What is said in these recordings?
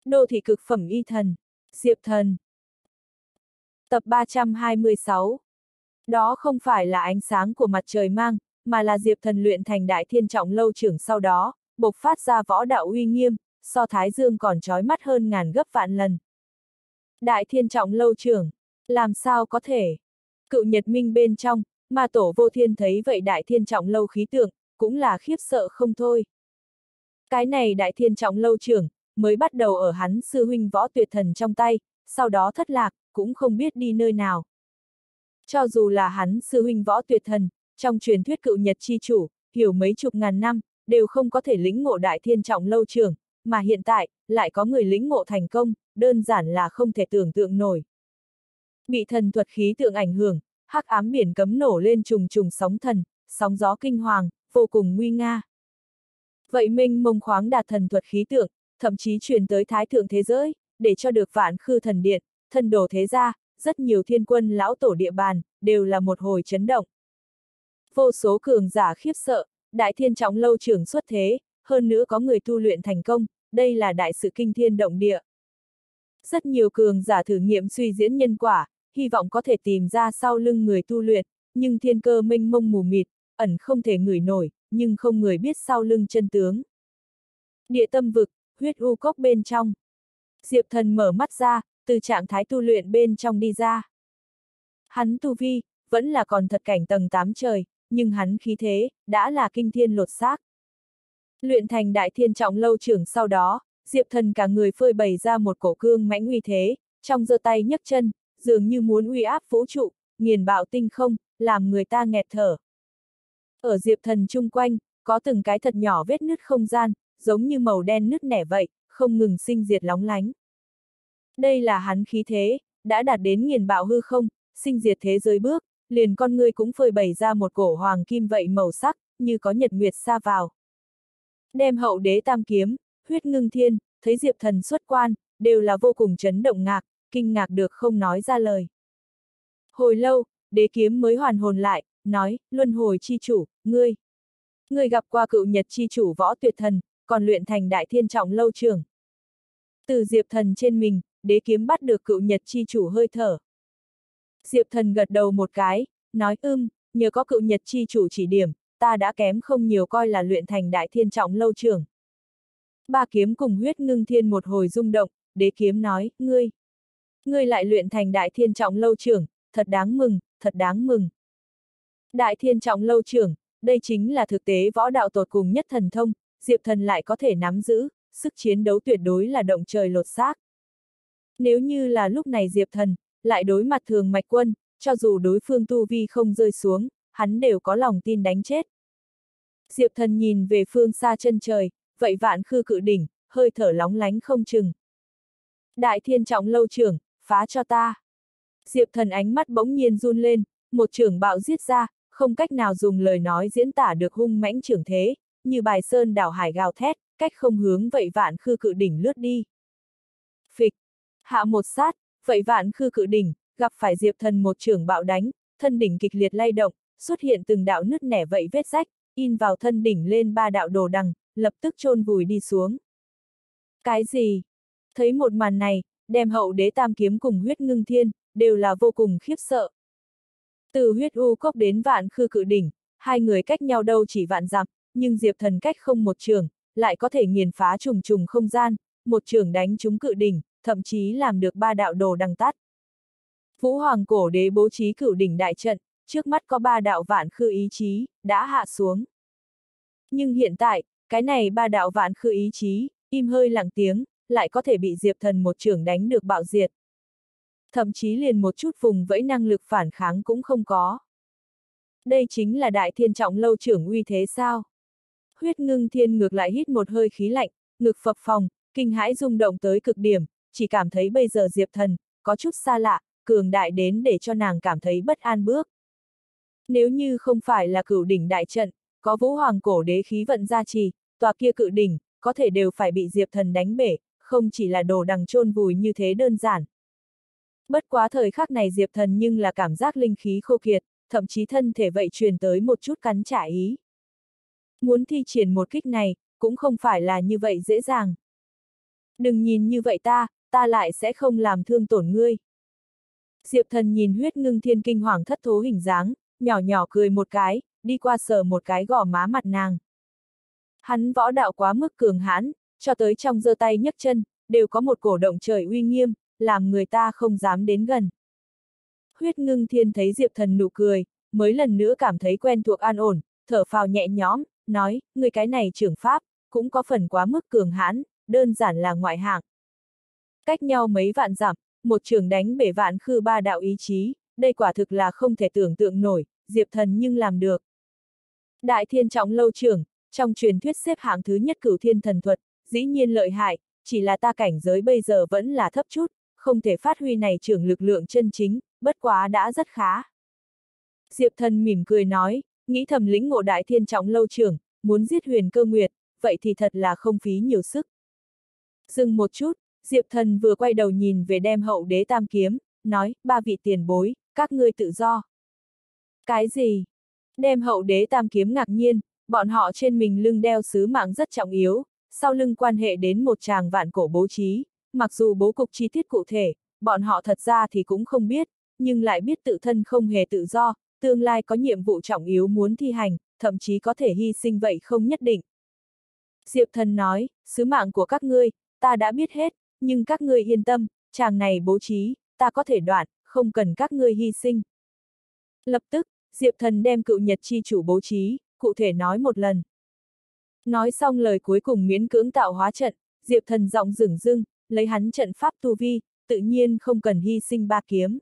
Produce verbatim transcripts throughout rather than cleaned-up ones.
Đô thị cực phẩm y thần, Diệp Thần. Tập ba trăm hai mươi sáu. Đó không phải là ánh sáng của mặt trời mang, mà là Diệp Thần luyện thành Đại Thiên Trọng Lâu trưởng sau đó, bộc phát ra võ đạo uy nghiêm, so Thái Dương còn chói mắt hơn ngàn gấp vạn lần. Đại Thiên Trọng Lâu trưởng, làm sao có thể? Cựu Nhật Minh bên trong, mà Tổ Vô Thiên thấy vậy Đại Thiên Trọng Lâu khí tượng, cũng là khiếp sợ không thôi. Cái này Đại Thiên Trọng Lâu trưởng, mới bắt đầu ở hắn sư huynh Võ Tuyệt Thần trong tay, sau đó thất lạc, cũng không biết đi nơi nào. Cho dù là hắn sư huynh Võ Tuyệt Thần, trong truyền thuyết cựu Nhật chi chủ, hiểu mấy chục ngàn năm, đều không có thể lĩnh ngộ Đại Thiên Trọng Lâu trưởng, mà hiện tại, lại có người lĩnh ngộ thành công, đơn giản là không thể tưởng tượng nổi. Bị thần thuật khí tượng ảnh hưởng, hắc ám biển cấm nổ lên trùng trùng sóng thần, sóng gió kinh hoàng, vô cùng nguy nga. Vậy minh mông khoáng đạt thần thuật khí tượng, thậm chí truyền tới thái thượng thế giới, để cho được Vạn Khư Thần Điện, thần đồ thế gia, rất nhiều thiên quân lão tổ địa bàn, đều là một hồi chấn động. Vô số cường giả khiếp sợ, Đại Thiên Trọng Lâu trưởng xuất thế, hơn nữa có người tu luyện thành công, đây là đại sự kinh thiên động địa. Rất nhiều cường giả thử nghiệm suy diễn nhân quả, hy vọng có thể tìm ra sau lưng người tu luyện, nhưng thiên cơ mênh mông mù mịt, ẩn không thể ngửi nổi, nhưng không người biết sau lưng chân tướng. Địa tâm vực, huyết u cốc bên trong. Diệp Thần mở mắt ra, từ trạng thái tu luyện bên trong đi ra. Hắn tu vi, vẫn là còn thật cảnh tầng tám trời, nhưng hắn khí thế, đã là kinh thiên lột xác. Luyện thành Đại Thiên Trọng Lâu trưởng sau đó, Diệp Thần cả người phơi bày ra một cổ cương mãnh uy thế, trong giơ tay nhấc chân, dường như muốn uy áp vũ trụ, nghiền bạo tinh không, làm người ta nghẹt thở. Ở Diệp Thần chung quanh, có từng cái thật nhỏ vết nứt không gian, giống như màu đen nứt nẻ vậy, không ngừng sinh diệt lóng lánh. Đây là hắn khí thế, đã đạt đến nghiền bạo hư không, sinh diệt thế giới bước, liền con người cũng phơi bày ra một cổ hoàng kim vậy màu sắc, như có nhật nguyệt sa vào. Đem hậu đế tam kiếm, huyết ngưng thiên, thấy Diệp Thần xuất quan, đều là vô cùng chấn động ngạc, kinh ngạc được không nói ra lời. Hồi lâu, đế kiếm mới hoàn hồn lại, nói, luân hồi chi chủ, ngươi. Ngươi gặp qua cựu Nhật chi chủ Võ Tuyệt Thần, còn luyện thành Đại Thiên Trọng Lâu trưởng. Từ Diệp Thần trên mình, đế kiếm bắt được cựu Nhật chi chủ hơi thở. Diệp Thần gật đầu một cái, nói ưm, nhờ có cựu Nhật chi chủ chỉ điểm, ta đã kém không nhiều coi là luyện thành Đại Thiên Trọng Lâu trưởng. Ba kiếm cùng huyết ngưng thiên một hồi rung động, đế kiếm nói, ngươi. Ngươi lại luyện thành Đại Thiên Trọng Lâu trưởng, thật đáng mừng, thật đáng mừng. Đại Thiên Trọng Lâu trưởng, đây chính là thực tế võ đạo tột cùng nhất thần thông, Diệp Thần lại có thể nắm giữ, sức chiến đấu tuyệt đối là động trời lột xác. Nếu như là lúc này Diệp Thần, lại đối mặt Thường Mạch Quân, cho dù đối phương tu vi không rơi xuống, hắn đều có lòng tin đánh chết. Diệp Thần nhìn về phương xa chân trời, vậy Vạn Khư cự đỉnh, hơi thở lóng lánh không chừng. Đại Thiên Trọng Lâu trưởng, phá cho ta. Diệp Thần ánh mắt bỗng nhiên run lên, một trưởng bạo giết ra, không cách nào dùng lời nói diễn tả được hung mãnh trưởng thế, như bài sơn đảo hải gào thét, cách không hướng vậy Vạn Khư cự đỉnh lướt đi. Phịch, hạ một sát, vậy Vạn Khư cự đỉnh, gặp phải Diệp Thần một trưởng bạo đánh, thân đỉnh kịch liệt lay động, xuất hiện từng đạo nứt nẻ vậy vết rách, in vào thân đỉnh lên ba đạo đồ đằng, lập tức chôn vùi đi xuống. Cái gì? Thấy một màn này, đem hậu đế tam kiếm cùng huyết ngưng thiên, đều là vô cùng khiếp sợ. Từ huyết u cốc đến Vạn Khư cự đỉnh, hai người cách nhau đâu chỉ vạn dặm, nhưng Diệp Thần cách không một trường, lại có thể nghiền phá trùng trùng không gian, một trường đánh trúng cự đỉnh, thậm chí làm được ba đạo đồ đằng tắt. Vũ Hoàng cổ đế bố trí cửu đỉnh đại trận, trước mắt có ba đạo Vạn Khư ý chí, đã hạ xuống. Nhưng hiện tại, cái này ba đạo Vạn Khư ý chí, im hơi lặng tiếng, lại có thể bị Diệp Thần một trường đánh được bạo diệt. Thậm chí liền một chút vùng vẫy năng lực phản kháng cũng không có. Đây chính là Đại Thiên Trọng Lâu trưởng uy thế sao? Huyết ngưng thiên ngược lại hít một hơi khí lạnh, ngực phập phồng, kinh hãi rung động tới cực điểm, chỉ cảm thấy bây giờ Diệp Thần, có chút xa lạ, cường đại đến để cho nàng cảm thấy bất an bước. Nếu như không phải là cửu đỉnh đại trận, có Vũ Hoàng cổ đế khí vận gia trì, tòa kia cự đỉnh, có thể đều phải bị Diệp Thần đánh bể, không chỉ là đồ đằng chôn vùi như thế đơn giản. Bất quá thời khắc này Diệp Thần nhưng là cảm giác linh khí khô kiệt, thậm chí thân thể vậy truyền tới một chút cắn trả ý. Muốn thi triển một kích này, cũng không phải là như vậy dễ dàng. Đừng nhìn như vậy ta, ta lại sẽ không làm thương tổn ngươi. Diệp Thần nhìn Huyết Ngưng Thiên kinh hoàng thất thố hình dáng, nhỏ nhỏ cười một cái, đi qua sờ một cái gò má mặt nàng. Hắn võ đạo quá mức cường hãn, cho tới trong giơ tay nhấc chân, đều có một cổ động trời uy nghiêm, làm người ta không dám đến gần. Huyết Ngưng Thiên thấy Diệp Thần nụ cười, mới lần nữa cảm thấy quen thuộc an ổn, thở phào nhẹ nhõm, nói, người cái này trưởng pháp, cũng có phần quá mức cường hãn, đơn giản là ngoại hạng. Cách nhau mấy vạn dặm, một trường đánh bể vạn khư ba đạo ý chí, đây quả thực là không thể tưởng tượng nổi, Diệp Thần nhưng làm được. Đại Thiên Trọng Lâu trưởng, trong truyền thuyết xếp hạng thứ nhất Cửu Thiên Thần Thuật, dĩ nhiên lợi hại, chỉ là ta cảnh giới bây giờ vẫn là thấp chút, không thể phát huy này trưởng lực lượng chân chính, bất quá đã rất khá. Diệp Thần mỉm cười nói, nghĩ thầm lĩnh ngộ Đại Thiên Trọng Lâu trưởng, muốn giết Huyền Cơ Nguyệt, vậy thì thật là không phí nhiều sức. Dừng một chút, Diệp Thần vừa quay đầu nhìn về đem hậu đế tam kiếm, nói, ba vị tiền bối, các ngươi tự do. Cái gì? Đem hậu đế tam kiếm ngạc nhiên, bọn họ trên mình lưng đeo sứ mạng rất trọng yếu, sau lưng quan hệ đến một tràng vạn cổ bố trí, mặc dù bố cục chi tiết cụ thể, bọn họ thật ra thì cũng không biết, nhưng lại biết tự thân không hề tự do, tương lai có nhiệm vụ trọng yếu muốn thi hành, thậm chí có thể hy sinh vậy không nhất định. Diệp Thần nói, sứ mạng của các ngươi, ta đã biết hết, nhưng các ngươi yên tâm, chàng này bố trí, ta có thể đoạn, không cần các ngươi hy sinh. Lập tức, Diệp Thần đem cựu nhật chi chủ bố trí, cụ thể nói một lần. Nói xong lời cuối cùng miễn cưỡng tạo hóa trận, Diệp Thần giọng dửng dưng, lấy hắn trận pháp tu vi, tự nhiên không cần hy sinh ba kiếm.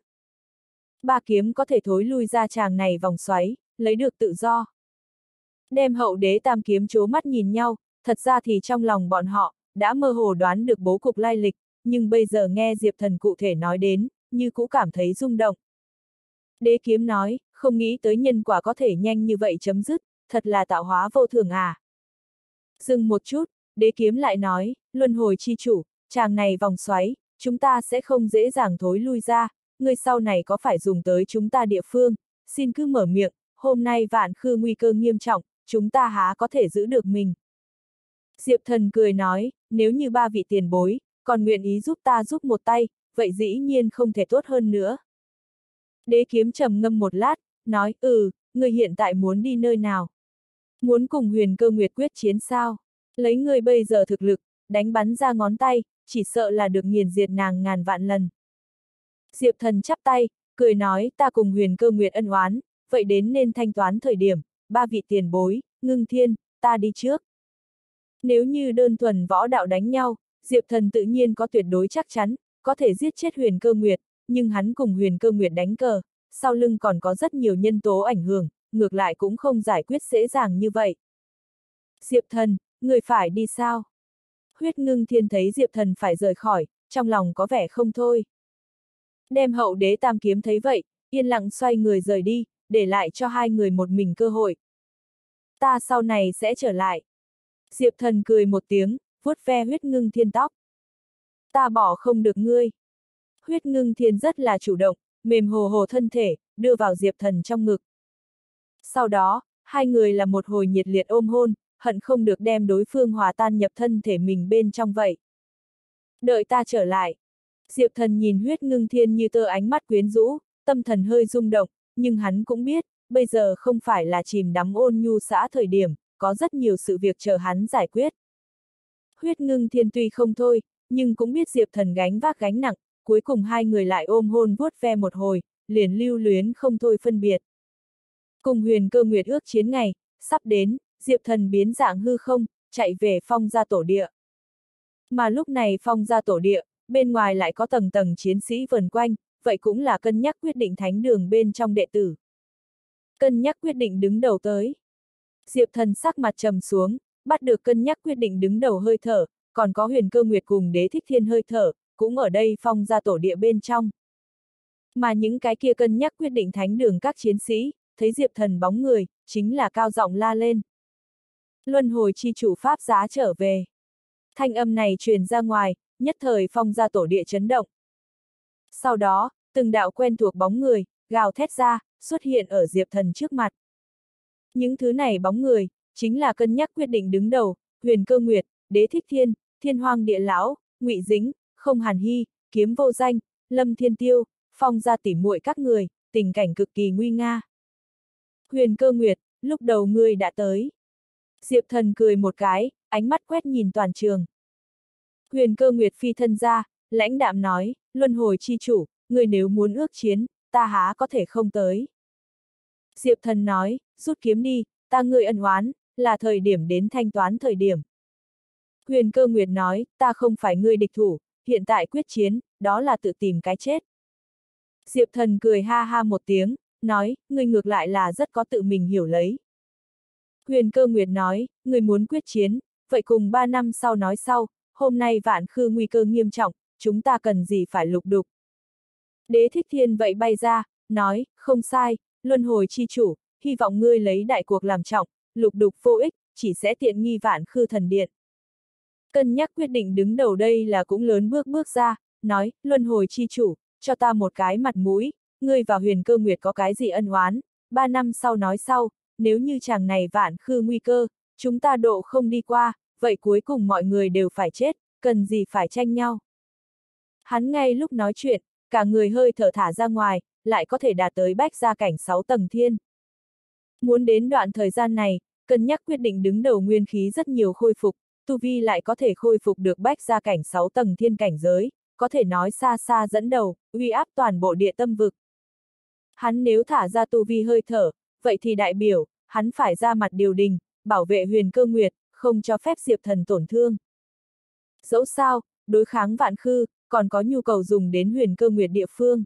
Ba kiếm có thể thối lui ra chàng này vòng xoáy, lấy được tự do. Đem hậu đế tam kiếm chố mắt nhìn nhau, thật ra thì trong lòng bọn họ, đã mơ hồ đoán được bố cục lai lịch, nhưng bây giờ nghe Diệp Thần cụ thể nói đến, như cũ cảm thấy rung động. Đế kiếm nói, không nghĩ tới nhân quả có thể nhanh như vậy chấm dứt, thật là tạo hóa vô thường à. Dừng một chút, đế kiếm lại nói, luân hồi chi chủ, chàng này vòng xoáy, chúng ta sẽ không dễ dàng thối lui ra, người sau này có phải dùng tới chúng ta địa phương, xin cứ mở miệng, hôm nay vạn khư nguy cơ nghiêm trọng, chúng ta há có thể giữ được mình. Diệp Thần cười nói, nếu như ba vị tiền bối, còn nguyện ý giúp ta giúp một tay, vậy dĩ nhiên không thể tốt hơn nữa. Đế kiếm trầm ngâm một lát, nói, ừ, người hiện tại muốn đi nơi nào? Muốn cùng Huyền Cơ Nguyệt quyết chiến sao? Lấy người bây giờ thực lực, đánh bắn ra ngón tay, chỉ sợ là được nghiền diệt nàng ngàn vạn lần. Diệp Thần chắp tay, cười nói, ta cùng Huyền Cơ Nguyệt ân oán, vậy đến nên thanh toán thời điểm, ba vị tiền bối, Ngưng Thiên, ta đi trước. Nếu như đơn thuần võ đạo đánh nhau, Diệp Thần tự nhiên có tuyệt đối chắc chắn, có thể giết chết Huyền Cơ Nguyệt, nhưng hắn cùng Huyền Cơ Nguyệt đánh cờ, sau lưng còn có rất nhiều nhân tố ảnh hưởng, ngược lại cũng không giải quyết dễ dàng như vậy. Diệp Thần, người phải đi sao? Huyết Ngưng Thiên thấy Diệp Thần phải rời khỏi, trong lòng có vẻ không thôi. Đem hậu đế tam kiếm thấy vậy, yên lặng xoay người rời đi, để lại cho hai người một mình cơ hội. Ta sau này sẽ trở lại. Diệp Thần cười một tiếng, vuốt ve Huyết Ngưng Thiên tóc. Ta bỏ không được ngươi. Huyết Ngưng Thiên rất là chủ động, mềm hồ hồ thân thể, đưa vào Diệp Thần trong ngực. Sau đó, hai người là một hồi nhiệt liệt ôm hôn, hận không được đem đối phương hòa tan nhập thân thể mình bên trong vậy. Đợi ta trở lại. Diệp Thần nhìn Huyết Ngưng Thiên như tơ ánh mắt quyến rũ, tâm thần hơi rung động, nhưng hắn cũng biết, bây giờ không phải là chìm đắm ôn nhu xã thời điểm, có rất nhiều sự việc chờ hắn giải quyết. Huyết Ngưng Thiên tuy không thôi, nhưng cũng biết Diệp Thần gánh vác gánh nặng, cuối cùng hai người lại ôm hôn vuốt ve một hồi, liền lưu luyến không thôi phân biệt. Cùng Huyền Cơ Nguyệt ước chiến ngày, sắp đến, Diệp Thần biến dạng hư không, chạy về Phong gia tổ địa. Mà lúc này Phong gia tổ địa, bên ngoài lại có tầng tầng chiến sĩ vần quanh, vậy cũng là cân nhắc quyết định thánh đường bên trong đệ tử. Cân nhắc quyết định đứng đầu tới. Diệp Thần sắc mặt trầm xuống, bắt được cân nhắc quyết định đứng đầu hơi thở, còn có Huyền Cơ Nguyệt cùng Đế Thích Thiên hơi thở, cũng ở đây Phong gia tổ địa bên trong. Mà những cái kia cân nhắc quyết định thánh đường các chiến sĩ, thấy Diệp Thần bóng người, chính là cao giọng la lên. Luân hồi chi chủ pháp giá trở về. Thanh âm này truyền ra ngoài, nhất thời Phong gia tổ địa chấn động. Sau đó, từng đạo quen thuộc bóng người, gào thét ra, xuất hiện ở Diệp Thần trước mặt. Những thứ này bóng người, chính là cân nhắc quyết định đứng đầu, Huyền Cơ Nguyệt, Đế Thích Thiên, Thiên Hoang Địa Lão, Ngụy Dĩnh, Không Hàn Hy, Kiếm Vô Danh, Lâm Thiên Tiêu, Phong gia tỉ muội các người, tình cảnh cực kỳ nguy nga. Huyền Cơ Nguyệt, lúc đầu ngươi đã tới. Diệp Thần cười một cái, ánh mắt quét nhìn toàn trường. Huyền Cơ Nguyệt phi thân ra, lãnh đạm nói, luân hồi chi chủ, ngươi nếu muốn ước chiến, ta há có thể không tới. Diệp Thần nói, rút kiếm đi, ta ngươi ân oán, là thời điểm đến thanh toán thời điểm. Huyền Cơ Nguyệt nói, ta không phải ngươi địch thủ, hiện tại quyết chiến, đó là tự tìm cái chết. Diệp Thần cười ha ha một tiếng, nói, ngươi ngược lại là rất có tự mình hiểu lấy. Huyền Cơ Nguyệt nói, ngươi muốn quyết chiến, vậy cùng ba năm sau nói sau, hôm nay vạn khư nguy cơ nghiêm trọng, chúng ta cần gì phải lục đục. Đế Thích Thiên vậy bay ra, nói, không sai, luân hồi chi chủ, hy vọng ngươi lấy đại cuộc làm trọng, lục đục vô ích, chỉ sẽ tiện nghi vạn khư thần điện. Cân nhắc quyết định đứng đầu đây là cũng lớn bước bước ra, nói, luân hồi chi chủ, cho ta một cái mặt mũi, ngươi và Huyền Cơ Nguyệt có cái gì ân oán, ba năm sau nói sau, nếu như chàng này vạn khư nguy cơ, chúng ta độ không đi qua, vậy cuối cùng mọi người đều phải chết, cần gì phải tranh nhau. Hắn ngay lúc nói chuyện, cả người hơi thở thả ra ngoài, lại có thể đạt tới bách gia cảnh sáu tầng thiên. Muốn đến đoạn thời gian này, cân nhắc quyết định đứng đầu nguyên khí rất nhiều khôi phục, tu vi lại có thể khôi phục được bách gia cảnh sáu tầng thiên cảnh giới, có thể nói xa xa dẫn đầu, uy áp toàn bộ địa tâm vực. Hắn nếu thả ra tu vi hơi thở, vậy thì đại biểu, hắn phải ra mặt điều đình, bảo vệ Huyền Cơ Nguyệt, không cho phép Diệp Thần tổn thương. Dẫu sao, đối kháng vạn khư, còn có nhu cầu dùng đến Huyền Cơ Nguyệt địa phương.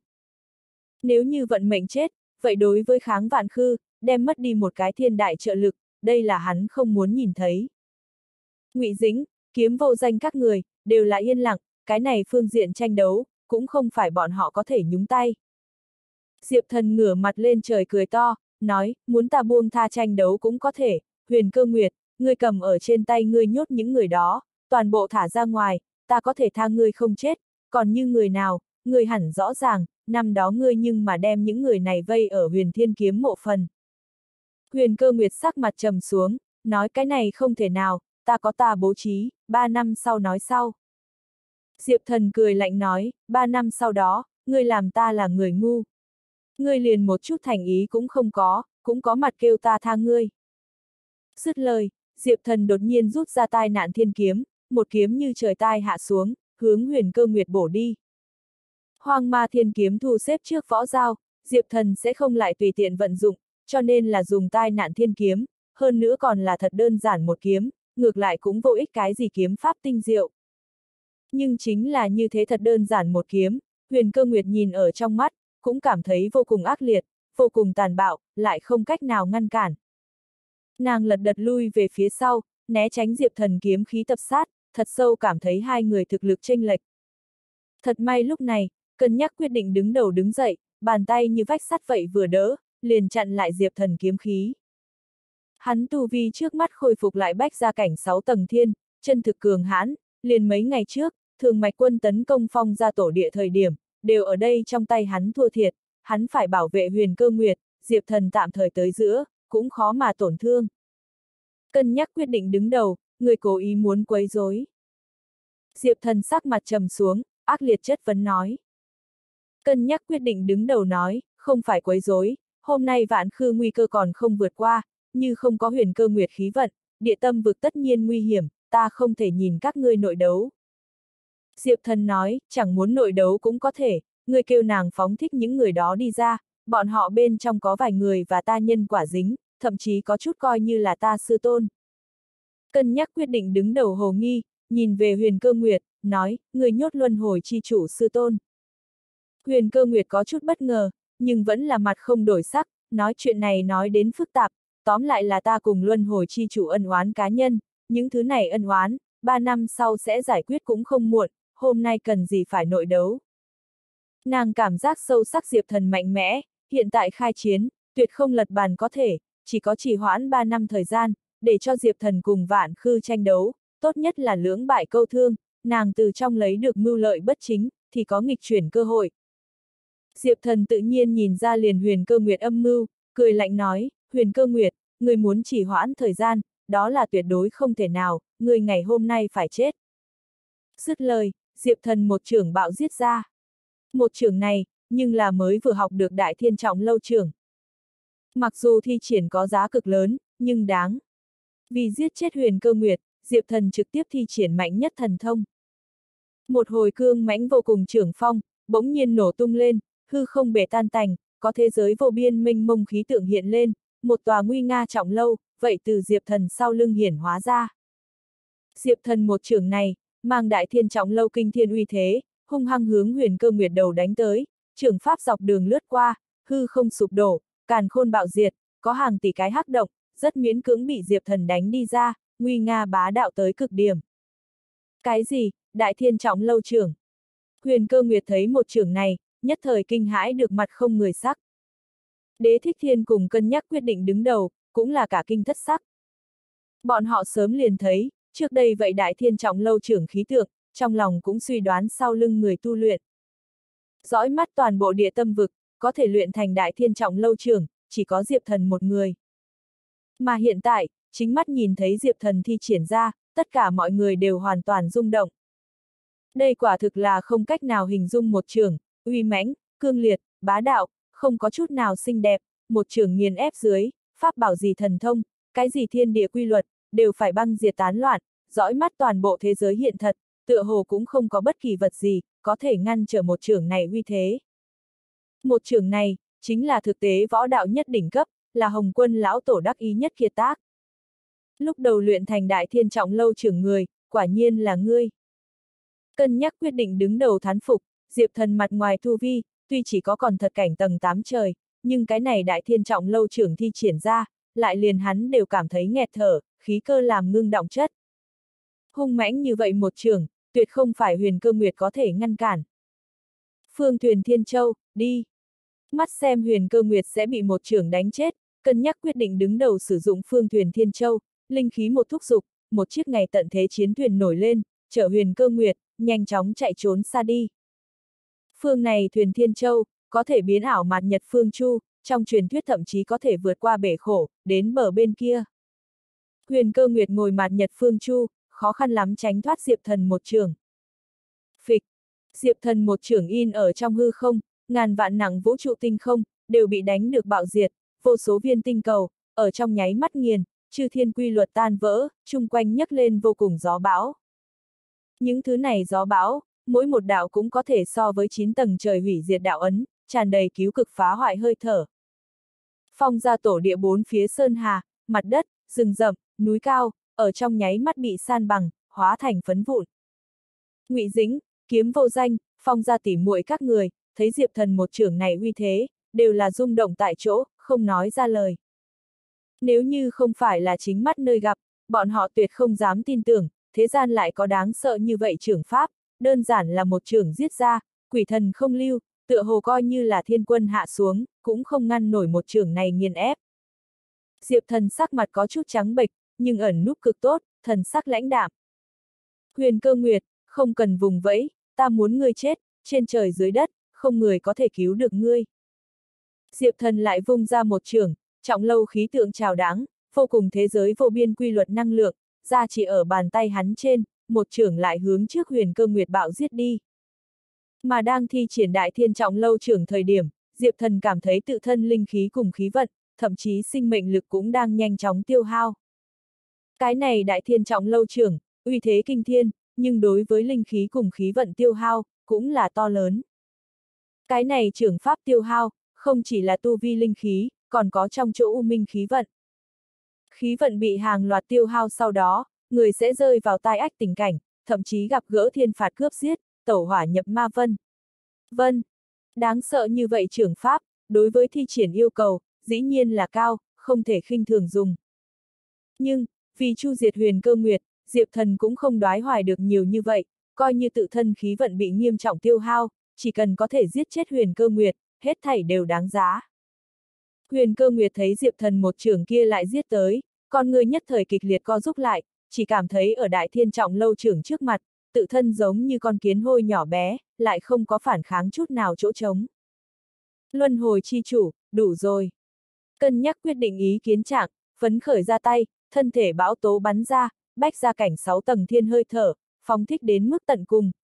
Nếu như vận mệnh chết, vậy đối với kháng vạn khư, đem mất đi một cái thiên đại trợ lực, đây là hắn không muốn nhìn thấy. Ngụy Dĩnh, Kiếm Vô Danh các người, đều là yên lặng, cái này phương diện tranh đấu, cũng không phải bọn họ có thể nhúng tay. Diệp Thần ngửa mặt lên trời cười to, nói, muốn ta buông tha tranh đấu cũng có thể, Huyền Cơ Nguyệt, ngươi cầm ở trên tay ngươi nhốt những người đó, toàn bộ thả ra ngoài, ta có thể tha ngươi không chết, còn như người nào, ngươi hẳn rõ ràng, năm đó ngươi nhưng mà đem những người này vây ở Huyền Thiên Kiếm mộ phần. Huyền Cơ Nguyệt sắc mặt trầm xuống, nói cái này không thể nào, ta có ta bố trí, ba năm sau nói sau. Diệp Thần cười lạnh nói, ba năm sau đó, ngươi làm ta là người ngu. Ngươi liền một chút thành ý cũng không có, cũng có mặt kêu ta tha ngươi. Dứt lời, Diệp Thần đột nhiên rút ra tai nạn thiên kiếm, một kiếm như trời tai hạ xuống, hướng Huyền Cơ Nguyệt bổ đi. Hoang ma thiên kiếm thu xếp trước võ dao, Diệp Thần sẽ không lại tùy tiện vận dụng, cho nên là dùng tai nạn thiên kiếm, hơn nữa còn là thật đơn giản một kiếm, ngược lại cũng vô ích cái gì kiếm pháp tinh diệu. Nhưng chính là như thế thật đơn giản một kiếm, Huyền Cơ Nguyệt nhìn ở trong mắt, cũng cảm thấy vô cùng ác liệt, vô cùng tàn bạo, lại không cách nào ngăn cản. Nàng lật đật lui về phía sau, né tránh Diệp Thần kiếm khí tập sát, thật sâu cảm thấy hai người thực lực chênh lệch. Thật may lúc này, cân nhắc quyết định đứng đầu đứng dậy, bàn tay như vách sắt vậy vừa đỡ, liền chặn lại Diệp Thần kiếm khí. Hắn tu vi trước mắt khôi phục lại bách gia cảnh sáu tầng thiên, chân thực cường hãn, liền mấy ngày trước, Thường Mạch Quân tấn công Phong gia tổ địa thời điểm, đều ở đây trong tay hắn thua thiệt, hắn phải bảo vệ Huyền Cơ Nguyệt, Diệp Thần tạm thời tới giữa, cũng khó mà tổn thương. Cân nhắc quyết định đứng đầu, người cố ý muốn quấy rối. Diệp Thần sắc mặt trầm xuống, ác liệt chất vấn nói. Cân nhắc quyết định đứng đầu nói, không phải quấy rối, hôm nay vạn khư nguy cơ còn không vượt qua, như không có Huyền Cơ Nguyệt khí vận, địa tâm vực tất nhiên nguy hiểm, ta không thể nhìn các ngươi nội đấu. Diệp Thần nói, chẳng muốn nội đấu cũng có thể, ngươi kêu nàng phóng thích những người đó đi ra, bọn họ bên trong có vài người và ta nhân quả dính, thậm chí có chút coi như là ta sư tôn. Cân nhắc quyết định đứng đầu hồ nghi, nhìn về Huyền Cơ Nguyệt, nói, người nhốt luân hồi chi chủ sư tôn. Huyền Cơ Nguyệt có chút bất ngờ, nhưng vẫn là mặt không đổi sắc, nói chuyện này nói đến phức tạp, tóm lại là ta cùng luân hồi chi chủ ân oán cá nhân, những thứ này ân oán, ba năm sau sẽ giải quyết cũng không muộn, hôm nay cần gì phải nội đấu. Nàng cảm giác sâu sắc Diệp Thần mạnh mẽ, hiện tại khai chiến, tuyệt không lật bàn có thể, chỉ có trì hoãn ba năm thời gian, để cho Diệp Thần cùng vạn khư tranh đấu, tốt nhất là lưỡng bại câu thương, nàng từ trong lấy được mưu lợi bất chính, thì có nghịch chuyển cơ hội. Diệp Thần tự nhiên nhìn ra liền Huyền Cơ Nguyệt âm mưu, cười lạnh nói, Huyền Cơ Nguyệt, người muốn trì hoãn thời gian, đó là tuyệt đối không thể nào, người ngày hôm nay phải chết. Dứt lời, Diệp Thần một chưởng bạo giết ra. Một chưởng này, nhưng là mới vừa học được Đại Thiên Trọng Lâu chưởng. Mặc dù thi triển có giá cực lớn, nhưng đáng. Vì giết chết Huyền Cơ Nguyệt, Diệp Thần trực tiếp thi triển mạnh nhất thần thông. Một hồi cương mãnh vô cùng chưởng phong, bỗng nhiên nổ tung lên, hư không bể tan tành, có thế giới vô biên mênh mông khí tượng hiện lên, một tòa nguy nga trọng lâu, vậy từ Diệp Thần sau lưng hiển hóa ra. Diệp Thần một chưởng này, mang Đại Thiên Trọng Lâu kinh thiên uy thế, hung hăng hướng Huyền Cơ Nguyệt đầu đánh tới, chưởng pháp dọc đường lướt qua, hư không sụp đổ, càn khôn bạo diệt, có hàng tỷ cái hắc động, rất miễn cưỡng bị Diệp Thần đánh đi ra, nguy nga bá đạo tới cực điểm. Cái gì, Đại Thiên Trọng Lâu chưởng? Huyền Cơ Nguyệt thấy một chưởng này, nhất thời kinh hãi được mặt không người sắc. Đế Thích Thiên cùng cân nhắc quyết định đứng đầu, cũng là cả kinh thất sắc. Bọn họ sớm liền thấy, trước đây vậy Đại Thiên Trọng Lâu chưởng khí tượng, trong lòng cũng suy đoán sau lưng người tu luyện. Dõi mắt toàn bộ địa tâm vực, có thể luyện thành Đại Thiên Trọng Lâu chưởng, chỉ có Diệp Thần một người. Mà hiện tại, chính mắt nhìn thấy Diệp Thần thi triển ra, tất cả mọi người đều hoàn toàn rung động. Đây quả thực là không cách nào hình dung một chưởng, uy mãnh, cương liệt, bá đạo, không có chút nào xinh đẹp, một chưởng nghiền ép dưới, pháp bảo gì thần thông, cái gì thiên địa quy luật, đều phải băng diệt tán loạn, dõi mắt toàn bộ thế giới hiện thật, tựa hồ cũng không có bất kỳ vật gì, có thể ngăn trở một chưởng này uy thế. Một chưởng này, chính là thực tế võ đạo nhất đỉnh cấp, là Hồng Quân lão tổ đắc ý nhất kiệt tác. Lúc đầu luyện thành Đại Thiên Trọng Lâu chưởng người, quả nhiên là ngươi. Cân nhắc quyết định đứng đầu thán phục, Diệp Thần mặt ngoài tu vi, tuy chỉ có còn thật cảnh tầng tám trời, nhưng cái này Đại Thiên Trọng Lâu chưởng thi triển ra, lại liền hắn đều cảm thấy nghẹt thở, khí cơ làm ngưng động chất. Hung mãnh như vậy một chưởng, tuyệt không phải Huyền Cơ Nguyệt có thể ngăn cản. Phương Thuyền Thiên Châu, đi. Mắt xem Huyền Cơ Nguyệt sẽ bị một chưởng đánh chết, cân nhắc quyết định đứng đầu sử dụng Phương Thuyền Thiên Châu, linh khí một thúc dục, một chiếc ngày tận thế chiến thuyền nổi lên, chở Huyền Cơ Nguyệt, nhanh chóng chạy trốn xa đi. Phương này thuyền Thiên Châu, có thể biến ảo mạt nhật phương chu, trong truyền thuyết thậm chí có thể vượt qua bể khổ, đến bờ bên kia. Huyền Cơ Nguyệt ngồi mạt nhật phương chu, khó khăn lắm tránh thoát Diệp Thần một chưởng. Phịch, Diệp Thần một chưởng in ở trong hư không, ngàn vạn nặng vũ trụ tinh không, đều bị đánh được bạo diệt, vô số viên tinh cầu, ở trong nháy mắt nghiền, chư thiên quy luật tan vỡ, chung quanh nhấc lên vô cùng gió bão. Những thứ này gió bão, mỗi một đạo cũng có thể so với chín tầng trời hủy diệt đạo ấn, tràn đầy cứu cực phá hoại hơi thở. Phong ra tổ địa bốn phía sơn hà, mặt đất, rừng rậm, núi cao, ở trong nháy mắt bị san bằng, hóa thành phấn vụn. Ngụy Dĩnh, Kiếm Vô Danh, Phong ra tỉ muội các người, thấy Diệp Thần một chưởng này uy thế, đều là rung động tại chỗ, không nói ra lời. Nếu như không phải là chính mắt nơi gặp, bọn họ tuyệt không dám tin tưởng, thế gian lại có đáng sợ như vậy chưởng pháp, đơn giản là một chưởng giết ra, quỷ thần không lưu, tựa hồ coi như là thiên quân hạ xuống, cũng không ngăn nổi một chưởng này nghiền ép. Diệp Thần sắc mặt có chút trắng bệch, nhưng ẩn núp cực tốt, thần sắc lãnh đạm. Huyền Cơ Nguyệt, không cần vùng vẫy, ta muốn ngươi chết, trên trời dưới đất, không người có thể cứu được ngươi. Diệp Thần lại vung ra một chưởng, trọng lâu khí tượng trào đáng, vô cùng thế giới vô biên quy luật năng lượng, ra chỉ ở bàn tay hắn trên, một chưởng lại hướng trước Huyền Cơ Nguyệt bạo giết đi. Mà đang thi triển Đại Thiên Trọng Lâu chưởng thời điểm, Diệp Thần cảm thấy tự thân linh khí cùng khí vận, thậm chí sinh mệnh lực cũng đang nhanh chóng tiêu hao. Cái này Đại Thiên Trọng Lâu chưởng, uy thế kinh thiên, nhưng đối với linh khí cùng khí vận tiêu hao, cũng là to lớn. Cái này chưởng pháp tiêu hao, không chỉ là tu vi linh khí, còn có trong chỗ u minh khí vận. Khí vận bị hàng loạt tiêu hao sau đó, người sẽ rơi vào tai ách tình cảnh, thậm chí gặp gỡ thiên phạt cướp giết, tẩu hỏa nhập ma vân. Vân, đáng sợ như vậy chưởng pháp, đối với thi triển yêu cầu, dĩ nhiên là cao, không thể khinh thường dùng. Nhưng, vì chu diệt Huyền Cơ Nguyệt, Diệp Thần cũng không đoái hoài được nhiều như vậy, coi như tự thân khí vận bị nghiêm trọng tiêu hao, chỉ cần có thể giết chết Huyền Cơ Nguyệt, hết thảy đều đáng giá. Huyền Cơ Nguyệt thấy Diệp Thần một chưởng kia lại giết tới, con người nhất thời kịch liệt co rúm lại, chỉ cảm thấy ở Đại Thiên Trọng Lâu chưởng trước mặt, tự thân giống như con kiến hôi nhỏ bé, lại không có phản kháng chút nào chỗ trống. Luân hồi chi chủ, đủ rồi. Cân nhắc quyết định ý kiến trạng, phấn khởi ra tay, thân thể bão tố bắn ra, bách ra cảnh sáu tầng thiên hơi thở, phóng thích đến mức tận cùng,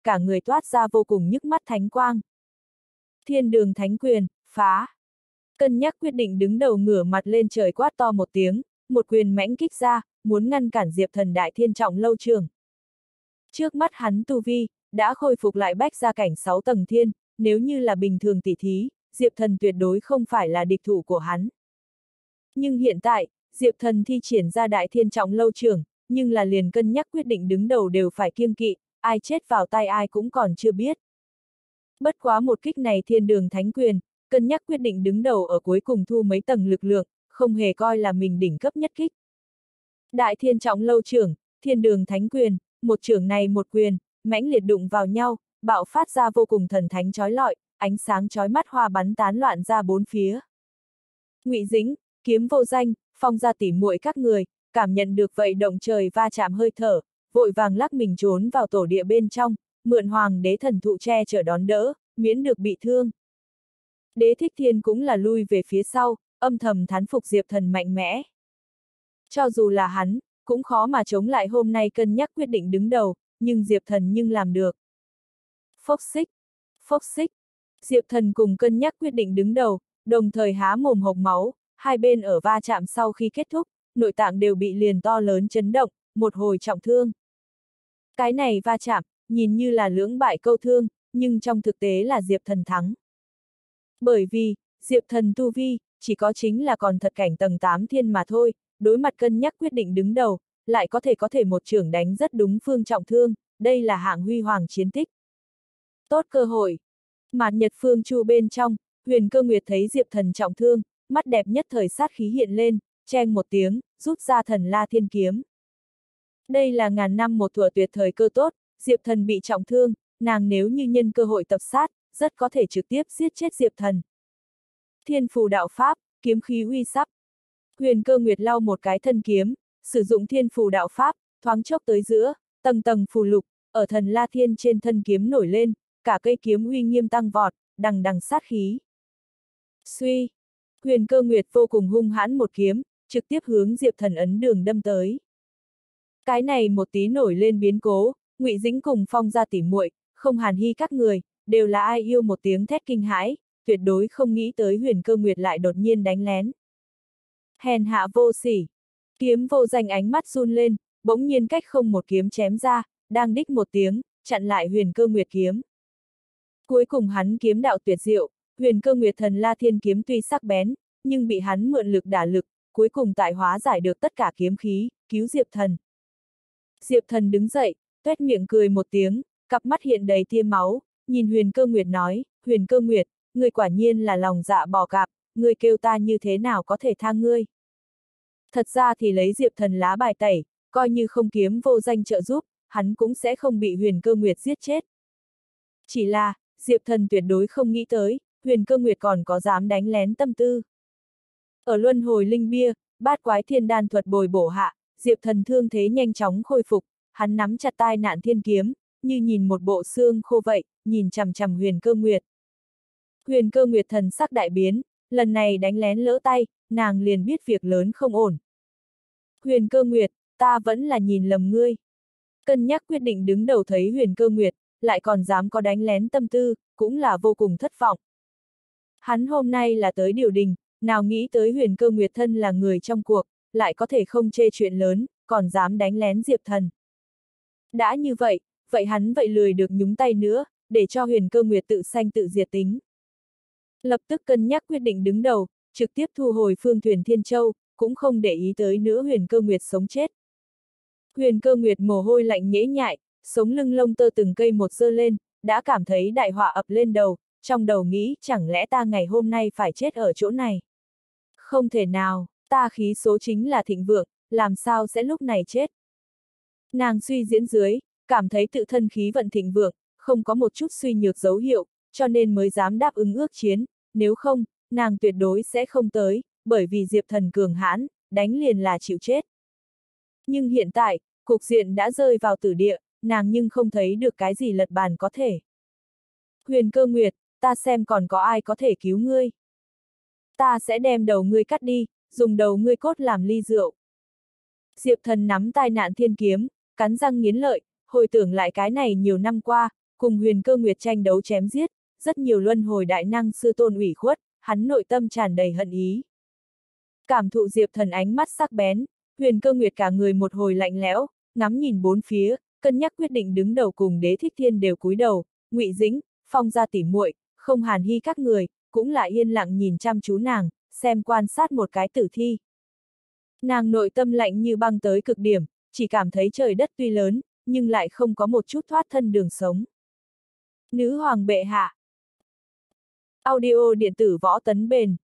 cả người toát ra vô cùng nhức mắt thánh quang. Thiên đường thánh quyền, phá. Cân nhắc quyết định đứng đầu ngửa mặt lên trời quát to một tiếng, một quyền mãnh kích ra, muốn ngăn cản Diệp Thần đại thiên trọng lâu trường. Trước mắt hắn tu vi, đã khôi phục lại bách gia cảnh sáu tầng thiên, nếu như là bình thường tỷ thí, Diệp Thần tuyệt đối không phải là địch thủ của hắn. Nhưng hiện tại, Diệp Thần thi triển ra đại thiên trọng lâu trường, nhưng là liền cân nhắc quyết định đứng đầu đều phải kiêng kỵ, ai chết vào tay ai cũng còn chưa biết. Bất quá một kích này thiên đường thánh quyền, cân nhắc quyết định đứng đầu ở cuối cùng thu mấy tầng lực lượng, không hề coi là mình đỉnh cấp nhất kích. Đại thiên trọng lâu trưởng, thiên đường thánh quyền, một trưởng này một quyền, mãnh liệt đụng vào nhau, bạo phát ra vô cùng thần thánh chói lọi, ánh sáng chói mắt hoa bắn tán loạn ra bốn phía. Ngụy Dĩnh, Kiếm Vô Danh, Phong gia tỉ muội các người, cảm nhận được vậy động trời va chạm hơi thở, vội vàng lắc mình trốn vào tổ địa bên trong, mượn hoàng đế thần thụ che chở đón đỡ, miễn được bị thương. Đế Thích Thiên cũng là lui về phía sau, âm thầm thán phục Diệp Thần mạnh mẽ. Cho dù là hắn, cũng khó mà chống lại hôm nay cân nhắc quyết định đứng đầu, nhưng Diệp Thần nhưng làm được. Phốc xích, phốc xích, Diệp Thần cùng cân nhắc quyết định đứng đầu, đồng thời há mồm hộc máu, hai bên ở va chạm sau khi kết thúc, nội tạng đều bị liền to lớn chấn động, một hồi trọng thương. Cái này va chạm, nhìn như là lưỡng bại câu thương, nhưng trong thực tế là Diệp Thần thắng. Bởi vì, Diệp Thần tu vi, chỉ có chính là còn thật cảnh tầng tám thiên mà thôi, đối mặt cân nhắc quyết định đứng đầu, lại có thể có thể một trưởng đánh rất đúng phương trọng thương, đây là hạng huy hoàng chiến tích. Tốt cơ hội. Mạt Nhật Phương Chu bên trong, Huyền Cơ Nguyệt thấy Diệp Thần trọng thương, mắt đẹp nhất thời sát khí hiện lên, cheng một tiếng, rút ra Thần La Thiên Kiếm. Đây là ngàn năm một thuở tuyệt thời cơ tốt, Diệp Thần bị trọng thương, nàng nếu như nhân cơ hội tập sát, rất có thể trực tiếp giết chết Diệp Thần. Thiên phù đạo pháp, kiếm khí uy sắc. Huyền Cơ Nguyệt lau một cái thân kiếm, sử dụng thiên phù đạo pháp, thoáng chốc tới giữa, tầng tầng phù lục, ở Thần La Thiên trên thân kiếm nổi lên, cả cây kiếm uy nghiêm tăng vọt, đằng đằng sát khí. Suy, Huyền Cơ Nguyệt vô cùng hung hãn một kiếm, trực tiếp hướng Diệp Thần ấn đường đâm tới. Cái này một tí nổi lên biến cố, Ngụy Dĩnh cùng Phong gia tỉ muội, không Hàn Hy các người, đều là ai yêu một tiếng thét kinh hãi, tuyệt đối không nghĩ tới Huyền Cơ Nguyệt lại đột nhiên đánh lén. Hèn hạ vô sỉ, Kiếm Vô Danh ánh mắt run lên, bỗng nhiên cách không một kiếm chém ra, đang đích một tiếng, chặn lại Huyền Cơ Nguyệt kiếm. Cuối cùng hắn kiếm đạo tuyệt diệu, Huyền Cơ Nguyệt Thần La Thiên kiếm tuy sắc bén, nhưng bị hắn mượn lực đả lực, cuối cùng tại hóa giải được tất cả kiếm khí, cứu Diệp Thần. Diệp Thần đứng dậy, tuét miệng cười một tiếng, cặp mắt hiện đầy tia máu, nhìn Huyền Cơ Nguyệt nói, Huyền Cơ Nguyệt, ngươi quả nhiên là lòng dạ bò cạp, ngươi kêu ta như thế nào có thể tha ngươi. Thật ra thì lấy Diệp Thần lá bài tẩy, coi như không Kiếm Vô Danh trợ giúp, hắn cũng sẽ không bị Huyền Cơ Nguyệt giết chết. Chỉ là, Diệp Thần tuyệt đối không nghĩ tới, Huyền Cơ Nguyệt còn có dám đánh lén tâm tư. Ở luân hồi linh bia, bát quái thiên đan thuật bồi bổ hạ, Diệp Thần thương thế nhanh chóng khôi phục, hắn nắm chặt tai nạn thiên kiếm, như nhìn một bộ xương khô vậy, nhìn chằm chằm Huyền Cơ Nguyệt. Huyền Cơ Nguyệt thần sắc đại biến, lần này đánh lén lỡ tay, nàng liền biết việc lớn không ổn. Huyền Cơ Nguyệt, ta vẫn là nhìn lầm ngươi. Cân nhắc quyết định đứng đầu thấy Huyền Cơ Nguyệt, lại còn dám có đánh lén tâm tư, cũng là vô cùng thất vọng. Hắn hôm nay là tới điều đình, nào nghĩ tới Huyền Cơ Nguyệt thân là người trong cuộc, lại có thể không chê chuyện lớn, còn dám đánh lén Diệp Thần. Đã như vậy, vậy hắn vậy lười được nhúng tay nữa, để cho Huyền Cơ Nguyệt tự sanh tự diệt tính. Lập tức cân nhắc quyết định đứng đầu, trực tiếp thu hồi phương thuyền Thiên Châu, cũng không để ý tới nữa Huyền Cơ Nguyệt sống chết. Huyền Cơ Nguyệt mồ hôi lạnh nhễ nhại, sống lưng lông tơ từng cây một giơ lên, đã cảm thấy đại họa ập lên đầu, trong đầu nghĩ chẳng lẽ ta ngày hôm nay phải chết ở chỗ này. Không thể nào, ta khí số chính là thịnh vượng, làm sao sẽ lúc này chết. Nàng suy diễn dưới, cảm thấy tự thân khí vận thịnh vượng, không có một chút suy nhược dấu hiệu, cho nên mới dám đáp ứng ước chiến, nếu không, nàng tuyệt đối sẽ không tới, bởi vì Diệp Thần cường hãn, đánh liền là chịu chết. Nhưng hiện tại, cục diện đã rơi vào tử địa, nàng nhưng không thấy được cái gì lật bàn có thể. Huyền Cơ Nguyệt, ta xem còn có ai có thể cứu ngươi. Ta sẽ đem đầu ngươi cắt đi, dùng đầu ngươi cốt làm ly rượu. Diệp Thần nắm tai nạn thiên kiếm, cắn răng nghiến lợi, hồi tưởng lại cái này nhiều năm qua, cùng Huyền Cơ Nguyệt tranh đấu chém giết, rất nhiều luân hồi đại năng sư tôn ủy khuất, hắn nội tâm tràn đầy hận ý. Cảm thụ Diệp Thần ánh mắt sắc bén, Huyền Cơ Nguyệt cả người một hồi lạnh lẽo, ngắm nhìn bốn phía, cân nhắc quyết định đứng đầu cùng Đế Thích Thiên đều cúi đầu, Ngụy Dĩnh, Phong gia tỉ muội, không Hàn Hy các người, cũng lại yên lặng nhìn chăm chú nàng, xem quan sát một cái tử thi. Nàng nội tâm lạnh như băng tới cực điểm, chỉ cảm thấy trời đất tuy lớn, nhưng lại không có một chút thoát thân đường sống. Nữ hoàng bệ hạ. Audio điện tử võ tấn bền.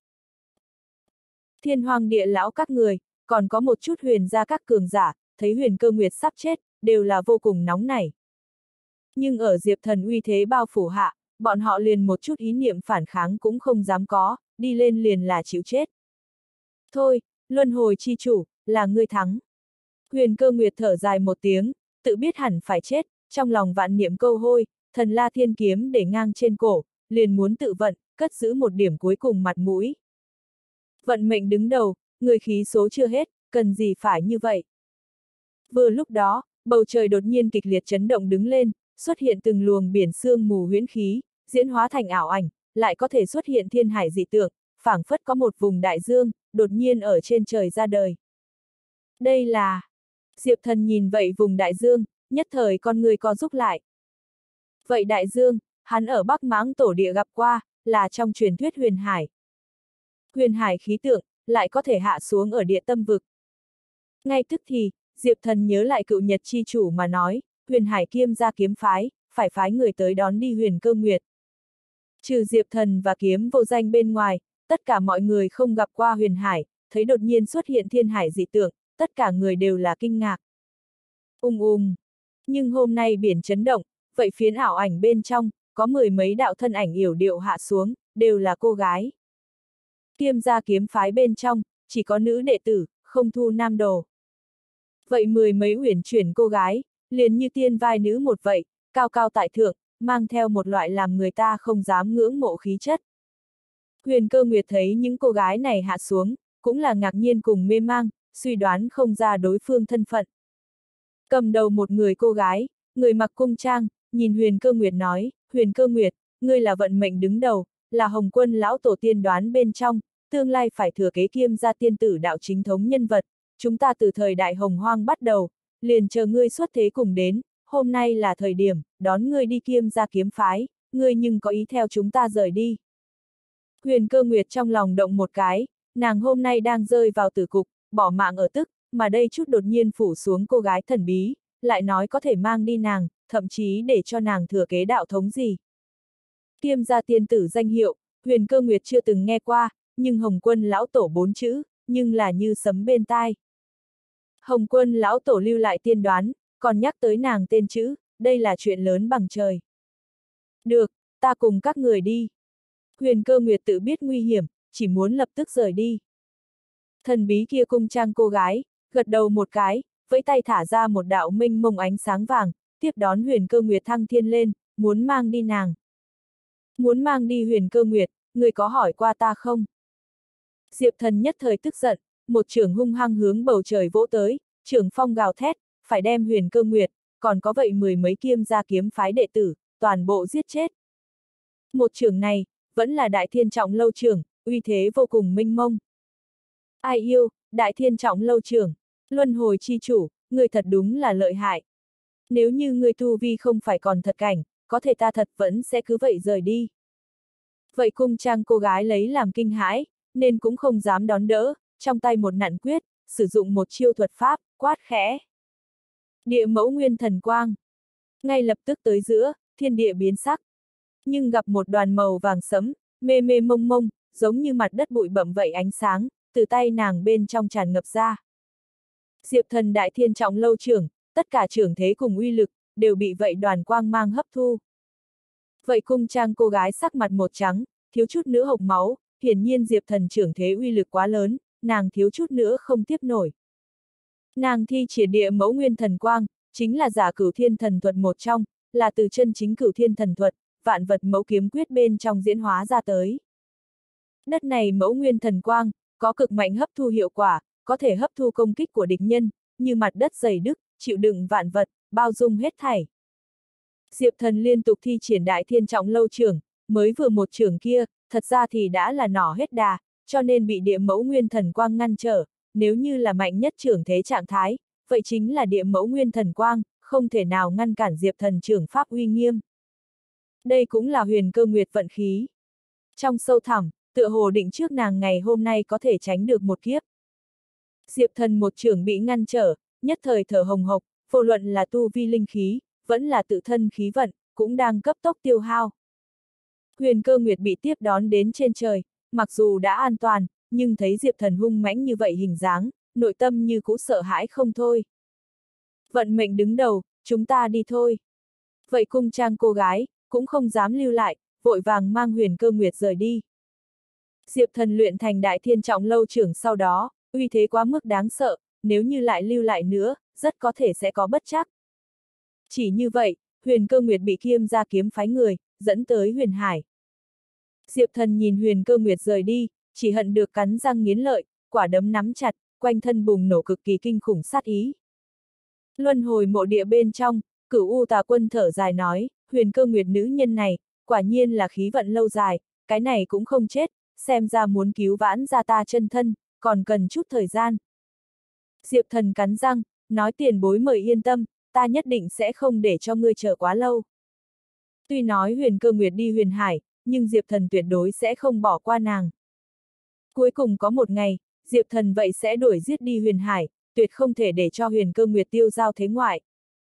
Thiên hoàng địa lão các người, còn có một chút huyền gia các cường giả, thấy Huyền Cơ Nguyệt sắp chết, đều là vô cùng nóng nảy. Nhưng ở Diệp Thần uy thế bao phủ hạ, bọn họ liền một chút ý niệm phản kháng cũng không dám có, đi lên liền là chịu chết. Thôi, luân hồi chi chủ, là ngươi thắng. Huyền Cơ Nguyệt thở dài một tiếng, tự biết hẳn phải chết, trong lòng vạn niệm câu hôi, thần la thiên kiếm để ngang trên cổ, liền muốn tự vận, cất giữ một điểm cuối cùng mặt mũi. Vận mệnh đứng đầu, người khí số chưa hết, cần gì phải như vậy. Vừa lúc đó, bầu trời đột nhiên kịch liệt chấn động đứng lên, xuất hiện từng luồng biển sương mù huyễn khí, diễn hóa thành ảo ảnh, lại có thể xuất hiện thiên hải dị tượng, phảng phất có một vùng đại dương, đột nhiên ở trên trời ra đời. Đây là... Diệp Thần nhìn vậy vùng đại dương, nhất thời con người co rúm lại. Vậy đại dương, hắn ở Bắc Mãng Tổ Địa gặp qua, là trong truyền thuyết huyền hải. Huyền hải khí tượng, lại có thể hạ xuống ở địa tâm vực. Ngay tức thì, Diệp Thần nhớ lại cựu Nhật chi chủ mà nói, huyền hải kiêm gia kiếm phái, phải phái người tới đón đi Huyền Cơ Nguyệt. Trừ Diệp Thần và kiếm vô danh bên ngoài, tất cả mọi người không gặp qua huyền hải, thấy đột nhiên xuất hiện thiên hải dị tượng, tất cả người đều là kinh ngạc. Ung ung. Nhưng hôm nay biển chấn động, vậy phiến ảo ảnh bên trong, có mười mấy đạo thân ảnh yểu điệu hạ xuống, đều là cô gái. Kiêm gia kiếm phái bên trong, chỉ có nữ đệ tử, không thu nam đồ. Vậy mười mấy uyển chuyển cô gái, liền như tiên vai nữ một vậy, cao cao tại thượng, mang theo một loại làm người ta không dám ngưỡng mộ khí chất. Huyền Cơ Nguyệt thấy những cô gái này hạ xuống, cũng là ngạc nhiên cùng mê mang, suy đoán không ra đối phương thân phận. Cầm đầu một người cô gái, người mặc cung trang, nhìn Huyền Cơ Nguyệt nói, Huyền Cơ Nguyệt, ngươi là vận mệnh đứng đầu, là Hồng Quân lão tổ tiên đoán bên trong, tương lai phải thừa kế Kiêm gia tiên tử đạo chính thống nhân vật, chúng ta từ thời đại hồng hoang bắt đầu, liền chờ ngươi xuất thế cùng đến, hôm nay là thời điểm, đón ngươi đi Kiêm gia kiếm phái, ngươi nhưng có ý theo chúng ta rời đi. Huyền Cơ Nguyệt trong lòng động một cái, nàng hôm nay đang rơi vào tử cục, bỏ mạng ở tức, mà đây chút đột nhiên phủ xuống cô gái thần bí, lại nói có thể mang đi nàng, thậm chí để cho nàng thừa kế đạo thống gì. Kiêm gia tiên tử danh hiệu, Huyền Cơ Nguyệt chưa từng nghe qua, nhưng Hồng Quân lão tổ bốn chữ, nhưng là như sấm bên tai. Hồng Quân lão tổ lưu lại tiên đoán, còn nhắc tới nàng tên chữ, đây là chuyện lớn bằng trời. Được, ta cùng các người đi. Huyền Cơ Nguyệt tự biết nguy hiểm, chỉ muốn lập tức rời đi. Thần bí kia cung trang cô gái, gật đầu một cái, vẫy tay thả ra một đạo minh mông ánh sáng vàng, tiếp đón Huyền Cơ Nguyệt thăng thiên lên, muốn mang đi nàng. Muốn mang đi Huyền Cơ Nguyệt, người có hỏi qua ta không? Diệp Thần nhất thời tức giận, một chưởng hung hăng hướng bầu trời vỗ tới, chưởng phong gào thét, phải đem Huyền Cơ Nguyệt, còn có vậy mười mấy Kiêm gia kiếm phái đệ tử, toàn bộ giết chết. Một chưởng này, vẫn là Đại Thiên Trọng Lâu chưởng, uy thế vô cùng minh mông. Ai yêu, Đại Thiên Trọng Lâu chưởng, luân hồi chi chủ, người thật đúng là lợi hại. Nếu như người tu vi không phải còn thật cảnh, có thể ta thật vẫn sẽ cứ vậy rời đi. Vậy cung trang cô gái lấy làm kinh hãi, nên cũng không dám đón đỡ, trong tay một nặn quyết, sử dụng một chiêu thuật pháp, quát khẽ. Địa mẫu nguyên thần quang. Ngay lập tức tới giữa, thiên địa biến sắc. Nhưng gặp một đoàn màu vàng sẫm, mê mê mông mông, giống như mặt đất bụi bặm vậy ánh sáng, từ tay nàng bên trong tràn ngập ra. Diệp Thần Đại Thiên Trọng Lâu trưởng, tất cả trưởng thế cùng uy lực, đều bị vậy đoàn quang mang hấp thu. Vậy cung trang cô gái sắc mặt một trắng, thiếu chút nữa hộc máu, hiển nhiên Diệp Thần trưởng thế uy lực quá lớn, nàng thiếu chút nữa không tiếp nổi. Nàng thi triển địa mẫu nguyên thần quang, chính là giả cửu thiên thần thuật một trong, là từ chân chính cửu thiên thần thuật, vạn vật mẫu kiếm quyết bên trong diễn hóa ra tới. Đất này mẫu nguyên thần quang, có cực mạnh hấp thu hiệu quả, có thể hấp thu công kích của địch nhân, như mặt đất dày đức, chịu đựng vạn vật, bao dung hết thảy. Diệp Thần liên tục thi triển Đại Thiên Trọng Lâu trưởng, mới vừa một trưởng kia, thật ra thì đã là nỏ hết đà, cho nên bị địa mẫu nguyên thần quang ngăn trở, nếu như là mạnh nhất trưởng thế trạng thái, vậy chính là địa mẫu nguyên thần quang, không thể nào ngăn cản Diệp Thần trưởng pháp uy nghiêm. Đây cũng là Huyền Cơ Nguyệt vận khí. Trong sâu thẳm, tựa hồ định trước nàng ngày hôm nay có thể tránh được một kiếp. Diệp Thần một trưởng bị ngăn trở, nhất thời thở hồng hộc, vô luận là tu vi linh khí, vẫn là tự thân khí vận, cũng đang cấp tốc tiêu hao. Huyền Cơ Nguyệt bị tiếp đón đến trên trời, mặc dù đã an toàn, nhưng thấy Diệp Thần hung mãnh như vậy hình dáng, nội tâm như cũ sợ hãi không thôi. Vận mệnh đứng đầu, chúng ta đi thôi. Vậy cung trang cô gái, cũng không dám lưu lại, vội vàng mang Huyền Cơ Nguyệt rời đi. Diệp Thần luyện thành Đại Thiên Trọng Lâu trưởng sau đó, uy thế quá mức đáng sợ, nếu như lại lưu lại nữa, rất có thể sẽ có bất trắc. Chỉ như vậy, Huyền Cơ Nguyệt bị Kiêm gia kiếm phái người, dẫn tới Huyền Hải. Diệp Thần nhìn Huyền Cơ Nguyệt rời đi, chỉ hận được cắn răng nghiến lợi, quả đấm nắm chặt, quanh thân bùng nổ cực kỳ kinh khủng sát ý. Luân hồi mộ địa bên trong, Cửu U Tà Quân thở dài nói, Huyền Cơ Nguyệt nữ nhân này, quả nhiên là khí vận lâu dài, cái này cũng không chết, xem ra muốn cứu vãn ra ta chân thân, còn cần chút thời gian. Diệp Thần cắn răng, nói tiền bối mời yên tâm, ta nhất định sẽ không để cho ngươi chờ quá lâu. Tuy nói Huyền Cơ Nguyệt đi Huyền Hải, nhưng Diệp Thần tuyệt đối sẽ không bỏ qua nàng. Cuối cùng có một ngày, Diệp Thần vậy sẽ đuổi giết đi Huyền Hải, tuyệt không thể để cho Huyền Cơ Nguyệt tiêu giao thế ngoại.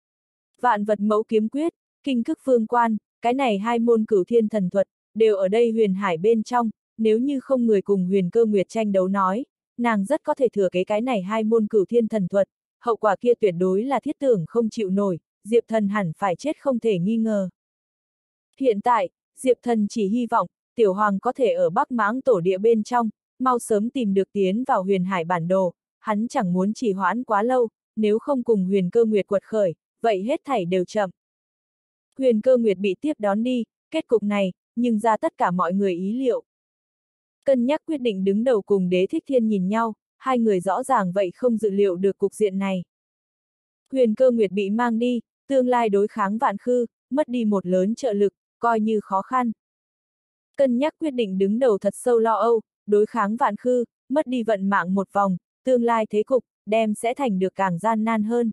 Vạn vật mẫu kiếm quyết, kinh cức phương quan, cái này hai môn cửu thiên thần thuật, đều ở đây Huyền Hải bên trong, nếu như không người cùng Huyền Cơ Nguyệt tranh đấu nói, nàng rất có thể thừa kế cái này hai môn cửu thiên thần thuật, hậu quả kia tuyệt đối là thiết tưởng không chịu nổi, Diệp Thần hẳn phải chết không thể nghi ngờ. Hiện tại, Diệp Thần chỉ hy vọng, Tiểu Hoàng có thể ở Bắc Mãng tổ địa bên trong, mau sớm tìm được tiến vào Huyền Hải bản đồ, hắn chẳng muốn trì hoãn quá lâu, nếu không cùng Huyền Cơ Nguyệt quật khởi, vậy hết thảy đều chậm. Huyền Cơ Nguyệt bị tiếp đón đi, kết cục này, nhưng ra tất cả mọi người ý liệu. Cân nhắc quyết định đứng đầu cùng Đế Thích Thiên nhìn nhau, hai người rõ ràng vậy không dự liệu được cục diện này. Huyền Cơ Nguyệt bị mang đi, tương lai đối kháng Vạn Khư, mất đi một lớn trợ lực, coi như khó khăn. Cân nhắc quyết định đứng đầu thật sâu lo âu, đối kháng Vạn Khư, mất đi vận mạng một vòng, tương lai thế cục, đem sẽ thành được càng gian nan hơn.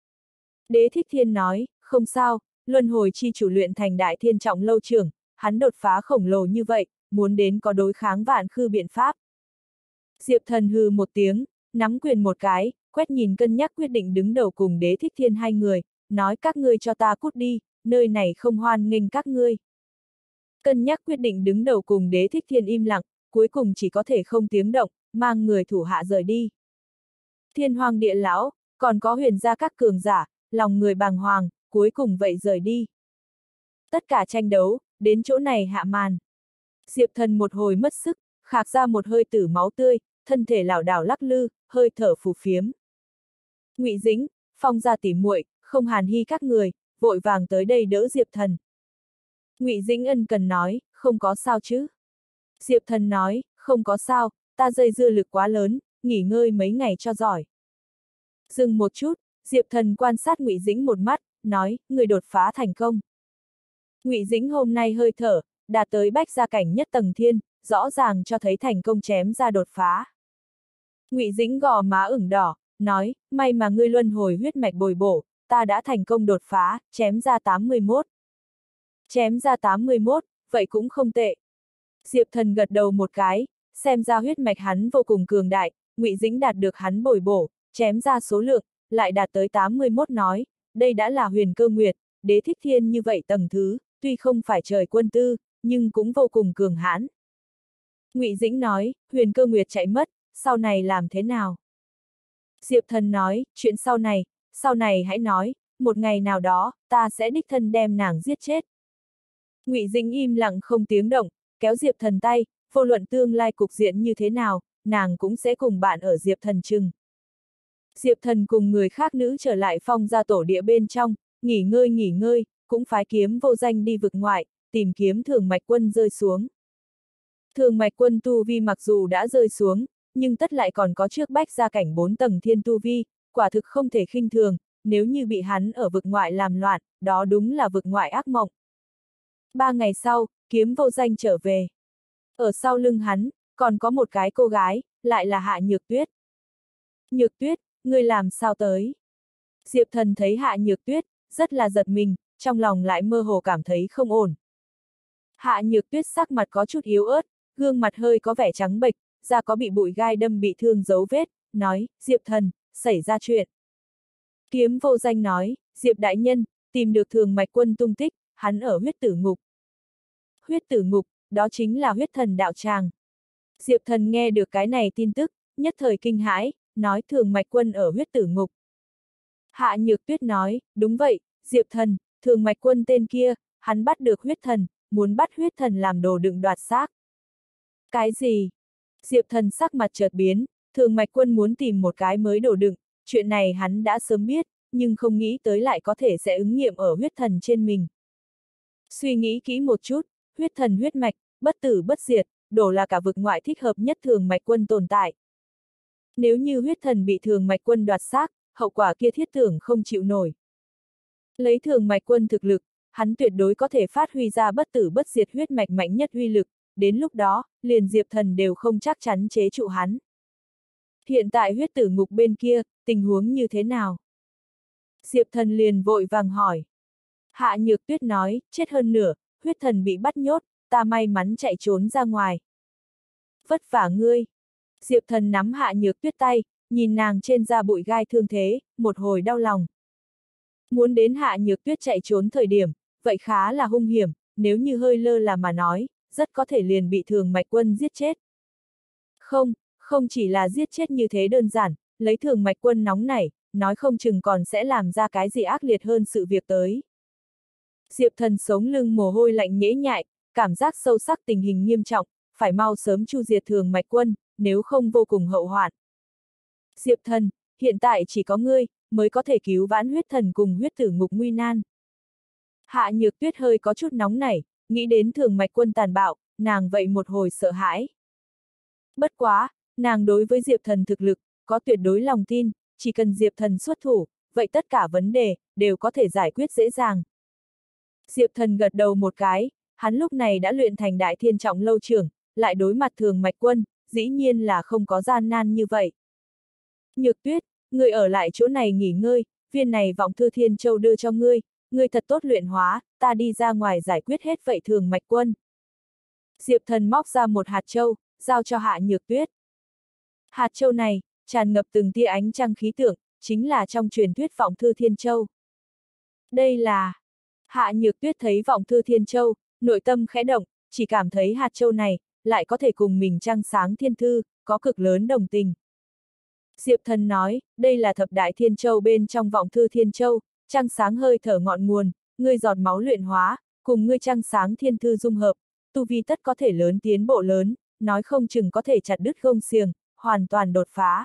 Đế Thích Thiên nói, không sao, luân hồi chi chủ luyện thành Đại Thiên Trọng Lâu trưởng, hắn đột phá khổng lồ như vậy, muốn đến có đối kháng Vạn Khư biện pháp. Diệp Thần hừ một tiếng, nắm quyền một cái, quét nhìn cân nhắc quyết định đứng đầu cùng Đế Thích Thiên hai người, nói các ngươi cho ta cút đi, nơi này không hoan nghênh các ngươi. Cân nhắc quyết định đứng đầu cùng Đế Thích Thiên im lặng, cuối cùng chỉ có thể không tiếng động, mang người thủ hạ rời đi. Thiên Hoàng Địa Lão, còn có Huyền gia các cường giả, lòng người bàng hoàng, cuối cùng vậy rời đi. Tất cả tranh đấu, đến chỗ này hạ màn. Diệp Thần một hồi mất sức, khạc ra một hơi tử máu tươi, thân thể lảo đảo lắc lư, hơi thở phù phiếm. Ngụy Dĩnh, Phong gia tỉ muội, Không Hàn Hy các người, vội vàng tới đây đỡ Diệp Thần. Ngụy Dĩnh ân cần nói, không có sao chứ. Diệp Thần nói, không có sao, ta dây dưa lực quá lớn, nghỉ ngơi mấy ngày cho giỏi. Dừng một chút, Diệp Thần quan sát Ngụy Dĩnh một mắt, nói, người đột phá thành công. Ngụy Dĩnh hôm nay hơi thở, đạt tới bách gia cảnh nhất tầng thiên, rõ ràng cho thấy thành công chém ra đột phá. Ngụy Dĩnh gò má ửng đỏ, nói, may mà ngươi luân hồi huyết mạch bồi bổ, ta đã thành công đột phá, chém ra tám mươi mốt. Chém ra tám mươi mốt, vậy cũng không tệ. Diệp Thần gật đầu một cái, xem ra huyết mạch hắn vô cùng cường đại, Ngụy Dĩnh đạt được hắn bồi bổ, chém ra số lượng, lại đạt tới tám mươi mốt nói, đây đã là Huyền Cơ Nguyệt, Đế Thích Thiên như vậy tầng thứ, tuy không phải trời quân tư, nhưng cũng vô cùng cường hãn. Ngụy Dĩnh nói, Huyền Cơ Nguyệt chạy mất, sau này làm thế nào? Diệp Thần nói, chuyện sau này, sau này hãy nói, một ngày nào đó, ta sẽ đích thân đem nàng giết chết. Ngụy Dĩnh im lặng không tiếng động, kéo Diệp Thần tay, vô luận tương lai cục diện như thế nào, nàng cũng sẽ cùng bạn ở Diệp Thần chừng. Diệp Thần cùng người khác nữ trở lại Phong gia tổ địa bên trong, nghỉ ngơi nghỉ ngơi, cũng phái kiếm vô danh đi vực ngoại, tìm kiếm Thường Mạch Quân rơi xuống. Thường Mạch Quân tu vi mặc dù đã rơi xuống, nhưng tất lại còn có trước bách gia cảnh bốn tầng thiên tu vi, quả thực không thể khinh thường, nếu như bị hắn ở vực ngoại làm loạn, đó đúng là vực ngoại ác mộng. Ba ngày sau, Kiếm Vô Danh trở về. Ở sau lưng hắn, còn có một cái cô gái, lại là Hạ Nhược Tuyết. Nhược Tuyết, ngươi làm sao tới? Diệp Thần thấy Hạ Nhược Tuyết, rất là giật mình, trong lòng lại mơ hồ cảm thấy không ổn. Hạ Nhược Tuyết sắc mặt có chút yếu ớt, gương mặt hơi có vẻ trắng bệch, da có bị bụi gai đâm bị thương dấu vết, nói, Diệp Thần, xảy ra chuyện. Kiếm Vô Danh nói, Diệp đại nhân, tìm được Thường Mạch Quân tung tích, hắn ở huyết tử ngục. Huyết tử ngục, đó chính là huyết thần đạo tràng. Diệp Thần nghe được cái này tin tức, nhất thời kinh hãi, nói Thường Mạch Quân ở huyết tử ngục. Hạ Nhược Tuyết nói, đúng vậy, Diệp Thần, Thường Mạch Quân tên kia, hắn bắt được huyết thần, muốn bắt huyết thần làm đồ đựng đoạt xác. Cái gì? Diệp Thần sắc mặt chợt biến, Thường Mạch Quân muốn tìm một cái mới đồ đựng, chuyện này hắn đã sớm biết, nhưng không nghĩ tới lại có thể sẽ ứng nghiệm ở huyết thần trên mình. Suy nghĩ kỹ một chút, huyết thần huyết mạch, bất tử bất diệt, đổ là cả vực ngoại thích hợp nhất Thường Mạch Quân tồn tại. Nếu như huyết thần bị Thường Mạch Quân đoạt xác, hậu quả kia thiết tưởng không chịu nổi. Lấy Thường Mạch Quân thực lực, hắn tuyệt đối có thể phát huy ra bất tử bất diệt huyết mạch mạnh nhất uy lực, đến lúc đó, liền Diệp Thần đều không chắc chắn chế trụ hắn. Hiện tại huyết tử ngục bên kia, tình huống như thế nào? Diệp Thần liền vội vàng hỏi. Hạ Nhược Tuyết nói, chết hơn nửa, huyết thần bị bắt nhốt, ta may mắn chạy trốn ra ngoài. Vất vả ngươi. Diệp Thần nắm Hạ Nhược Tuyết tay, nhìn nàng trên da bụi gai thương thế, một hồi đau lòng. Muốn đến Hạ Nhược Tuyết chạy trốn thời điểm, vậy khá là hung hiểm, nếu như hơi lơ là mà nói, rất có thể liền bị Thường Mạch Quân giết chết. Không, không chỉ là giết chết như thế đơn giản, lấy Thường Mạch Quân nóng nảy, nói không chừng còn sẽ làm ra cái gì ác liệt hơn sự việc tới. Diệp Thần sống lưng mồ hôi lạnh nhễ nhại, cảm giác sâu sắc tình hình nghiêm trọng, phải mau sớm chu diệt Thường Mạch Quân, nếu không vô cùng hậu hoạn. Diệp Thần, hiện tại chỉ có ngươi, mới có thể cứu vãn huyết thần cùng huyết tử ngục nguy nan. Hạ Nhược Tuyết hơi có chút nóng nảy, nghĩ đến Thường Mạch Quân tàn bạo, nàng vậy một hồi sợ hãi. Bất quá, nàng đối với Diệp Thần thực lực, có tuyệt đối lòng tin, chỉ cần Diệp Thần xuất thủ, vậy tất cả vấn đề, đều có thể giải quyết dễ dàng. Diệp Thần gật đầu một cái, hắn lúc này đã luyện thành đại thiên trọng lâu trưởng, lại đối mặt Thường Mạch Quân, dĩ nhiên là không có gian nan như vậy. Nhược Tuyết, ngươi ở lại chỗ này nghỉ ngơi, viên này vọng thư thiên châu đưa cho ngươi, ngươi thật tốt luyện hóa, ta đi ra ngoài giải quyết hết vậy Thường Mạch Quân. Diệp Thần móc ra một hạt châu, giao cho Hạ Nhược Tuyết. Hạt châu này, tràn ngập từng tia ánh trăng khí tượng, chính là trong truyền thuyết vọng thư thiên châu. Đây là... Hạ Nhược Tuyết thấy vọng thư thiên châu, nội tâm khẽ động, chỉ cảm thấy hạt châu này, lại có thể cùng mình trăng sáng thiên thư, có cực lớn đồng tình. Diệp Thần nói, đây là thập đại thiên châu bên trong vọng thư thiên châu, trăng sáng hơi thở ngọn nguồn, ngươi giọt máu luyện hóa, cùng ngươi trăng sáng thiên thư dung hợp, tu vi tất có thể lớn tiến bộ lớn, nói không chừng có thể chặt đứt gông xiềng, hoàn toàn đột phá.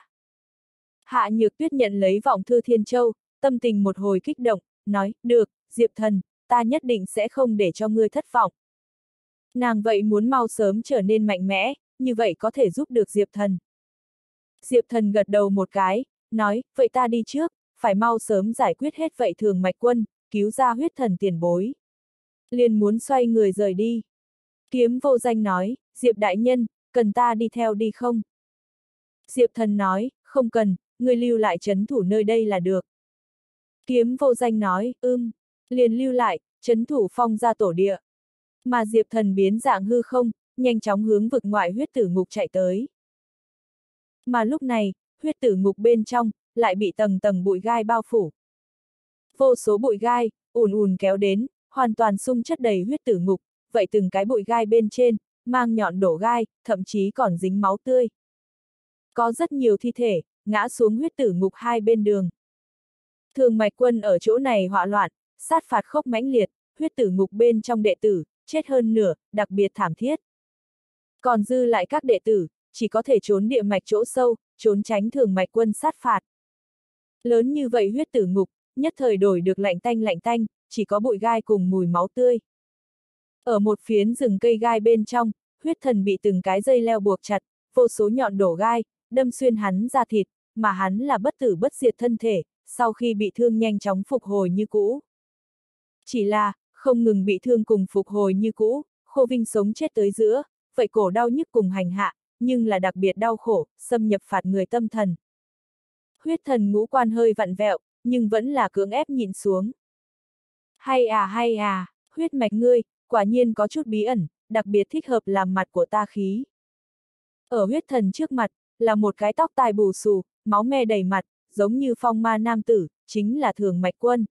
Hạ Nhược Tuyết nhận lấy vọng thư thiên châu, tâm tình một hồi kích động, nói, được, Diệp Thần, ta nhất định sẽ không để cho ngươi thất vọng. Nàng vậy muốn mau sớm trở nên mạnh mẽ, như vậy có thể giúp được Diệp Thần. Diệp Thần gật đầu một cái, nói, vậy ta đi trước, phải mau sớm giải quyết hết vậy Thường Mạch Quân, cứu ra huyết thần tiền bối. Liền muốn xoay người rời đi. Kiếm Vô Danh nói, Diệp đại nhân, cần ta đi theo đi không? Diệp Thần nói, không cần, ngươi lưu lại trấn thủ nơi đây là được. Kiếm Vô Danh nói, ưm, liền lưu lại, trấn thủ Phong gia tổ địa. Mà Diệp Thần biến dạng hư không, nhanh chóng hướng vực ngoại huyết tử ngục chạy tới. Mà lúc này, huyết tử ngục bên trong, lại bị tầng tầng bụi gai bao phủ. Vô số bụi gai, ùn ùn kéo đến, hoàn toàn xung chất đầy huyết tử ngục, vậy từng cái bụi gai bên trên, mang nhọn đổ gai, thậm chí còn dính máu tươi. Có rất nhiều thi thể, ngã xuống huyết tử ngục hai bên đường. Thường Mạch Quân ở chỗ này họa loạn, sát phạt khốc mãnh liệt, huyết tử ngục bên trong đệ tử, chết hơn nửa, đặc biệt thảm thiết. Còn dư lại các đệ tử, chỉ có thể trốn địa mạch chỗ sâu, trốn tránh Thường Mạch Quân sát phạt. Lớn như vậy huyết tử ngục, nhất thời đổi được lạnh tanh lạnh tanh, chỉ có bụi gai cùng mùi máu tươi. Ở một phiến rừng cây gai bên trong, huyết thần bị từng cái dây leo buộc chặt, vô số nhọn đổ gai, đâm xuyên hắn ra thịt, mà hắn là bất tử bất diệt thân thể, sau khi bị thương nhanh chóng phục hồi như cũ. Chỉ là, không ngừng bị thương cùng phục hồi như cũ, Khô Vinh sống chết tới giữa, vậy cổ đau nhức cùng hành hạ, nhưng là đặc biệt đau khổ, xâm nhập phạt người tâm thần. Huyết thần ngũ quan hơi vặn vẹo, nhưng vẫn là cưỡng ép nhịn xuống. Hay à hay à, huyết mạch ngươi, quả nhiên có chút bí ẩn, đặc biệt thích hợp làm mặt của ta khí. Ở huyết thần trước mặt, là một cái tóc tai bù xù, máu me đầy mặt, giống như phong ma nam tử, chính là Thường Mạch Quân.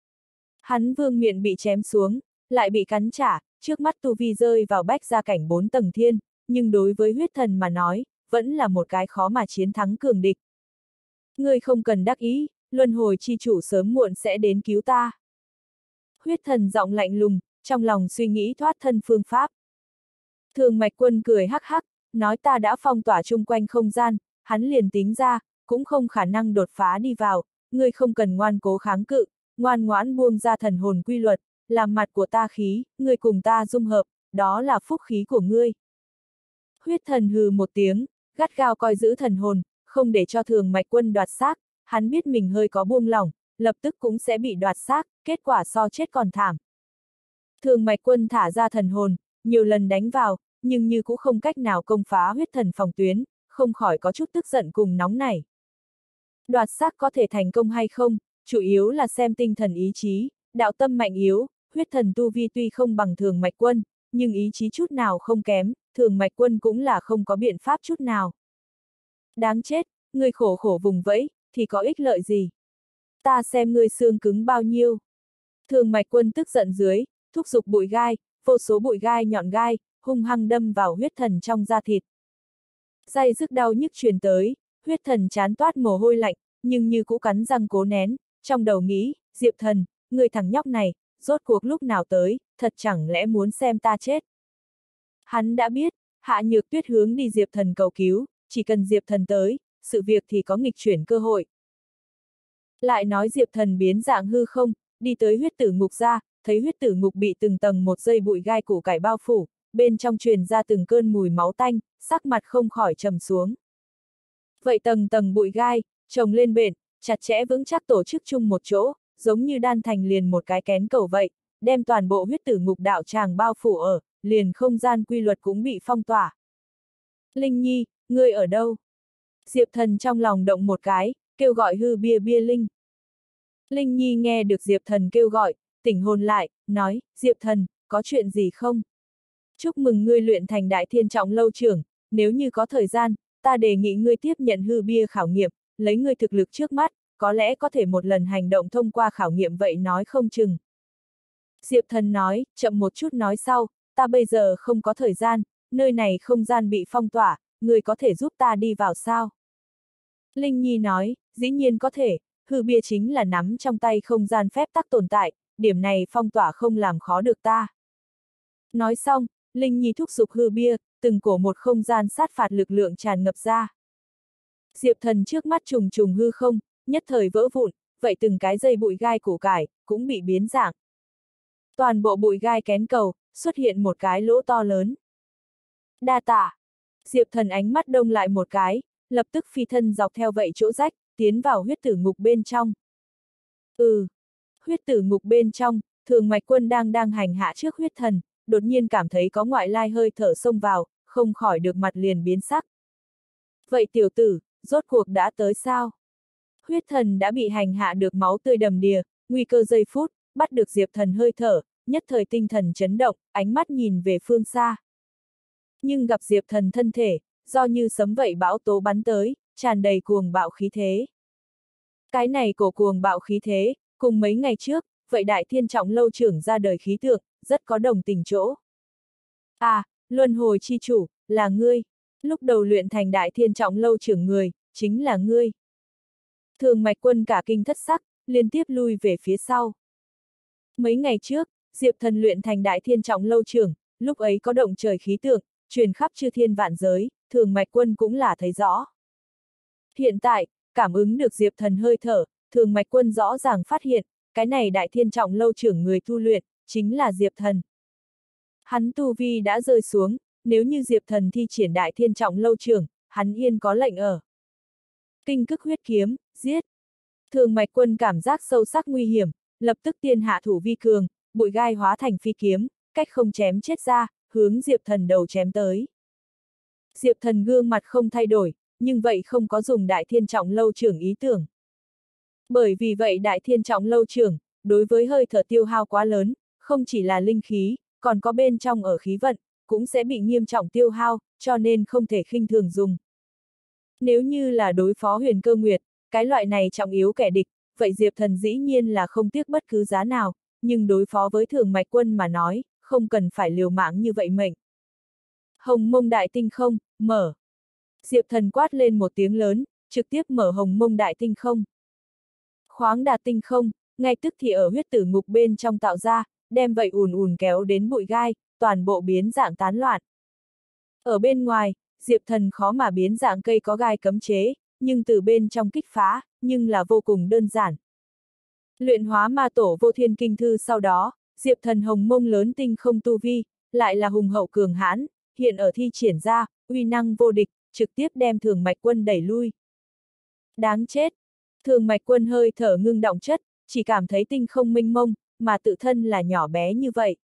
Hắn vương miện bị chém xuống, lại bị cắn trả, trước mắt tu vi rơi vào bách gia cảnh bốn tầng thiên, nhưng đối với huyết thần mà nói, vẫn là một cái khó mà chiến thắng cường địch. Ngươi không cần đắc ý, luân hồi chi chủ sớm muộn sẽ đến cứu ta. Huyết thần giọng lạnh lùng, trong lòng suy nghĩ thoát thân phương pháp. Thường Mạch Quân cười hắc hắc, nói ta đã phong tỏa chung quanh không gian, hắn liền tính ra, cũng không khả năng đột phá đi vào, ngươi không cần ngoan cố kháng cự, ngoan ngoãn buông ra thần hồn quy luật, làm mặt của ta khí, ngươi cùng ta dung hợp, đó là phúc khí của ngươi. Huyết thần hừ một tiếng, gắt gao coi giữ thần hồn, không để cho Thường Mạch Quân đoạt xác, hắn biết mình hơi có buông lỏng, lập tức cũng sẽ bị đoạt xác, kết quả so chết còn thảm. Thường Mạch Quân thả ra thần hồn, nhiều lần đánh vào, nhưng như cũng không cách nào công phá huyết thần phòng tuyến, không khỏi có chút tức giận cùng nóng nảy. Đoạt xác có thể thành công hay không, chủ yếu là xem tinh thần ý chí, đạo tâm mạnh yếu, huyết thần tu vi tuy không bằng Thường Mạch Quân, nhưng ý chí chút nào không kém, Thường Mạch Quân cũng là không có biện pháp chút nào. Đáng chết, ngươi khổ khổ vùng vẫy, thì có ích lợi gì? Ta xem ngươi xương cứng bao nhiêu. Thường Mạch Quân tức giận dưới, thúc giục bụi gai, vô số bụi gai nhọn gai, hung hăng đâm vào huyết thần trong da thịt. Day dứt đau nhức truyền tới, huyết thần chán toát mồ hôi lạnh, nhưng như cũ cắn răng cố nén, trong đầu nghĩ, Diệp Thần, người thằng nhóc này, rốt cuộc lúc nào tới, thật chẳng lẽ muốn xem ta chết. Hắn đã biết, Hạ Nhược Tuyết hướng đi Diệp Thần cầu cứu, chỉ cần Diệp Thần tới, sự việc thì có nghịch chuyển cơ hội. Lại nói Diệp Thần biến dạng hư không, đi tới huyết tử ngục ra, thấy huyết tử ngục bị từng tầng một dây bụi gai củ cải bao phủ, bên trong truyền ra từng cơn mùi máu tanh, sắc mặt không khỏi trầm xuống. Vậy tầng tầng bụi gai, chồng lên bện, chặt chẽ vững chắc tổ chức chung một chỗ, giống như đan thành liền một cái kén cầu vậy, đem toàn bộ huyết tử ngục đạo tràng bao phủ ở, liền không gian quy luật cũng bị phong tỏa. Linh Nhi, ngươi ở đâu? Diệp Thần trong lòng động một cái, kêu gọi hư bia bia Linh. Linh Nhi nghe được Diệp Thần kêu gọi, tỉnh hồn lại, nói, Diệp Thần, có chuyện gì không? Chúc mừng ngươi luyện thành đại thiên trọng lâu trưởng, nếu như có thời gian, ta đề nghị ngươi tiếp nhận hư bia khảo nghiệm, lấy ngươi thực lực trước mắt, có lẽ có thể một lần hành động thông qua khảo nghiệm vậy nói không chừng. Diệp Thần nói, chậm một chút nói sau, ta bây giờ không có thời gian, nơi này không gian bị phong tỏa, ngươi có thể giúp ta đi vào sao? Linh Nhi nói, dĩ nhiên có thể, hư bia chính là nắm trong tay không gian phép tắc tồn tại, điểm này phong tỏa không làm khó được ta. Nói xong, Linh Nhi thúc giục hư bia, từng cổ một không gian sát phạt lực lượng tràn ngập ra. Diệp Thần trước mắt trùng trùng hư không, nhất thời vỡ vụn, vậy từng cái dây bụi gai củ cải, cũng bị biến dạng. Toàn bộ bụi gai kén cầu, xuất hiện một cái lỗ to lớn. Đa tạ. Diệp Thần ánh mắt đông lại một cái, lập tức phi thân dọc theo vậy chỗ rách, tiến vào huyết tử ngục bên trong. Ừ. Huyết tử ngục bên trong, Thường Mạch Quân đang đang hành hạ trước huyết thần, đột nhiên cảm thấy có ngoại lai hơi thở xông vào, không khỏi được mặt liền biến sắc. Vậy tiểu tử, rốt cuộc đã tới sao? Huyết thần đã bị hành hạ được máu tươi đầm đìa, nguy cơ giây phút, bắt được Diệp Thần hơi thở, nhất thời tinh thần chấn động, ánh mắt nhìn về phương xa. Nhưng gặp Diệp Thần thân thể, do như sấm vậy bão tố bắn tới, tràn đầy cuồng bạo khí thế. Cái này cổ cuồng bạo khí thế, cùng mấy ngày trước, vậy đại thiên trọng lâu trưởng ra đời khí tượng, rất có đồng tình chỗ. À, luân hồi chi chủ, là ngươi. Lúc đầu luyện thành đại thiên trọng lâu trưởng người, chính là ngươi. Thường Mạch Quân cả kinh thất sắc, liên tiếp lui về phía sau. Mấy ngày trước, Diệp Thần luyện thành đại thiên trọng lâu trưởng, lúc ấy có động trời khí tượng, truyền khắp chư thiên vạn giới, Thường Mạch Quân cũng là thấy rõ. Hiện tại, cảm ứng được Diệp Thần hơi thở, Thường Mạch Quân rõ ràng phát hiện, cái này đại thiên trọng lâu trưởng người tu luyện, chính là Diệp Thần. Hắn tu vi đã rơi xuống, nếu như Diệp Thần thi triển đại thiên trọng lâu trưởng, hắn yên có lệnh ở. Kinh cức huyết kiếm, giết. Thường Mạch Quân cảm giác sâu sắc nguy hiểm, lập tức tiên hạ thủ vi cường, bụi gai hóa thành phi kiếm, cách không chém chết ra, hướng Diệp Thần đầu chém tới. Diệp Thần gương mặt không thay đổi, nhưng vậy không có dùng Đại Thiên Trọng Lâu trưởng ý tưởng. Bởi vì vậy Đại Thiên Trọng Lâu trưởng, đối với hơi thở tiêu hao quá lớn, không chỉ là linh khí, còn có bên trong ở khí vận, cũng sẽ bị nghiêm trọng tiêu hao, cho nên không thể khinh thường dùng. Nếu như là đối phó Huyền Cơ Nguyệt, cái loại này trọng yếu kẻ địch, vậy Diệp Thần dĩ nhiên là không tiếc bất cứ giá nào, nhưng đối phó với Thường Mạch Quân mà nói, không cần phải liều mạng như vậy mệnh. Hồng Mông Đại Tinh Không, mở. Diệp Thần quát lên một tiếng lớn, trực tiếp mở Hồng Mông Đại Tinh Không. Khoáng đạt tinh không, ngay tức thì ở huyết tử ngục bên trong tạo ra, đem vậy ùn ùn kéo đến bụi gai, toàn bộ biến dạng tán loạn. Ở bên ngoài, Diệp Thần khó mà biến dạng cây có gai cấm chế, nhưng từ bên trong kích phá, nhưng là vô cùng đơn giản. Luyện hóa ma tổ vô thiên kinh thư sau đó, Diệp Thần Hồng Mông lớn tinh không tu vi, lại là hùng hậu cường hãn, hiện ở thi triển ra, uy năng vô địch, trực tiếp đem Thường Mạch Quân đẩy lui. Đáng chết! Thường Mạch Quân hơi thở ngưng động chất, chỉ cảm thấy tinh không mênh mông, mà tự thân là nhỏ bé như vậy.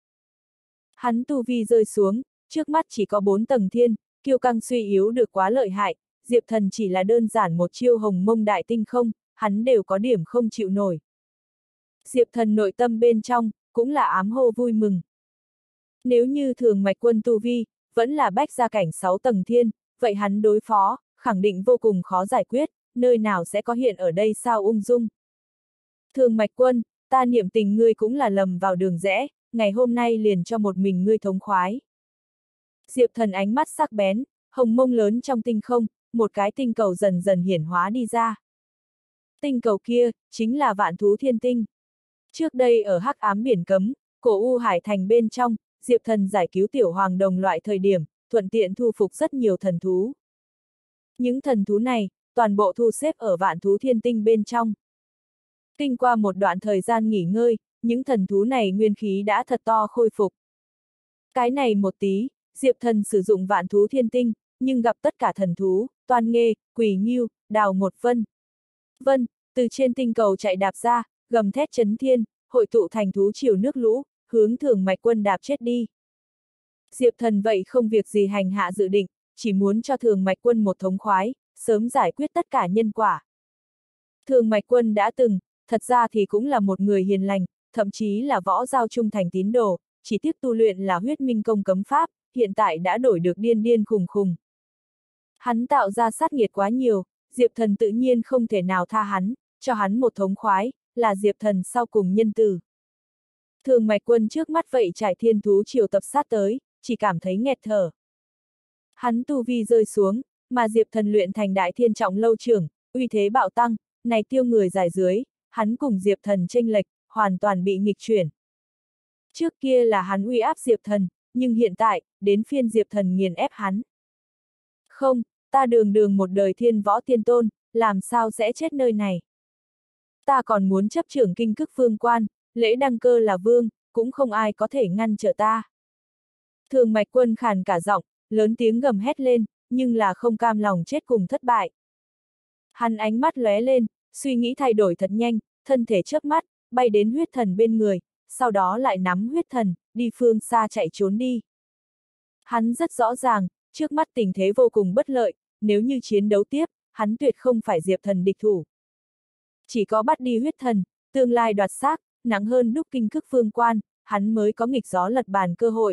Hắn tu vi rơi xuống, trước mắt chỉ có bốn tầng thiên, kiêu căng suy yếu được quá lợi hại, Diệp Thần chỉ là đơn giản một chiêu Hồng Mông Đại Tinh Không, hắn đều có điểm không chịu nổi. Diệp Thần nội tâm bên trong, cũng là ám hô vui mừng. Nếu như Thường Mạch Quân tu vi, vẫn là bách gia cảnh sáu tầng thiên, vậy hắn đối phó, khẳng định vô cùng khó giải quyết, nơi nào sẽ có hiện ở đây sao ung dung. Thường Mạch Quân, ta niệm tình ngươi cũng là lầm vào đường rẽ, ngày hôm nay liền cho một mình ngươi thống khoái. Diệp Thần ánh mắt sắc bén, hồng mông lớn trong tinh không, một cái tinh cầu dần dần hiển hóa đi ra. Tinh cầu kia, chính là Vạn Thú Thiên Tinh. Trước đây ở hắc ám biển cấm, cổ U Hải Thành bên trong, Diệp Thần giải cứu tiểu hoàng đồng loại thời điểm, thuận tiện thu phục rất nhiều thần thú. Những thần thú này, toàn bộ thu xếp ở Vạn Thú Thiên Tinh bên trong. Kinh qua một đoạn thời gian nghỉ ngơi, những thần thú này nguyên khí đã thật to khôi phục. Cái này một tí, Diệp Thần sử dụng Vạn Thú Thiên Tinh, nhưng gặp tất cả thần thú, Toan Nghê, Quỷ Ngưu, Đào một Vân. Vân, từ trên tinh cầu chạy đạp ra, gầm thét chấn thiên, hội tụ thành thú triều nước lũ, hướng Thường Mạch Quân đạp chết đi. Diệp Thần vậy không việc gì hành hạ dự định, chỉ muốn cho Thường Mạch Quân một thống khoái, sớm giải quyết tất cả nhân quả. Thường Mạch Quân đã từng, thật ra thì cũng là một người hiền lành, thậm chí là võ giao trung thành tín đồ, chỉ tiếc tu luyện là huyết minh công cấm pháp, hiện tại đã đổi được điên điên khùng khùng. Hắn tạo ra sát nghiệt quá nhiều, Diệp Thần tự nhiên không thể nào tha hắn, cho hắn một thống khoái, là Diệp Thần sau cùng nhân từ. Thường Mạch Quân trước mắt vậy trải thiên thú triều tập sát tới, chỉ cảm thấy nghẹt thở. Hắn tu vi rơi xuống, mà Diệp Thần luyện thành Đại Thiên Trọng Lâu trưởng, uy thế bạo tăng, này tiêu người dài dưới, hắn cùng Diệp Thần chênh lệch, hoàn toàn bị nghịch chuyển. Trước kia là hắn uy áp Diệp Thần, nhưng hiện tại, đến phiên Diệp Thần nghiền ép hắn. Không, ta đường đường một đời thiên võ tiên tôn, làm sao sẽ chết nơi này? Ta còn muốn chấp trưởng kinh cức vương quan, lễ đăng cơ là vương, cũng không ai có thể ngăn trở ta. Thường Mạch Quân khàn cả giọng, lớn tiếng gầm hét lên, nhưng là không cam lòng chết cùng thất bại. Hắn ánh mắt lóe lên, suy nghĩ thay đổi thật nhanh, thân thể chớp mắt, bay đến huyết thần bên người, sau đó lại nắm huyết thần, đi phương xa chạy trốn đi. Hắn rất rõ ràng, trước mắt tình thế vô cùng bất lợi, nếu như chiến đấu tiếp, hắn tuyệt không phải Diệp Thần địch thủ. Chỉ có bắt đi huyết thần, tương lai đoạt xác, nặng hơn đúc kinh cức phương quan, hắn mới có nghịch gió lật bàn cơ hội.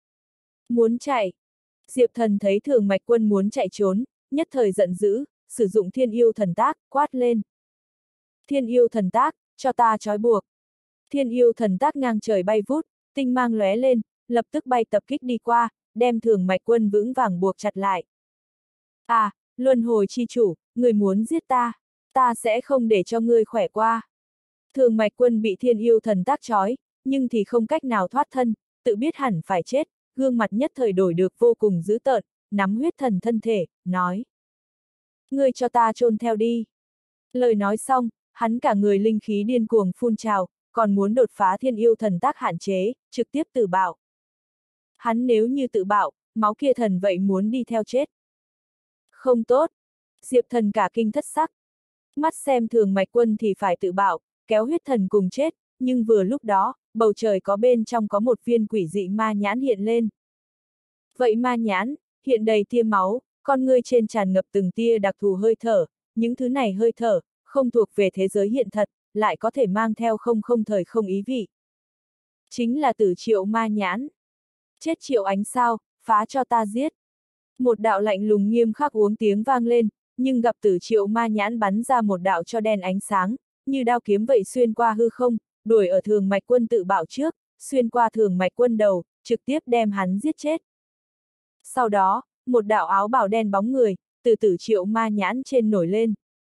Muốn chạy. Diệp Thần thấy Thường Mạch Quân muốn chạy trốn, nhất thời giận dữ, sử dụng thiên yêu thần tác, quát lên. Thiên yêu thần tác, cho ta trói buộc. Thiên yêu thần tác ngang trời bay vút, tinh mang lóe lên, lập tức bay tập kích đi qua, đem Thường Mạch Quân vững vàng buộc chặt lại. À, luân hồi chi chủ, người muốn giết ta, ta sẽ không để cho ngươi khỏe qua. Thường Mạch Quân bị thiên yêu thần tác trói, nhưng thì không cách nào thoát thân, tự biết hẳn phải chết, gương mặt nhất thời đổi được vô cùng dữ tợn, nắm huyết thần thân thể, nói. Ngươi cho ta chôn theo đi. Lời nói xong, hắn cả người linh khí điên cuồng phun trào, còn muốn đột phá thiên yêu thần tác hạn chế, trực tiếp tự bạo. Hắn nếu như tự bạo, máu kia thần vậy muốn đi theo chết. Không tốt. Diệp Thần cả kinh thất sắc. Mắt xem thường mạch quân thì phải tự bạo, kéo huyết thần cùng chết, nhưng vừa lúc đó, bầu trời có bên trong có một viên quỷ dị ma nhãn hiện lên. Vậy ma nhãn, hiện đầy tia máu, con ngươi trên tràn ngập từng tia đặc thù hơi thở, những thứ này hơi thở, không thuộc về thế giới hiện thật, lại có thể mang theo không không thời không ý vị. Chính là Tử Triệu ma nhãn. Chết Triệu Ánh sao, phá cho ta giết. Một đạo lạnh lùng nghiêm khắc uống tiếng vang lên, nhưng gặp Tử Triệu ma nhãn bắn ra một đạo cho đen ánh sáng, như đao kiếm vậy xuyên qua hư không, đuổi ở Thường Mạch Quân tự bạo trước, xuyên qua Thường Mạch Quân đầu, trực tiếp đem hắn giết chết. Sau đó, một đạo áo bào đen bóng người, từ Tử Triệu ma nhãn trên nổi lên.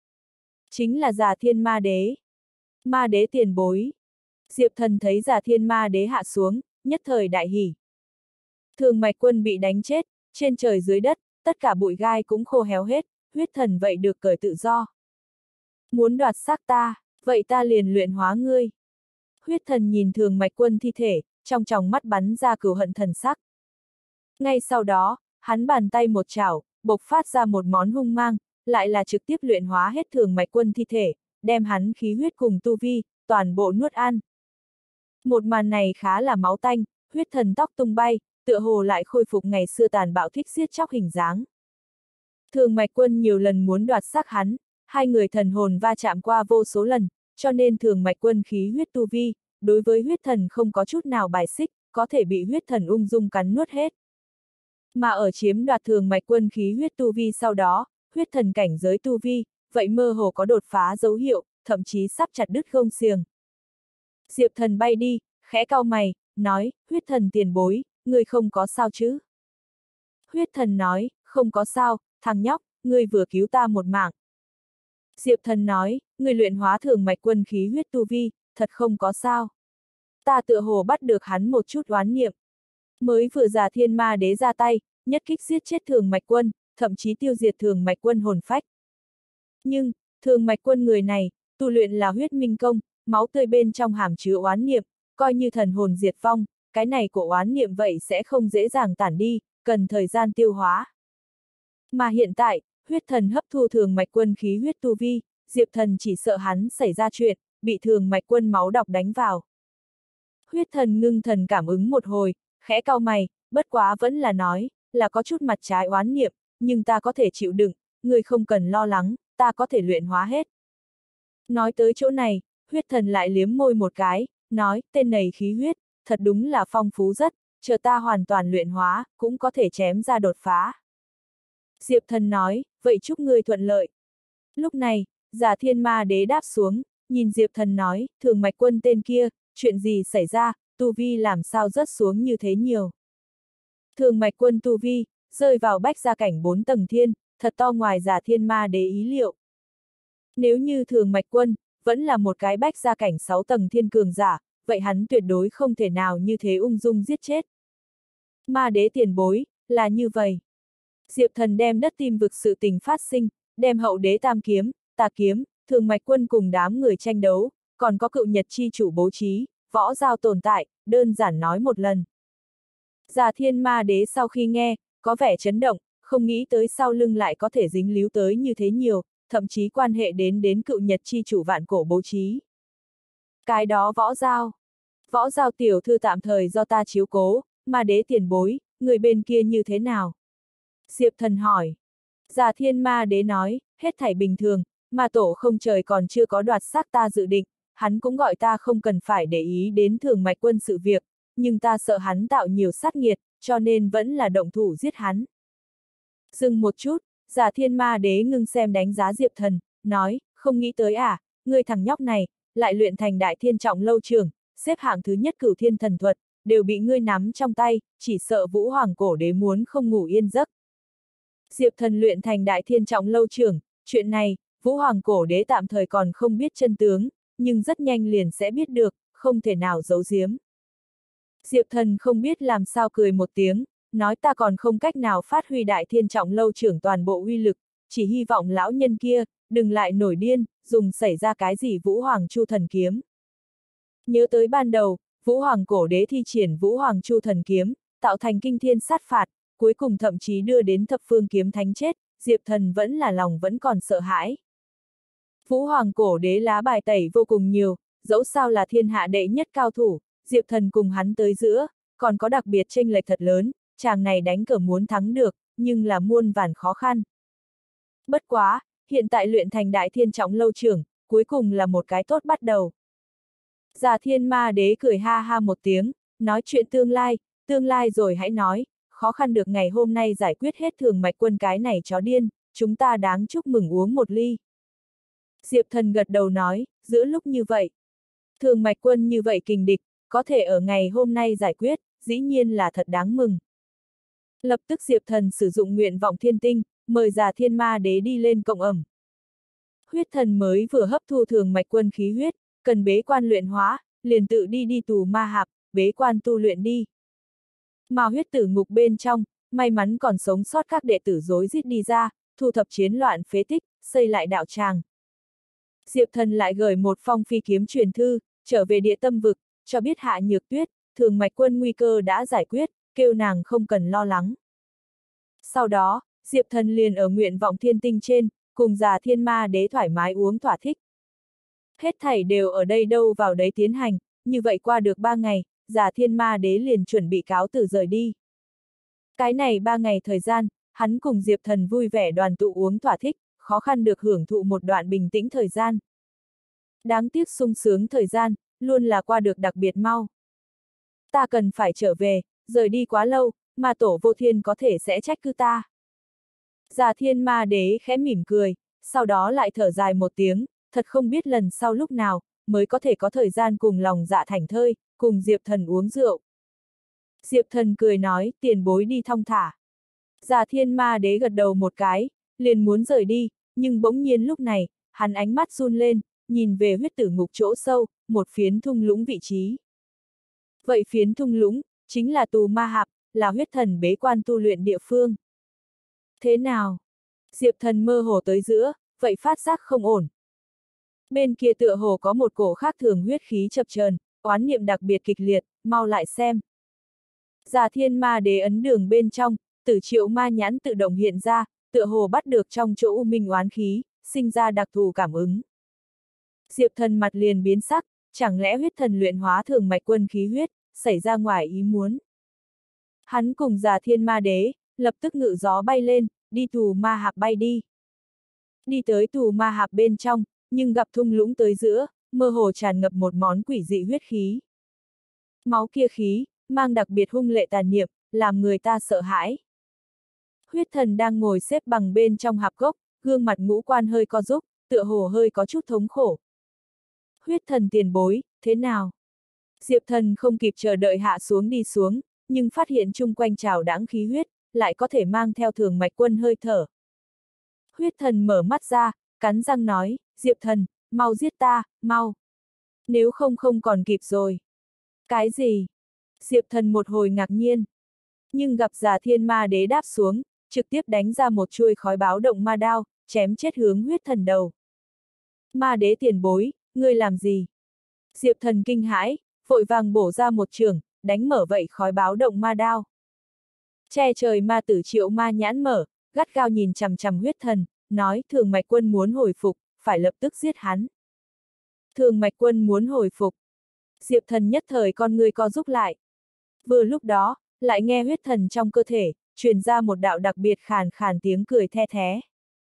Chính là Già Thiên Ma Đế. Ma Đế tiền bối. Diệp Thần thấy Già Thiên Ma Đế hạ xuống, nhất thời đại hỉ. Thường Mạch Quân bị đánh chết, trên trời dưới đất, tất cả bụi gai cũng khô héo hết, huyết thần vậy được cởi tự do. Muốn đoạt xác ta, vậy ta liền luyện hóa ngươi. Huyết thần nhìn Thường Mạch Quân thi thể, trong tròng mắt bắn ra cừu hận thần sắc. Ngay sau đó, hắn bàn tay một chảo, bộc phát ra một món hung mang, lại là trực tiếp luyện hóa hết Thường Mạch Quân thi thể, đem hắn khí huyết cùng tu vi, toàn bộ nuốt ăn. Một màn này khá là máu tanh, huyết thần tóc tung bay, tựa hồ lại khôi phục ngày xưa tàn bạo thích giết chóc hình dáng. Thường Mạch Quân nhiều lần muốn đoạt xác hắn, hai người thần hồn va chạm qua vô số lần, cho nên Thường Mạch Quân khí huyết tu vi, đối với huyết thần không có chút nào bài xích, có thể bị huyết thần ung dung cắn nuốt hết. Mà ở chiếm đoạt Thường Mạch Quân khí huyết tu vi sau đó, huyết thần cảnh giới tu vi, vậy mơ hồ có đột phá dấu hiệu, thậm chí sắp chặt đứt gông xiềng. Diệp Thần bay đi, khẽ cau mày, nói, huyết thần tiền bối, ngươi không có sao chứ? Huyết thần nói, không có sao, thằng nhóc, ngươi vừa cứu ta một mạng. Diệp Thần nói, ngươi luyện hóa Thường Mạch Quân khí huyết tu vi, thật không có sao. Ta tựa hồ bắt được hắn một chút oán niệm. Mới vừa Già Thiên Ma Đế ra tay, nhất kích giết chết Thường Mạch Quân, thậm chí tiêu diệt Thường Mạch Quân hồn phách. Nhưng, Thường Mạch Quân người này, tu luyện là huyết minh công, máu tươi bên trong hàm chứa oán niệm, coi như thần hồn diệt vong, cái này của oán niệm vậy sẽ không dễ dàng tản đi, cần thời gian tiêu hóa. Mà hiện tại, huyết thần hấp thu Thường Mạch Quân khí huyết tu vi, Diệp Thần chỉ sợ hắn xảy ra chuyện, bị Thường Mạch Quân máu độc đánh vào. Huyết thần ngưng thần cảm ứng một hồi, khẽ cau mày, bất quá vẫn là nói, là có chút mặt trái oán niệm, nhưng ta có thể chịu đựng, người không cần lo lắng, ta có thể luyện hóa hết. Nói tới chỗ này, huyết thần lại liếm môi một cái, nói, tên này khí huyết, thật đúng là phong phú rất, chờ ta hoàn toàn luyện hóa, cũng có thể chém ra đột phá. Diệp Thần nói, vậy chúc ngươi thuận lợi. Lúc này, Già Thiên Ma Đế đáp xuống, nhìn Diệp Thần nói, Thường Mạch Quân tên kia, chuyện gì xảy ra, tu vi làm sao rớt xuống như thế nhiều. Thường Mạch Quân tu vi, rơi vào bách gia cảnh bốn tầng thiên, thật to ngoài Già Thiên Ma Đế ý liệu. Nếu như Thường Mạch Quân, vẫn là một cái bách gia cảnh sáu tầng thiên cường giả, vậy hắn tuyệt đối không thể nào như thế ung dung giết chết. Ma Đế tiền bối, là như vậy. Diệp Thần đem đất tim vực sự tình phát sinh, đem hậu đế tam kiếm, tà kiếm, Thường Mạch Quân cùng đám người tranh đấu, còn có cựu nhật chi chủ bố trí, võ giao tồn tại, đơn giản nói một lần. Già Thiên Ma Đế sau khi nghe, có vẻ chấn động, không nghĩ tới sau lưng lại có thể dính líu tới như thế nhiều, thậm chí quan hệ đến đến cựu nhật chi chủ vạn cổ bố trí. Cái đó võ giao. Võ giao tiểu thư tạm thời do ta chiếu cố, Ma Đế tiền bối, người bên kia như thế nào? Diệp Thần hỏi. Già Thiên Ma Đế nói, hết thảy bình thường, mà tổ không trời còn chưa có đoạt xác ta dự định, hắn cũng gọi ta không cần phải để ý đến Thường Mạch Quân sự việc, nhưng ta sợ hắn tạo nhiều sát nghiệt, cho nên vẫn là động thủ giết hắn. Dừng một chút, Già Thiên Ma Đế ngưng xem đánh giá Diệp Thần, nói, không nghĩ tới à, người thằng nhóc này, lại luyện thành đại thiên trọng lâu trưởng, xếp hạng thứ nhất cửu thiên thần thuật, đều bị ngươi nắm trong tay, chỉ sợ Vũ Hoàng Cổ Đế muốn không ngủ yên giấc. Diệp Thần luyện thành đại thiên trọng lâu trưởng, chuyện này, Vũ Hoàng Cổ Đế tạm thời còn không biết chân tướng, nhưng rất nhanh liền sẽ biết được, không thể nào giấu giếm. Diệp Thần không biết làm sao cười một tiếng, nói ta còn không cách nào phát huy đại thiên trọng lâu trưởng toàn bộ uy lực, chỉ hy vọng lão nhân kia, đừng lại nổi điên, dùng xảy ra cái gì Vũ Hoàng Chu Thần Kiếm. Nhớ tới ban đầu, Vũ Hoàng Cổ Đế thi triển Vũ Hoàng Chu Thần Kiếm, tạo thành kinh thiên sát phạt, cuối cùng thậm chí đưa đến thập phương kiếm thánh chết, Diệp Thần vẫn là lòng vẫn còn sợ hãi. Vũ Hoàng cổ đế lá bài tẩy vô cùng nhiều, dẫu sao là thiên hạ đệ nhất cao thủ, Diệp Thần cùng hắn tới giữa, còn có đặc biệt chênh lệch thật lớn, chàng này đánh cờ muốn thắng được, nhưng là muôn vàn khó khăn. Bất quá, hiện tại luyện thành đại thiên trọng lâu trưởng, cuối cùng là một cái tốt bắt đầu. Già Thiên Ma Đế cười ha ha một tiếng, nói chuyện tương lai, tương lai rồi hãy nói, khó khăn được ngày hôm nay giải quyết hết Thường Mạch Quân cái này chó điên, chúng ta đáng chúc mừng uống một ly. Diệp Thần gật đầu nói, giữa lúc như vậy, Thường Mạch Quân như vậy kình địch, có thể ở ngày hôm nay giải quyết, dĩ nhiên là thật đáng mừng. Lập tức Diệp Thần sử dụng nguyện vọng thiên tinh, mời Già Thiên Ma Đế đi lên cộng ẩm. Huyết thần mới vừa hấp thu Thường Mạch Quân khí huyết, cần bế quan luyện hóa, liền tự đi đi tù ma hạp, bế quan tu luyện đi. Mà huyết tử ngục bên trong, may mắn còn sống sót các đệ tử rối rít đi ra, thu thập chiến loạn phế tích, xây lại đạo tràng. Diệp Thần lại gửi một phong phi kiếm truyền thư, trở về địa tâm vực, cho biết Hạ Nhược Tuyết, Thường Mạch Quân nguy cơ đã giải quyết, kêu nàng không cần lo lắng. Sau đó, Diệp Thần liền ở nguyện vọng thiên tinh trên, cùng Già Thiên Ma Đế thoải mái uống thỏa thích. Hết thảy đều ở đây đâu vào đấy tiến hành, như vậy qua được ba ngày, Già Thiên Ma Đế liền chuẩn bị cáo từ rời đi. Cái này ba ngày thời gian, hắn cùng Diệp Thần vui vẻ đoàn tụ uống thỏa thích, khó khăn được hưởng thụ một đoạn bình tĩnh thời gian. Đáng tiếc sung sướng thời gian, luôn là qua được đặc biệt mau. Ta cần phải trở về, rời đi quá lâu, mà tổ vô thiên có thể sẽ trách cứ ta. Già Thiên Ma Đế khẽ mỉm cười, sau đó lại thở dài một tiếng, thật không biết lần sau lúc nào, mới có thể có thời gian cùng lòng dạ thảnh thơi, cùng Diệp Thần uống rượu. Diệp Thần cười nói, tiền bối đi thong thả. Già Thiên Ma Đế gật đầu một cái, liền muốn rời đi, nhưng bỗng nhiên lúc này, hắn ánh mắt run lên, nhìn về huyết tử ngục chỗ sâu, một phiến thung lũng vị trí. Vậy phiến thung lũng, chính là tù ma hạp, là huyết thần bế quan tu luyện địa phương. Thế nào? Diệp Thần mơ hồ tới giữa, vậy phát giác không ổn. Bên kia tựa hồ có một cổ khác thường huyết khí chập chờn, oán niệm đặc biệt kịch liệt, mau lại xem. Già Thiên Ma Đế ấn đường bên trong, Tử Triệu Ma nhãn tự động hiện ra, tựa hồ bắt được trong chỗ u minh oán khí, sinh ra đặc thù cảm ứng. Diệp Thần mặt liền biến sắc, chẳng lẽ huyết thần luyện hóa Thường Mạch Quân khí huyết, xảy ra ngoài ý muốn. Hắn cùng Già Thiên Ma Đế, lập tức ngự gió bay lên, đi tù ma hạp bay đi. Đi tới tù ma hạp bên trong, nhưng gặp thung lũng tới giữa, mơ hồ tràn ngập một món quỷ dị huyết khí. Máu kia khí, mang đặc biệt hung lệ tàn niệm, làm người ta sợ hãi. Huyết thần đang ngồi xếp bằng bên trong hạp gốc, gương mặt ngũ quan hơi co rúm, tựa hồ hơi có chút thống khổ. Huyết thần tiền bối, thế nào? Diệp Thần không kịp chờ đợi hạ xuống đi xuống, nhưng phát hiện chung quanh trào đãng khí huyết, lại có thể mang theo Thường Mạch Quân hơi thở. Huyết thần mở mắt ra, cắn răng nói, Diệp Thần, mau giết ta, mau. Nếu không không còn kịp rồi. Cái gì? Diệp Thần một hồi ngạc nhiên. Nhưng gặp Già Thiên Ma Đế đáp xuống, trực tiếp đánh ra một chuôi khói báo động ma đao, chém chết hướng huyết thần đầu. Ma Đế tiền bối, ngươi làm gì? Diệp Thần kinh hãi, vội vàng bổ ra một trường, đánh mở vậy khói báo động ma đao. Che trời ma tử Triệu Ma nhãn mở, gắt gao nhìn chằm chằm huyết thần, nói Thường Mạch Quân muốn hồi phục, phải lập tức giết hắn. Thường Mạch Quân muốn hồi phục. Diệp Thần nhất thời con người co rúm lại. Vừa lúc đó, lại nghe huyết thần trong cơ thể, truyền ra một đạo đặc biệt khàn khàn tiếng cười the thé.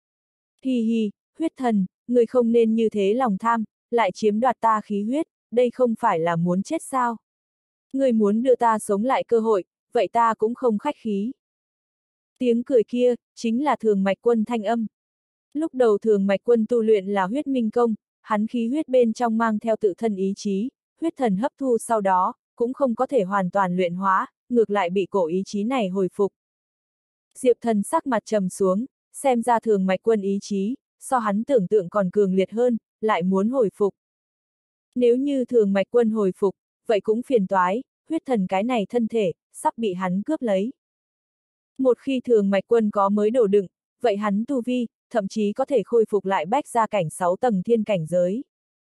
Hi hi, huyết thần, người không nên như thế lòng tham, lại chiếm đoạt ta khí huyết, đây không phải là muốn chết sao? Người muốn đưa ta sống lại cơ hội, vậy ta cũng không khách khí. Tiếng cười kia, chính là Thường Mạch Quân thanh âm. Lúc đầu Thường Mạch Quân tu luyện là huyết minh công, hắn khí huyết bên trong mang theo tự thân ý chí, huyết thần hấp thu sau đó, cũng không có thể hoàn toàn luyện hóa, ngược lại bị cổ ý chí này hồi phục. Diệp Thần sắc mặt trầm xuống, xem ra Thường Mạch Quân ý chí, so hắn tưởng tượng còn cường liệt hơn, lại muốn hồi phục. Nếu như Thường Mạch Quân hồi phục, vậy cũng phiền toái, huyết thần cái này thân thể, sắp bị hắn cướp lấy. Một khi Thường Mạch Quân có mới đổ đựng, vậy hắn tu vi, thậm chí có thể khôi phục lại bách gia cảnh sáu tầng thiên cảnh giới.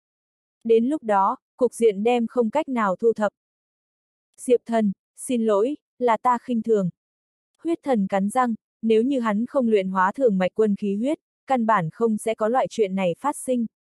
Đến lúc đó, cục diện đem không cách nào thu thập. Diệp Thần, xin lỗi, là ta khinh thường. Huyết thần cắn răng, nếu như hắn không luyện hóa Thường Mạch Quân khí huyết, căn bản không sẽ có loại chuyện này phát sinh.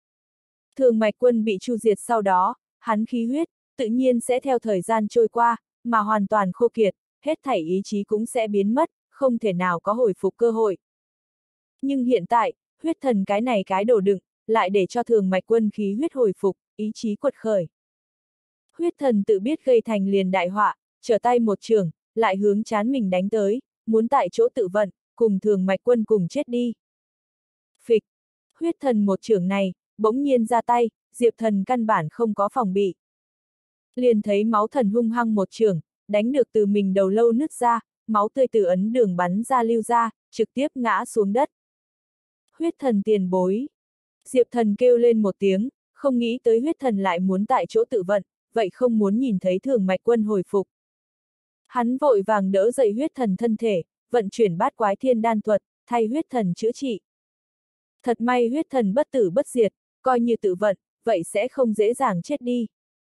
Thường Mạch Quân bị chu diệt sau đó, hắn khí huyết, tự nhiên sẽ theo thời gian trôi qua, mà hoàn toàn khô kiệt, hết thảy ý chí cũng sẽ biến mất, không thể nào có hồi phục cơ hội. Nhưng hiện tại, huyết thần cái này cái đồ đựng, lại để cho Thường Mạch Quân khí huyết hồi phục, ý chí quật khởi. Huyết thần tự biết gây thành liền đại họa, trở tay một trường, lại hướng trán mình đánh tới, muốn tại chỗ tự vận, cùng Thường Mạch Quân cùng chết đi. Phịch! Huyết thần một trường này, bỗng nhiên ra tay, Diệp Thần căn bản không có phòng bị. Liền thấy máu thần hung hăng một trường, đánh được từ mình đầu lâu nứt ra, máu tươi từ ấn đường bắn ra lưu ra, trực tiếp ngã xuống đất. Huyết thần tiền bối! Diệp Thần kêu lên một tiếng, không nghĩ tới huyết thần lại muốn tại chỗ tự vận, vậy không muốn nhìn thấy Thường Mạch Quân hồi phục. Hắn vội vàng đỡ dậy huyết thần thân thể, vận chuyển bát quái thiên đan thuật, thay huyết thần chữa trị. Thật may huyết thần bất tử bất diệt, coi như tự vận, vậy sẽ không dễ dàng chết đi.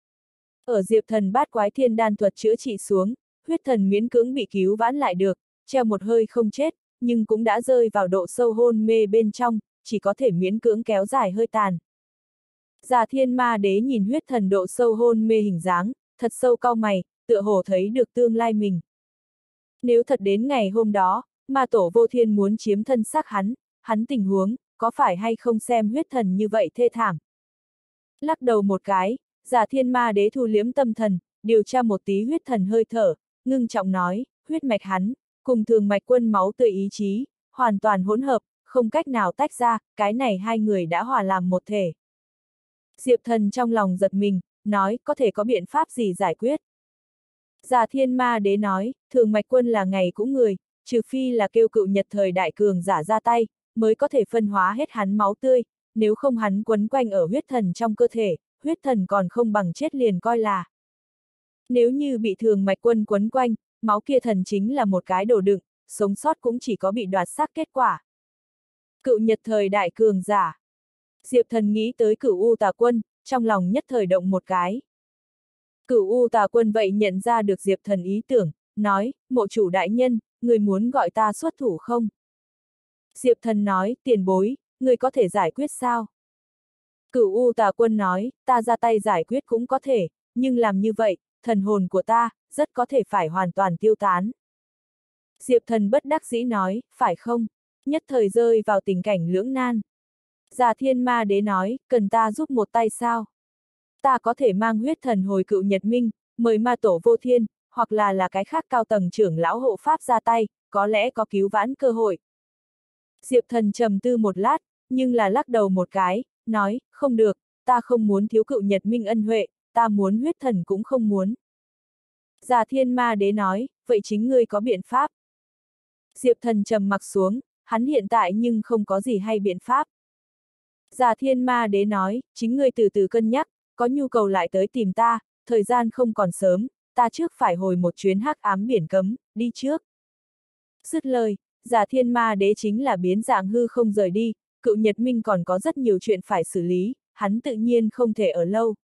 Ở Diệp Thần bát quái thiên đan thuật chữa trị xuống, huyết thần miễn cưỡng bị cứu vãn lại được, treo một hơi không chết, nhưng cũng đã rơi vào độ sâu hôn mê bên trong, chỉ có thể miễn cưỡng kéo dài hơi tàn. Già Thiên Ma Đế nhìn huyết thần độ sâu hôn mê hình dáng, thật sâu cau mày, tựa hồ thấy được tương lai mình. Nếu thật đến ngày hôm đó, ma tổ vô thiên muốn chiếm thân xác hắn, hắn tình huống, có phải hay không xem huyết thần như vậy thê thảm. Lắc đầu một cái, Già Thiên Ma Đế thu liếm tâm thần, điều tra một tí huyết thần hơi thở, ngưng trọng nói, huyết mạch hắn, cùng Thường Mạch Quân máu tươi ý chí, hoàn toàn hỗn hợp, không cách nào tách ra, cái này hai người đã hòa làm một thể. Diệp Thần trong lòng giật mình, nói, có thể có biện pháp gì giải quyết. Già Thiên Ma Đế nói, Thường Mạch Quân là ngày cũng người, trừ phi là kêu cựu nhật thời đại cường giả ra tay, mới có thể phân hóa hết hắn máu tươi, nếu không hắn quấn quanh ở huyết thần trong cơ thể, huyết thần còn không bằng chết liền coi là. Nếu như bị Thường Mạch Quân quấn quanh, máu kia thần chính là một cái đồ đựng, sống sót cũng chỉ có bị đoạt xác kết quả. Cựu nhật thời đại cường giả. Diệp Thần nghĩ tới Cửu U Tà Quân, trong lòng nhất thời động một cái. Cửu U Tà Quân vậy nhận ra được Diệp Thần ý tưởng, nói, mộ chủ đại nhân, người muốn gọi ta xuất thủ không? Diệp Thần nói, tiền bối, người có thể giải quyết sao? Cửu U Tà Quân nói, ta ra tay giải quyết cũng có thể, nhưng làm như vậy, thần hồn của ta, rất có thể phải hoàn toàn tiêu tán. Diệp Thần bất đắc dĩ nói, phải không? Nhất thời rơi vào tình cảnh lưỡng nan. Già Thiên Ma Đế nói, cần ta giúp một tay sao? Ta có thể mang huyết thần hồi Cựu Nhật Minh, mời ma tổ vô thiên, hoặc là là cái khác cao tầng trưởng lão hộ pháp ra tay, có lẽ có cứu vãn cơ hội. Diệp Thần trầm tư một lát, nhưng là lắc đầu một cái, nói, không được, ta không muốn thiếu Cựu Nhật Minh ân huệ, ta muốn huyết thần cũng không muốn. Già Thiên Ma Đế nói, vậy chính ngươi có biện pháp. Diệp Thần trầm mặc xuống, hắn hiện tại nhưng không có gì hay biện pháp. Già Thiên Ma Đế nói, chính ngươi từ từ cân nhắc, có nhu cầu lại tới tìm ta, thời gian không còn sớm, ta trước phải hồi một chuyến hắc ám biển cấm, đi trước. Dứt lời, Già Thiên Ma Đế chính là biến dạng hư không rời đi, Cựu Nhật Minh còn có rất nhiều chuyện phải xử lý, hắn tự nhiên không thể ở lâu.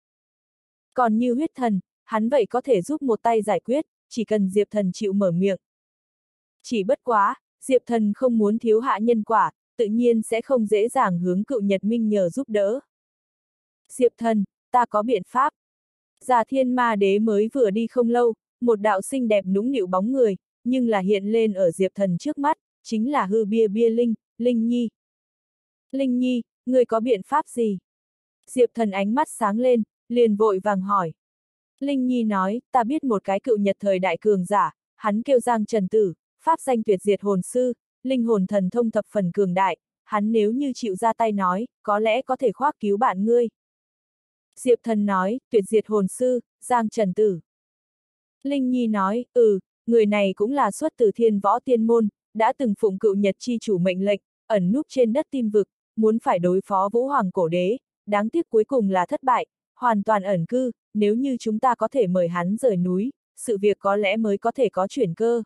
Còn như huyết thần, hắn vậy có thể giúp một tay giải quyết, chỉ cần Diệp Thần chịu mở miệng. Chỉ bất quá, Diệp Thần không muốn thiếu hạ nhân quả, tự nhiên sẽ không dễ dàng hướng Cựu Nhật Minh nhờ giúp đỡ. Diệp Thần, ta có biện pháp. Già Thiên Ma Đế mới vừa đi không lâu, một đạo xinh đẹp nũng nịu bóng người, nhưng là hiện lên ở Diệp Thần trước mắt, chính là hư bia bia Linh, Linh Nhi. Linh Nhi, người có biện pháp gì? Diệp Thần ánh mắt sáng lên, liền vội vàng hỏi. Linh Nhi nói, ta biết một cái cựu nhật thời đại cường giả, hắn kêu Giang Trần Tử, pháp danh tuyệt diệt hồn sư, linh hồn thần thông thập phần cường đại, hắn nếu như chịu ra tay nói, có lẽ có thể khoác cứu bạn ngươi. Diệp Thần nói, tuyệt diệt hồn sư, Giang Trần Tử. Linh Nhi nói, ừ, người này cũng là xuất từ Thiên Võ Tiên Môn, đã từng phụng cựu nhật chi chủ mệnh lệnh, ẩn núp trên đất tim vực, muốn phải đối phó Vũ Hoàng Cổ Đế, đáng tiếc cuối cùng là thất bại, hoàn toàn ẩn cư, nếu như chúng ta có thể mời hắn rời núi, sự việc có lẽ mới có thể có chuyển cơ.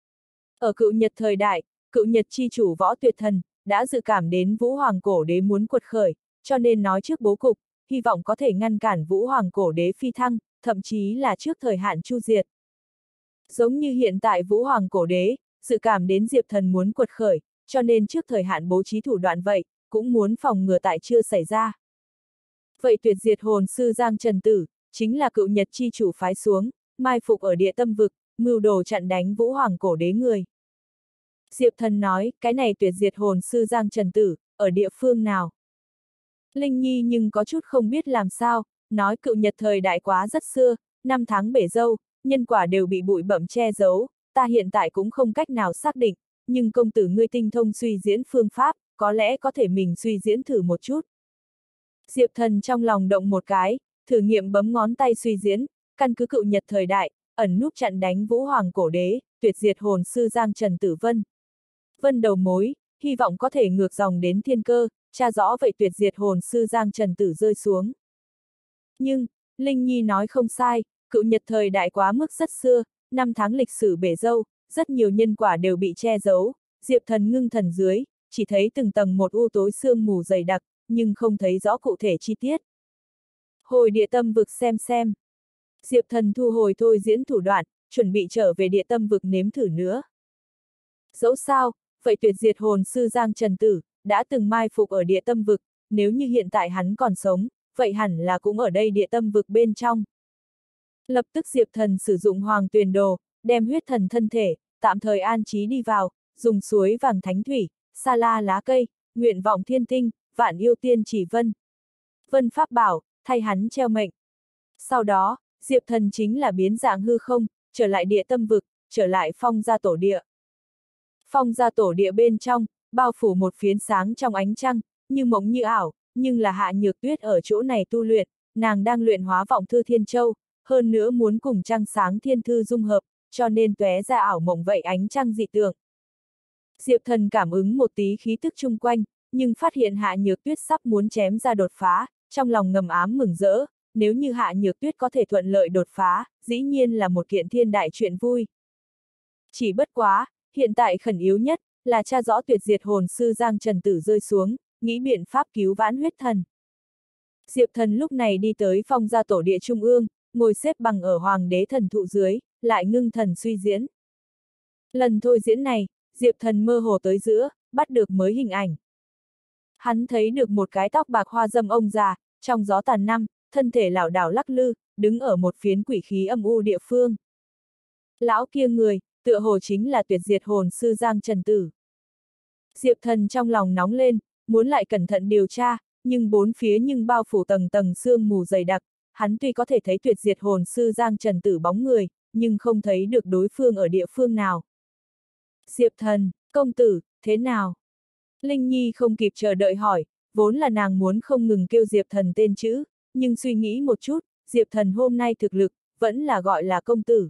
Ở cựu nhật thời đại, cựu nhật chi chủ Võ Tuyệt Thần, đã dự cảm đến Vũ Hoàng Cổ Đế muốn quật khởi, cho nên nói trước bố cục, hy vọng có thể ngăn cản Vũ Hoàng Cổ Đế phi thăng, thậm chí là trước thời hạn chu diệt. Giống như hiện tại Vũ Hoàng Cổ Đế, dự cảm đến Diệp Thần muốn quật khởi, cho nên trước thời hạn bố trí thủ đoạn vậy, cũng muốn phòng ngừa tại chưa xảy ra. Vậy tuyệt diệt hồn sư Giang Trần Tử, chính là cựu Nhật chi chủ phái xuống, mai phục ở địa tâm vực, mưu đồ chặn đánh Vũ Hoàng cổ đế người. Diệp Thần nói, cái này tuyệt diệt hồn sư Giang Trần Tử, ở địa phương nào? Linh Nhi nhưng có chút không biết làm sao, nói cựu Nhật thời đại quá rất xưa, năm tháng bể dâu, nhân quả đều bị bụi bặm che giấu, ta hiện tại cũng không cách nào xác định, nhưng công tử ngươi tinh thông suy diễn phương pháp, có lẽ có thể mình suy diễn thử một chút. Diệp Thần trong lòng động một cái, thử nghiệm bấm ngón tay suy diễn, căn cứ cựu Nhật thời đại, ẩn núp chặn đánh Vũ Hoàng cổ đế, tuyệt diệt hồn sư Giang Trần Tử Vân. Vân đầu mối, hy vọng có thể ngược dòng đến thiên cơ, tra rõ vậy tuyệt diệt hồn sư Giang Trần Tử rơi xuống. Nhưng, Linh Nhi nói không sai, cựu Nhật thời đại quá mức rất xưa, năm tháng lịch sử bể dâu, rất nhiều nhân quả đều bị che giấu, Diệp Thần ngưng thần dưới, chỉ thấy từng tầng một u tối sương mù dày đặc, nhưng không thấy rõ cụ thể chi tiết. Hồi địa tâm vực xem xem. Diệp Thần thu hồi thôi diễn thủ đoạn, chuẩn bị trở về địa tâm vực nếm thử nữa. Dẫu sao, vậy tuyệt diệt hồn sư Giang Trần Tử, đã từng mai phục ở địa tâm vực, nếu như hiện tại hắn còn sống, vậy hẳn là cũng ở đây địa tâm vực bên trong. Lập tức Diệp Thần sử dụng hoàng tuyền đồ, đem huyết thần thân thể, tạm thời an trí đi vào, dùng suối vàng thánh thủy, sa la lá cây, nguyện vọng thiên tinh, vạn yêu tiên chỉ vân. Vân pháp bảo, thay hắn treo mệnh. Sau đó, Diệp Thần chính là biến dạng hư không, trở lại địa tâm vực, trở lại phong gia tổ địa. Phong gia tổ địa bên trong, bao phủ một phiến sáng trong ánh trăng, như mộng như ảo, nhưng là Hạ Nhược Tuyết ở chỗ này tu luyện, nàng đang luyện hóa vọng thư thiên châu, hơn nữa muốn cùng trăng sáng thiên thư dung hợp, cho nên tóe ra ảo mộng vậy ánh trăng dị tượng. Diệp Thần cảm ứng một tí khí tức chung quanh, nhưng phát hiện Hạ Nhược Tuyết sắp muốn chém ra đột phá, trong lòng ngầm ám mừng rỡ, nếu như Hạ Nhược Tuyết có thể thuận lợi đột phá, dĩ nhiên là một kiện thiên đại chuyện vui. Chỉ bất quá, hiện tại khẩn yếu nhất, là tra rõ tuyệt diệt hồn sư Giang Trần Tử rơi xuống, nghĩ biện pháp cứu vãn huyết thần. Diệp Thần lúc này đi tới phong gia tổ địa trung ương, ngồi xếp bằng ở hoàng đế thần thụ dưới, lại ngưng thần suy diễn. Lần thôi diễn này, Diệp Thần mơ hồ tới giữa, bắt được mới hình ảnh. Hắn thấy được một cái tóc bạc hoa dâm ông già, trong gió tàn năm, thân thể lảo đảo lắc lư, đứng ở một phiến quỷ khí âm u địa phương. Lão kia người, tựa hồ chính là tuyệt diệt hồn sư Giang Trần Tử. Diệp Thần trong lòng nóng lên, muốn lại cẩn thận điều tra, nhưng bốn phía nhưng bao phủ tầng tầng sương mù dày đặc, hắn tuy có thể thấy tuyệt diệt hồn sư Giang Trần Tử bóng người, nhưng không thấy được đối phương ở địa phương nào. Diệp Thần, công tử, thế nào? Linh Nhi không kịp chờ đợi hỏi, vốn là nàng muốn không ngừng kêu Diệp Thần tên chữ, nhưng suy nghĩ một chút, Diệp Thần hôm nay thực lực, vẫn là gọi là công tử.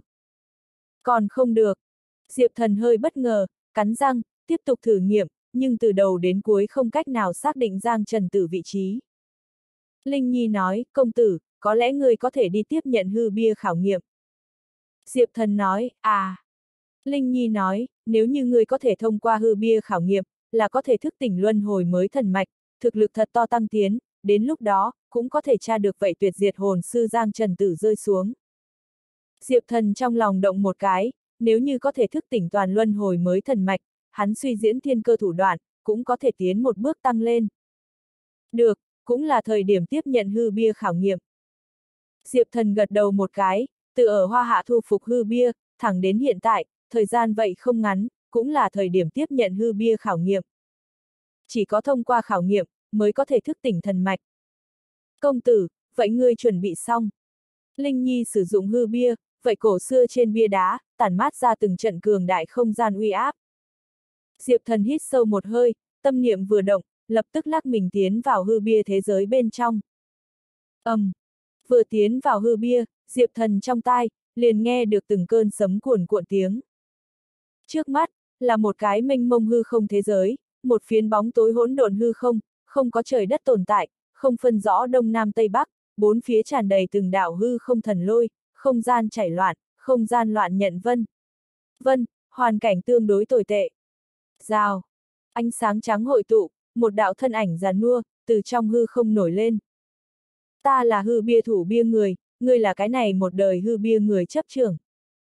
Còn không được. Diệp Thần hơi bất ngờ, cắn răng, tiếp tục thử nghiệm, nhưng từ đầu đến cuối không cách nào xác định Giang Trần Tử vị trí. Linh Nhi nói, công tử, có lẽ ngươi có thể đi tiếp nhận hư bia khảo nghiệm. Diệp Thần nói, à. Linh Nhi nói, nếu như ngươi có thể thông qua hư bia khảo nghiệm, là có thể thức tỉnh luân hồi mới thần mạch, thực lực thật to tăng tiến, đến lúc đó, cũng có thể tra được vậy tuyệt diệt hồn sư Giang Trần Tử rơi xuống. Diệp Thần trong lòng động một cái, nếu như có thể thức tỉnh toàn luân hồi mới thần mạch, hắn suy diễn thiên cơ thủ đoạn, cũng có thể tiến một bước tăng lên. Được, cũng là thời điểm tiếp nhận hư bia khảo nghiệm. Diệp Thần gật đầu một cái, từ ở Hoa Hạ thu phục hư bia, thẳng đến hiện tại, thời gian vậy không ngắn, cũng là thời điểm tiếp nhận hư bia khảo nghiệm. Chỉ có thông qua khảo nghiệm, mới có thể thức tỉnh thần mạch. Công tử, vậy ngươi chuẩn bị xong. Linh Nhi sử dụng hư bia, vậy cổ xưa trên bia đá, tản mát ra từng trận cường đại không gian uy áp. Diệp Thần hít sâu một hơi, tâm niệm vừa động, lập tức lắc mình tiến vào hư bia thế giới bên trong. ầm, um, vừa tiến vào hư bia, Diệp Thần trong tai, liền nghe được từng cơn sấm cuồn cuộn tiếng. Trước mắt, là một cái mênh mông hư không thế giới, một phiến bóng tối hỗn độn hư không, không có trời đất tồn tại, không phân rõ đông nam tây bắc, bốn phía tràn đầy từng đạo hư không thần lôi, không gian chảy loạn, không gian loạn nhận vân. Vân, hoàn cảnh tương đối tồi tệ. Rào, ánh sáng trắng hội tụ, một đạo thân ảnh giàn nua, từ trong hư không nổi lên. Ta là hư bia thủ bia người, ngươi là cái này một đời hư bia người chấp trưởng.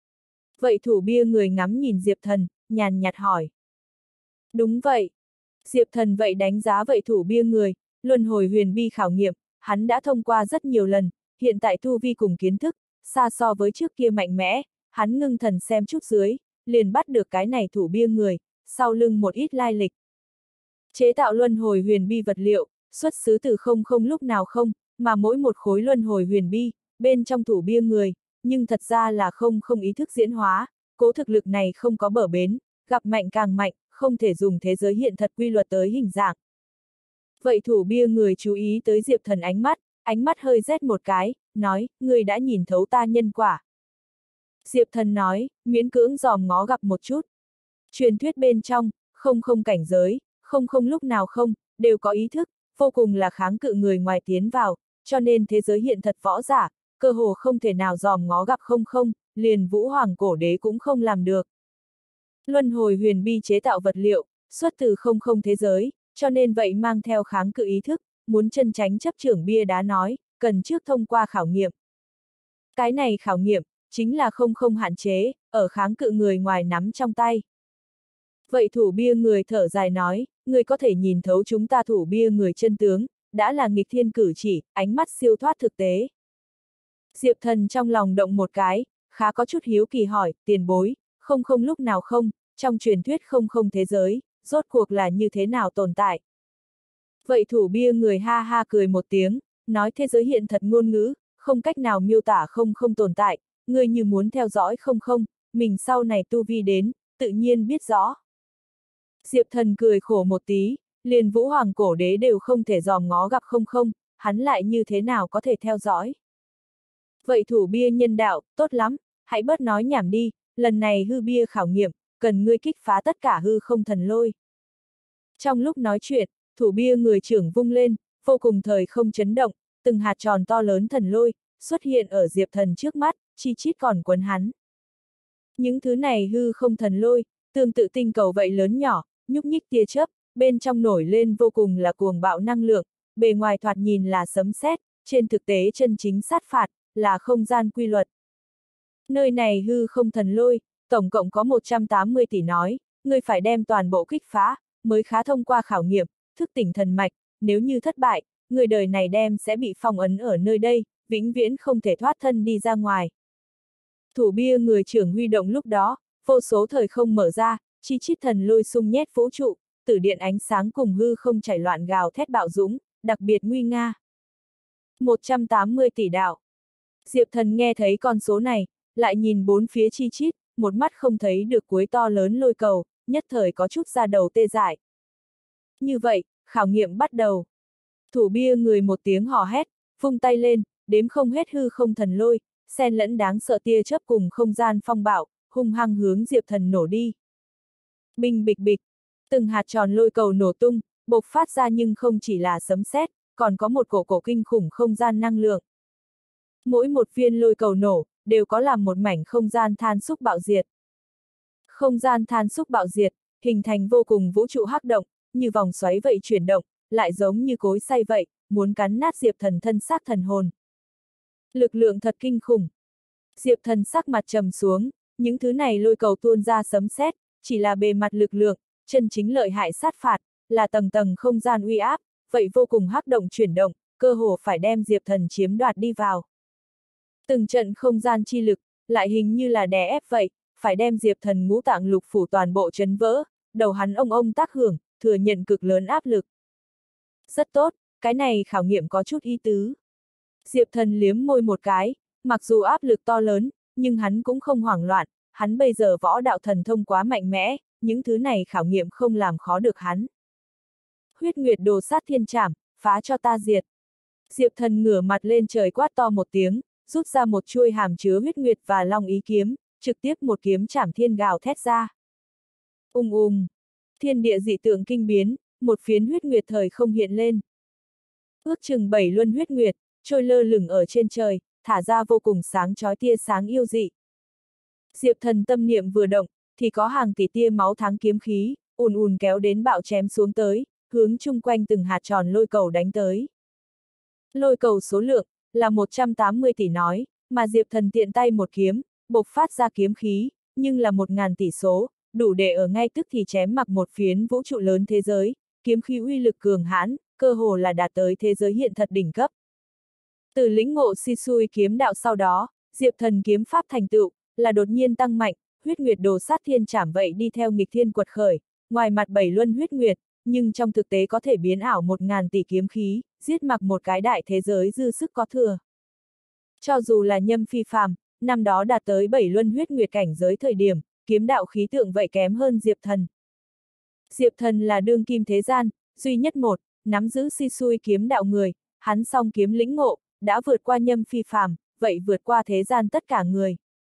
Vậy thủ bia người ngắm nhìn Diệp Thần, nhàn nhạt hỏi. Đúng vậy. Diệp Thần vậy đánh giá vậy thủ bia người, luân hồi huyền bi khảo nghiệm, hắn đã thông qua rất nhiều lần, hiện tại tu vi cùng kiến thức, xa so với trước kia mạnh mẽ, hắn ngưng thần xem chút dưới, liền bắt được cái này thủ bia người, sau lưng một ít lai lịch. Chế tạo luân hồi huyền bi vật liệu, xuất xứ từ không không lúc nào không, mà mỗi một khối luân hồi huyền bi, bên trong thủ bia người, nhưng thật ra là không không ý thức diễn hóa, cố thực lực này không có bờ bến, gặp mạnh càng mạnh, không thể dùng thế giới hiện thật quy luật tới hình dạng. Vậy thủ bia người chú ý tới Diệp Thần ánh mắt, ánh mắt hơi rét một cái, nói, người đã nhìn thấu ta nhân quả. Diệp Thần nói, miễn cưỡng dòm ngó gặp một chút. Truyền thuyết bên trong, không không cảnh giới, không không lúc nào không, đều có ý thức, vô cùng là kháng cự người ngoài tiến vào, cho nên thế giới hiện thật võ giả, cơ hồ không thể nào dòm ngó gặp không không, liền Vũ Hoàng cổ đế cũng không làm được. Luân hồi huyền bi chế tạo vật liệu, xuất từ không không thế giới, cho nên vậy mang theo kháng cự ý thức, muốn chân tránh chấp trưởng bia đá nói, cần trước thông qua khảo nghiệm. Cái này khảo nghiệm, chính là không không hạn chế, ở kháng cự người ngoài nắm trong tay. Vậy thủ bia người thở dài nói, người có thể nhìn thấu chúng ta thủ bia người chân tướng, đã là nghịch thiên cử chỉ, ánh mắt siêu thoát thực tế. Diệp Thần trong lòng động một cái, khá có chút hiếu kỳ hỏi, tiền bối, không không lúc nào không, trong truyền thuyết không không thế giới, rốt cuộc là như thế nào tồn tại. Vậy thủ bia người ha ha cười một tiếng, nói thế giới hiện thật ngôn ngữ, không cách nào miêu tả không không tồn tại, người như muốn theo dõi không không, mình sau này tu vi đến, tự nhiên biết rõ. Diệp Thần cười khổ một tí, liền Vũ Hoàng cổ đế đều không thể dòm ngó gặp không không, hắn lại như thế nào có thể theo dõi. Vậy thủ bia nhân đạo, tốt lắm, hãy bớt nói nhảm đi, lần này hư bia khảo nghiệm, cần ngươi kích phá tất cả hư không thần lôi. Trong lúc nói chuyện, thủ bia người trưởng vung lên, vô cùng thời không chấn động, từng hạt tròn to lớn thần lôi, xuất hiện ở Diệp Thần trước mắt, chi chít còn quấn hắn. Những thứ này hư không thần lôi, tương tự tinh cầu vậy lớn nhỏ, nhúc nhích tia chớp, bên trong nổi lên vô cùng là cuồng bạo năng lượng, bề ngoài thoạt nhìn là sấm sét, trên thực tế chân chính sát phạt, là không gian quy luật. Nơi này hư không thần lôi, tổng cộng có một trăm tám mươi tỷ nói, ngươi phải đem toàn bộ kích phá, mới khá thông qua khảo nghiệm, thức tỉnh thần mạch, nếu như thất bại, người đời này đem sẽ bị phong ấn ở nơi đây, vĩnh viễn không thể thoát thân đi ra ngoài. Thủ bia người trưởng huy động lúc đó, vô số thời không mở ra, chi chít thần lôi sung nhét vũ trụ, tử điện ánh sáng cùng hư không chảy loạn gào thét bạo dũng, đặc biệt nguy nga. một trăm tám mươi tỷ đạo. Diệp Thần nghe thấy con số này, lại nhìn bốn phía chi chít, một mắt không thấy được cuối to lớn lôi cầu, nhất thời có chút ra đầu tê dại. Như vậy, khảo nghiệm bắt đầu. Thủ bia người một tiếng hò hét, vung tay lên, đếm không hết hư không thần lôi, xen lẫn đáng sợ tia chớp cùng không gian phong bạo, hung hăng hướng Diệp Thần nổ đi. Binh bịch bịch, từng hạt tròn lôi cầu nổ tung, bộc phát ra nhưng không chỉ là sấm sét, còn có một cổ cổ kinh khủng không gian năng lượng. Mỗi một viên lôi cầu nổ, đều có làm một mảnh không gian than xúc bạo diệt. Không gian than xúc bạo diệt, hình thành vô cùng vũ trụ hắc động, như vòng xoáy vậy chuyển động, lại giống như cối xay vậy, muốn cắn nát Diệp Thần thân xác thần hồn. Lực lượng thật kinh khủng. Diệp Thần sắc mặt trầm xuống, những thứ này lôi cầu tuôn ra sấm sét, chỉ là bề mặt lực lượng, chân chính lợi hại sát phạt, là tầng tầng không gian uy áp, vậy vô cùng hắc động chuyển động, cơ hồ phải đem Diệp Thần chiếm đoạt đi vào. Từng trận không gian chi lực, lại hình như là đè ép vậy, phải đem Diệp Thần ngũ tạng lục phủ toàn bộ chấn vỡ, đầu hắn ông ông tác hưởng, thừa nhận cực lớn áp lực. Rất tốt, cái này khảo nghiệm có chút ý tứ. Diệp Thần liếm môi một cái, mặc dù áp lực to lớn, nhưng hắn cũng không hoảng loạn, hắn bây giờ võ đạo thần thông quá mạnh mẽ, những thứ này khảo nghiệm không làm khó được hắn. Huyết nguyệt đồ sát thiên trảm, phá cho ta diệt. Diệp Thần ngửa mặt lên trời quát to một tiếng, rút ra một chuôi hàm chứa huyết nguyệt và long ý kiếm, trực tiếp một kiếm trảm thiên gào thét ra. Ung ung, thiên địa dị tượng kinh biến, một phiến huyết nguyệt thời không hiện lên. Ước chừng bảy luân huyết nguyệt, trôi lơ lửng ở trên trời, thả ra vô cùng sáng chói tia sáng yêu dị. Diệp Thần tâm niệm vừa động, thì có hàng tỷ tia máu tháng kiếm khí, ùn ùn kéo đến bạo chém xuống tới, hướng chung quanh từng hạt tròn lôi cầu đánh tới. Lôi cầu số lượng là một trăm tám mươi tỷ nói, mà Diệp Thần tiện tay một kiếm, bộc phát ra kiếm khí, nhưng là một ngàn tỷ số, đủ để ở ngay tức thì chém mặc một phiến vũ trụ lớn thế giới, kiếm khí uy lực cường hãn, cơ hồ là đạt tới thế giới hiện thật đỉnh cấp. Từ lĩnh ngộ Shisui kiếm đạo sau đó, Diệp Thần kiếm pháp thành tựu, là đột nhiên tăng mạnh, huyết nguyệt đồ sát thiên trảm vậy đi theo nghịch thiên quật khởi, ngoài mặt bảy luân huyết nguyệt, nhưng trong thực tế có thể biến ảo một ngàn tỷ kiếm khí, giết mặc một cái đại thế giới dư sức có thừa. Cho dù là Nhâm Phi phàm, năm đó đạt tới bảy luân huyết nguyệt cảnh giới thời điểm, kiếm đạo khí tượng vậy kém hơn Diệp Thần. Diệp Thần là đương kim thế gian, duy nhất một, nắm giữ Shisui kiếm đạo người, hắn song kiếm lĩnh ngộ, đã vượt qua Nhâm Phi phàm, vậy vượt qua thế gian tất cả người.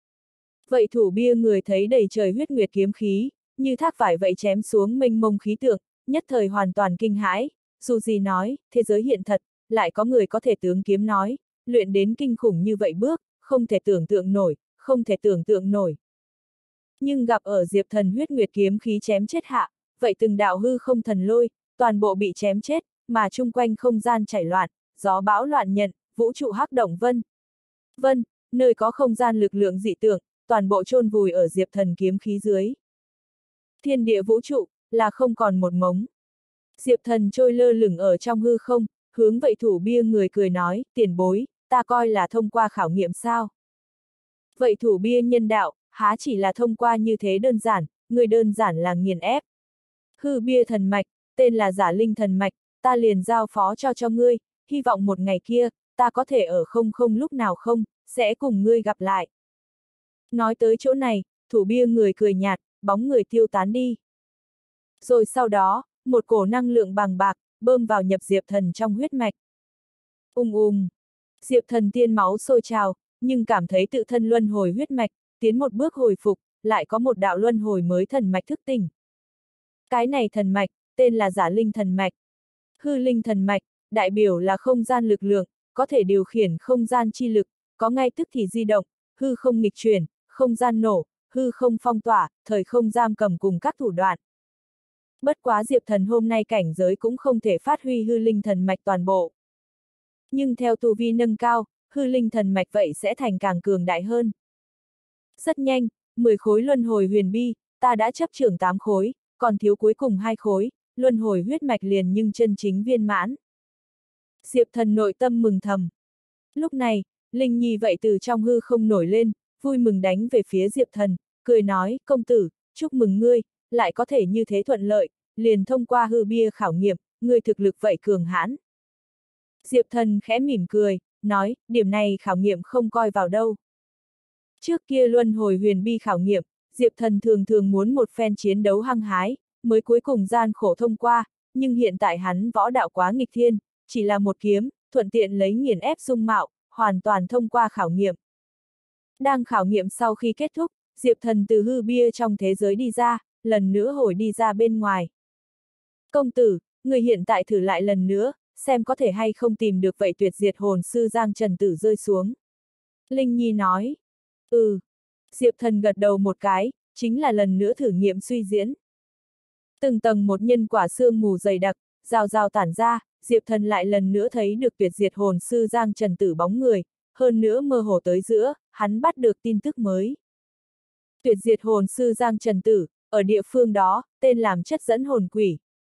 Vậy thủ bia người thấy đầy trời huyết nguyệt kiếm khí, như thác vải vậy chém xuống mênh mông khí tượng, nhất thời hoàn toàn kinh hãi, dù gì nói, thế giới hiện thật, lại có người có thể tướng kiếm nói, luyện đến kinh khủng như vậy bước, không thể tưởng tượng nổi, không thể tưởng tượng nổi. Nhưng gặp ở Diệp Thần huyết nguyệt kiếm khí chém chết hạ, vậy từng đạo hư không thần lôi, toàn bộ bị chém chết, mà chung quanh không gian chảy loạn, gió bão loạn nhận, vũ trụ hắc động vân. Vân, nơi có không gian lực lượng dị tượng, toàn bộ chôn vùi ở Diệp Thần kiếm khí dưới. Thiên địa vũ trụ, là không còn một mống. Diệp Thần trôi lơ lửng ở trong hư không, hướng vậy thủ bia người cười nói, tiền bối, ta coi là thông qua khảo nghiệm sao. Vậy thủ bia nhân đạo, há chỉ là thông qua như thế đơn giản, người đơn giản là nghiền ép. Hư bia thần mạch, tên là giả linh thần mạch, ta liền giao phó cho cho ngươi, hy vọng một ngày kia, ta có thể ở không không lúc nào không, sẽ cùng ngươi gặp lại. Nói tới chỗ này, thủ bia người cười nhạt, bóng người tiêu tán đi. Rồi sau đó, một cổ năng lượng bằng bạc, bơm vào nhập Diệp Thần trong huyết mạch. Ung ung, Diệp Thần tiên máu sôi trào, nhưng cảm thấy tự thân luân hồi huyết mạch, tiến một bước hồi phục, lại có một đạo luân hồi mới thần mạch thức tỉnh. Cái này thần mạch, tên là giả linh thần mạch. Hư linh thần mạch, đại biểu là không gian lực lượng, có thể điều khiển không gian chi lực, có ngay tức thì di động, hư không nghịch chuyển, không gian nổ, hư không phong tỏa, thời không giam cầm cùng các thủ đoạn. Bất quá Diệp Thần hôm nay cảnh giới cũng không thể phát huy hư linh thần mạch toàn bộ. Nhưng theo tu vi nâng cao, hư linh thần mạch vậy sẽ thành càng cường đại hơn. Rất nhanh, mười khối luân hồi huyền bi, ta đã chấp trưởng tám khối, còn thiếu cuối cùng hai khối, luân hồi huyết mạch liền nhưng chân chính viên mãn. Diệp Thần nội tâm mừng thầm. Lúc này, Linh Nhi vậy từ trong hư không nổi lên, vui mừng đánh về phía Diệp Thần, cười nói, công tử, chúc mừng ngươi, lại có thể như thế thuận lợi, liền thông qua hư bia khảo nghiệm, ngươi thực lực vậy cường hãn. Diệp Thần khẽ mỉm cười, nói, điểm này khảo nghiệm không coi vào đâu. Trước kia luân hồi huyền bi khảo nghiệm, Diệp Thần thường thường muốn một phen chiến đấu hăng hái, mới cuối cùng gian khổ thông qua, nhưng hiện tại hắn võ đạo quá nghịch thiên, chỉ là một kiếm, thuận tiện lấy nghiền ép dung mạo, hoàn toàn thông qua khảo nghiệm. Đang khảo nghiệm sau khi kết thúc, Diệp Thần từ hư bia trong thế giới đi ra, lần nữa hồi đi ra bên ngoài. Công tử, người hiện tại thử lại lần nữa, xem có thể hay không tìm được vậy tuyệt diệt hồn sư Giang Trần Tử rơi xuống. Linh Nhi nói. Ừ. Diệp Thần gật đầu một cái, chính là lần nữa thử nghiệm suy diễn. Từng tầng một nhân quả sương mù dày đặc, rào rào tản ra, Diệp Thần lại lần nữa thấy được tuyệt diệt hồn sư Giang Trần Tử bóng người, hơn nữa mơ hồ tới giữa, hắn bắt được tin tức mới. Tuyệt diệt hồn sư Giang Trần Tử, ở địa phương đó, tên làm chất dẫn hồn quỷ.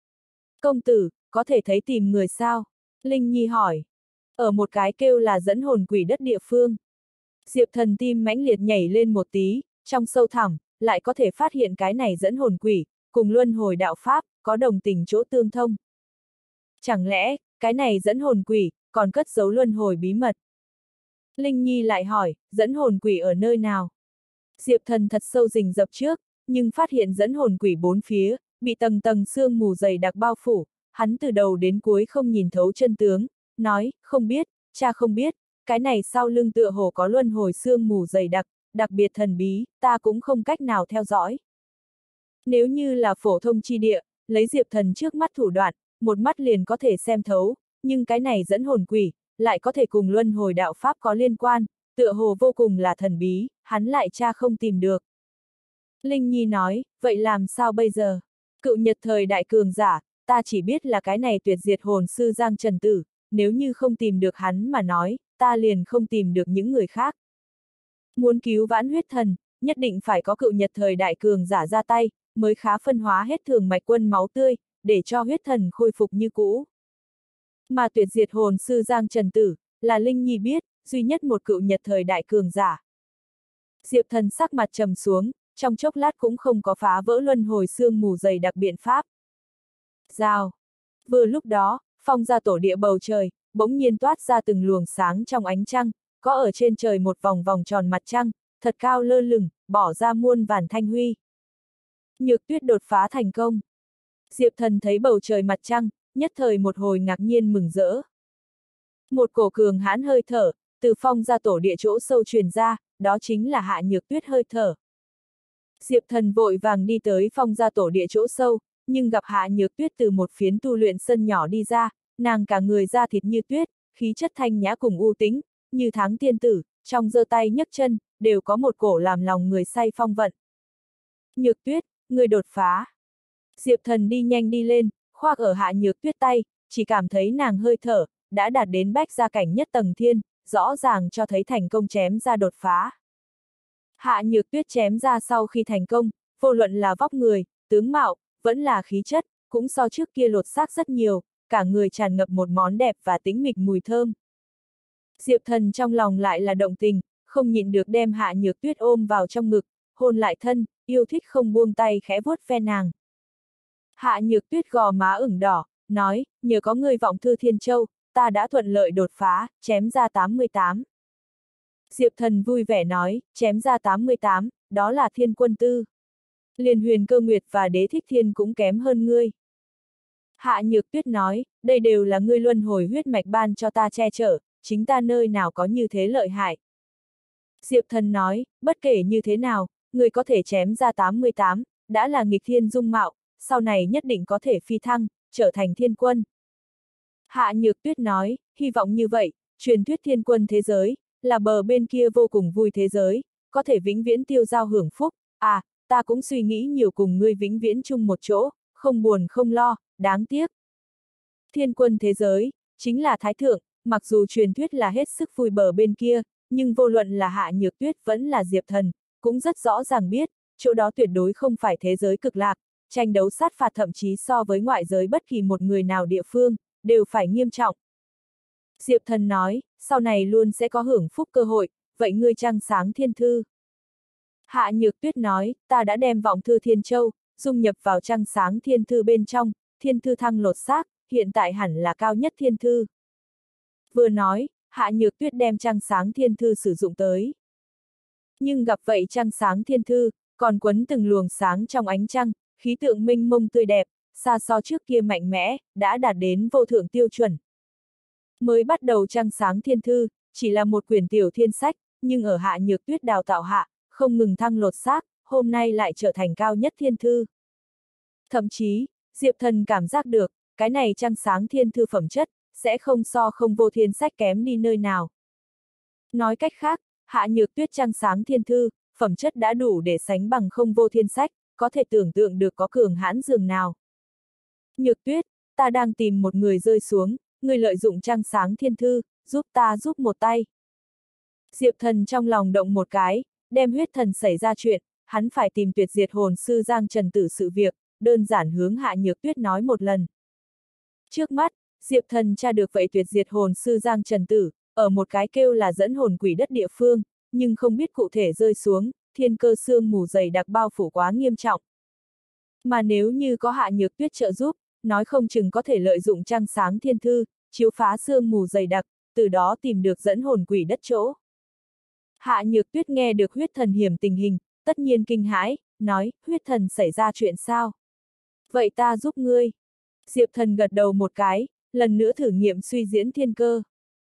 Công tử, có thể thấy tìm người sao? Linh Nhi hỏi. Ở một cái kêu là dẫn hồn quỷ đất địa phương. Diệp Thần tim mãnh liệt nhảy lên một tí, trong sâu thẳm, lại có thể phát hiện cái này dẫn hồn quỷ, cùng luân hồi đạo pháp, có đồng tình chỗ tương thông. Chẳng lẽ, cái này dẫn hồn quỷ, còn cất giấu luân hồi bí mật? Linh Nhi lại hỏi, dẫn hồn quỷ ở nơi nào? Diệp Thần thật sâu rình rập trước, nhưng phát hiện dẫn hồn quỷ bốn phía, bị tầng tầng sương mù dày đặc bao phủ, hắn từ đầu đến cuối không nhìn thấu chân tướng, nói, không biết, cha không biết, cái này sau lưng tựa hồ có luân hồi sương mù dày đặc, đặc biệt thần bí, ta cũng không cách nào theo dõi. Nếu như là phổ thông chi địa, lấy Diệp Thần trước mắt thủ đoạn, một mắt liền có thể xem thấu, nhưng cái này dẫn hồn quỷ, lại có thể cùng luân hồi đạo pháp có liên quan, tựa hồ vô cùng là thần bí, hắn lại cha không tìm được. Linh Nhi nói, vậy làm sao bây giờ? Cựu Nhật thời đại cường giả, ta chỉ biết là cái này tuyệt diệt hồn sư Giang Trần Tử, nếu như không tìm được hắn mà nói, ta liền không tìm được những người khác. Muốn cứu vãn huyết thần, nhất định phải có cựu Nhật thời đại cường giả ra tay, mới khá phân hóa hết thường mạch quân máu tươi, để cho huyết thần khôi phục như cũ. Mà tuyệt diệt hồn sư Giang Trần Tử, là Linh Nhi biết, duy nhất một cựu Nhật thời đại cường giả. Diệp Thần sắc mặt trầm xuống, trong chốc lát cũng không có phá vỡ luân hồi sương mù dày đặc biện pháp. Rào. Vừa lúc đó, phong ra tổ địa bầu trời, bỗng nhiên toát ra từng luồng sáng trong ánh trăng, có ở trên trời một vòng vòng tròn mặt trăng, thật cao lơ lửng, bỏ ra muôn vàn thanh huy. Nhược Tuyết đột phá thành công. Diệp Thần thấy bầu trời mặt trăng, nhất thời một hồi ngạc nhiên mừng rỡ. Một cổ cường hãn hơi thở, từ phong ra tổ địa chỗ sâu truyền ra, đó chính là Hạ Nhược Tuyết hơi thở. Diệp Thần vội vàng đi tới phong ra tổ địa chỗ sâu, nhưng gặp Hạ Nhược Tuyết từ một phiến tu luyện sân nhỏ đi ra, nàng cả người da thịt như tuyết, khí chất thanh nhã cùng u tĩnh, như tháng tiên tử, trong giơ tay nhấc chân, đều có một cổ làm lòng người say phong vận. Nhược Tuyết, người đột phá. Diệp Thần đi nhanh đi lên, khoác ở Hạ Nhược Tuyết tay, chỉ cảm thấy nàng hơi thở, đã đạt đến bách gia cảnh nhất tầng thiên, rõ ràng cho thấy thành công chém ra đột phá. Hạ Nhược Tuyết chém ra sau khi thành công, vô luận là vóc người, tướng mạo, vẫn là khí chất, cũng so trước kia lột xác rất nhiều, cả người tràn ngập một món đẹp và tĩnh mịch mùi thơm. Diệp Thần trong lòng lại là động tình, không nhịn được đem Hạ Nhược Tuyết ôm vào trong ngực, hôn lại thân, yêu thích không buông tay khẽ vuốt ve nàng. Hạ Nhược Tuyết gò má ửng đỏ, nói, nhờ có người vọng thư Thiên Châu, ta đã thuận lợi đột phá, chém ra tám mươi tám. Diệp Thần vui vẻ nói, chém ra tám mươi tám, đó là Thiên Quân Tư. Liền Huyền Cơ Nguyệt và Đế Thích Thiên cũng kém hơn ngươi. Hạ Nhược Tuyết nói, đây đều là ngươi luân hồi huyết mạch ban cho ta che chở, chính ta nơi nào có như thế lợi hại. Diệp Thần nói, bất kể như thế nào, ngươi có thể chém ra tám mươi tám, đã là nghịch thiên dung mạo, sau này nhất định có thể phi thăng, trở thành thiên quân. Hạ Nhược Tuyết nói, hy vọng như vậy, truyền thuyết thiên quân thế giới, là bờ bên kia vô cùng vui thế giới, có thể vĩnh viễn tiêu giao hưởng phúc, à, ta cũng suy nghĩ nhiều cùng ngươi vĩnh viễn chung một chỗ, không buồn không lo, đáng tiếc. Thiên quân thế giới, chính là Thái Thượng, mặc dù truyền thuyết là hết sức vui bờ bên kia, nhưng vô luận là Hạ Nhược Tuyết vẫn là Diệp Thần, cũng rất rõ ràng biết, chỗ đó tuyệt đối không phải thế giới cực lạc, tranh đấu sát phạt thậm chí so với ngoại giới bất kỳ một người nào địa phương, đều phải nghiêm trọng. Diệp Thần nói, sau này luôn sẽ có hưởng phúc cơ hội, vậy ngươi trăng sáng thiên thư. Hạ Nhược Tuyết nói, ta đã đem vọng thư Thiên Châu, dung nhập vào trăng sáng thiên thư bên trong, thiên thư thăng lột xác, hiện tại hẳn là cao nhất thiên thư. Vừa nói, Hạ Nhược Tuyết đem trăng sáng thiên thư sử dụng tới. Nhưng gặp vậy trăng sáng thiên thư, còn quấn từng luồng sáng trong ánh trăng, khí tượng mênh mông tươi đẹp, xa so trước kia mạnh mẽ, đã đạt đến vô thượng tiêu chuẩn. Mới bắt đầu trăng sáng thiên thư, chỉ là một quyển tiểu thiên sách, nhưng ở Hạ Nhược Tuyết đào tạo hạ, không ngừng thăng lột xác, hôm nay lại trở thành cao nhất thiên thư. Thậm chí, Diệp Thần cảm giác được, cái này trăng sáng thiên thư phẩm chất, sẽ không so không vô thiên sách kém đi nơi nào. Nói cách khác, Hạ Nhược Tuyết trăng sáng thiên thư, phẩm chất đã đủ để sánh bằng không vô thiên sách, có thể tưởng tượng được có cường hãn dường nào. Nhược Tuyết, ta đang tìm một người rơi xuống, người lợi dụng trăng sáng thiên thư, giúp ta giúp một tay. Diệp Thần trong lòng động một cái, đem huyết thần xảy ra chuyện, hắn phải tìm tuyệt diệt hồn sư Giang Trần Tử sự việc, đơn giản hướng Hạ Nhược Tuyết nói một lần. Trước mắt, Diệp Thần tra được vậy tuyệt diệt hồn sư Giang Trần Tử, ở một cái kêu là dẫn hồn quỷ đất địa phương, nhưng không biết cụ thể rơi xuống, thiên cơ sương mù dày đặc bao phủ quá nghiêm trọng. Mà nếu như có Hạ Nhược Tuyết trợ giúp, nói không chừng có thể lợi dụng trăng sáng thiên thư, chiếu phá sương mù dày đặc, từ đó tìm được dẫn hồn quỷ đất chỗ. Hạ Nhược Tuyết nghe được huyết thần hiểm tình hình, tất nhiên kinh hãi, nói, huyết thần xảy ra chuyện sao? Vậy ta giúp ngươi. Diệp Thần gật đầu một cái, lần nữa thử nghiệm suy diễn thiên cơ.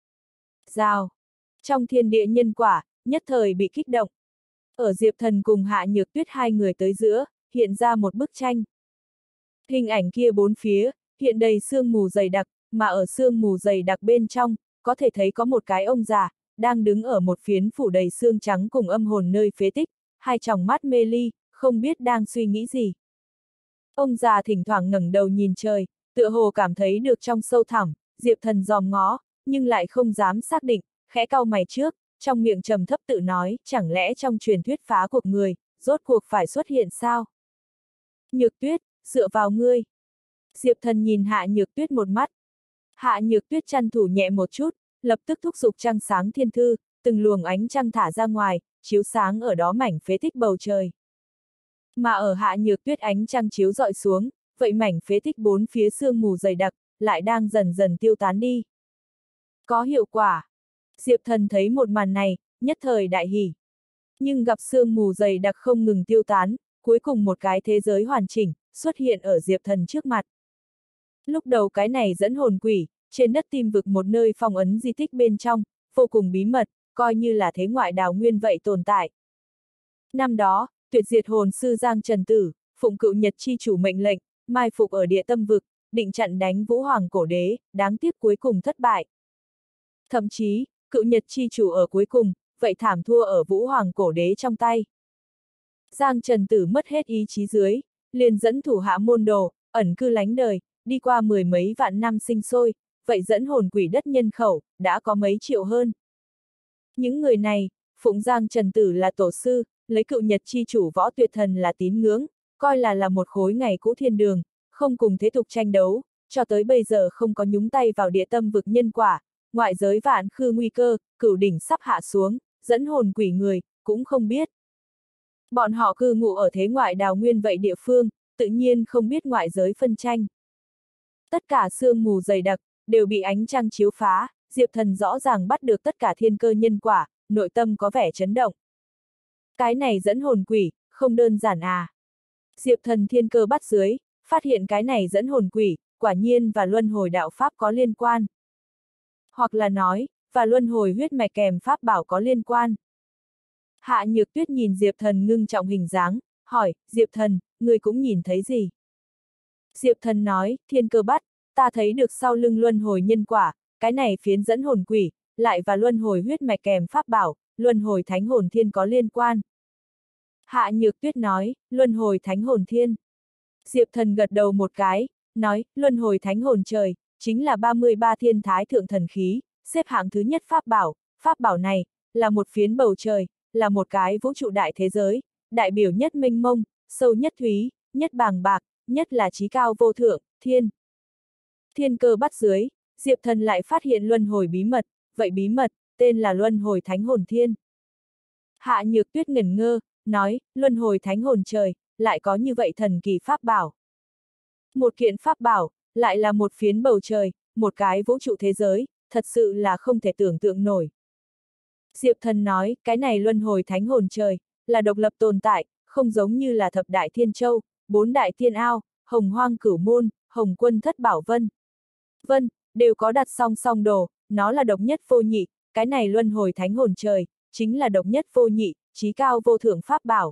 Rào. Trong thiên địa nhân quả, nhất thời bị kích động. Ở Diệp Thần cùng Hạ Nhược Tuyết hai người tới giữa, hiện ra một bức tranh. Hình ảnh kia bốn phía, hiện đầy sương mù dày đặc, mà ở sương mù dày đặc bên trong, có thể thấy có một cái ông già, đang đứng ở một phiến phủ đầy xương trắng cùng âm hồn nơi phế tích, hai tròng mắt mê ly, không biết đang suy nghĩ gì. Ông già thỉnh thoảng ngẩng đầu nhìn trời, tựa hồ cảm thấy được trong sâu thẳm, Diệp Thần dòm ngó, nhưng lại không dám xác định, khẽ cau mày trước, trong miệng trầm thấp tự nói, chẳng lẽ trong truyền thuyết phá cuộc người, rốt cuộc phải xuất hiện sao? Nhược Tuyết, dựa vào ngươi. Diệp Thần nhìn Hạ Nhược Tuyết một mắt. Hạ Nhược Tuyết chăn thủ nhẹ một chút, lập tức thúc giục trăng sáng thiên thư, từng luồng ánh trăng thả ra ngoài, chiếu sáng ở đó mảnh phế tích bầu trời. Mà ở Hạ Nhược Tuyết ánh trăng chiếu rọi xuống, vậy mảnh phế tích bốn phía sương mù dày đặc, lại đang dần dần tiêu tán đi. Có hiệu quả. Diệp Thần thấy một màn này, nhất thời đại hỉ. Nhưng gặp sương mù dày đặc không ngừng tiêu tán, cuối cùng một cái thế giới hoàn chỉnh, xuất hiện ở Diệp Thần trước mặt. Lúc đầu cái này dẫn hồn quỷ, trên đất tim vực một nơi phong ấn di tích bên trong, vô cùng bí mật, coi như là thế ngoại đào nguyên vậy tồn tại. Năm đó, tuyệt diệt hồn sư Giang Trần Tử, phụng cựu Nhật chi chủ mệnh lệnh, mai phục ở địa tâm vực, định chặn đánh Vũ Hoàng cổ đế, đáng tiếc cuối cùng thất bại. Thậm chí, cựu Nhật chi chủ ở cuối cùng, vậy thảm thua ở Vũ Hoàng cổ đế trong tay. Giang Trần Tử mất hết ý chí dưới, liền dẫn thủ hạ môn đồ, ẩn cư lánh đời, đi qua mười mấy vạn năm sinh sôi, vậy dẫn hồn quỷ đất nhân khẩu, đã có mấy triệu hơn. Những người này, phụng Giang Trần Tử là tổ sư, lấy cựu Nhật chi chủ Võ Tuyệt Thần là tín ngưỡng, coi là là một khối ngày cũ thiên đường, không cùng thế tục tranh đấu, cho tới bây giờ không có nhúng tay vào địa tâm vực nhân quả, ngoại giới vạn khư nguy cơ, cửu đỉnh sắp hạ xuống, dẫn hồn quỷ người, cũng không biết. Bọn họ cư ngụ ở thế ngoại đào nguyên vậy địa phương, tự nhiên không biết ngoại giới phân tranh. Tất cả sương mù dày đặc, đều bị ánh trăng chiếu phá, Diệp Thần rõ ràng bắt được tất cả thiên cơ nhân quả, nội tâm có vẻ chấn động. Cái này dẫn hồn quỷ, không đơn giản à. Diệp Thần thiên cơ bắt dưới, phát hiện cái này dẫn hồn quỷ, quả nhiên và luân hồi đạo pháp có liên quan. Hoặc là nói, và luân hồi huyết mạch kèm pháp bảo có liên quan. Hạ Nhược Tuyết nhìn Diệp Thần ngưng trọng hình dáng, hỏi, Diệp Thần, người cũng nhìn thấy gì? Diệp Thần nói, thiên cơ bắt, ta thấy được sau lưng luân hồi nhân quả, cái này phiến dẫn hồn quỷ, lại và luân hồi huyết mạch kèm pháp bảo, luân hồi thánh hồn thiên có liên quan. Hạ Nhược Tuyết nói, luân hồi thánh hồn thiên. Diệp Thần gật đầu một cái, nói, luân hồi thánh hồn trời, chính là ba mươi ba thiên thái thượng thần khí, xếp hạng thứ nhất pháp bảo, pháp bảo này, là một phiến bầu trời, là một cái vũ trụ đại thế giới, đại biểu nhất mênh mông, sâu nhất thúy, nhất bàng bạc, nhất là trí cao vô thượng, thiên. Thiên cơ bắt dưới, Diệp Thần lại phát hiện luân hồi bí mật, vậy bí mật, tên là luân hồi thánh hồn thiên. Hạ Nhược Tuyết ngẩn ngơ, nói, luân hồi thánh hồn trời, lại có như vậy thần kỳ pháp bảo. Một kiện pháp bảo, lại là một phiến bầu trời, một cái vũ trụ thế giới, thật sự là không thể tưởng tượng nổi. Diệp Thần nói, cái này luân hồi thánh hồn trời, là độc lập tồn tại, không giống như là thập đại thiên châu, bốn đại thiên ao, hồng hoang cửu môn, hồng quân thất bảo vân. Vân, đều có đặt song song đồ, nó là độc nhất vô nhị, cái này luân hồi thánh hồn trời, chính là độc nhất vô nhị, trí cao vô thượng pháp bảo.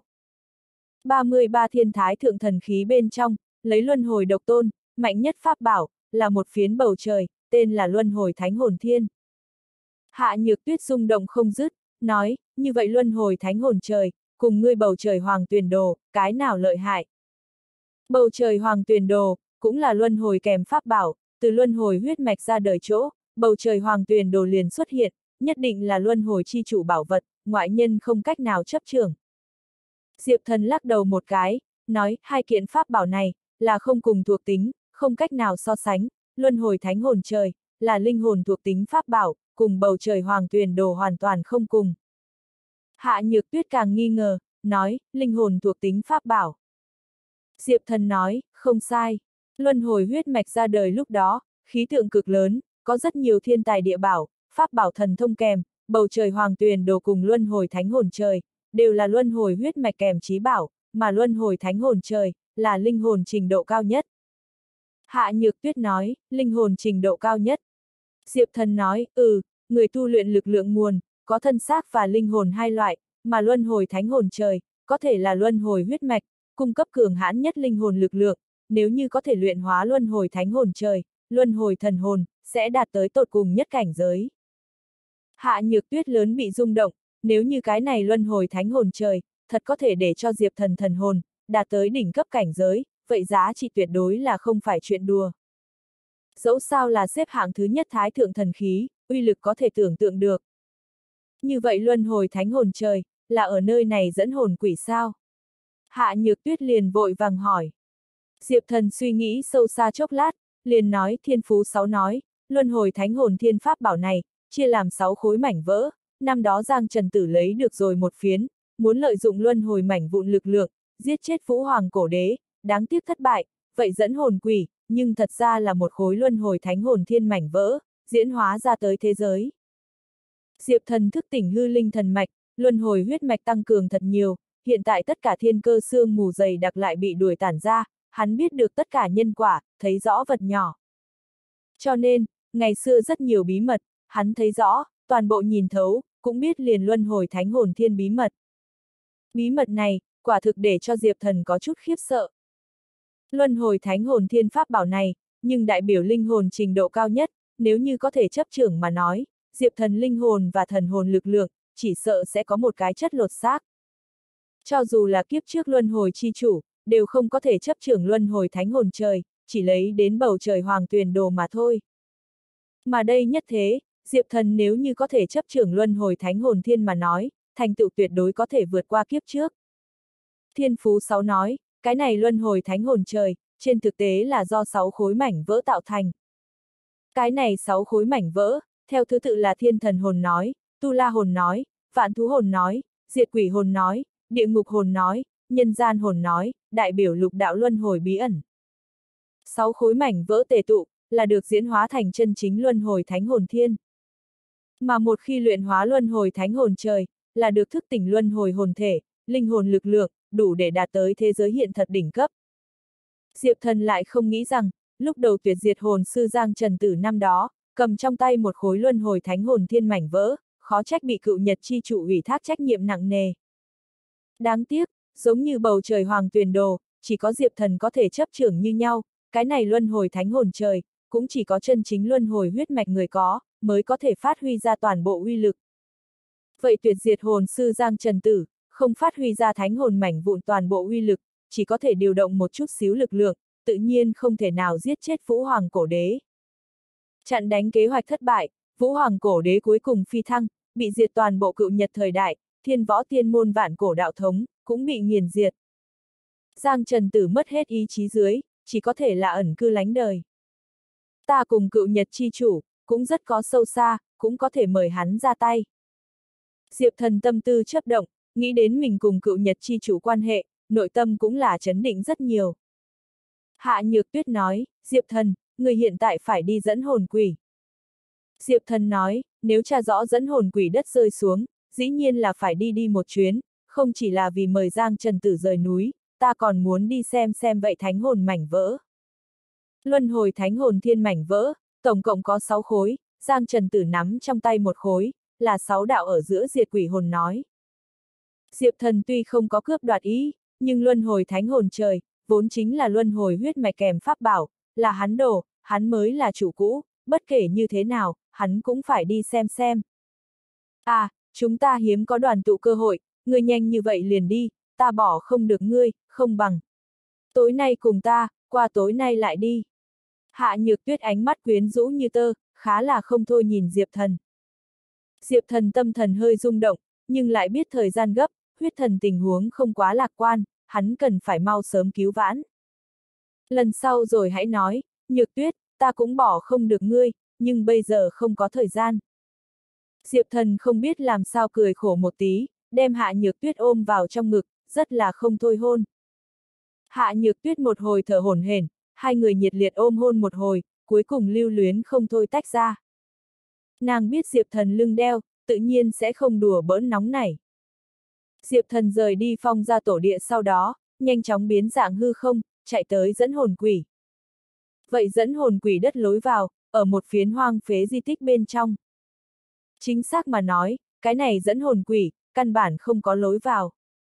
ba mươi ba thiên thái thượng thần khí bên trong, lấy luân hồi độc tôn, mạnh nhất pháp bảo, là một phiến bầu trời, tên là luân hồi thánh hồn thiên. Hạ Nhược Tuyết rung động không dứt, nói, như vậy luân hồi thánh hồn trời, cùng ngươi bầu trời hoàng tuyền đồ, cái nào lợi hại? Bầu trời hoàng tuyền đồ, cũng là luân hồi kèm pháp bảo, từ luân hồi huyết mạch ra đời chỗ, bầu trời hoàng tuyền đồ liền xuất hiện, nhất định là luân hồi chi chủ bảo vật, ngoại nhân không cách nào chấp chưởng. Diệp Thần lắc đầu một cái, nói, hai kiện pháp bảo này, là không cùng thuộc tính, không cách nào so sánh, luân hồi thánh hồn trời, là linh hồn thuộc tính pháp bảo, cùng bầu trời hoàng tuyền đồ hoàn toàn không cùng. Hạ Nhược Tuyết càng nghi ngờ, nói, linh hồn thuộc tính pháp bảo. Diệp Thần nói, không sai, luân hồi huyết mạch ra đời lúc đó, khí tượng cực lớn, có rất nhiều thiên tài địa bảo, pháp bảo thần thông kèm, bầu trời hoàng tuyền đồ cùng luân hồi thánh hồn trời, đều là luân hồi huyết mạch kèm trí bảo, mà luân hồi thánh hồn trời, là linh hồn trình độ cao nhất. Hạ Nhược Tuyết nói, linh hồn trình độ cao nhất. Diệp Thần nói, ừ, người tu luyện lực lượng nguồn, có thân xác và linh hồn hai loại, mà luân hồi thánh hồn trời, có thể là luân hồi huyết mạch, cung cấp cường hãn nhất linh hồn lực lượng, nếu như có thể luyện hóa luân hồi thánh hồn trời, luân hồi thần hồn, sẽ đạt tới tột cùng nhất cảnh giới. Hạ Nhược Tuyết lớn bị rung động, nếu như cái này luân hồi thánh hồn trời, thật có thể để cho Diệp Thần thần hồn, đạt tới đỉnh cấp cảnh giới, vậy giá trị tuyệt đối là không phải chuyện đùa. Dẫu sao là xếp hạng thứ nhất thái thượng thần khí, uy lực có thể tưởng tượng được. Như vậy luân hồi thánh hồn trời, là ở nơi này dẫn hồn quỷ sao? Hạ Nhược Tuyết liền vội vàng hỏi. Diệp Thần suy nghĩ sâu xa chốc lát, liền nói thiên phú sáu nói, luân hồi thánh hồn thiên pháp bảo này, chia làm sáu khối mảnh vỡ, năm đó Giang Trần Tử lấy được rồi một phiến, muốn lợi dụng luân hồi mảnh vụn lực lượng, giết chết Vũ Hoàng cổ đế, đáng tiếc thất bại, vậy dẫn hồn quỷ, nhưng thật ra là một khối luân hồi thánh hồn thiên mảnh vỡ, diễn hóa ra tới thế giới. Diệp Thần thức tỉnh hư linh thần mạch, luân hồi huyết mạch tăng cường thật nhiều, hiện tại tất cả thiên cơ xương mù dày đặc lại bị đuổi tản ra, hắn biết được tất cả nhân quả, thấy rõ vật nhỏ. Cho nên, ngày xưa rất nhiều bí mật, hắn thấy rõ, toàn bộ nhìn thấu, cũng biết liền luân hồi thánh hồn thiên bí mật. Bí mật này, quả thực để cho Diệp Thần có chút khiếp sợ. Luân hồi thánh hồn thiên pháp bảo này, nhưng đại biểu linh hồn trình độ cao nhất, nếu như có thể chấp trưởng mà nói, Diệp Thần linh hồn và thần hồn lực lượng, chỉ sợ sẽ có một cái chất lột xác. Cho dù là kiếp trước luân hồi chi chủ, đều không có thể chấp trưởng luân hồi thánh hồn trời, chỉ lấy đến bầu trời hoàng tuyền đồ mà thôi. Mà đây nhất thế, Diệp Thần nếu như có thể chấp trưởng luân hồi thánh hồn thiên mà nói, thành tựu tuyệt đối có thể vượt qua kiếp trước. Thiên Phú sáu nói, cái này luân hồi thánh hồn trời, trên thực tế là do sáu khối mảnh vỡ tạo thành. Cái này sáu khối mảnh vỡ, theo thứ tự là thiên thần hồn nói, tu la hồn nói, vạn thú hồn nói, diệt quỷ hồn nói, địa ngục hồn nói, nhân gian hồn nói, đại biểu lục đạo luân hồi bí ẩn. Sáu khối mảnh vỡ tề tụ, là được diễn hóa thành chân chính luân hồi thánh hồn thiên. Mà một khi luyện hóa luân hồi thánh hồn trời, là được thức tỉnh luân hồi hồn thể, linh hồn lực lượng, đủ để đạt tới thế giới hiện thật đỉnh cấp. Diệp Thần lại không nghĩ rằng, lúc đầu tuyệt diệt hồn sư Giang Trần Tử năm đó, cầm trong tay một khối luân hồi thánh hồn thiên mảnh vỡ, khó trách bị cựu nhật chi chủ ủy thác trách nhiệm nặng nề. Đáng tiếc, giống như bầu trời hoàng tuyền đồ, chỉ có Diệp Thần có thể chấp trưởng như nhau, cái này luân hồi thánh hồn trời, cũng chỉ có chân chính luân hồi huyết mạch người có, mới có thể phát huy ra toàn bộ uy lực. Vậy tuyệt diệt hồn sư Giang Trần Tử, không phát huy ra thánh hồn mảnh vụn toàn bộ uy lực, chỉ có thể điều động một chút xíu lực lượng, tự nhiên không thể nào giết chết Vũ Hoàng cổ đế. Chặn đánh kế hoạch thất bại, Vũ Hoàng cổ đế cuối cùng phi thăng, bị diệt toàn bộ cựu nhật thời đại, thiên võ tiên môn vạn cổ đạo thống, cũng bị nghiền diệt. Giang Trần Tử mất hết ý chí dưới, chỉ có thể là ẩn cư lánh đời. Ta cùng cựu nhật chi chủ, cũng rất có sâu xa, cũng có thể mời hắn ra tay. Diệp Thần tâm tư chấp động, nghĩ đến mình cùng cựu nhật chi chủ quan hệ, nội tâm cũng là chấn định rất nhiều. Hạ Nhược Tuyết nói, Diệp Thần, người hiện tại phải đi dẫn hồn quỷ. Diệp Thần nói, nếu tra rõ dẫn hồn quỷ đất rơi xuống, dĩ nhiên là phải đi đi một chuyến, không chỉ là vì mời Giang Trần Tử rời núi, ta còn muốn đi xem xem vậy thánh hồn mảnh vỡ. Luân hồi thánh hồn thiên mảnh vỡ, tổng cộng có sáu khối, Giang Trần Tử nắm trong tay một khối, là sáu đạo ở giữa diệt quỷ hồn nói. Diệp Thần tuy không có cướp đoạt ý, nhưng luân hồi thánh hồn trời, vốn chính là luân hồi huyết mạch kèm pháp bảo, là hắn đồ, hắn mới là chủ cũ, bất kể như thế nào, hắn cũng phải đi xem xem. À, chúng ta hiếm có đoàn tụ cơ hội, ngươi nhanh như vậy liền đi, ta bỏ không được ngươi, không bằng. Tối nay cùng ta, qua tối nay lại đi. Hạ Nhược Tuyết ánh mắt quyến rũ như tơ, khá là không thôi nhìn Diệp Thần. Diệp Thần tâm thần hơi rung động, nhưng lại biết thời gian gấp, huyết thần tình huống không quá lạc quan, hắn cần phải mau sớm cứu vãn. Lần sau rồi hãy nói, Nhược Tuyết, ta cũng bỏ không được ngươi, nhưng bây giờ không có thời gian. Diệp Thần không biết làm sao cười khổ một tí, đem Hạ Nhược Tuyết ôm vào trong ngực, rất là không thôi hôn. Hạ Nhược Tuyết một hồi thở hổn hển, hai người nhiệt liệt ôm hôn một hồi, cuối cùng lưu luyến không thôi tách ra. Nàng biết Diệp Thần lưng đeo, tự nhiên sẽ không đùa bỡn nóng nảy. Diệp Thần rời đi Phong ra tổ địa sau đó, nhanh chóng biến dạng hư không, chạy tới dẫn hồn quỷ. Vậy dẫn hồn quỷ đất lối vào, ở một phiến hoang phế di tích bên trong. Chính xác mà nói, cái này dẫn hồn quỷ, căn bản không có lối vào.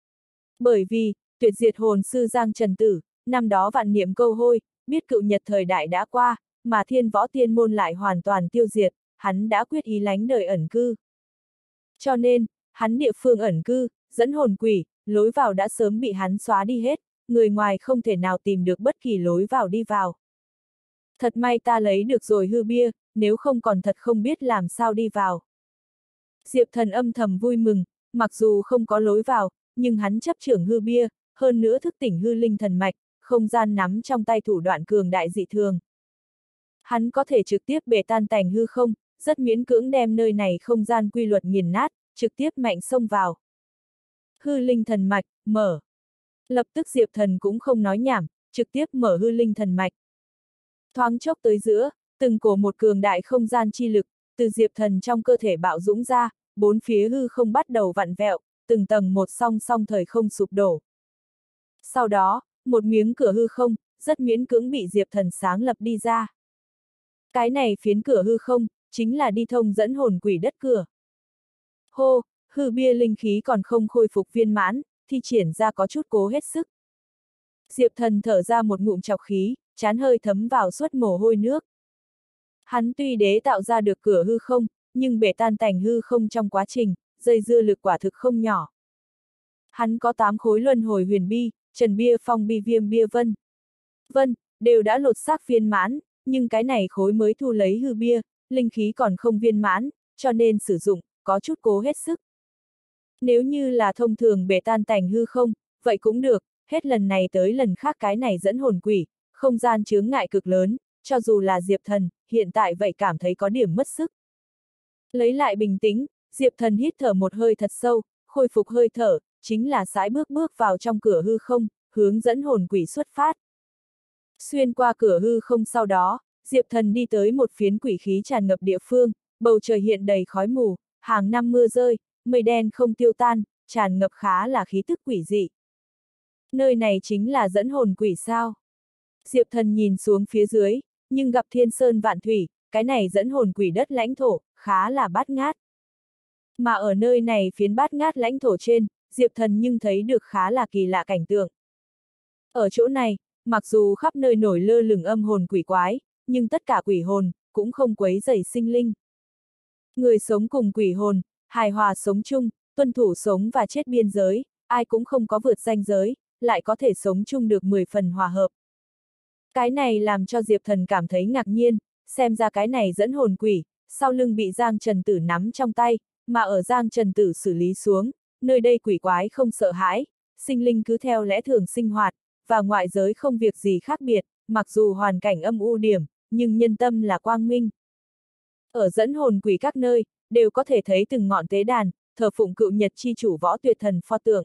Bởi vì, tuyệt diệt hồn sư Giang Trần Tử, năm đó vạn niệm câu hôi, biết cựu nhật thời đại đã qua, mà thiên võ tiên môn lại hoàn toàn tiêu diệt, hắn đã quyết ý lánh đời ẩn cư. Cho nên, hắn địa phương ẩn cư, dẫn hồn quỷ, lối vào đã sớm bị hắn xóa đi hết, người ngoài không thể nào tìm được bất kỳ lối vào đi vào. Thật may ta lấy được rồi hư bia, nếu không còn thật không biết làm sao đi vào. Diệp Thần âm thầm vui mừng, mặc dù không có lối vào, nhưng hắn chấp trưởng hư bia, hơn nữa thức tỉnh hư linh thần mạch, không gian nắm trong tay thủ đoạn cường đại dị thường. Hắn có thể trực tiếp bể tan tành hư không, rất miễn cưỡng đem nơi này không gian quy luật nghiền nát, trực tiếp mạnh xông vào. Hư linh thần mạch, mở. Lập tức Diệp Thần cũng không nói nhảm, trực tiếp mở hư linh thần mạch. Thoáng chốc tới giữa, từng cổ một cường đại không gian chi lực, từ Diệp Thần trong cơ thể bạo dũng ra, bốn phía hư không bắt đầu vặn vẹo, từng tầng một song song thời không sụp đổ. Sau đó, một miếng cửa hư không, rất miễn cưỡng bị Diệp Thần sáng lập đi ra. Cái này phiến cửa hư không, chính là đi thông dẫn hồn quỷ đất cửa. Hô, hư bia linh khí còn không khôi phục viên mãn, thi triển ra có chút cố hết sức. Diệp Thần thở ra một ngụm trọc khí, trán hơi thấm vào suốt mồ hôi nước. Hắn tuy đế tạo ra được cửa hư không, nhưng bể tan tành hư không trong quá trình, dây dưa lực quả thực không nhỏ. Hắn có tám khối luân hồi huyền bi, trần bia phong bi viêm bia vân. Vân, đều đã lột xác viên mãn, nhưng cái này khối mới thu lấy hư bia, linh khí còn không viên mãn, cho nên sử dụng, có chút cố hết sức. Nếu như là thông thường bể tan tành hư không, vậy cũng được, hết lần này tới lần khác cái này dẫn hồn quỷ, không gian chướng ngại cực lớn, cho dù là Diệp Thần, hiện tại vậy cảm thấy có điểm mất sức. Lấy lại bình tĩnh, Diệp Thần hít thở một hơi thật sâu, khôi phục hơi thở, chính là sải bước bước vào trong cửa hư không, hướng dẫn hồn quỷ xuất phát. Xuyên qua cửa hư không sau đó, Diệp Thần đi tới một phiến quỷ khí tràn ngập địa phương, bầu trời hiện đầy khói mù, hàng năm mưa rơi, mây đen không tiêu tan, tràn ngập khá là khí tức quỷ dị. Nơi này chính là dẫn hồn quỷ sao? Diệp Thần nhìn xuống phía dưới, nhưng gặp thiên sơn vạn thủy, cái này dẫn hồn quỷ đất lãnh thổ, khá là bát ngát. Mà ở nơi này phiến bát ngát lãnh thổ trên, Diệp Thần nhưng thấy được khá là kỳ lạ cảnh tượng. Ở chỗ này, mặc dù khắp nơi nổi lơ lửng âm hồn quỷ quái, nhưng tất cả quỷ hồn, cũng không quấy rầy sinh linh. Người sống cùng quỷ hồn, hài hòa sống chung, tuân thủ sống và chết biên giới, ai cũng không có vượt ranh giới, lại có thể sống chung được mười phần hòa hợp. Cái này làm cho Diệp Thần cảm thấy ngạc nhiên, xem ra cái này dẫn hồn quỷ, sau lưng bị Giang Trần Tử nắm trong tay, mà ở Giang Trần Tử xử lý xuống, nơi đây quỷ quái không sợ hãi, sinh linh cứ theo lẽ thường sinh hoạt, và ngoại giới không việc gì khác biệt, mặc dù hoàn cảnh âm u điểm, nhưng nhân tâm là quang minh. Ở dẫn hồn quỷ các nơi, đều có thể thấy từng ngọn tế đàn, thờ phụng cựu nhật chi chủ võ tuyệt thần pho tượng.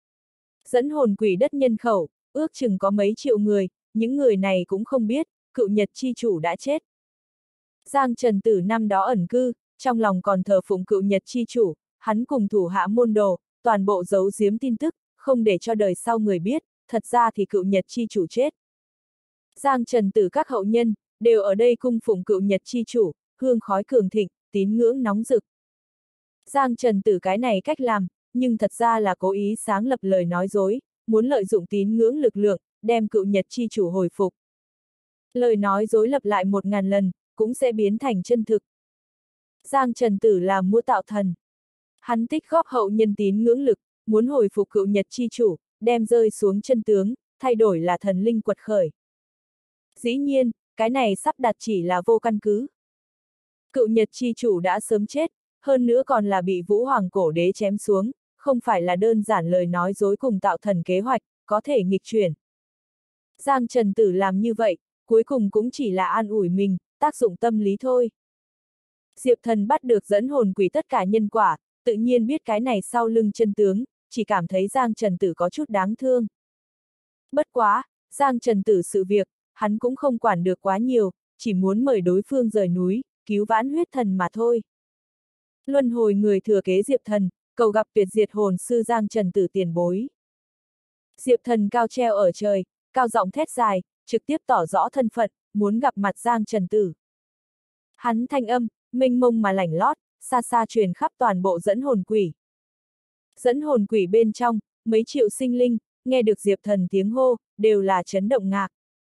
Dẫn hồn quỷ đất nhân khẩu, ước chừng có mấy triệu người, những người này cũng không biết, cựu nhật chi chủ đã chết. Giang Trần Tử năm đó ẩn cư, trong lòng còn thờ phụng cựu nhật chi chủ, hắn cùng thủ hạ môn đồ, toàn bộ giấu giếm tin tức, không để cho đời sau người biết, thật ra thì cựu nhật chi chủ chết. Giang Trần Tử các hậu nhân, đều ở đây cung phụng cựu nhật chi chủ, hương khói cường thịnh, tín ngưỡng nóng rực. Giang Trần Tử cái này cách làm, nhưng thật ra là cố ý sáng lập lời nói dối, muốn lợi dụng tín ngưỡng lực lượng, đem cựu nhật chi chủ hồi phục. Lời nói dối lặp lại một ngàn lần, cũng sẽ biến thành chân thực. Giang Trần Tử là mua tạo thần. Hắn tích góp hậu nhân tín ngưỡng lực, muốn hồi phục cựu nhật chi chủ, đem rơi xuống chân tướng, thay đổi là thần linh quật khởi. Dĩ nhiên, cái này sắp đặt chỉ là vô căn cứ. Cựu nhật chi chủ đã sớm chết, hơn nữa còn là bị Vũ Hoàng cổ đế chém xuống, không phải là đơn giản lời nói dối cùng tạo thần kế hoạch, có thể nghịch chuyển. Giang Trần Tử làm như vậy, cuối cùng cũng chỉ là an ủi mình, tác dụng tâm lý thôi. Diệp Thần bắt được dẫn hồn quỷ tất cả nhân quả, tự nhiên biết cái này sau lưng chân tướng, chỉ cảm thấy Giang Trần Tử có chút đáng thương. Bất quá, Giang Trần Tử sự việc, hắn cũng không quản được quá nhiều, chỉ muốn mời đối phương rời núi, cứu vãn huyết thần mà thôi. Luân hồi người thừa kế Diệp Thần, cầu gặp tuyệt diệt hồn sư Giang Trần Tử tiền bối. Diệp Thần cao treo ở trời, cao giọng thét dài, trực tiếp tỏ rõ thân phận, muốn gặp mặt Giang Trần Tử. Hắn thanh âm, mênh mông mà lảnh lót, xa xa truyền khắp toàn bộ dẫn hồn quỷ. Dẫn hồn quỷ bên trong, mấy triệu sinh linh, nghe được Diệp Thần tiếng hô, đều là chấn động ngạc.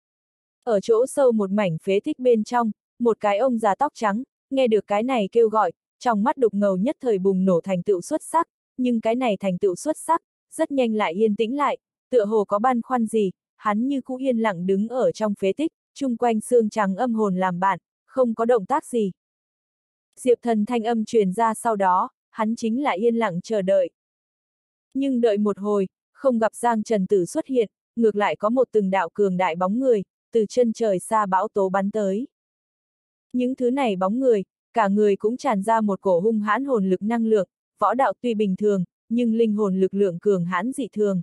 Ở chỗ sâu một mảnh phế tích bên trong, một cái ông già tóc trắng, nghe được cái này kêu gọi, trong mắt đục ngầu nhất thời bùng nổ thành tựu xuất sắc, nhưng cái này thành tựu xuất sắc, rất nhanh lại yên tĩnh lại, tựa hồ có băn khoăn gì, hắn như cũ yên lặng đứng ở trong phế tích, chung quanh xương trắng âm hồn làm bạn, không có động tác gì. Diệp Thần thanh âm truyền ra sau đó, hắn chính là yên lặng chờ đợi. Nhưng đợi một hồi, không gặp Giang Trần Tử xuất hiện, ngược lại có một từng đạo cường đại bóng người, từ chân trời xa bão tố bắn tới. Những thứ này bóng người, cả người cũng tràn ra một cổ hung hãn hồn lực năng lượng, võ đạo tuy bình thường, nhưng linh hồn lực lượng cường hãn dị thường.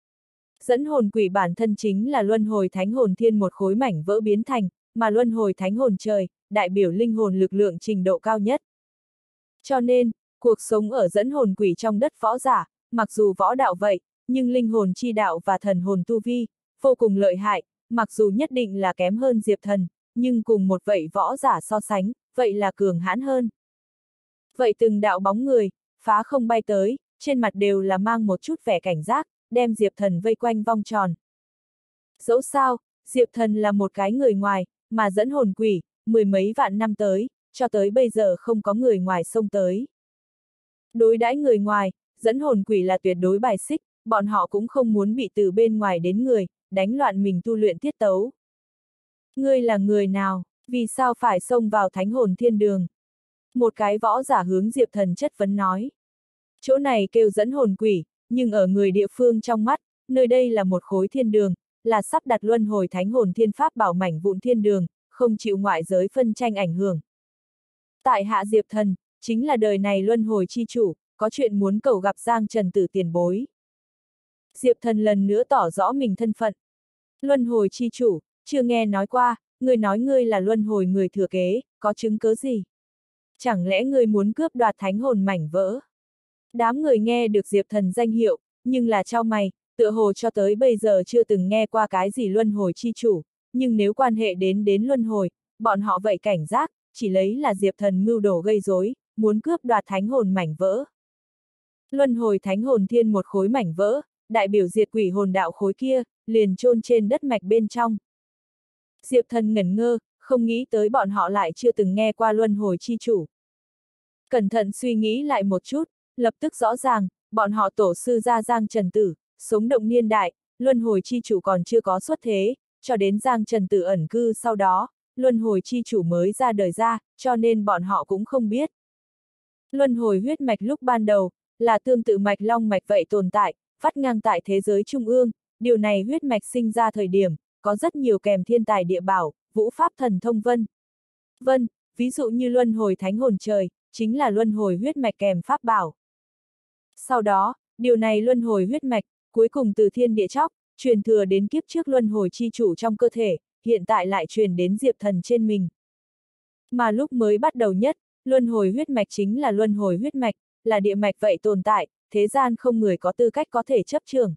Dẫn hồn quỷ bản thân chính là luân hồi thánh hồn thiên một khối mảnh vỡ biến thành, mà luân hồi thánh hồn trời, đại biểu linh hồn lực lượng trình độ cao nhất. Cho nên, cuộc sống ở dẫn hồn quỷ trong đất võ giả, mặc dù võ đạo vậy, nhưng linh hồn chi đạo và thần hồn tu vi, vô cùng lợi hại, mặc dù nhất định là kém hơn Diệp Thần, nhưng cùng một vậy võ giả so sánh, vậy là cường hãn hơn. Vậy từng đạo bóng người, phá không bay tới, trên mặt đều là mang một chút vẻ cảnh giác, đem Diệp Thần vây quanh vòng tròn. Dẫu sao, Diệp Thần là một cái người ngoài, mà dẫn hồn quỷ, mười mấy vạn năm tới, cho tới bây giờ không có người ngoài xông tới. Đối đãi người ngoài, dẫn hồn quỷ là tuyệt đối bài xích, bọn họ cũng không muốn bị từ bên ngoài đến người, đánh loạn mình tu luyện tiết tấu. Ngươi là người nào, vì sao phải xông vào thánh hồn thiên đường? Một cái võ giả hướng Diệp Thần chất vấn nói. Chỗ này kêu dẫn hồn quỷ, nhưng ở người địa phương trong mắt, nơi đây là một khối thiên đường, là sắp đặt luân hồi thánh hồn thiên pháp bảo mảnh vụn thiên đường, không chịu ngoại giới phân tranh ảnh hưởng. Tại hạ Diệp Thần, chính là đời này luân hồi chi chủ, có chuyện muốn cầu gặp Giang Trần Tử tiền bối. Diệp Thần lần nữa tỏ rõ mình thân phận. Luân hồi chi chủ, chưa nghe nói qua, ngươi nói ngươi là luân hồi người thừa kế, có chứng cớ gì? Chẳng lẽ ngươi muốn cướp đoạt thánh hồn mảnh vỡ? Đám người nghe được Diệp Thần danh hiệu, nhưng là trao mày, tựa hồ cho tới bây giờ chưa từng nghe qua cái gì luân hồi chi chủ, nhưng nếu quan hệ đến đến luân hồi, bọn họ vậy cảnh giác, chỉ lấy là Diệp Thần mưu đồ gây rối, muốn cướp đoạt thánh hồn mảnh vỡ. Luân hồi thánh hồn thiên một khối mảnh vỡ, đại biểu diệt quỷ hồn đạo khối kia, liền chôn trên đất mạch bên trong. Diệp Thần ngẩn ngơ, không nghĩ tới bọn họ lại chưa từng nghe qua luân hồi chi chủ. Cẩn thận suy nghĩ lại một chút, lập tức rõ ràng, bọn họ tổ sư gia Giang Trần Tử, sống động niên đại, luân hồi chi chủ còn chưa có xuất thế, cho đến Giang Trần Tử ẩn cư sau đó, luân hồi chi chủ mới ra đời ra, cho nên bọn họ cũng không biết. Luân hồi huyết mạch lúc ban đầu, là tương tự mạch long mạch vậy tồn tại, vắt ngang tại thế giới trung ương, điều này huyết mạch sinh ra thời điểm, có rất nhiều kèm thiên tài địa bảo, vũ pháp thần thông vân. Vân, ví dụ như luân hồi thánh hồn trời, chính là luân hồi huyết mạch kèm pháp bảo. Sau đó, điều này luân hồi huyết mạch, cuối cùng từ thiên địa chóc, truyền thừa đến kiếp trước luân hồi chi chủ trong cơ thể, hiện tại lại truyền đến Diệp Thần trên mình. Mà lúc mới bắt đầu nhất, luân hồi huyết mạch chính là luân hồi huyết mạch, là địa mạch vậy tồn tại, thế gian không người có tư cách có thể chấp trường.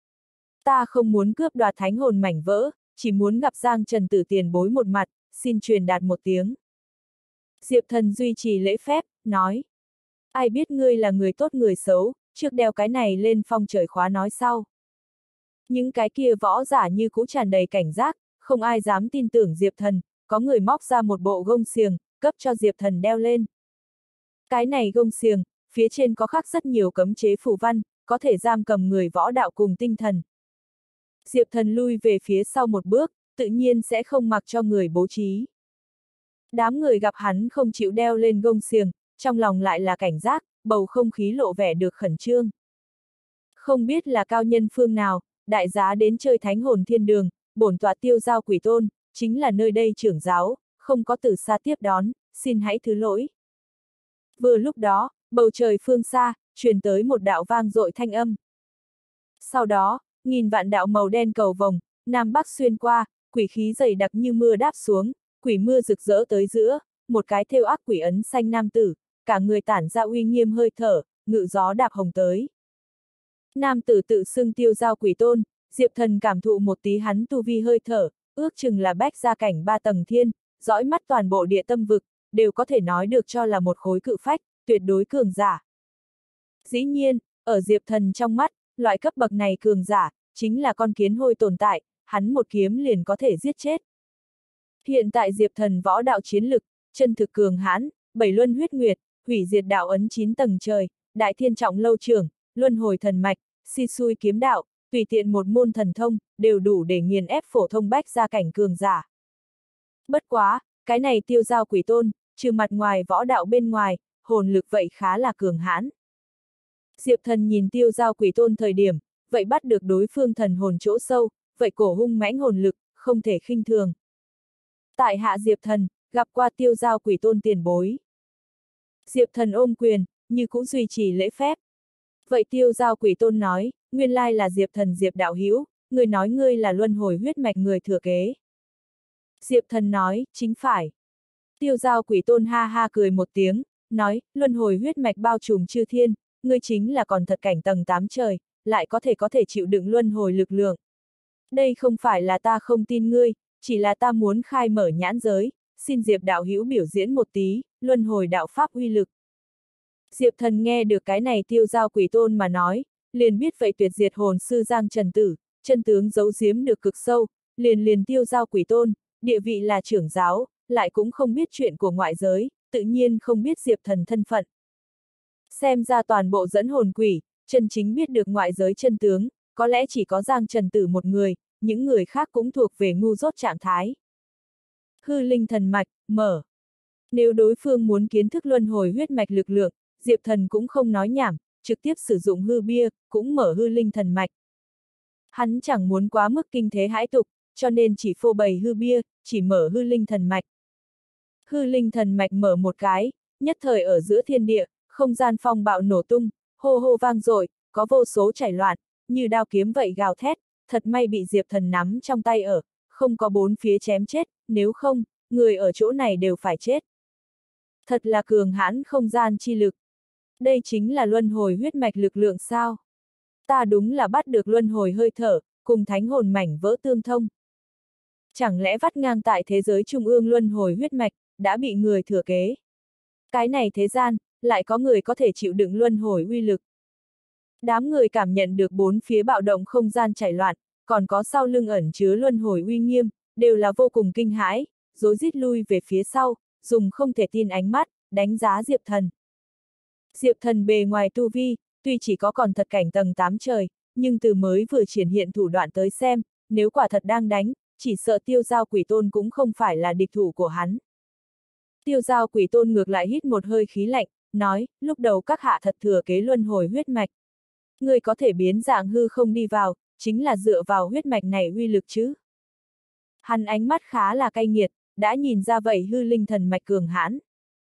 Ta không muốn cướp đoạt thánh hồn mảnh vỡ, chỉ muốn gặp Giang Trần Tử tiền bối một mặt, xin truyền đạt một tiếng. Diệp Thần duy trì lễ phép, nói. Ai biết ngươi là người tốt người xấu, trước đeo cái này lên phong trời khóa nói sau. Những cái kia võ giả như cũ tràn đầy cảnh giác, không ai dám tin tưởng Diệp Thần, có người móc ra một bộ gông xiềng, cấp cho Diệp Thần đeo lên. Cái này gông xiềng, phía trên có khắc rất nhiều cấm chế phù văn, có thể giam cầm người võ đạo cùng tinh thần. Diệp Thần lui về phía sau một bước, tự nhiên sẽ không mặc cho người bố trí. Đám người gặp hắn không chịu đeo lên gông xiềng, trong lòng lại là cảnh giác, bầu không khí lộ vẻ được khẩn trương. Không biết là cao nhân phương nào, đại giá đến chơi thánh hồn thiên đường, bổn tọa Tiêu Giao Quỷ Tôn, chính là nơi đây trưởng giáo, không có từ xa tiếp đón, xin hãy thứ lỗi. Vừa lúc đó, bầu trời phương xa, truyền tới một đạo vang dội thanh âm. Sau đó, nghìn vạn đạo màu đen cầu vồng, nam bắc xuyên qua, quỷ khí dày đặc như mưa đáp xuống, quỷ mưa rực rỡ tới giữa, một cái thêu ác quỷ ấn xanh nam tử, cả người tản ra uy nghiêm hơi thở, ngự gió đạp hồng tới. Nam tử tự xưng Tiêu Giao Quỷ Tôn, Diệp Thần cảm thụ một tí hắn tu vi hơi thở, ước chừng là bách gia cảnh ba tầng thiên, dõi mắt toàn bộ địa tâm vực, đều có thể nói được cho là một khối cự phách, tuyệt đối cường giả. Dĩ nhiên, ở Diệp Thần trong mắt, loại cấp bậc này cường giả, chính là con kiến hôi tồn tại, hắn một kiếm liền có thể giết chết. Hiện tại Diệp Thần võ đạo chiến lực, chân thực cường hãn, bảy luân huyết nguyệt, hủy diệt đạo ấn chín tầng trời, đại thiên trọng lâu trưởng, luân hồi thần mạch, si xui kiếm đạo, tùy tiện một môn thần thông, đều đủ để nghiền ép phổ thông bách gia cảnh cường giả. Bất quá, cái này Tiêu Giao Quỷ Tôn, trừ mặt ngoài võ đạo bên ngoài, hồn lực vậy khá là cường hãn. Diệp Thần nhìn Tiêu Giao Quỷ Tôn thời điểm, vậy bắt được đối phương thần hồn chỗ sâu, vậy cổ hung mãnh hồn lực, không thể khinh thường. Tại hạ Diệp Thần, gặp qua Tiêu Giao Quỷ Tôn tiền bối. Diệp Thần ôm quyền, như cũng duy trì lễ phép. Vậy Tiêu Giao Quỷ Tôn nói, nguyên lai là Diệp Thần Diệp đạo hữu, người nói ngươi là luân hồi huyết mạch người thừa kế. Diệp Thần nói, chính phải. Tiêu Giao Quỷ Tôn ha ha cười một tiếng, nói, luân hồi huyết mạch bao trùm chư thiên, ngươi chính là còn thật cảnh tầng tám trời, lại có thể có thể chịu đựng luân hồi lực lượng. Đây không phải là ta không tin ngươi, chỉ là ta muốn khai mở nhãn giới, xin Diệp đạo hữu biểu diễn một tí, luân hồi đạo pháp uy lực. Diệp Thần nghe được cái này Tiêu Giao Quỷ Tôn mà nói, liền biết vậy tuyệt diệt hồn sư Giang Trần Tử, chân tướng giấu giếm được cực sâu, liền liền Tiêu Giao Quỷ Tôn, địa vị là trưởng giáo, lại cũng không biết chuyện của ngoại giới, tự nhiên không biết Diệp Thần thân phận. Xem ra toàn bộ dẫn hồn quỷ, chân chính biết được ngoại giới chân tướng, có lẽ chỉ có Giang Trần Tử một người, những người khác cũng thuộc về ngu dốt trạng thái. Hư linh thần mạch, mở. Nếu đối phương muốn kiến thức luân hồi huyết mạch lực lượng, Diệp Thần cũng không nói nhảm, trực tiếp sử dụng hư bia, cũng mở hư linh thần mạch. Hắn chẳng muốn quá mức kinh thế hãi tục, cho nên chỉ phô bày hư bia, chỉ mở hư linh thần mạch. Hư linh thần mạch mở một cái, nhất thời ở giữa thiên địa, không gian phong bạo nổ tung, hô hô vang dội, có vô số chảy loạn, như đao kiếm vậy gào thét, thật may bị Diệp Thần nắm trong tay ở, không có bốn phía chém chết, nếu không, người ở chỗ này đều phải chết. Thật là cường hãn không gian chi lực. Đây chính là luân hồi huyết mạch lực lượng sao? Ta đúng là bắt được luân hồi hơi thở, cùng thánh hồn mảnh vỡ tương thông. Chẳng lẽ vắt ngang tại thế giới trung ương luân hồi huyết mạch, đã bị người thừa kế? Cái này thế gian, lại có người có thể chịu đựng luân hồi uy lực. Đám người cảm nhận được bốn phía bạo động không gian chảy loạn, còn có sau lưng ẩn chứa luân hồi uy nghiêm, đều là vô cùng kinh hãi, rối rít lui về phía sau, dùng không thể tin ánh mắt, đánh giá Diệp Thần. Diệp Thần bề ngoài tu vi, tuy chỉ có còn thật cảnh tầng tám trời, nhưng từ mới vừa triển hiện thủ đoạn tới xem, nếu quả thật đang đánh, chỉ sợ Tiêu Giao Quỷ Tôn cũng không phải là địch thủ của hắn. Tiêu Giao Quỷ Tôn ngược lại hít một hơi khí lạnh, nói, lúc đầu các hạ thật thừa kế luân hồi huyết mạch. Người có thể biến dạng hư không đi vào, chính là dựa vào huyết mạch này uy lực chứ. Hắn ánh mắt khá là cay nghiệt, đã nhìn ra vậy hư linh thần mạch cường hãn.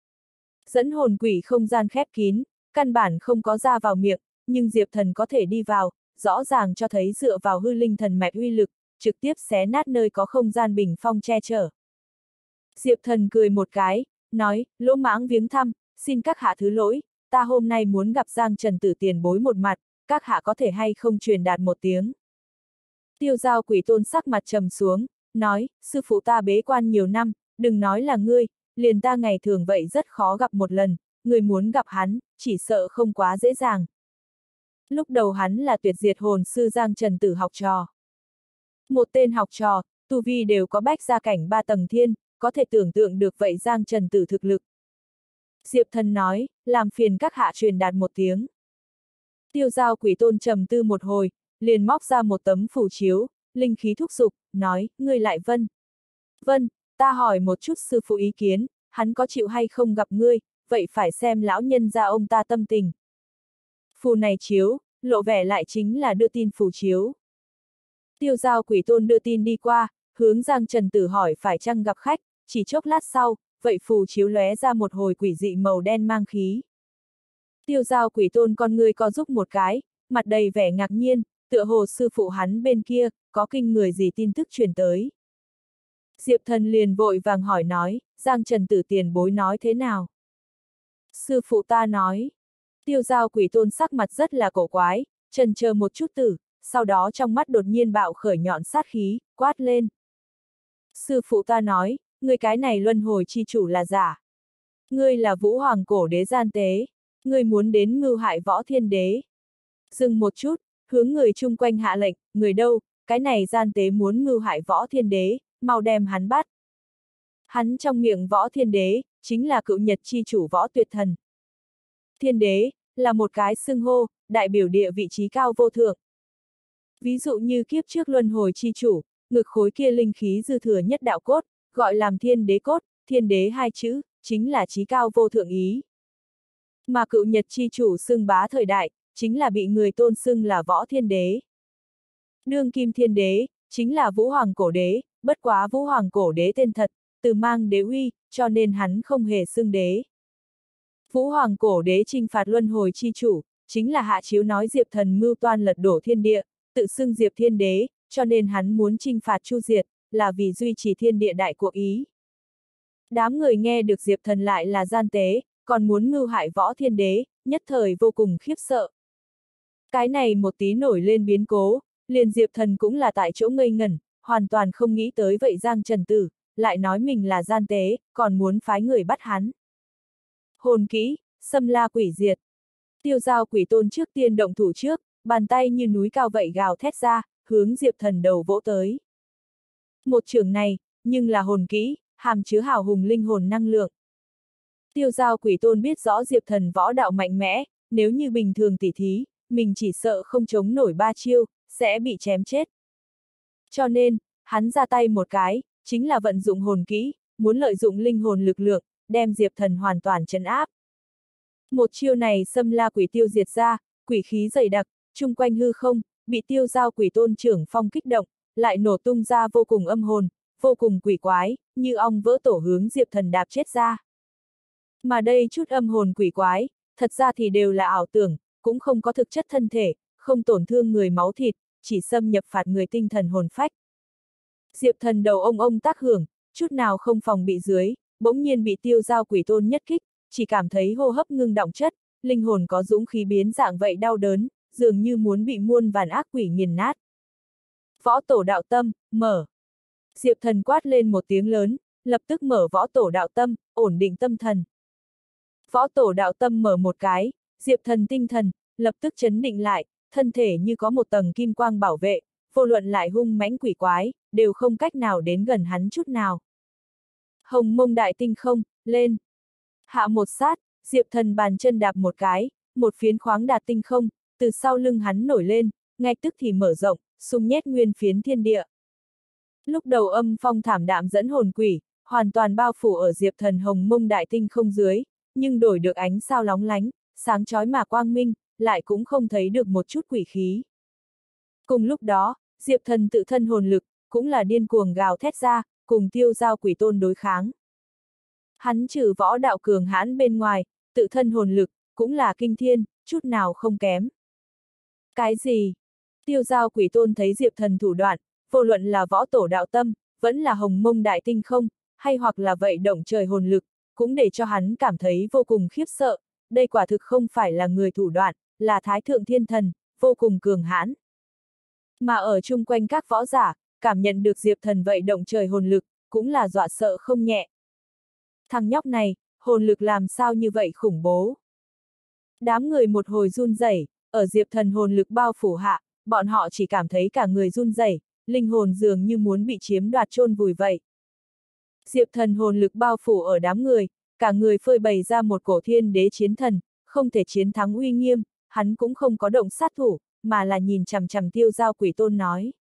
Dẫn hồn quỷ không gian khép kín, căn bản không có ra vào miệng, nhưng Diệp Thần có thể đi vào, rõ ràng cho thấy dựa vào hư linh thần mạch uy lực, trực tiếp xé nát nơi có không gian bình phong che chở. Diệp Thần cười một cái, nói, lỗ mãng viếng thăm, xin các hạ thứ lỗi, ta hôm nay muốn gặp Giang Trần Tử tiền bối một mặt, các hạ có thể hay không truyền đạt một tiếng. Tiêu Giao Quỷ Tôn sắc mặt trầm xuống, nói, sư phụ ta bế quan nhiều năm, đừng nói là ngươi, liền ta ngày thường vậy rất khó gặp một lần, người muốn gặp hắn, chỉ sợ không quá dễ dàng. Lúc đầu hắn là tuyệt diệt hồn sư Giang Trần Tử học trò. Một tên học trò, tu vi đều có bách gia cảnh ba tầng thiên, có thể tưởng tượng được vậy Giang Trần Tử thực lực. Diệp Thần nói, làm phiền các hạ truyền đạt một tiếng. Tiêu Giao Quỷ Tôn trầm tư một hồi, liền móc ra một tấm phù chiếu, linh khí thúc giục, nói, ngươi lại vân. Vân, ta hỏi một chút sư phụ ý kiến, hắn có chịu hay không gặp ngươi, vậy phải xem lão nhân gia ông ta tâm tình. Phù này chiếu, lộ vẻ lại chính là đưa tin phù chiếu. Tiêu Giao Quỷ Tôn đưa tin đi qua, hướng Giang Trần Tử hỏi phải chăng gặp khách, chỉ chốc lát sau, vậy phù chiếu lóe ra một hồi quỷ dị màu đen mang khí. Tiêu Giao Quỷ Tôn con người co giúp một cái, mặt đầy vẻ ngạc nhiên, tựa hồ sư phụ hắn bên kia, có kinh người gì tin tức truyền tới. Diệp Thần liền vội vàng hỏi nói, Giang Trần Tử tiền bối nói thế nào? Sư phụ ta nói. Tiêu Giao Quỷ Tôn sắc mặt rất là cổ quái, chần chờ một chút tử, sau đó trong mắt đột nhiên bạo khởi nhọn sát khí, quát lên. Sư phụ ta nói, ngươi cái này luân hồi chi chủ là giả. Ngươi là Vũ Hoàng cổ đế gian tế, ngươi muốn đến mưu hại Võ Thiên Đế. Dừng một chút, hướng người chung quanh hạ lệnh, người đâu, cái này gian tế muốn mưu hại Võ Thiên Đế, mau đem hắn bắt. Hắn trong miệng Võ Thiên Đế, chính là cựu nhật chi chủ Võ Tuyệt Thần. Thiên Đế, là một cái xưng hô, đại biểu địa vị trí cao vô thượng. Ví dụ như kiếp trước luân hồi chi chủ, ngực khối kia linh khí dư thừa nhất đạo cốt, gọi làm Thiên Đế cốt, Thiên Đế hai chữ, chính là trí cao vô thượng ý. Mà cựu nhật chi chủ xưng bá thời đại, chính là bị người tôn xưng là Võ Thiên Đế. Đương kim Thiên Đế, chính là Vũ Hoàng cổ đế, bất quá Vũ Hoàng cổ đế tên thật, từ mang đế uy, cho nên hắn không hề xưng đế. Vũ Hoàng cổ đế trinh phạt luân hồi chi chủ, chính là Hạ Chiếu nói Diệp Thần mưu toan lật đổ thiên địa, tự xưng Diệp Thiên Đế, cho nên hắn muốn trinh phạt chu diệt, là vì duy trì thiên địa đại cuộc ý. Đám người nghe được Diệp Thần lại là gian tế, còn muốn mưu hại Võ Thiên Đế, nhất thời vô cùng khiếp sợ. Cái này một tí nổi lên biến cố, liền Diệp Thần cũng là tại chỗ ngây ngẩn, hoàn toàn không nghĩ tới vậy Giang Trần Tử, lại nói mình là gian tế, còn muốn phái người bắt hắn. Hồn kỹ, xâm la quỷ diệt. Tiêu Giao Quỷ Tôn trước tiên động thủ trước, bàn tay như núi cao vậy gào thét ra, hướng Diệp Thần đầu vỗ tới. Một chưởng này, nhưng là hồn kỹ, hàm chứa hào hùng linh hồn năng lượng. Tiêu Giao Quỷ Tôn biết rõ Diệp Thần võ đạo mạnh mẽ, nếu như bình thường tỉ thí, mình chỉ sợ không chống nổi ba chiêu, sẽ bị chém chết. Cho nên, hắn ra tay một cái, chính là vận dụng hồn kỹ, muốn lợi dụng linh hồn lực lượng, đem Diệp Thần hoàn toàn trấn áp. Một chiêu này xâm la quỷ tiêu diệt ra, quỷ khí dày đặc, chung quanh hư không, bị Tiêu Giao Quỷ Tôn trưởng phong kích động, lại nổ tung ra vô cùng âm hồn, vô cùng quỷ quái, như ong vỡ tổ hướng Diệp Thần đạp chết ra. Mà đây chút âm hồn quỷ quái, thật ra thì đều là ảo tưởng, cũng không có thực chất thân thể, không tổn thương người máu thịt, chỉ xâm nhập phạt người tinh thần hồn phách. Diệp Thần đầu ông ông tác hưởng, chút nào không phòng bị dưới, bỗng nhiên bị Tiêu Giao Quỷ Tôn nhất kích, chỉ cảm thấy hô hấp ngưng đọng chất, linh hồn có dũng khí biến dạng vậy đau đớn, dường như muốn bị muôn vàn ác quỷ nghiền nát. Võ tổ đạo tâm, mở. Diệp Thần quát lên một tiếng lớn, lập tức mở võ tổ đạo tâm, ổn định tâm thần. Võ tổ đạo tâm mở một cái, Diệp Thần tinh thần, lập tức chấn định lại, thân thể như có một tầng kim quang bảo vệ, vô luận lại hung mãnh quỷ quái, đều không cách nào đến gần hắn chút nào. Hồng Mông Đại Tinh Không, lên. Hạ một sát, Diệp Thần bàn chân đạp một cái, một phiến khoáng đạt tinh không, từ sau lưng hắn nổi lên, ngay tức thì mở rộng, xung nhét nguyên phiến thiên địa. Lúc đầu âm phong thảm đạm dẫn hồn quỷ, hoàn toàn bao phủ ở Diệp Thần Hồng Mông Đại Tinh Không dưới, nhưng đổi được ánh sao lóng lánh, sáng chói mà quang minh, lại cũng không thấy được một chút quỷ khí. Cùng lúc đó, Diệp Thần tự thân hồn lực, cũng là điên cuồng gào thét ra, cùng Tiêu Giao Quỷ Tôn đối kháng. Hắn trừ võ đạo cường hãn bên ngoài, tự thân hồn lực, cũng là kinh thiên, chút nào không kém. Cái gì? Tiêu Giao Quỷ Tôn thấy Diệp Thần thủ đoạn, vô luận là võ tổ đạo tâm, vẫn là Hồng Mông Đại Tinh Không, hay hoặc là vậy động trời hồn lực, cũng để cho hắn cảm thấy vô cùng khiếp sợ, đây quả thực không phải là người thủ đoạn, là Thái Thượng Thiên Thần, vô cùng cường hãn. Mà ở chung quanh các võ giả, cảm nhận được Diệp Thần vậy động trời hồn lực, cũng là dọa sợ không nhẹ. Thằng nhóc này, hồn lực làm sao như vậy khủng bố. Đám người một hồi run rẩy, ở Diệp Thần hồn lực bao phủ hạ, bọn họ chỉ cảm thấy cả người run rẩy, linh hồn dường như muốn bị chiếm đoạt chôn vùi vậy. Diệp Thần hồn lực bao phủ ở đám người, cả người phơi bày ra một cổ thiên đế chiến thần, không thể chiến thắng uy nghiêm, hắn cũng không có động sát thủ, mà là nhìn chằm chằm Tiêu Giao Quỷ Tôn nói.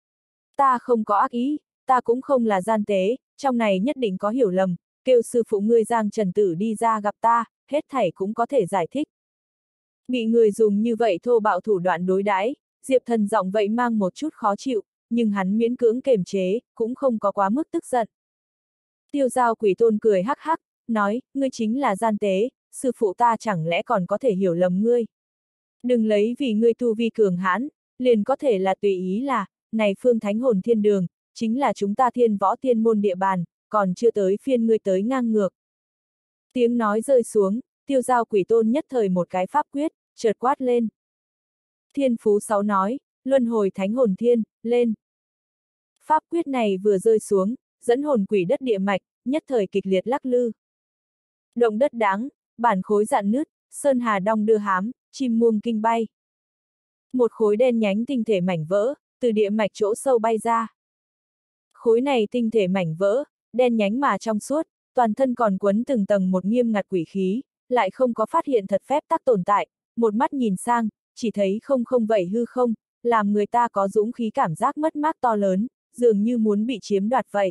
Ta không có ác ý, ta cũng không là gian tế, trong này nhất định có hiểu lầm, kêu sư phụ ngươi Giang Trần Tử đi ra gặp ta, hết thảy cũng có thể giải thích. Bị người dùng như vậy thô bạo thủ đoạn đối đãi, Diệp Thần giọng vậy mang một chút khó chịu, nhưng hắn miễn cưỡng kiềm chế, cũng không có quá mức tức giận. Tiêu Giao Quỷ Tôn cười hắc hắc, nói, ngươi chính là gian tế, sư phụ ta chẳng lẽ còn có thể hiểu lầm ngươi. Đừng lấy vì ngươi tu vi cường hãn, liền có thể là tùy ý là, này phương thánh hồn thiên đường, chính là chúng ta thiên võ tiên môn địa bàn, còn chưa tới phiên ngươi tới ngang ngược. Tiếng nói rơi xuống, Tiêu Giao Quỷ Tôn nhất thời một cái pháp quyết, chợt quát lên. Thiên Phú Sáu nói, luân hồi thánh hồn thiên, lên. Pháp quyết này vừa rơi xuống, dẫn hồn quỷ đất địa mạch, nhất thời kịch liệt lắc lư. Động đất đáng, bản khối dạn nứt, sơn hà đong đưa hám, chim muông kinh bay. Một khối đen nhánh tinh thể mảnh vỡ, từ địa mạch chỗ sâu bay ra. Khối này tinh thể mảnh vỡ, đen nhánh mà trong suốt, toàn thân còn quấn từng tầng một nghiêm ngặt quỷ khí, lại không có phát hiện thật phép tắc tồn tại, một mắt nhìn sang, chỉ thấy không không vậy hư không, làm người ta có dũng khí cảm giác mất mát to lớn, dường như muốn bị chiếm đoạt vậy.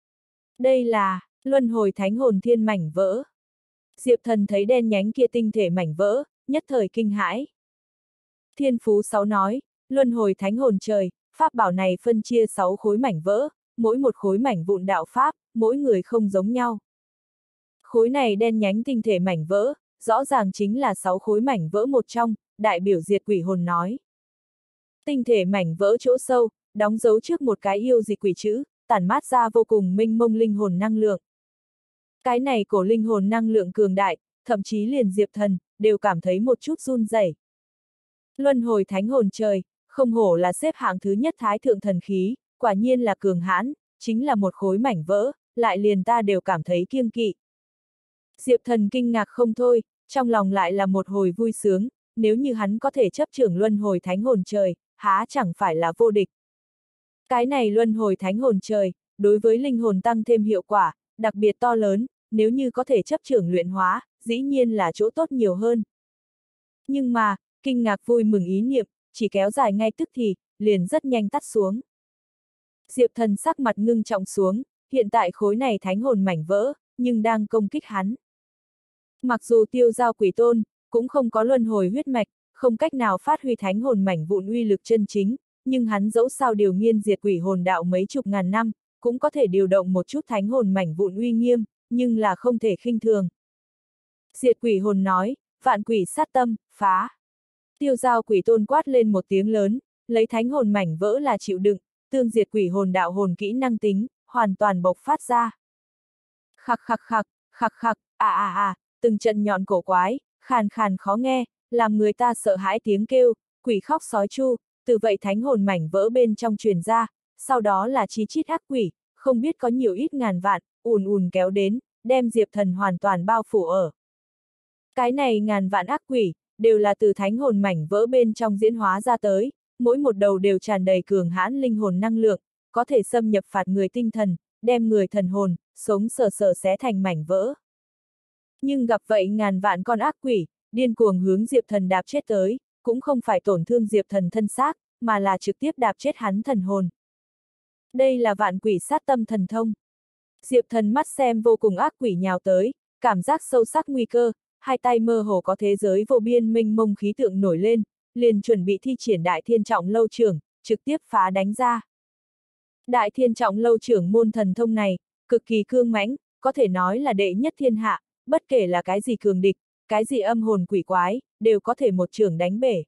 Đây là, luân hồi thánh hồn thiên mảnh vỡ. Diệp Thần thấy đen nhánh kia tinh thể mảnh vỡ, nhất thời kinh hãi. Thiên Phú Sáu nói, luân hồi thánh hồn trời, pháp bảo này phân chia sáu khối mảnh vỡ, mỗi một khối mảnh vụn đạo pháp, mỗi người không giống nhau. Khối này đen nhánh tinh thể mảnh vỡ, rõ ràng chính là sáu khối mảnh vỡ một trong, đại biểu diệt quỷ hồn nói. Tinh thể mảnh vỡ chỗ sâu, đóng dấu trước một cái yêu dị quỷ chữ, tản mát ra vô cùng mênh mông linh hồn năng lượng. Cái này của linh hồn năng lượng cường đại, thậm chí liền Diệp Thần, đều cảm thấy một chút run rẩy. Luân hồi thánh hồn trời, không hổ là xếp hạng thứ nhất thái thượng thần khí, quả nhiên là cường hãn, chính là một khối mảnh vỡ, lại liền ta đều cảm thấy kiêng kỵ. Diệp Thần kinh ngạc không thôi, trong lòng lại là một hồi vui sướng, nếu như hắn có thể chấp trưởng luân hồi thánh hồn trời, há chẳng phải là vô địch. Cái này luân hồi thánh hồn trời, đối với linh hồn tăng thêm hiệu quả, đặc biệt to lớn, nếu như có thể chấp trưởng luyện hóa, dĩ nhiên là chỗ tốt nhiều hơn. Nhưng mà, kinh ngạc vui mừng ý niệm, chỉ kéo dài ngay tức thì, liền rất nhanh tắt xuống. Diệp Thần sắc mặt ngưng trọng xuống, hiện tại khối này thánh hồn mảnh vỡ, nhưng đang công kích hắn. Mặc dù tiêu giao quỷ tôn, cũng không có luân hồi huyết mạch, không cách nào phát huy thánh hồn mảnh vụn uy lực chân chính, nhưng hắn dẫu sao điều nghiên diệt quỷ hồn đạo mấy chục ngàn năm, cũng có thể điều động một chút thánh hồn mảnh vụn uy nghiêm, nhưng là không thể khinh thường. Diệt quỷ hồn nói, vạn quỷ sát tâm, phá. Tiêu giao quỷ tôn quát lên một tiếng lớn, lấy thánh hồn mảnh vỡ là chịu đựng, tương diệt quỷ hồn đạo hồn kỹ năng tính, hoàn toàn bộc phát ra. Khặc khặc khặc, khặc khặc, à à à, từng trận nhọn cổ quái, khàn khàn khó nghe, làm người ta sợ hãi tiếng kêu, quỷ khóc sói chu, từ vậy thánh hồn mảnh vỡ bên trong truyền ra, sau đó là chi chít ác quỷ, không biết có nhiều ít ngàn vạn, ùn ùn kéo đến, đem Diệp Thần hoàn toàn bao phủ ở. Cái này ngàn vạn ác quỷ, đều là từ thánh hồn mảnh vỡ bên trong diễn hóa ra tới, mỗi một đầu đều tràn đầy cường hãn linh hồn năng lượng, có thể xâm nhập phạt người tinh thần, đem người thần hồn, sống sờ sờ xé thành mảnh vỡ. Nhưng gặp vậy ngàn vạn con ác quỷ, điên cuồng hướng Diệp Thần đạp chết tới, cũng không phải tổn thương Diệp Thần thân xác, mà là trực tiếp đạp chết hắn thần hồn. Đây là vạn quỷ sát tâm thần thông. Diệp Thần mắt xem vô cùng ác quỷ nhào tới, cảm giác sâu sắc nguy cơ, hai tay mơ hồ có thế giới vô biên mênh mông khí tượng nổi lên, liền chuẩn bị thi triển đại thiên trọng lâu trưởng, trực tiếp phá đánh ra. Đại thiên trọng lâu trưởng môn thần thông này, cực kỳ cương mãnh, có thể nói là đệ nhất thiên hạ, bất kể là cái gì cường địch, cái gì âm hồn quỷ quái, đều có thể một trưởng đánh bể.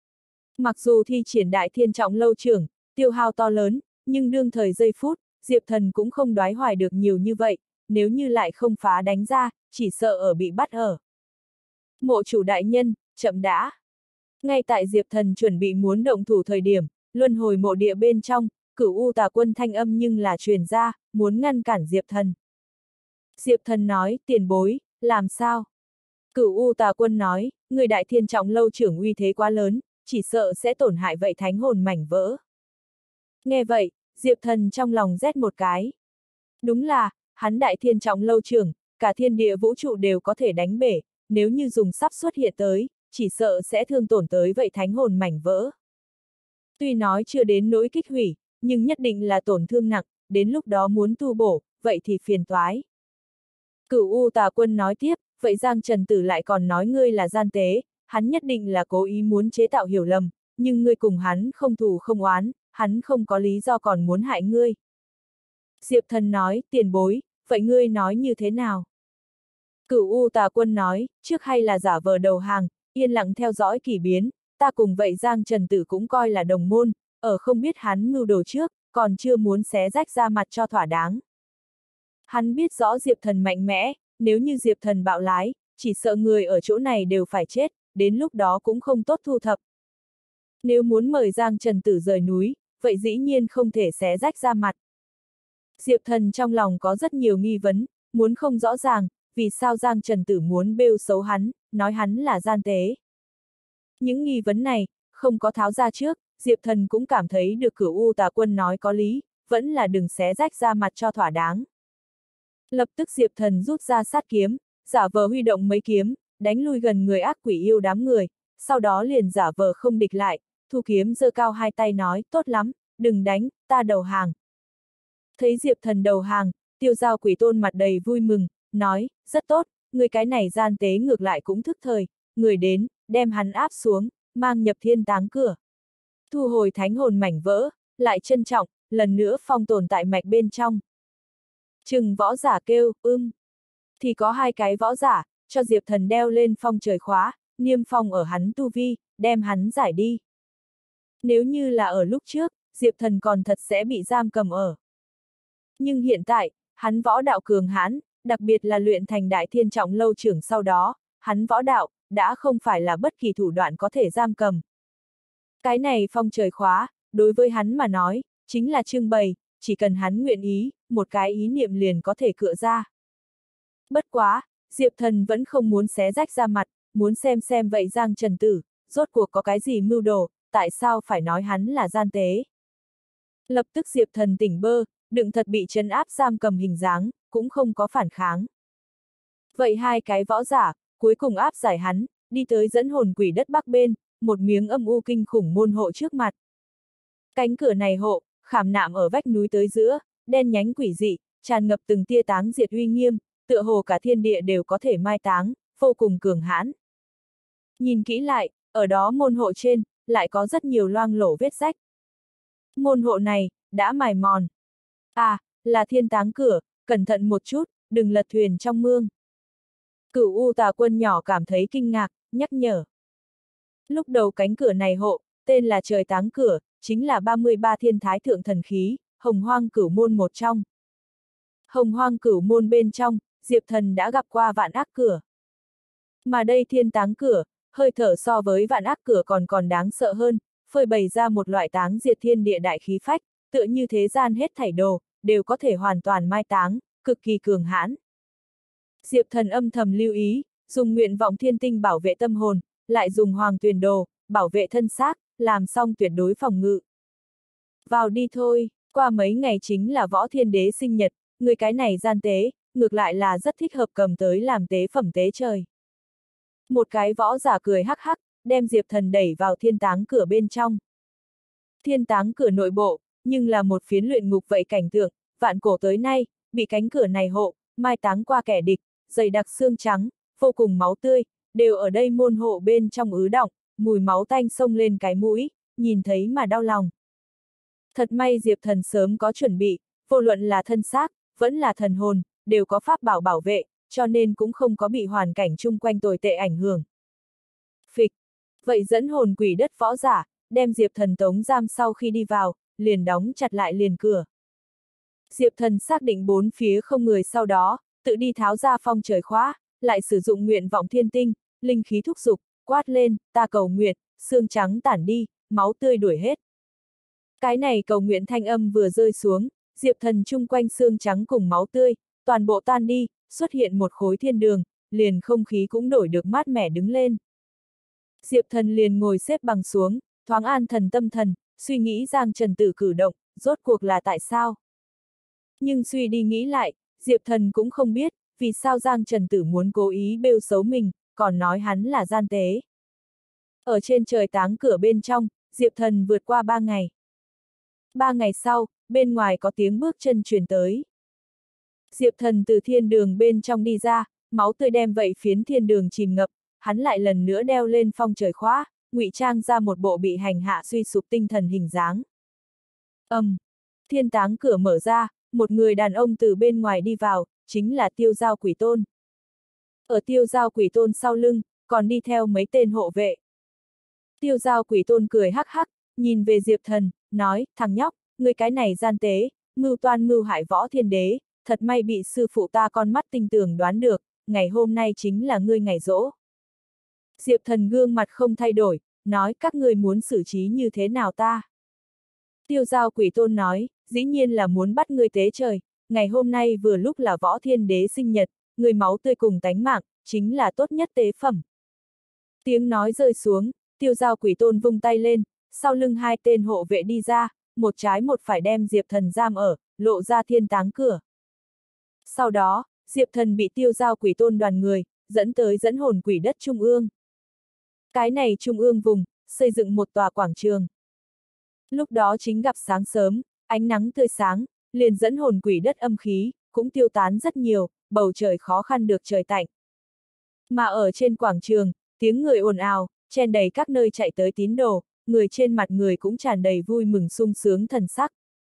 Mặc dù thi triển đại thiên trọng lâu trưởng, tiêu hao to lớn, nhưng đương thời giây phút, Diệp Thần cũng không đoái hoài được nhiều như vậy, nếu như lại không phá đánh ra, chỉ sợ ở bị bắt ở. Mộ chủ đại nhân, chậm đã. Ngay tại Diệp Thần chuẩn bị muốn động thủ thời điểm, luân hồi mộ địa bên trong, Cửu U Tà Quân thanh âm nhưng là truyền ra, muốn ngăn cản Diệp Thần. Diệp Thần nói, tiền bối, làm sao? Cửu U Tà Quân nói, người đại thiên trọng lâu trưởng uy thế quá lớn, chỉ sợ sẽ tổn hại vậy thánh hồn mảnh vỡ. Nghe vậy, Diệp Thần trong lòng rét một cái. Đúng là, hắn đại thiên trọng lâu trưởng, cả thiên địa vũ trụ đều có thể đánh bể, nếu như dùng sắp xuất hiện tới, chỉ sợ sẽ thương tổn tới vậy thánh hồn mảnh vỡ. Tuy nói chưa đến nỗi kích hủy, nhưng nhất định là tổn thương nặng, đến lúc đó muốn tu bổ, vậy thì phiền toái. Cửu U Tà Quân nói tiếp, vậy Giang Trần Tử lại còn nói ngươi là gian tế, hắn nhất định là cố ý muốn chế tạo hiểu lầm, nhưng ngươi cùng hắn không thù không oán, hắn không có lý do còn muốn hại ngươi. Diệp Thần nói, tiền bối, vậy ngươi nói như thế nào? Cửu U Tà Quân nói, trước hay là giả vờ đầu hàng, yên lặng theo dõi kỳ biến, ta cùng vậy Giang Trần Tử cũng coi là đồng môn, ở không biết hắn mưu đồ trước, còn chưa muốn xé rách ra mặt cho thỏa đáng. Hắn biết rõ Diệp Thần mạnh mẽ, nếu như Diệp Thần bạo lái, chỉ sợ người ở chỗ này đều phải chết, đến lúc đó cũng không tốt thu thập. Nếu muốn mời Giang Trần Tử rời núi, vậy dĩ nhiên không thể xé rách ra mặt. Diệp Thần trong lòng có rất nhiều nghi vấn, muốn không rõ ràng, vì sao Giang Trần Tử muốn bêu xấu hắn, nói hắn là gian tế. Những nghi vấn này, không có tháo ra trước, Diệp Thần cũng cảm thấy được Cửu U Tà Quân nói có lý, vẫn là đừng xé rách ra mặt cho thỏa đáng. Lập tức Diệp Thần rút ra sát kiếm, giả vờ huy động mấy kiếm, đánh lui gần người ác quỷ yêu đám người, sau đó liền giả vờ không địch lại, thu kiếm giơ cao hai tay nói, tốt lắm, đừng đánh, ta đầu hàng. Thấy Diệp Thần đầu hàng, tiêu giao quỷ tôn mặt đầy vui mừng, nói, rất tốt, người cái này gian tế ngược lại cũng thức thời, người đến, đem hắn áp xuống, mang nhập thiên táng cửa. Thu hồi thánh hồn mảnh vỡ, lại trân trọng, lần nữa phong tồn tại mạch bên trong. Chừng võ giả kêu, ưm. Thì có hai cái võ giả, cho Diệp Thần đeo lên phong trời khóa, niêm phong ở hắn tu vi, đem hắn giải đi. Nếu như là ở lúc trước, Diệp Thần còn thật sẽ bị giam cầm ở. Nhưng hiện tại, hắn võ đạo cường hãn, đặc biệt là luyện thành đại thiên trọng lâu trưởng sau đó, hắn võ đạo, đã không phải là bất kỳ thủ đoạn có thể giam cầm. Cái này phong trời khóa, đối với hắn mà nói, chính là trưng bày, chỉ cần hắn nguyện ý, một cái ý niệm liền có thể cựa ra. Bất quá, Diệp Thần vẫn không muốn xé rách ra mặt, muốn xem xem vậy Giang Trần Tử, rốt cuộc có cái gì mưu đồ, tại sao phải nói hắn là gian tế. Lập tức Diệp Thần tỉnh bơ, đựng thật bị trấn áp giam cầm hình dáng, cũng không có phản kháng. Vậy hai cái võ giả, cuối cùng áp giải hắn, đi tới dẫn hồn quỷ đất bắc bên, một miếng âm u kinh khủng môn hộ trước mặt. Cánh cửa này hộ, khảm nạm ở vách núi tới giữa, đen nhánh quỷ dị, tràn ngập từng tia táng diệt uy nghiêm, tựa hồ cả thiên địa đều có thể mai táng, vô cùng cường hãn. Nhìn kỹ lại, ở đó môn hộ trên, lại có rất nhiều loang lổ vết rách. Môn hộ này, đã mài mòn. À, là thiên táng cửa, cẩn thận một chút, đừng lật thuyền trong mương. Cửu U Tà Quân nhỏ cảm thấy kinh ngạc, nhắc nhở. Lúc đầu cánh cửa này hộ, tên là trời táng cửa, chính là ba mươi ba thiên thái thượng thần khí, hồng hoang cửu môn một trong. Hồng hoang cửu môn bên trong, Diệp Thần đã gặp qua vạn ác cửa. Mà đây thiên táng cửa, hơi thở so với vạn ác cửa còn còn đáng sợ hơn, phơi bày ra một loại táng diệt thiên địa đại khí phách, tựa như thế gian hết thảy đồ, đều có thể hoàn toàn mai táng, cực kỳ cường hãn. Diệp Thần âm thầm lưu ý, dùng nguyện vọng thiên tinh bảo vệ tâm hồn, lại dùng hoàng tuyền đồ, bảo vệ thân xác, làm xong tuyệt đối phòng ngự. Vào đi thôi, qua mấy ngày chính là võ thiên đế sinh nhật, người cái này gian tế, ngược lại là rất thích hợp cầm tới làm tế phẩm tế trời. Một cái võ giả cười hắc hắc, đem Diệp Thần đẩy vào thiên táng cửa bên trong. Thiên táng cửa nội bộ, nhưng là một phiến luyện ngục vậy cảnh tượng, vạn cổ tới nay, bị cánh cửa này hộ, mai táng qua kẻ địch, dày đặc xương trắng, vô cùng máu tươi, đều ở đây môn hộ bên trong ứ đọng, mùi máu tanh xông lên cái mũi, nhìn thấy mà đau lòng. Thật may Diệp Thần sớm có chuẩn bị, vô luận là thân xác, vẫn là thần hồn, đều có pháp bảo bảo vệ, cho nên cũng không có bị hoàn cảnh chung quanh tồi tệ ảnh hưởng. Phịch! Vậy dẫn hồn quỷ đất võ giả, đem Diệp Thần tống giam sau khi đi vào, liền đóng chặt lại liền cửa. Diệp Thần xác định bốn phía không người sau đó, tự đi tháo ra phong trời khóa, lại sử dụng nguyện vọng thiên tinh, linh khí thúc dục, quát lên, ta cầu nguyện, xương trắng tản đi, máu tươi đuổi hết. Cái này cầu nguyện thanh âm vừa rơi xuống, Diệp Thần chung quanh xương trắng cùng máu tươi, toàn bộ tan đi, xuất hiện một khối thiên đường, liền không khí cũng đổi được mát mẻ đứng lên. Diệp Thần liền ngồi xếp bằng xuống, thoáng an thần tâm thần, suy nghĩ Giang Trần Tử cử động, rốt cuộc là tại sao. Nhưng suy đi nghĩ lại, Diệp Thần cũng không biết, vì sao Giang Trần Tử muốn cố ý bêu xấu mình, còn nói hắn là gian tế. Ở trên trời táng cửa bên trong, Diệp Thần vượt qua ba ngày. Ba ngày sau, bên ngoài có tiếng bước chân truyền tới. Diệp Thần từ thiên đường bên trong đi ra, máu tươi đem vậy phiến thiên đường chìm ngập, hắn lại lần nữa đeo lên phong trời khóa, ngụy trang ra một bộ bị hành hạ suy sụp tinh thần hình dáng. Ầm, um, thiên táng cửa mở ra, một người đàn ông từ bên ngoài đi vào, chính là Tiêu Giao Quỷ Tôn. Ở Tiêu Giao Quỷ Tôn sau lưng, còn đi theo mấy tên hộ vệ. Tiêu Giao Quỷ Tôn cười hắc hắc, nhìn về Diệp Thần, nói, thằng nhóc, ngươi cái này gian tế, mưu toan mưu hại võ thiên đế, thật may bị sư phụ ta con mắt tinh tường đoán được, ngày hôm nay chính là ngươi ngày giỗ. Diệp Thần gương mặt không thay đổi, nói các ngươi muốn xử trí như thế nào ta. Tiêu Giao Quỷ Tôn nói, dĩ nhiên là muốn bắt ngươi tế trời, ngày hôm nay vừa lúc là võ thiên đế sinh nhật, người máu tươi cùng tánh mạng, chính là tốt nhất tế phẩm. Tiếng nói rơi xuống, Tiêu Giao Quỷ Tôn vung tay lên, sau lưng hai tên hộ vệ đi ra, một trái một phải đem Diệp Thần giam ở, lộ ra thiên táng cửa. Sau đó, Diệp Thần bị Tiêu Giao Quỷ Tôn đoàn người, dẫn tới dẫn hồn quỷ đất Trung ương. Cái này Trung ương vùng, xây dựng một tòa quảng trường. Lúc đó chính gặp sáng sớm, ánh nắng tươi sáng, liền dẫn hồn quỷ đất âm khí, cũng tiêu tán rất nhiều, bầu trời khó khăn được trời tạnh. Mà ở trên quảng trường, tiếng người ồn ào, chen đầy các nơi chạy tới tín đồ, người trên mặt người cũng tràn đầy vui mừng sung sướng thần sắc.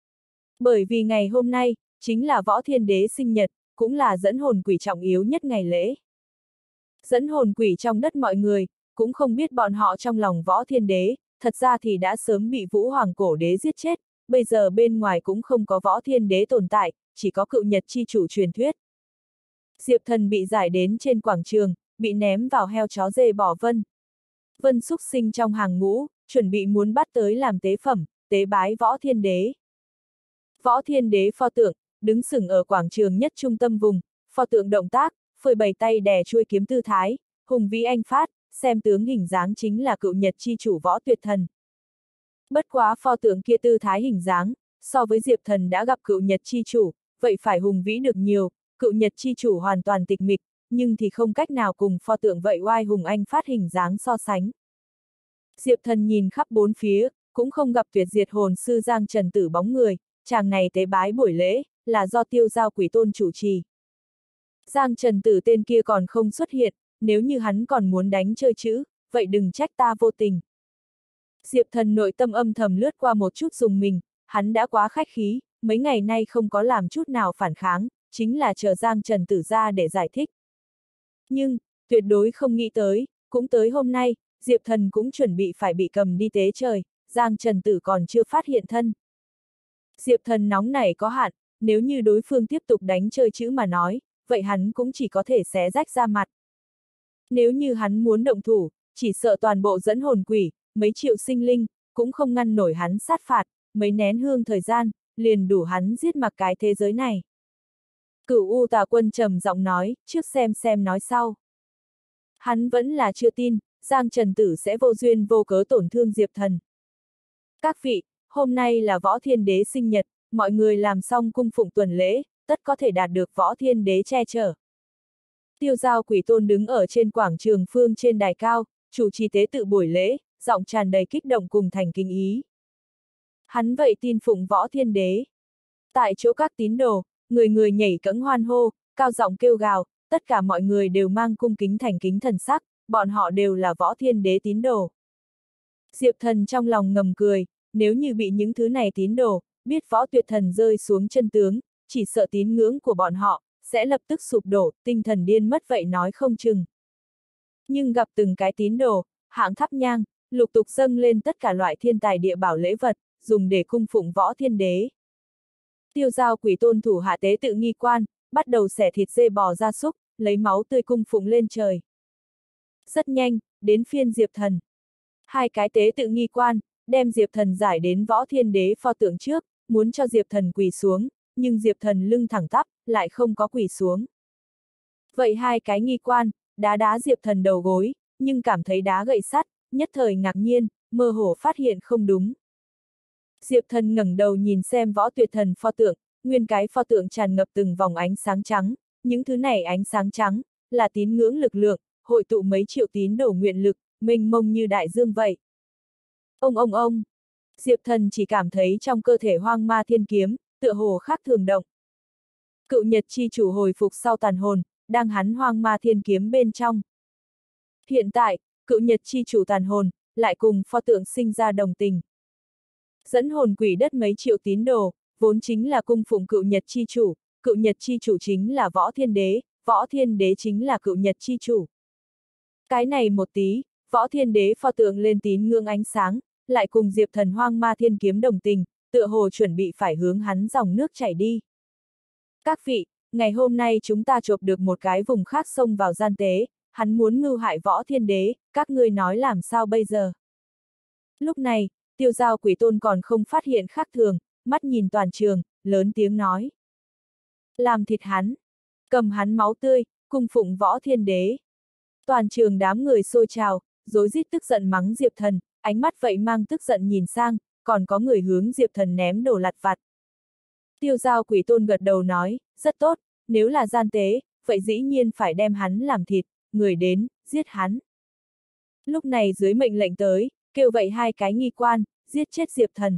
Bởi vì ngày hôm nay, chính là võ thiên đế sinh nhật, cũng là dẫn hồn quỷ trọng yếu nhất ngày lễ. Dẫn hồn quỷ trong đất mọi người, cũng không biết bọn họ trong lòng Võ Thiên Đế, thật ra thì đã sớm bị Vũ Hoàng Cổ Đế giết chết, bây giờ bên ngoài cũng không có Võ Thiên Đế tồn tại, chỉ có cựu nhật chi chủ truyền thuyết. Diệp Thần bị giải đến trên quảng trường, bị ném vào heo chó dê bỏ vân. Vân xúc sinh trong hàng ngũ, chuẩn bị muốn bắt tới làm tế phẩm, tế bái Võ Thiên Đế. Võ Thiên Đế pho tượng, đứng sừng ở quảng trường nhất trung tâm vùng, pho tượng động tác, phơi bày tay đè chuôi kiếm tư thái, hùng vĩ anh phát, xem tướng hình dáng chính là cựu nhật chi chủ Võ Tuyệt Thần. Bất quá pho tượng kia tư thái hình dáng, so với Diệp Thần đã gặp cựu nhật chi chủ, vậy phải hùng vĩ được nhiều, cựu nhật chi chủ hoàn toàn tịch mịch, nhưng thì không cách nào cùng pho tượng vậy oai hùng anh phát hình dáng so sánh. Diệp Thần nhìn khắp bốn phía, cũng không gặp tuyệt diệt hồn sư Giang Trần Tử bóng người, chàng này tế bái buổi lễ, là do Tiêu Giao Quỷ Tôn chủ trì. Giang Trần Tử tên kia còn không xuất hiện, nếu như hắn còn muốn đánh chơi chữ, vậy đừng trách ta vô tình. Diệp Thần nội tâm âm thầm lướt qua một chút dùng mình, hắn đã quá khách khí, mấy ngày nay không có làm chút nào phản kháng, chính là chờ Giang Trần Tử ra để giải thích. Nhưng, tuyệt đối không nghĩ tới, cũng tới hôm nay, Diệp Thần cũng chuẩn bị phải bị cầm đi tế trời, Giang Trần Tử còn chưa phát hiện thân. Diệp Thần nóng nảy có hạn, nếu như đối phương tiếp tục đánh chơi chữ mà nói, vậy hắn cũng chỉ có thể xé rách ra mặt. Nếu như hắn muốn động thủ, chỉ sợ toàn bộ dẫn hồn quỷ, mấy triệu sinh linh, cũng không ngăn nổi hắn sát phạt, mấy nén hương thời gian, liền đủ hắn giết mặc cái thế giới này. Cửu U Tà Quân trầm giọng nói, trước xem xem nói sau. Hắn vẫn là chưa tin, Giang Trần Tử sẽ vô duyên vô cớ tổn thương Diệp Thần. Các vị, hôm nay là Võ Thiên Đế sinh nhật, mọi người làm xong cung phụng tuần lễ, tất có thể đạt được Võ Thiên Đế che chở. Tiêu Giao Quỷ Tôn đứng ở trên quảng trường phương trên đài cao, chủ trì tế tự buổi lễ, giọng tràn đầy kích động cùng thành kính ý. Hắn vậy tin phụng Võ Thiên Đế. Tại chỗ các tín đồ, người người nhảy cẫng hoan hô, cao giọng kêu gào, tất cả mọi người đều mang cung kính thành kính thần sắc, bọn họ đều là Võ Thiên Đế tín đồ. Diệp Thần trong lòng ngầm cười, nếu như bị những thứ này tín đồ, biết Võ Tuyệt Thần rơi xuống chân tướng, chỉ sợ tín ngưỡng của bọn họ, sẽ lập tức sụp đổ, tinh thần điên mất vậy nói không chừng. Nhưng gặp từng cái tín đồ, hạng thắp nhang, lục tục dâng lên tất cả loại thiên tài địa bảo lễ vật, dùng để cung phụng Võ Thiên Đế. Tiêu Giao Quỷ Tôn thủ hạ tế tự nghi quan, bắt đầu xẻ thịt dê bò gia súc, lấy máu tươi cung phụng lên trời. Rất nhanh, đến phiên Diệp Thần. Hai cái tế tự nghi quan, đem Diệp Thần giải đến Võ Thiên Đế pho tượng trước, muốn cho Diệp Thần quỳ xuống, nhưng Diệp Thần lưng thẳng tắp, lại không có quỳ xuống. Vậy hai cái nghi quan, đá đá Diệp Thần đầu gối, nhưng cảm thấy đá gậy sắt, nhất thời ngạc nhiên, mơ hồ phát hiện không đúng. Diệp Thần ngẩng đầu nhìn xem Võ Tuyệt Thần pho tượng, nguyên cái pho tượng tràn ngập từng vòng ánh sáng trắng, những thứ này ánh sáng trắng, là tín ngưỡng lực lượng, hội tụ mấy triệu tín đồ nguyện lực, mênh mông như đại dương vậy. Ông ông ông, Diệp Thần chỉ cảm thấy trong cơ thể hoang ma thiên kiếm, tựa hồ khác thường động. Cựu nhật chi chủ hồi phục sau tàn hồn, đang hắn hoang ma thiên kiếm bên trong. Hiện tại, cựu nhật chi chủ tàn hồn, lại cùng pho tượng sinh ra đồng tình. Dẫn hồn quỷ đất mấy triệu tín đồ, vốn chính là cung phụng cựu nhật chi chủ, cựu nhật chi chủ chính là Võ Thiên Đế, Võ Thiên Đế chính là cựu nhật chi chủ. Cái này một tí, Võ Thiên Đế pho tượng lên tín ngưỡng ánh sáng, lại cùng Diệp Thần hoang ma thiên kiếm đồng tình, tựa hồ chuẩn bị phải hướng hắn dòng nước chảy đi. Các vị, ngày hôm nay chúng ta chộp được một cái vùng khác xông vào gian tế, hắn muốn mưu hại Võ Thiên Đế, các ngươi nói làm sao bây giờ? Lúc này, Tiêu Giao Quỷ Tôn còn không phát hiện khác thường, mắt nhìn toàn trường, lớn tiếng nói. Làm thịt hắn, cầm hắn máu tươi, cung phụng Võ Thiên Đế. Toàn trường đám người xôi trào, rối rít tức giận mắng Diệp Thần, ánh mắt vậy mang tức giận nhìn sang, còn có người hướng Diệp Thần ném đồ lặt vặt. Tiêu Giao Quỷ Tôn gật đầu nói, rất tốt, nếu là gian tế, vậy dĩ nhiên phải đem hắn làm thịt, người đến, giết hắn. Lúc này dưới mệnh lệnh tới, kêu vậy hai cái nghi quan, giết chết Diệp Thần.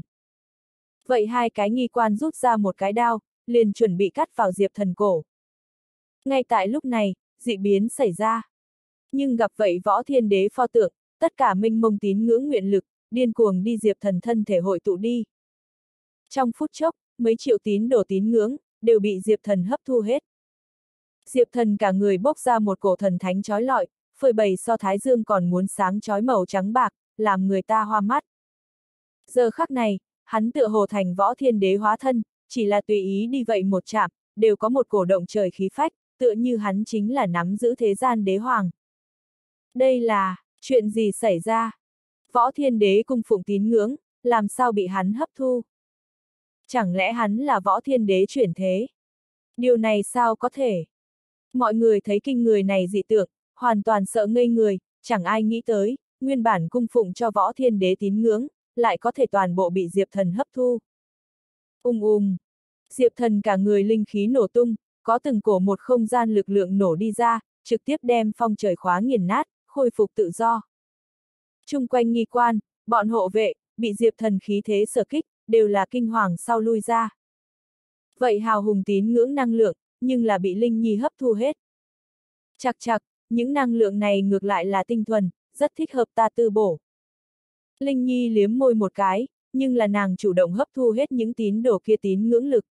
Vậy hai cái nghi quan rút ra một cái đao, liền chuẩn bị cắt vào Diệp Thần cổ. Ngay tại lúc này, dị biến xảy ra. Nhưng gặp vậy Võ Thiên Đế pho tượng, tất cả minh mông tín ngưỡng nguyện lực, điên cuồng đi Diệp Thần thân thể hội tụ đi. Trong phút chốc, mấy triệu tín đồ tín ngưỡng, đều bị Diệp Thần hấp thu hết. Diệp Thần cả người bốc ra một cổ thần thánh chói lọi, phơi bày so thái dương còn muốn sáng chói màu trắng bạc, làm người ta hoa mắt. Giờ khắc này, hắn tựa hồ thành võ thiên đế hóa thân, chỉ là tùy ý đi vậy một chạm, đều có một cổ động trời khí phách, tựa như hắn chính là nắm giữ thế gian đế hoàng. Đây là, chuyện gì xảy ra? Võ thiên đế cung phụng tín ngưỡng, làm sao bị hắn hấp thu? Chẳng lẽ hắn là võ thiên đế chuyển thế? Điều này sao có thể? Mọi người thấy kinh người này dị tượng, hoàn toàn sợ ngây người, chẳng ai nghĩ tới, nguyên bản cung phụng cho võ thiên đế tín ngưỡng, lại có thể toàn bộ bị Diệp Thần hấp thu. Ung ung, Diệp Thần cả người linh khí nổ tung, có từng cổ một không gian lực lượng nổ đi ra, trực tiếp đem phong trời khóa nghiền nát, khôi phục tự do. Chung quanh nghi quan, bọn hộ vệ, bị Diệp Thần khí thế sở kích, đều là kinh hoàng sau lui ra. Vậy hào hùng tín ngưỡng năng lượng, nhưng là bị Linh Nhi hấp thu hết. Chặt chặt, những năng lượng này ngược lại là tinh thuần, rất thích hợp ta tư bổ. Linh Nhi liếm môi một cái, nhưng là nàng chủ động hấp thu hết những tín đồ kia tín ngưỡng lực.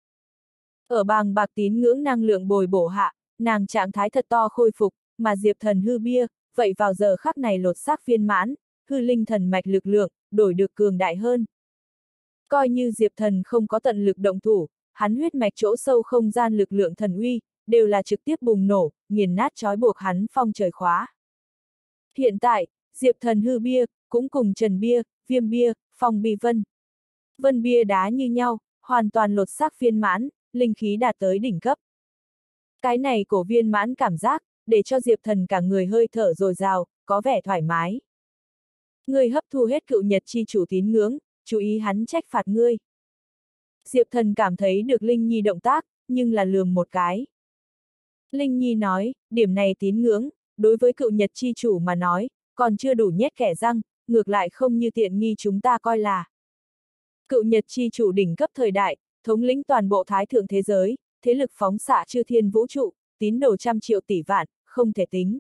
Ở bàng bạc tín ngưỡng năng lượng bồi bổ hạ, nàng trạng thái thật to khôi phục, mà Diệp Thần hư bia, vậy vào giờ khắc này lột xác viên mãn, hư linh thần mạch lực lượng, đổi được cường đại hơn. Coi như Diệp Thần không có tận lực động thủ, hắn huyết mạch chỗ sâu không gian lực lượng thần uy, đều là trực tiếp bùng nổ, nghiền nát trói buộc hắn phong trời khóa. Hiện tại, Diệp Thần hư bia, cũng cùng Trần bia, Viêm bia, Phong bi vân. Vân bia đá như nhau, hoàn toàn lột xác viên mãn, linh khí đạt tới đỉnh cấp. Cái này cổ viên mãn cảm giác, để cho Diệp Thần cả người hơi thở dồi dào, có vẻ thoải mái. Ngươi hấp thu hết cựu nhật chi chủ tín ngưỡng, chú ý hắn trách phạt ngươi. Diệp Thần cảm thấy được Linh Nhi động tác, nhưng là lườm một cái. Linh Nhi nói, điểm này tín ngưỡng, đối với cựu nhật chi chủ mà nói, còn chưa đủ nhét kẻ răng, ngược lại không như tiện nghi chúng ta coi là. Cựu nhật chi chủ đỉnh cấp thời đại, thống lĩnh toàn bộ thái thượng thế giới, thế lực phóng xạ chư thiên vũ trụ, tín đồ trăm triệu tỷ vạn, không thể tính.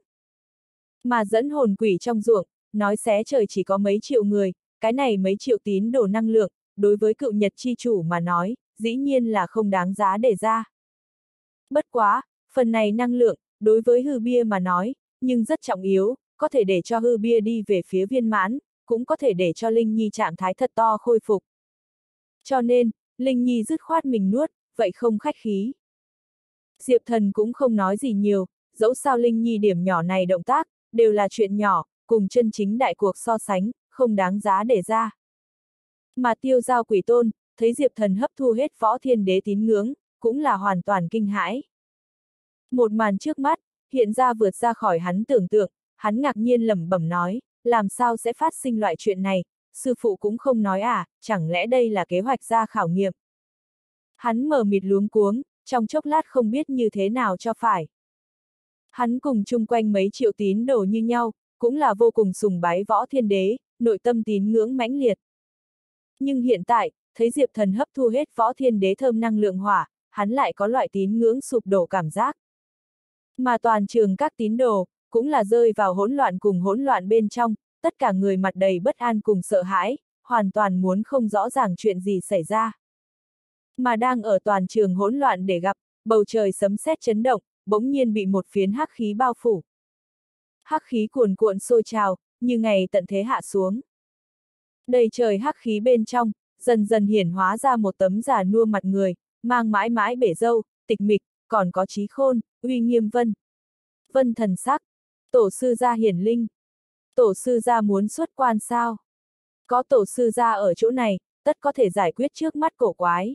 Mà dẫn hồn quỷ trong ruộng, nói xé trời chỉ có mấy triệu người, cái này mấy triệu tín đồ năng lượng, đối với cựu nhật chi chủ mà nói, dĩ nhiên là không đáng giá để ra. Bất quá, phần này năng lượng, đối với hư bia mà nói, nhưng rất trọng yếu, có thể để cho hư bia đi về phía viên mãn, cũng có thể để cho Linh Nhi trạng thái thật to khôi phục. Cho nên, Linh Nhi dứt khoát mình nuốt, vậy không khách khí. Diệp Thần cũng không nói gì nhiều, dẫu sao Linh Nhi điểm nhỏ này động tác, đều là chuyện nhỏ, cùng chân chính đại cuộc so sánh, không đáng giá để ra. Mà Tiêu Giao Quỷ Tôn, thấy Diệp Thần hấp thu hết võ thiên đế tín ngưỡng, cũng là hoàn toàn kinh hãi. Một màn trước mắt, hiện ra vượt ra khỏi hắn tưởng tượng, hắn ngạc nhiên lẩm bẩm nói, làm sao sẽ phát sinh loại chuyện này, sư phụ cũng không nói à, chẳng lẽ đây là kế hoạch ra khảo nghiệm. Hắn mờ mịt luống cuống, trong chốc lát không biết như thế nào cho phải. Hắn cùng chung quanh mấy triệu tín đồ như nhau, cũng là vô cùng sùng bái võ thiên đế, nội tâm tín ngưỡng mãnh liệt. Nhưng hiện tại, thấy Diệp Thần hấp thu hết võ thiên đế thơm năng lượng hỏa, hắn lại có loại tín ngưỡng sụp đổ cảm giác. Mà toàn trường các tín đồ, cũng là rơi vào hỗn loạn cùng hỗn loạn bên trong, tất cả người mặt đầy bất an cùng sợ hãi, hoàn toàn muốn không rõ ràng chuyện gì xảy ra. Mà đang ở toàn trường hỗn loạn để gặp, bầu trời sấm sét chấn động, bỗng nhiên bị một phiến hắc khí bao phủ. Hắc khí cuồn cuộn sôi trào, như ngày tận thế hạ xuống. Đầy trời hắc khí bên trong, dần dần hiển hóa ra một tấm già nua mặt người, mang mãi mãi bể râu, tịch mịch, còn có trí khôn, uy nghiêm vân. Vân thần sắc, tổ sư gia hiển linh. Tổ sư gia muốn xuất quan sao? Có tổ sư gia ở chỗ này, tất có thể giải quyết trước mắt cổ quái.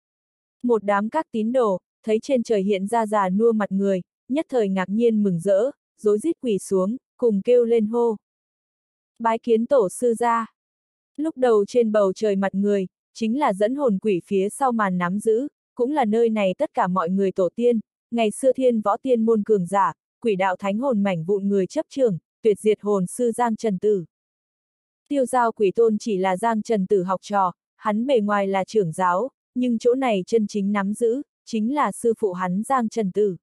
Một đám các tín đồ, thấy trên trời hiện ra già nua mặt người, nhất thời ngạc nhiên mừng rỡ, rối rít quỳ xuống, cùng kêu lên hô. Bái kiến tổ sư gia. Lúc đầu trên bầu trời mặt người, chính là dẫn hồn quỷ phía sau màn nắm giữ, cũng là nơi này tất cả mọi người tổ tiên, ngày xưa thiên võ tiên môn cường giả, quỷ đạo thánh hồn mảnh vụn người chấp trường, tuyệt diệt hồn sư Giang Trần Tử. Tiêu Giao Quỷ Tôn chỉ là Giang Trần Tử học trò, hắn bề ngoài là trưởng giáo, nhưng chỗ này chân chính nắm giữ, chính là sư phụ hắn Giang Trần Tử.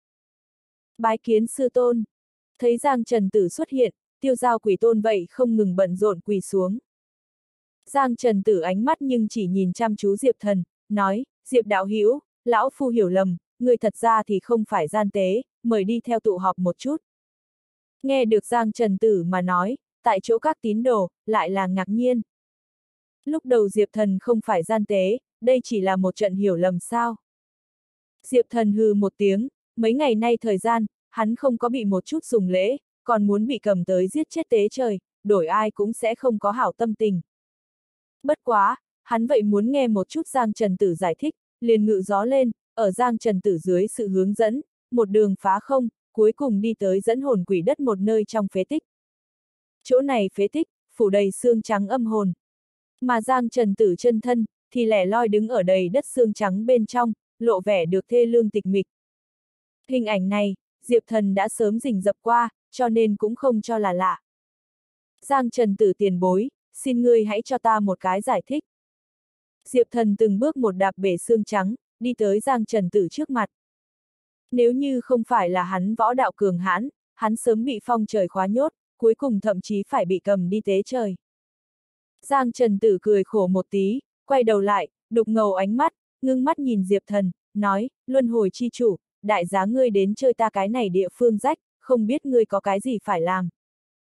Bái kiến sư tôn. Thấy Giang Trần Tử xuất hiện, Tiêu Giao Quỷ Tôn vậy không ngừng bận rộn quỳ xuống. Giang Trần Tử ánh mắt nhưng chỉ nhìn chăm chú Diệp Thần, nói, Diệp đạo hữu, lão phu hiểu lầm, người thật ra thì không phải gian tế, mời đi theo tụ họp một chút. Nghe được Giang Trần Tử mà nói, tại chỗ các tín đồ, lại là ngạc nhiên. Lúc đầu Diệp Thần không phải gian tế, đây chỉ là một trận hiểu lầm sao. Diệp Thần hừ một tiếng, mấy ngày nay thời gian, hắn không có bị một chút dùng lễ, còn muốn bị cầm tới giết chết tế trời, đổi ai cũng sẽ không có hảo tâm tình. Bất quá, hắn vậy muốn nghe một chút Giang Trần Tử giải thích, liền ngự gió lên, ở Giang Trần Tử dưới sự hướng dẫn, một đường phá không, cuối cùng đi tới dẫn hồn quỷ đất một nơi trong phế tích. Chỗ này phế tích, phủ đầy xương trắng âm hồn. Mà Giang Trần Tử chân thân, thì lẻ loi đứng ở đầy đất xương trắng bên trong, lộ vẻ được thê lương tịch mịch. Hình ảnh này, Diệp Thần đã sớm rình rập qua, cho nên cũng không cho là lạ. Giang Trần Tử tiền bối, xin ngươi hãy cho ta một cái giải thích. Diệp Thần từng bước một đạp bể xương trắng, đi tới Giang Trần Tử trước mặt. Nếu như không phải là hắn võ đạo cường hãn, hắn sớm bị phong trời khóa nhốt, cuối cùng thậm chí phải bị cầm đi tế trời. Giang Trần Tử cười khổ một tí, quay đầu lại, đục ngầu ánh mắt, ngưng mắt nhìn Diệp Thần, nói, luân hồi chi chủ, đại giá ngươi đến chơi ta cái này địa phương rách, không biết ngươi có cái gì phải làm.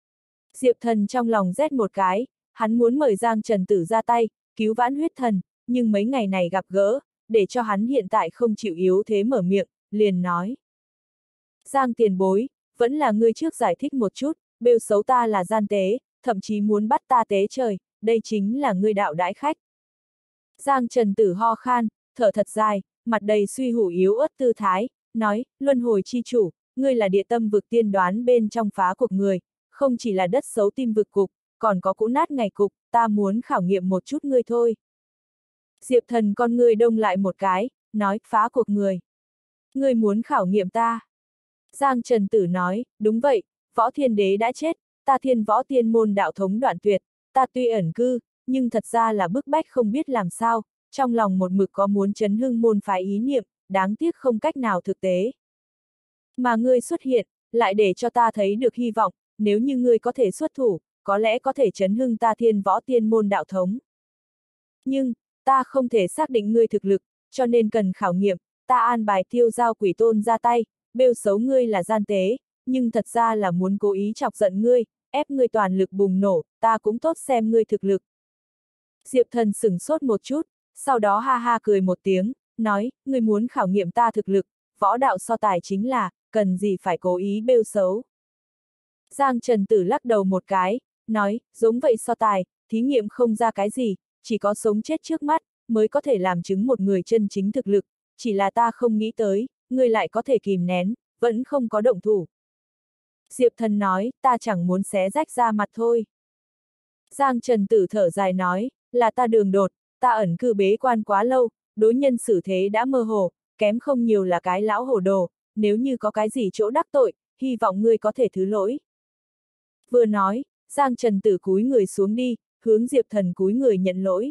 Diệp Thần trong lòng rét một cái, hắn muốn mời Giang Trần Tử ra tay, cứu vãn huyết thần, nhưng mấy ngày này gặp gỡ, để cho hắn hiện tại không chịu yếu thế mở miệng, liền nói. Giang tiền bối, vẫn là ngươi trước giải thích một chút, bêu xấu ta là gian tế, thậm chí muốn bắt ta tế trời, đây chính là ngươi đạo đãi khách. Giang Trần Tử ho khan, thở thật dài, mặt đầy suy hủ yếu ớt tư thái, nói, luân hồi chi chủ, ngươi là địa tâm vực tiên đoán bên trong phá cuộc người, không chỉ là đất xấu tim vực cục, còn có cũ nát ngày cục, ta muốn khảo nghiệm một chút ngươi thôi. Diệp Thần con ngươi đông lại một cái, nói, phá cuộc người. Ngươi muốn khảo nghiệm ta. Giang Trần Tử nói, đúng vậy, võ thiên đế đã chết, ta thiên võ tiên môn đạo thống đoạn tuyệt, ta tuy ẩn cư, nhưng thật ra là bức bách không biết làm sao, trong lòng một mực có muốn chấn hưng môn phái ý niệm, đáng tiếc không cách nào thực tế. Mà ngươi xuất hiện, lại để cho ta thấy được hy vọng, nếu như ngươi có thể xuất thủ, có lẽ có thể chấn hưng ta thiên võ tiên môn đạo thống. Nhưng, ta không thể xác định ngươi thực lực, cho nên cần khảo nghiệm, ta an bài tiêu giao quỷ tôn ra tay, bêu xấu ngươi là gian tế, nhưng thật ra là muốn cố ý chọc giận ngươi, ép ngươi toàn lực bùng nổ, ta cũng tốt xem ngươi thực lực. Diệp Thần sửng sốt một chút, sau đó ha ha cười một tiếng, nói, ngươi muốn khảo nghiệm ta thực lực, võ đạo so tài chính là, cần gì phải cố ý bêu xấu. Giang Trần Tử lắc đầu một cái, nói, giống vậy so tài, thí nghiệm không ra cái gì, chỉ có sống chết trước mắt, mới có thể làm chứng một người chân chính thực lực, chỉ là ta không nghĩ tới, ngươi lại có thể kìm nén, vẫn không có động thủ. Diệp Thần nói, ta chẳng muốn xé rách ra mặt thôi. Giang Trần Tử thở dài nói, là ta đường đột, ta ẩn cư bế quan quá lâu, đối nhân xử thế đã mơ hồ, kém không nhiều là cái lão hồ đồ, nếu như có cái gì chỗ đắc tội, hy vọng ngươi có thể thứ lỗi. Vừa nói, Giang Trần Tử cúi người xuống đi, hướng Diệp Thần cúi người nhận lỗi.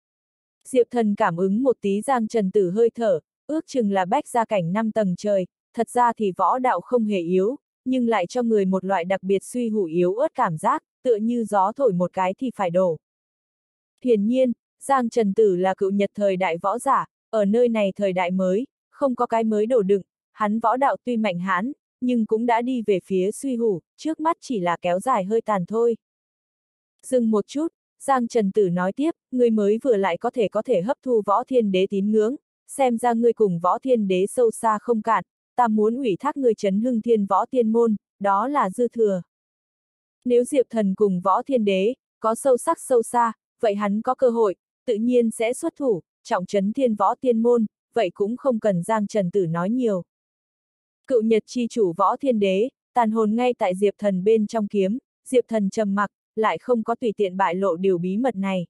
Diệp Thần cảm ứng một tí Giang Trần Tử hơi thở, ước chừng là bách gia cảnh năm tầng trời, thật ra thì võ đạo không hề yếu, nhưng lại cho người một loại đặc biệt suy hủ yếu ớt cảm giác, tựa như gió thổi một cái thì phải đổ. Hiển nhiên, Giang Trần Tử là cựu nhật thời đại võ giả, ở nơi này thời đại mới, không có cái mới đổ đựng, hắn võ đạo tuy mạnh hãn, nhưng cũng đã đi về phía suy hủ, trước mắt chỉ là kéo dài hơi tàn thôi. Dừng một chút, Giang Trần Tử nói tiếp, ngươi mới vừa lại có thể có thể hấp thu võ thiên đế tín ngưỡng, xem ra ngươi cùng võ thiên đế sâu xa không cạn, ta muốn ủy thác ngươi chấn hưng thiên võ tiên môn, đó là dư thừa. Nếu Diệp Thần cùng võ thiên đế, có sâu sắc sâu xa, vậy hắn có cơ hội, tự nhiên sẽ xuất thủ, trọng trấn thiên võ tiên môn, vậy cũng không cần Giang Trần Tử nói nhiều. Cựu nhật chi chủ võ thiên đế, tàn hồn ngay tại Diệp Thần bên trong kiếm, Diệp Thần trầm mặc, lại không có tùy tiện bại lộ điều bí mật này.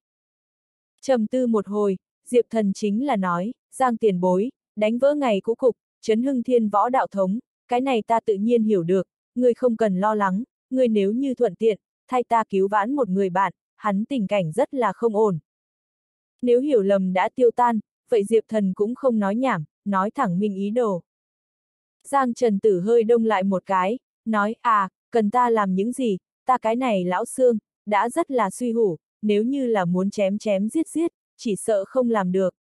Trầm tư một hồi, Diệp Thần chính là nói, Giang tiền bối, đánh vỡ ngày cũ cục, chấn hưng thiên võ đạo thống, cái này ta tự nhiên hiểu được, ngươi không cần lo lắng, ngươi nếu như thuận tiện, thay ta cứu vãn một người bạn, hắn tình cảnh rất là không ổn. Nếu hiểu lầm đã tiêu tan, vậy Diệp Thần cũng không nói nhảm, nói thẳng minh ý đồ. Giang Trần Tử hơi đông lại một cái, nói, à, cần ta làm những gì, ta cái này lão xương, đã rất là suy hủ, nếu như là muốn chém chém giết giết, chỉ sợ không làm được.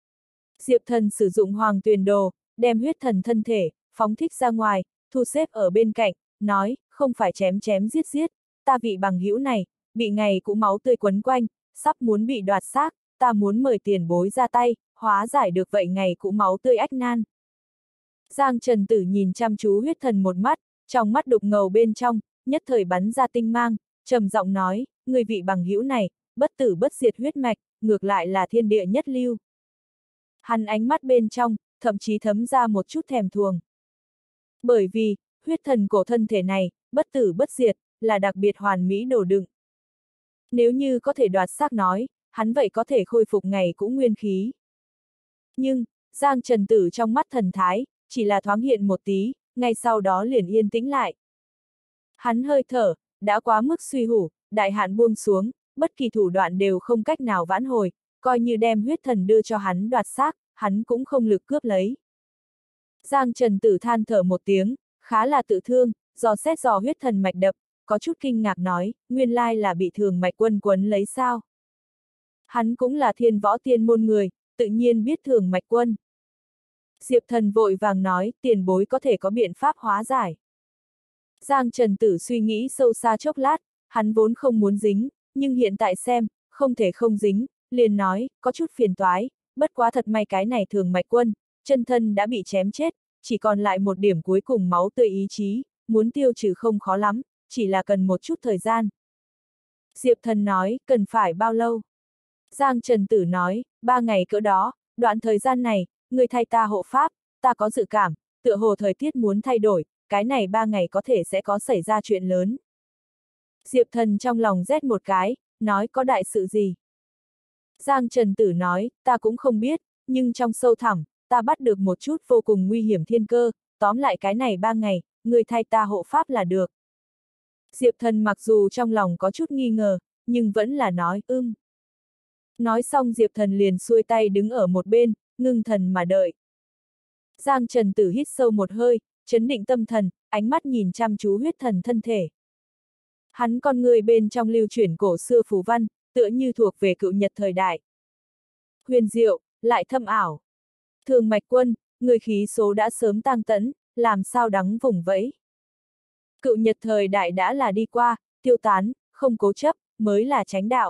Diệp Thần sử dụng hoàng tuyền đồ, đem huyết thần thân thể, phóng thích ra ngoài, thu xếp ở bên cạnh, nói, không phải chém chém giết giết, ta vị bằng hữu này, bị ngày cũ máu tươi quấn quanh, sắp muốn bị đoạt xác, ta muốn mời tiền bối ra tay, hóa giải được vậy ngày cũ máu tươi ách nan. Giang Trần Tử nhìn chăm chú huyết thần một mắt, trong mắt đục ngầu bên trong, nhất thời bắn ra tinh mang, trầm giọng nói, người vị bằng hữu này, bất tử bất diệt huyết mạch, ngược lại là thiên địa nhất lưu. Hắn ánh mắt bên trong, thậm chí thấm ra một chút thèm thuồng. Bởi vì, huyết thần cổ thân thể này, bất tử bất diệt, là đặc biệt hoàn mỹ đồ đựng. Nếu như có thể đoạt xác nói, hắn vậy có thể khôi phục ngày cũ nguyên khí. Nhưng, Giang Trần Tử trong mắt thần thái, chỉ là thoáng hiện một tí, ngay sau đó liền yên tĩnh lại. Hắn hơi thở, đã quá mức suy hủ, đại hạn buông xuống, bất kỳ thủ đoạn đều không cách nào vãn hồi, coi như đem huyết thần đưa cho hắn đoạt xác, hắn cũng không lực cướp lấy. Giang Trần Tử than thở một tiếng, khá là tự thương, dò xét dò huyết thần mạch đập, có chút kinh ngạc nói, nguyên lai là bị Thường Mạch Quân quấn lấy sao. Hắn cũng là thiên võ tiên môn người, tự nhiên biết Thường Mạch Quân. Diệp Thần vội vàng nói, tiền bối có thể có biện pháp hóa giải. Giang Trần Tử suy nghĩ sâu xa chốc lát, hắn vốn không muốn dính, nhưng hiện tại xem, không thể không dính, liền nói, có chút phiền toái, bất quá thật may cái này Thường Mạch Quân, chân thân đã bị chém chết, chỉ còn lại một điểm cuối cùng máu tươi ý chí, muốn tiêu trừ không khó lắm, chỉ là cần một chút thời gian. Diệp Thần nói, cần phải bao lâu? Giang Trần Tử nói, ba ngày cỡ đó, đoạn thời gian này, người thay ta hộ pháp, ta có dự cảm, tựa hồ thời tiết muốn thay đổi, cái này ba ngày có thể sẽ có xảy ra chuyện lớn. Diệp Thần trong lòng rét một cái, nói có đại sự gì? Giang Trần Tử nói, ta cũng không biết, nhưng trong sâu thẳm, ta bắt được một chút vô cùng nguy hiểm thiên cơ, tóm lại cái này ba ngày, người thay ta hộ pháp là được. Diệp Thần mặc dù trong lòng có chút nghi ngờ, nhưng vẫn là nói, ưm. Nói xong Diệp Thần liền xuôi tay đứng ở một bên, ngưng thần mà đợi. Giang Trần Tử hít sâu một hơi, chấn định tâm thần, ánh mắt nhìn chăm chú huyết thần thân thể. Hắn con người bên trong lưu chuyển cổ xưa phù văn, tựa như thuộc về cựu Nhật thời đại. Huyền diệu, lại thâm ảo. Thường Mạch Quân, người khí số đã sớm tang tẫn, làm sao đắng vùng vẫy. Cựu Nhật thời đại đã là đi qua, tiêu tán, không cố chấp, mới là chánh đạo.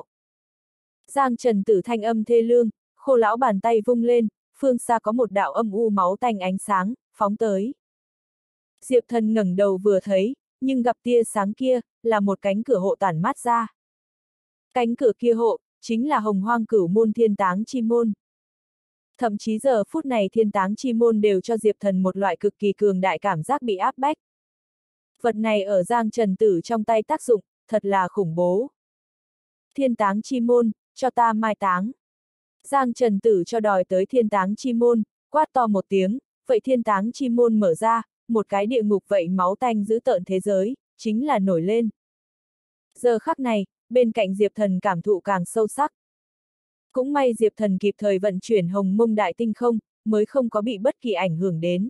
Giang Trần Tử thanh âm thê lương, khô lão bàn tay vung lên, phương xa có một đạo âm u máu tanh ánh sáng, phóng tới. Diệp Thần ngẩng đầu vừa thấy, nhưng gặp tia sáng kia, là một cánh cửa hộ tản mát ra. Cánh cửa kia hộ, chính là Hồng Hoang Cửu Môn Thiên Táng Chi Môn. Thậm chí giờ phút này Thiên Táng Chi Môn đều cho Diệp Thần một loại cực kỳ cường đại cảm giác bị áp bách. Vật này ở Giang Trần Tử trong tay tác dụng, thật là khủng bố. Thiên Táng Chi Môn, cho ta mai táng. Giang Trần Tử cho đòi tới Thiên Táng Chi Môn, quát to một tiếng, vậy Thiên Táng Chi Môn mở ra, một cái địa ngục vậy máu tanh dữ tợn thế giới, chính là nổi lên. Giờ khắc này, bên cạnh Diệp Thần cảm thụ càng sâu sắc. Cũng may Diệp Thần kịp thời vận chuyển Hồng Mông Đại Tinh Không, mới không có bị bất kỳ ảnh hưởng đến.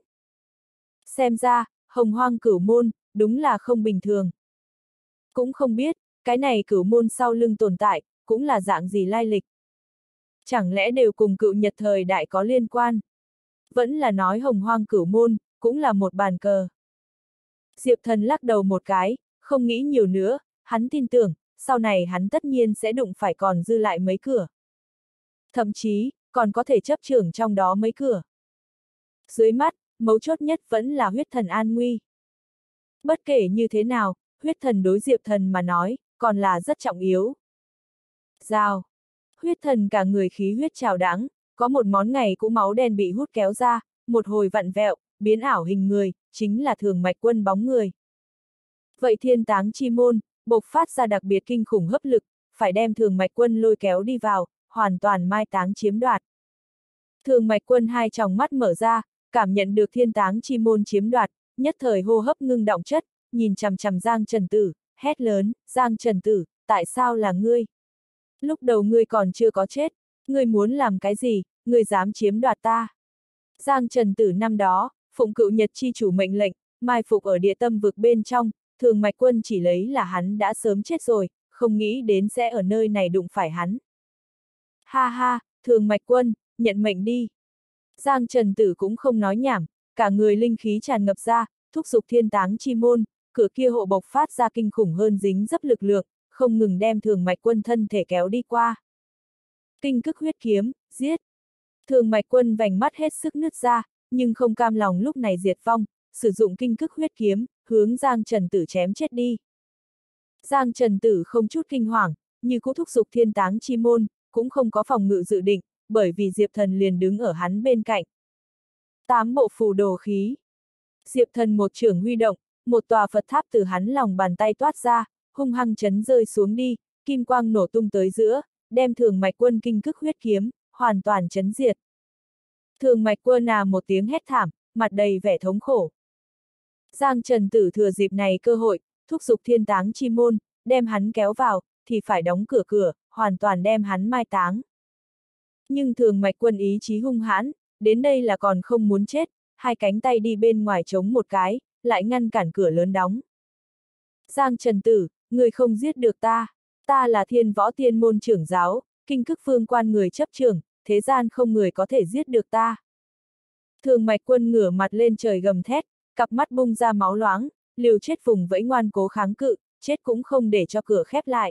Xem ra, Hồng Hoang Cửu Môn, đúng là không bình thường. Cũng không biết, cái này Cửu Môn sau lưng tồn tại, cũng là dạng gì lai lịch. Chẳng lẽ đều cùng cựu Nhật thời đại có liên quan? Vẫn là nói Hồng Hoang Cửu Môn, cũng là một bàn cờ. Diệp Thần lắc đầu một cái, không nghĩ nhiều nữa, hắn tin tưởng, sau này hắn tất nhiên sẽ đụng phải còn dư lại mấy cửa. Thậm chí, còn có thể chấp trưởng trong đó mấy cửa. Dưới mắt, mấu chốt nhất vẫn là huyết thần an nguy. Bất kể như thế nào, huyết thần đối Diệp Thần mà nói, còn là rất trọng yếu. Rào. Huyết thần cả người khí huyết trào đãng, có một món ngày cũ máu đen bị hút kéo ra, một hồi vặn vẹo, biến ảo hình người, chính là Thường Mạch Quân bóng người. Vậy Thiên Táng Chi Môn, bộc phát ra đặc biệt kinh khủng hấp lực, phải đem Thường Mạch Quân lôi kéo đi vào, hoàn toàn mai táng chiếm đoạt. Thường Mạch Quân hai tròng mắt mở ra, cảm nhận được Thiên Táng Chi Môn chiếm đoạt, nhất thời hô hấp ngưng động chất, nhìn chằm chằm Giang Trần Tử, hét lớn, Giang Trần Tử, tại sao là ngươi? Lúc đầu ngươi còn chưa có chết, ngươi muốn làm cái gì, ngươi dám chiếm đoạt ta? Giang Trần Tử năm đó, phụng cựu Nhật chi chủ mệnh lệnh, mai phục ở địa tâm vực bên trong, Thường Mạch Quân chỉ lấy là hắn đã sớm chết rồi, không nghĩ đến sẽ ở nơi này đụng phải hắn. Ha ha, Thường Mạch Quân, nhận mệnh đi. Giang Trần Tử cũng không nói nhảm, cả người linh khí tràn ngập ra, thúc giục Thiên Táng Chi Môn, cửa kia hộ bộc phát ra kinh khủng hơn dính dấp lực lượng, không ngừng đem Thường Mạch Quân thân thể kéo đi qua. Kinh cức huyết kiếm, giết! Thường Mạch Quân vành mắt hết sức nứt ra, nhưng không cam lòng lúc này diệt vong, sử dụng kinh cức huyết kiếm, hướng Giang Trần Tử chém chết đi. Giang Trần Tử không chút kinh hoàng, như cũ thúc giục thiên táng chi môn, cũng không có phòng ngự dự định, bởi vì Diệp Thần liền đứng ở hắn bên cạnh. Tám bộ phù đồ khí. Diệp Thần một chưởng huy động, một tòa Phật tháp từ hắn lòng bàn tay toát ra, hung hăng chấn rơi xuống đi, kim quang nổ tung tới giữa, đem Thường Mạch Quân kinh cức huyết kiếm, hoàn toàn chấn diệt. Thường Mạch Quân à một tiếng hét thảm, mặt đầy vẻ thống khổ. Giang Trần Tử thừa dịp này cơ hội, thúc giục thiên táng chi môn, đem hắn kéo vào, thì phải đóng cửa cửa, hoàn toàn đem hắn mai táng. Nhưng Thường Mạch Quân ý chí hung hãn, đến đây là còn không muốn chết, hai cánh tay đi bên ngoài chống một cái, lại ngăn cản cửa lớn đóng. Giang Trần Tử, người không giết được ta, ta là Thiên Võ Tiên môn trưởng giáo, kinh cức phương quan người chấp trưởng, thế gian không người có thể giết được ta. Thường Mạch Quân ngửa mặt lên trời gầm thét, cặp mắt bung ra máu loáng, liều chết vùng vẫy ngoan cố kháng cự, chết cũng không để cho cửa khép lại.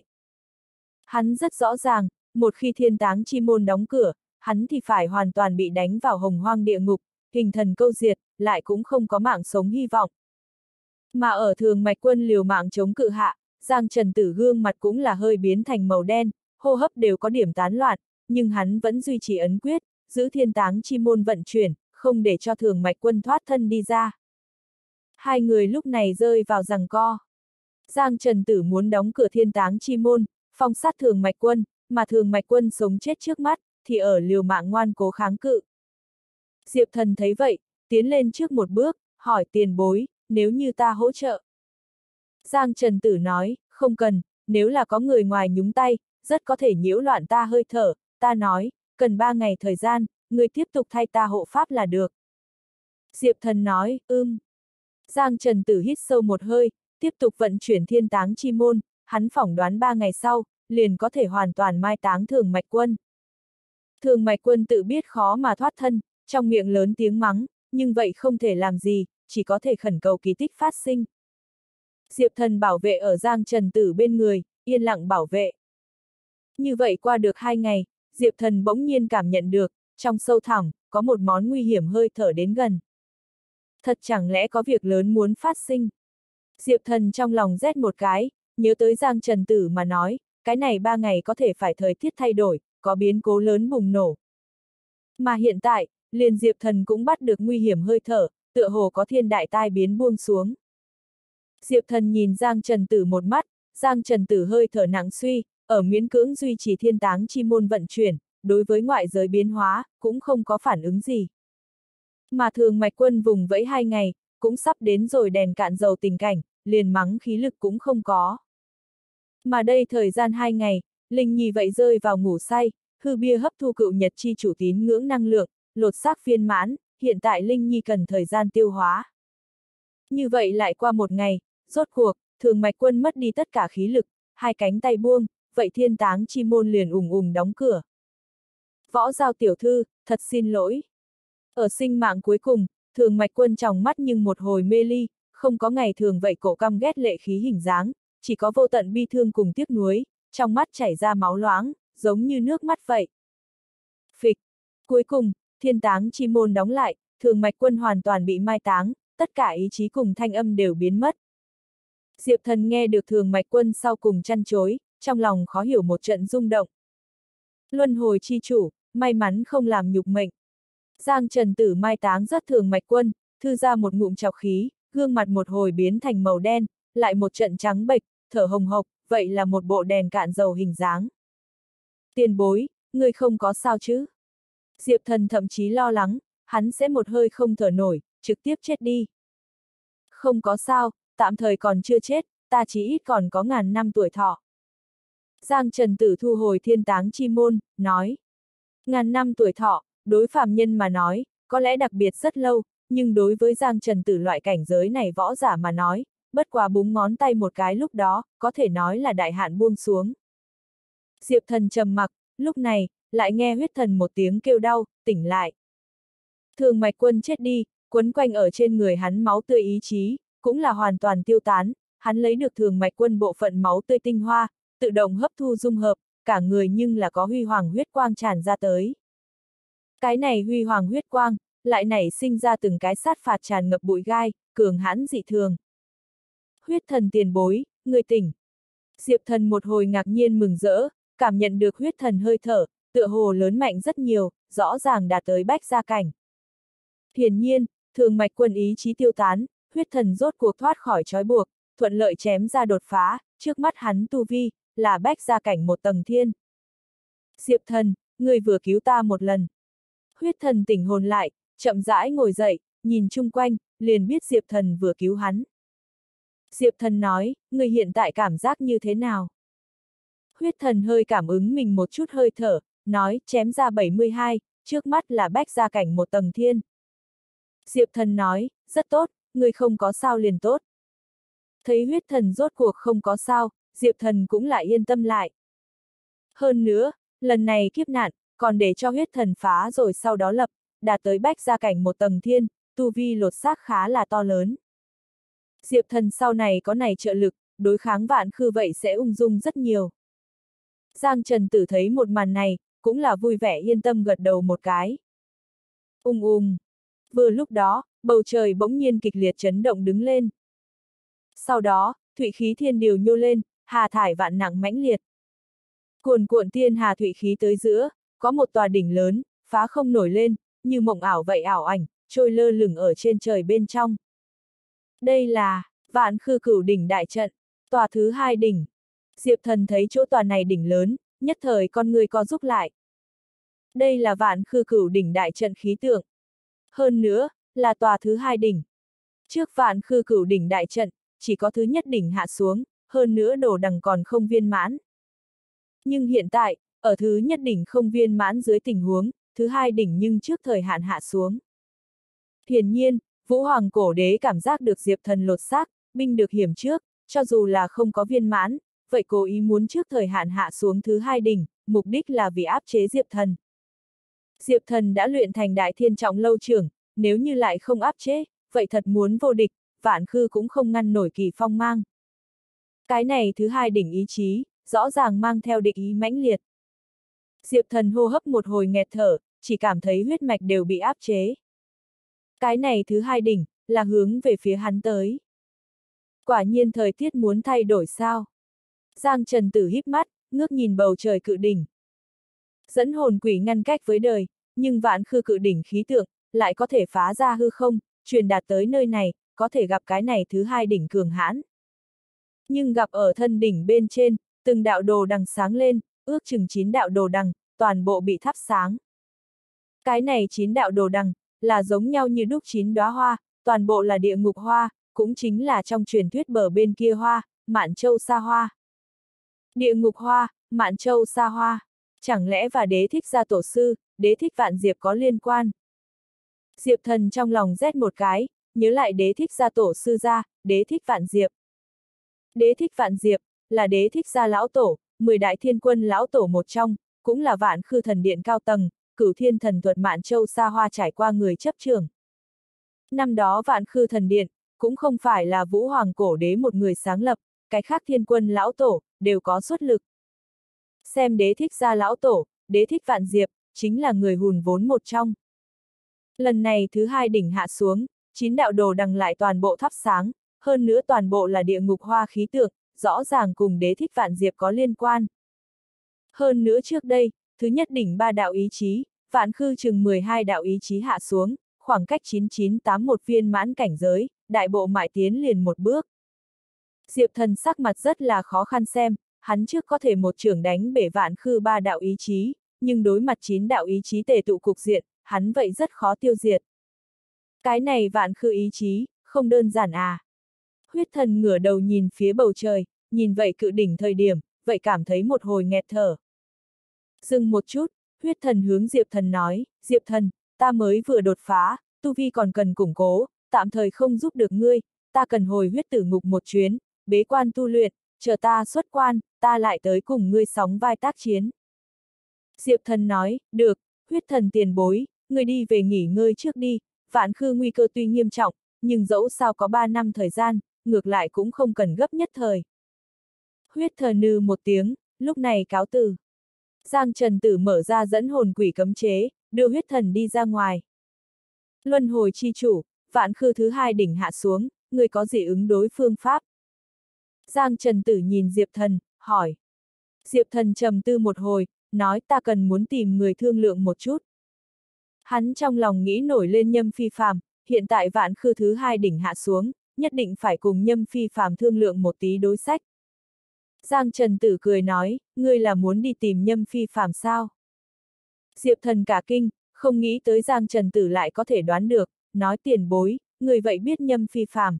Hắn rất rõ ràng, một khi thiên táng chi môn đóng cửa, hắn thì phải hoàn toàn bị đánh vào hồng hoang địa ngục, hình thần câu diệt, lại cũng không có mạng sống hy vọng. Mà ở Thường Mạch Quân liều mạng chống cự hạ, Giang Trần Tử gương mặt cũng là hơi biến thành màu đen, hô hấp đều có điểm tán loạn, nhưng hắn vẫn duy trì ấn quyết, giữ thiên táng chi môn vận chuyển, không để cho Thường Mạch Quân thoát thân đi ra. Hai người lúc này rơi vào giằng co. Giang Trần Tử muốn đóng cửa thiên táng chi môn, phong sát Thường Mạch Quân, mà Thường Mạch Quân sống chết trước mắt, thì ở liều mạng ngoan cố kháng cự. Diệp Thần thấy vậy, tiến lên trước một bước, hỏi tiền bối, nếu như ta hỗ trợ. Giang Trần Tử nói, không cần, nếu là có người ngoài nhúng tay, rất có thể nhiễu loạn ta hơi thở, ta nói, cần ba ngày thời gian, người tiếp tục thay ta hộ pháp là được. Diệp Thần nói, ưm. Giang Trần Tử hít sâu một hơi, tiếp tục vận chuyển thiên táng chi môn, hắn phỏng đoán ba ngày sau, liền có thể hoàn toàn mai táng Thường Mạch Quân. Thường Mạch Quân tự biết khó mà thoát thân, trong miệng lớn tiếng mắng, nhưng vậy không thể làm gì, chỉ có thể khẩn cầu kỳ tích phát sinh. Diệp Thần bảo vệ ở Giang Trần Tử bên người, yên lặng bảo vệ. Như vậy qua được hai ngày, Diệp Thần bỗng nhiên cảm nhận được, trong sâu thẳm, có một món nguy hiểm hơi thở đến gần. Thật chẳng lẽ có việc lớn muốn phát sinh? Diệp Thần trong lòng rét một cái, nhớ tới Giang Trần Tử mà nói, cái này ba ngày có thể phải thời tiết thay đổi, có biến cố lớn bùng nổ. Mà hiện tại, liền Diệp Thần cũng bắt được nguy hiểm hơi thở, tựa hồ có thiên đại tai biến buông xuống. Diệp Thần nhìn Giang Trần Tử một mắt, Giang Trần Tử hơi thở nặng suy, ở miễn cưỡng duy trì thiên táng chi môn vận chuyển, đối với ngoại giới biến hóa, cũng không có phản ứng gì. Mà Thường Mạch Quân vùng vẫy hai ngày, cũng sắp đến rồi đèn cạn dầu tình cảnh, liền mắng khí lực cũng không có. Mà đây thời gian hai ngày, Linh Nhi vậy rơi vào ngủ say, hư bia hấp thu cựu nhật chi chủ tín ngưỡng năng lượng, lột xác viên mãn, hiện tại Linh Nhi cần thời gian tiêu hóa. Như vậy lại qua một ngày, rốt cuộc, Thường Mạch Quân mất đi tất cả khí lực, hai cánh tay buông, vậy thiên táng chi môn liền ùng ùng đóng cửa. Võ Giao tiểu thư, thật xin lỗi. Ở sinh mạng cuối cùng, Thường Mạch Quân tròng mắt nhưng một hồi mê ly, không có ngày thường vậy cổ căm ghét lệ khí hình dáng, chỉ có vô tận bi thương cùng tiếc nuối, trong mắt chảy ra máu loáng, giống như nước mắt vậy. Phịch. Cuối cùng, thiên táng chi môn đóng lại, Thường Mạch Quân hoàn toàn bị mai táng, tất cả ý chí cùng thanh âm đều biến mất. Diệp Thần nghe được Thường Mạch Quân sau cùng chăn chối, trong lòng khó hiểu một trận rung động. Luân hồi chi chủ, may mắn không làm nhục mệnh. Giang Trần Tử mai táng rất Thường Mạch Quân, thư ra một ngụm trọc khí, gương mặt một hồi biến thành màu đen, lại một trận trắng bệch, thở hồng hộc, vậy là một bộ đèn cạn dầu hình dáng. Tiền bối, ngươi không có sao chứ? Diệp Thần thậm chí lo lắng, hắn sẽ một hơi không thở nổi, trực tiếp chết đi. Không có sao, tạm thời còn chưa chết, ta chỉ ít còn có ngàn năm tuổi thọ. Giang Trần Tử thu hồi thiên táng chi môn, nói. Ngàn năm tuổi thọ, đối phàm nhân mà nói, có lẽ đặc biệt rất lâu, nhưng đối với Giang Trần Tử loại cảnh giới này võ giả mà nói, bất quá búng ngón tay một cái lúc đó, có thể nói là đại hạn buông xuống. Diệp Thần trầm mặc, lúc này, lại nghe huyết thần một tiếng kêu đau, tỉnh lại. Thường Mạch Quân chết đi, quấn quanh ở trên người hắn máu tươi ý chí, cũng là hoàn toàn tiêu tán, hắn lấy được thường mạch quân bộ phận máu tươi tinh hoa, tự động hấp thu dung hợp, cả người nhưng là có huy hoàng huyết quang tràn ra tới. Cái này huy hoàng huyết quang, lại nảy sinh ra từng cái sát phạt tràn ngập bụi gai, cường hãn dị thường. Huyết thần tiền bối, người tỉnh. Diệp Thần một hồi ngạc nhiên mừng rỡ, cảm nhận được huyết thần hơi thở, tựa hồ lớn mạnh rất nhiều, rõ ràng đạt tới bách gia cảnh. Hiển nhiên, thường mạch quân ý chí tiêu tán, huyết thần rốt cuộc thoát khỏi trói buộc, thuận lợi chém ra đột phá, trước mắt hắn tu vi, là bách gia cảnh một tầng thiên. Diệp Thần, người vừa cứu ta một lần. Huyết thần tỉnh hồn lại, chậm rãi ngồi dậy, nhìn chung quanh, liền biết Diệp Thần vừa cứu hắn. Diệp Thần nói, người hiện tại cảm giác như thế nào? Huyết thần hơi cảm ứng mình một chút hơi thở, nói, chém ra bảy mươi hai, trước mắt là bách gia cảnh một tầng thiên. Diệp Thần nói, rất tốt, người không có sao liền tốt. Thấy huyết thần rốt cuộc không có sao, Diệp Thần cũng lại yên tâm lại. Hơn nữa, lần này kiếp nạn, còn để cho huyết thần phá rồi sau đó lập, đạt tới bách gia cảnh một tầng thiên, tu vi lột xác khá là to lớn. Diệp Thần sau này có này trợ lực, đối kháng vạn khư vậy sẽ ung dung rất nhiều. Giang Trần Tử thấy một màn này, cũng là vui vẻ yên tâm gật đầu một cái. Ung ung. Vừa lúc đó, bầu trời bỗng nhiên kịch liệt chấn động đứng lên. Sau đó, thụy khí thiên điều nhô lên, hà thải vạn nặng mãnh liệt. Cuồn cuộn thiên hà thụy khí tới giữa, có một tòa đỉnh lớn, phá không nổi lên, như mộng ảo vậy ảo ảnh, trôi lơ lửng ở trên trời bên trong. Đây là Vạn Khư Cửu đỉnh đại trận, tòa thứ hai đỉnh. Diệp Thần thấy chỗ tòa này đỉnh lớn, nhất thời con người co rúm lại. Đây là Vạn Khư Cửu đỉnh đại trận khí tượng. Hơn nữa, là tòa thứ hai đỉnh. Trước Vạn Khư Cửu đỉnh đại trận, chỉ có thứ nhất đỉnh hạ xuống, hơn nữa đồ đằng còn không viên mãn. Nhưng hiện tại, ở thứ nhất đỉnh không viên mãn dưới tình huống, thứ hai đỉnh nhưng trước thời hạn hạ xuống. Hiển nhiên, Vũ Hoàng Cổ Đế cảm giác được Diệp Thần lột xác, binh được hiểm trước, cho dù là không có viên mãn, vậy cố ý muốn trước thời hạn hạ xuống thứ hai đỉnh, mục đích là vì áp chế Diệp Thần. Diệp Thần đã luyện thành đại thiên trọng lâu trưởng, nếu như lại không áp chế, vậy thật muốn vô địch, Vạn Khư cũng không ngăn nổi Kỳ Phong mang. Cái này thứ hai đỉnh ý chí, rõ ràng mang theo địch ý mãnh liệt. Diệp Thần hô hấp một hồi nghẹt thở, chỉ cảm thấy huyết mạch đều bị áp chế. Cái này thứ hai đỉnh, là hướng về phía hắn tới. Quả nhiên thời tiết muốn thay đổi sao? Giang Trần Tử híp mắt, ngước nhìn bầu trời cự đỉnh. Dẫn hồn quỷ ngăn cách với đời, nhưng Vạn Khư cự đỉnh khí tượng, lại có thể phá ra hư không, truyền đạt tới nơi này, có thể gặp cái này thứ hai đỉnh cường hãn. Nhưng gặp ở thân đỉnh bên trên, từng đạo đồ đằng sáng lên, ước chừng chín đạo đồ đằng, toàn bộ bị thắp sáng. Cái này chín đạo đồ đằng, là giống nhau như đúc chín đóa hoa, toàn bộ là địa ngục hoa, cũng chính là trong truyền thuyết bờ bên kia hoa, Mạn Châu Sa Hoa. Địa ngục hoa, Mạn Châu Sa Hoa, chẳng lẽ và Đế Thích Gia tổ sư, Đế Thích Vạn Diệp có liên quan? Diệp Thần trong lòng rét một cái, nhớ lại Đế Thích Gia tổ sư gia, Đế Thích Vạn Diệp. Đế Thích Vạn Diệp, là Đế Thích Gia lão tổ, mười đại thiên quân lão tổ một trong, cũng là Vạn Khư thần điện cao tầng, Cửu Thiên thần thuật Mạn Châu Sa Hoa trải qua người chấp trưởng. Năm đó Vạn Khư thần điện, cũng không phải là Vũ Hoàng Cổ Đế một người sáng lập, cái khác thiên quân lão tổ, đều có xuất lực. Xem Đế Thích Gia lão tổ, Đế Thích Vạn Diệp, chính là người hùn vốn một trong. Lần này thứ hai đỉnh hạ xuống, chín đạo đồ đằng lại toàn bộ thắp sáng, hơn nữa toàn bộ là địa ngục hoa khí tượng, rõ ràng cùng Đế Thích Vạn Diệp có liên quan. Hơn nữa trước đây, thứ nhất đỉnh ba đạo ý chí, Vạn Khư chừng mười hai đạo ý chí hạ xuống, khoảng cách chín chín tám một viên mãn cảnh giới, đại bộ mại tiến liền một bước. Diệp Thần sắc mặt rất là khó khăn xem, hắn trước có thể một trưởng đánh bể Vạn Khư ba đạo ý chí, nhưng đối mặt chín đạo ý chí tề tụ cục diện, hắn vậy rất khó tiêu diệt. Cái này Vạn Khư ý chí, không đơn giản à. Huyết Thần ngửa đầu nhìn phía bầu trời, nhìn vậy cự đỉnh thời điểm, vậy cảm thấy một hồi nghẹt thở. Dừng một chút, Huyết Thần hướng Diệp Thần nói, Diệp Thần, ta mới vừa đột phá, tu vi còn cần củng cố, tạm thời không giúp được ngươi, ta cần hồi huyết tử ngục một chuyến, bế quan tu luyện, chờ ta xuất quan, ta lại tới cùng ngươi sóng vai tác chiến. Diệp Thần nói, được, Huyết Thần tiền bối, ngươi đi về nghỉ ngơi trước đi, Vạn Khư nguy cơ tuy nghiêm trọng, nhưng dẫu sao có ba năm thời gian, ngược lại cũng không cần gấp nhất thời. Huyết thần nư một tiếng, lúc này cáo từ. Giang Trần Tử mở ra dẫn hồn quỷ cấm chế, đưa huyết thần đi ra ngoài. Luân hồi chi chủ, vạn khư thứ hai đỉnh hạ xuống, người có gì ứng đối phương pháp? Giang Trần Tử nhìn Diệp Thần, hỏi. Diệp Thần trầm tư một hồi, nói ta cần muốn tìm người thương lượng một chút. Hắn trong lòng nghĩ nổi lên Nhâm Phi Phàm, hiện tại vạn khư thứ hai đỉnh hạ xuống, nhất định phải cùng Nhâm Phi Phàm thương lượng một tí đối sách. Giang Trần Tử cười nói, ngươi là muốn đi tìm Nhâm Phi Phàm sao? Diệp Thần cả kinh, không nghĩ tới Giang Trần Tử lại có thể đoán được, nói tiền bối, người vậy biết Nhâm Phi Phàm.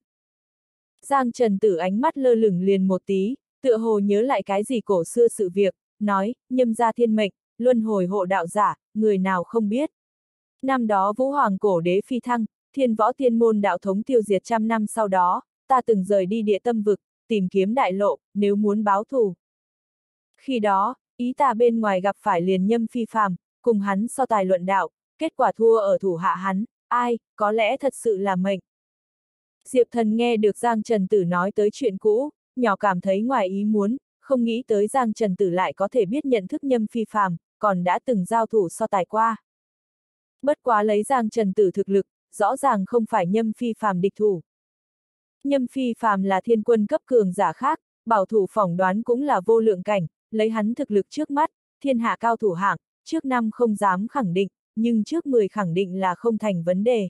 Giang Trần Tử ánh mắt lơ lửng liền một tí, tựa hồ nhớ lại cái gì cổ xưa sự việc, nói, Nhâm gia thiên mệnh, luân hồi hộ đạo giả, người nào không biết. Năm đó Vũ Hoàng cổ đế phi thăng, thiên võ tiên môn đạo thống tiêu diệt trăm năm sau đó, ta từng rời đi địa tâm vực, tìm kiếm đại lộ, nếu muốn báo thù. Khi đó, ý ta bên ngoài gặp phải liền Nhâm Phi Phàm, cùng hắn so tài luận đạo, kết quả thua ở thủ hạ hắn, ai, có lẽ thật sự là mệnh. Diệp Thần nghe được Giang Trần Tử nói tới chuyện cũ, nhỏ cảm thấy ngoài ý muốn, không nghĩ tới Giang Trần Tử lại có thể biết nhận thức Nhâm Phi Phàm, còn đã từng giao thủ so tài qua. Bất quá lấy Giang Trần Tử thực lực, rõ ràng không phải Nhâm Phi Phàm địch thủ. Nhâm Phi Phàm là thiên quân cấp cường giả khác, bảo thủ phỏng đoán cũng là vô lượng cảnh, lấy hắn thực lực trước mắt, thiên hạ cao thủ hạng, trước năm không dám khẳng định, nhưng trước mười khẳng định là không thành vấn đề.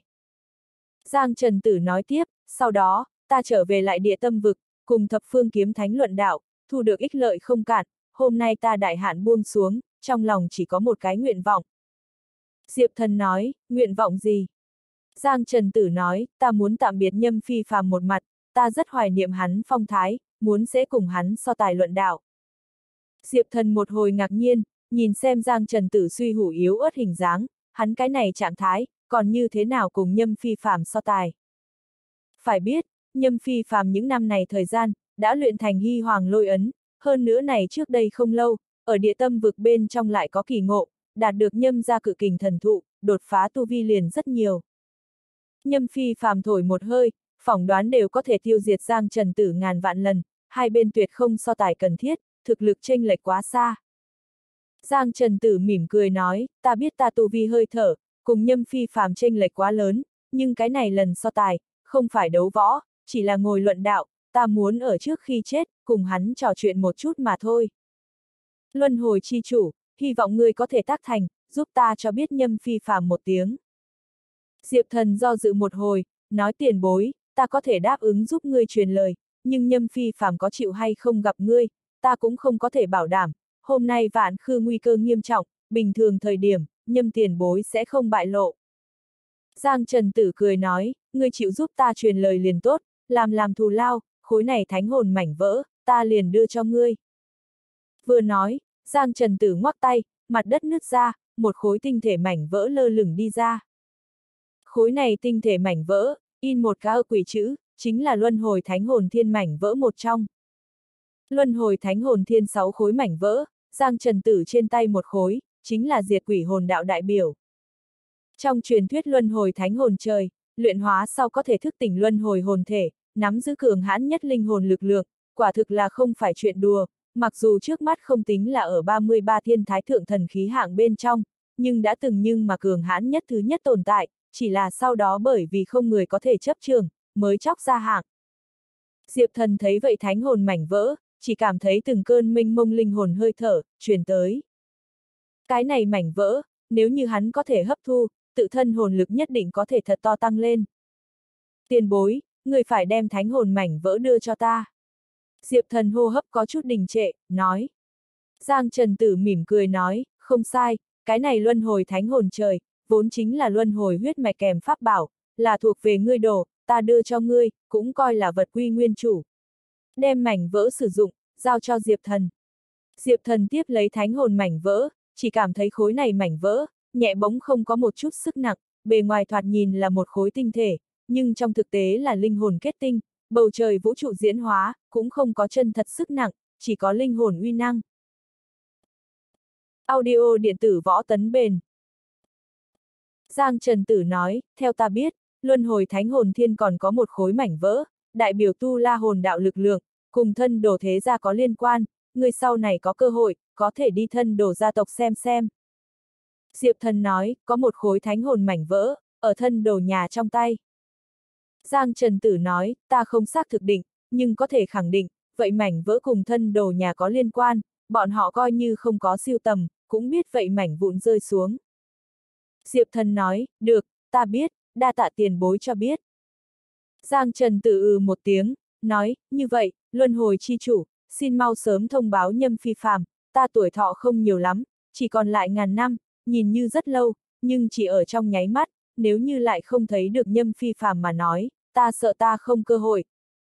Giang Trần Tử nói tiếp, sau đó, ta trở về lại địa tâm vực, cùng thập phương kiếm thánh luận đạo, thu được ích lợi không cạn, hôm nay ta đại hạn buông xuống, trong lòng chỉ có một cái nguyện vọng. Diệp Thần nói, nguyện vọng gì? Giang Trần Tử nói, ta muốn tạm biệt Nhâm Phi Phàm một mặt, ta rất hoài niệm hắn phong thái, muốn sẽ cùng hắn so tài luận đạo. Diệp Thần một hồi ngạc nhiên, nhìn xem Giang Trần Tử suy hủ yếu ớt hình dáng, hắn cái này trạng thái, còn như thế nào cùng Nhâm Phi Phàm so tài. Phải biết, Nhâm Phi Phàm những năm này thời gian, đã luyện thành hy hoàng lôi ấn, hơn nữa này trước đây không lâu, ở địa tâm vực bên trong lại có kỳ ngộ, đạt được Nhâm gia cự kình thần thụ, đột phá tu vi liền rất nhiều. Nhâm Phi Phàm thổi một hơi, phỏng đoán đều có thể tiêu diệt Giang Trần Tử ngàn vạn lần, hai bên tuyệt không so tài cần thiết, thực lực chênh lệch quá xa. Giang Trần Tử mỉm cười nói, ta biết ta tu vi hơi thở, cùng Nhâm Phi Phàm chênh lệch quá lớn, nhưng cái này lần so tài, không phải đấu võ, chỉ là ngồi luận đạo, ta muốn ở trước khi chết, cùng hắn trò chuyện một chút mà thôi. Luân hồi chi chủ, hy vọng ngươi có thể tác thành, giúp ta cho biết Nhâm Phi Phàm một tiếng. Diệp Thần do dự một hồi, nói tiền bối, ta có thể đáp ứng giúp ngươi truyền lời, nhưng Nhâm Phi Phàm có chịu hay không gặp ngươi, ta cũng không có thể bảo đảm, hôm nay vạn khư nguy cơ nghiêm trọng, bình thường thời điểm, Nhâm tiền bối sẽ không bại lộ. Giang Trần Tử cười nói, ngươi chịu giúp ta truyền lời liền tốt, làm làm thù lao, khối này thánh hồn mảnh vỡ, ta liền đưa cho ngươi. Vừa nói, Giang Trần Tử ngoắc tay, mặt đất nứt ra, một khối tinh thể mảnh vỡ lơ lửng đi ra. Khối này tinh thể mảnh vỡ, in một cái quỷ chữ, chính là luân hồi thánh hồn thiên mảnh vỡ một trong. Luân hồi thánh hồn thiên sáu khối mảnh vỡ, Giang Trần Tử trên tay một khối, chính là diệt quỷ hồn đạo đại biểu. Trong truyền thuyết luân hồi thánh hồn trời, luyện hóa sau có thể thức tỉnh luân hồi hồn thể, nắm giữ cường hãn nhất linh hồn lực lượng, quả thực là không phải chuyện đùa, mặc dù trước mắt không tính là ở ba mươi ba thiên thái thượng thần khí hạng bên trong, nhưng đã từng nhưng mà cường hãn nhất thứ nhất tồn tại, chỉ là sau đó bởi vì không người có thể chấp trường, mới chóc ra hạng. Diệp Thần thấy vậy thánh hồn mảnh vỡ, chỉ cảm thấy từng cơn mênh mông linh hồn hơi thở, truyền tới. Cái này mảnh vỡ, nếu như hắn có thể hấp thu, tự thân hồn lực nhất định có thể thật to tăng lên. Tiền bối, người phải đem thánh hồn mảnh vỡ đưa cho ta. Diệp Thần hô hấp có chút đình trệ, nói. Giang Trần Tử mỉm cười nói, không sai, cái này luân hồi thánh hồn trời, vốn chính là luân hồi huyết mạch kèm pháp bảo, là thuộc về ngươi đồ, ta đưa cho ngươi, cũng coi là vật quy nguyên chủ. Đem mảnh vỡ sử dụng, giao cho Diệp Thần. Diệp Thần tiếp lấy thánh hồn mảnh vỡ, chỉ cảm thấy khối này mảnh vỡ, nhẹ bỗng không có một chút sức nặng, bề ngoài thoạt nhìn là một khối tinh thể, nhưng trong thực tế là linh hồn kết tinh, bầu trời vũ trụ diễn hóa, cũng không có chân thật sức nặng, chỉ có linh hồn uy năng. Audio điện tử võ tấn bền. Giang Trần Tử nói, theo ta biết, luân hồi thánh hồn thiên còn có một khối mảnh vỡ, đại biểu tu la hồn đạo lực lượng, cùng thân đồ thế gia có liên quan, người sau này có cơ hội, có thể đi thân đồ gia tộc xem xem. Diệp Thần nói, có một khối thánh hồn mảnh vỡ, ở thân đồ nhà trong tay. Giang Trần Tử nói, ta không xác thực định, nhưng có thể khẳng định, vậy mảnh vỡ cùng thân đồ nhà có liên quan, bọn họ coi như không có siêu tầm, cũng biết vậy mảnh vụn rơi xuống. Diệp Thần nói, được, ta biết, đa tạ tiền bối cho biết. Giang Trần Tử ừ một tiếng, nói, như vậy, luân hồi chi chủ, xin mau sớm thông báo Nhâm Phi Phàm, ta tuổi thọ không nhiều lắm, chỉ còn lại ngàn năm, nhìn như rất lâu, nhưng chỉ ở trong nháy mắt, nếu như lại không thấy được Nhâm Phi Phàm mà nói, ta sợ ta không cơ hội.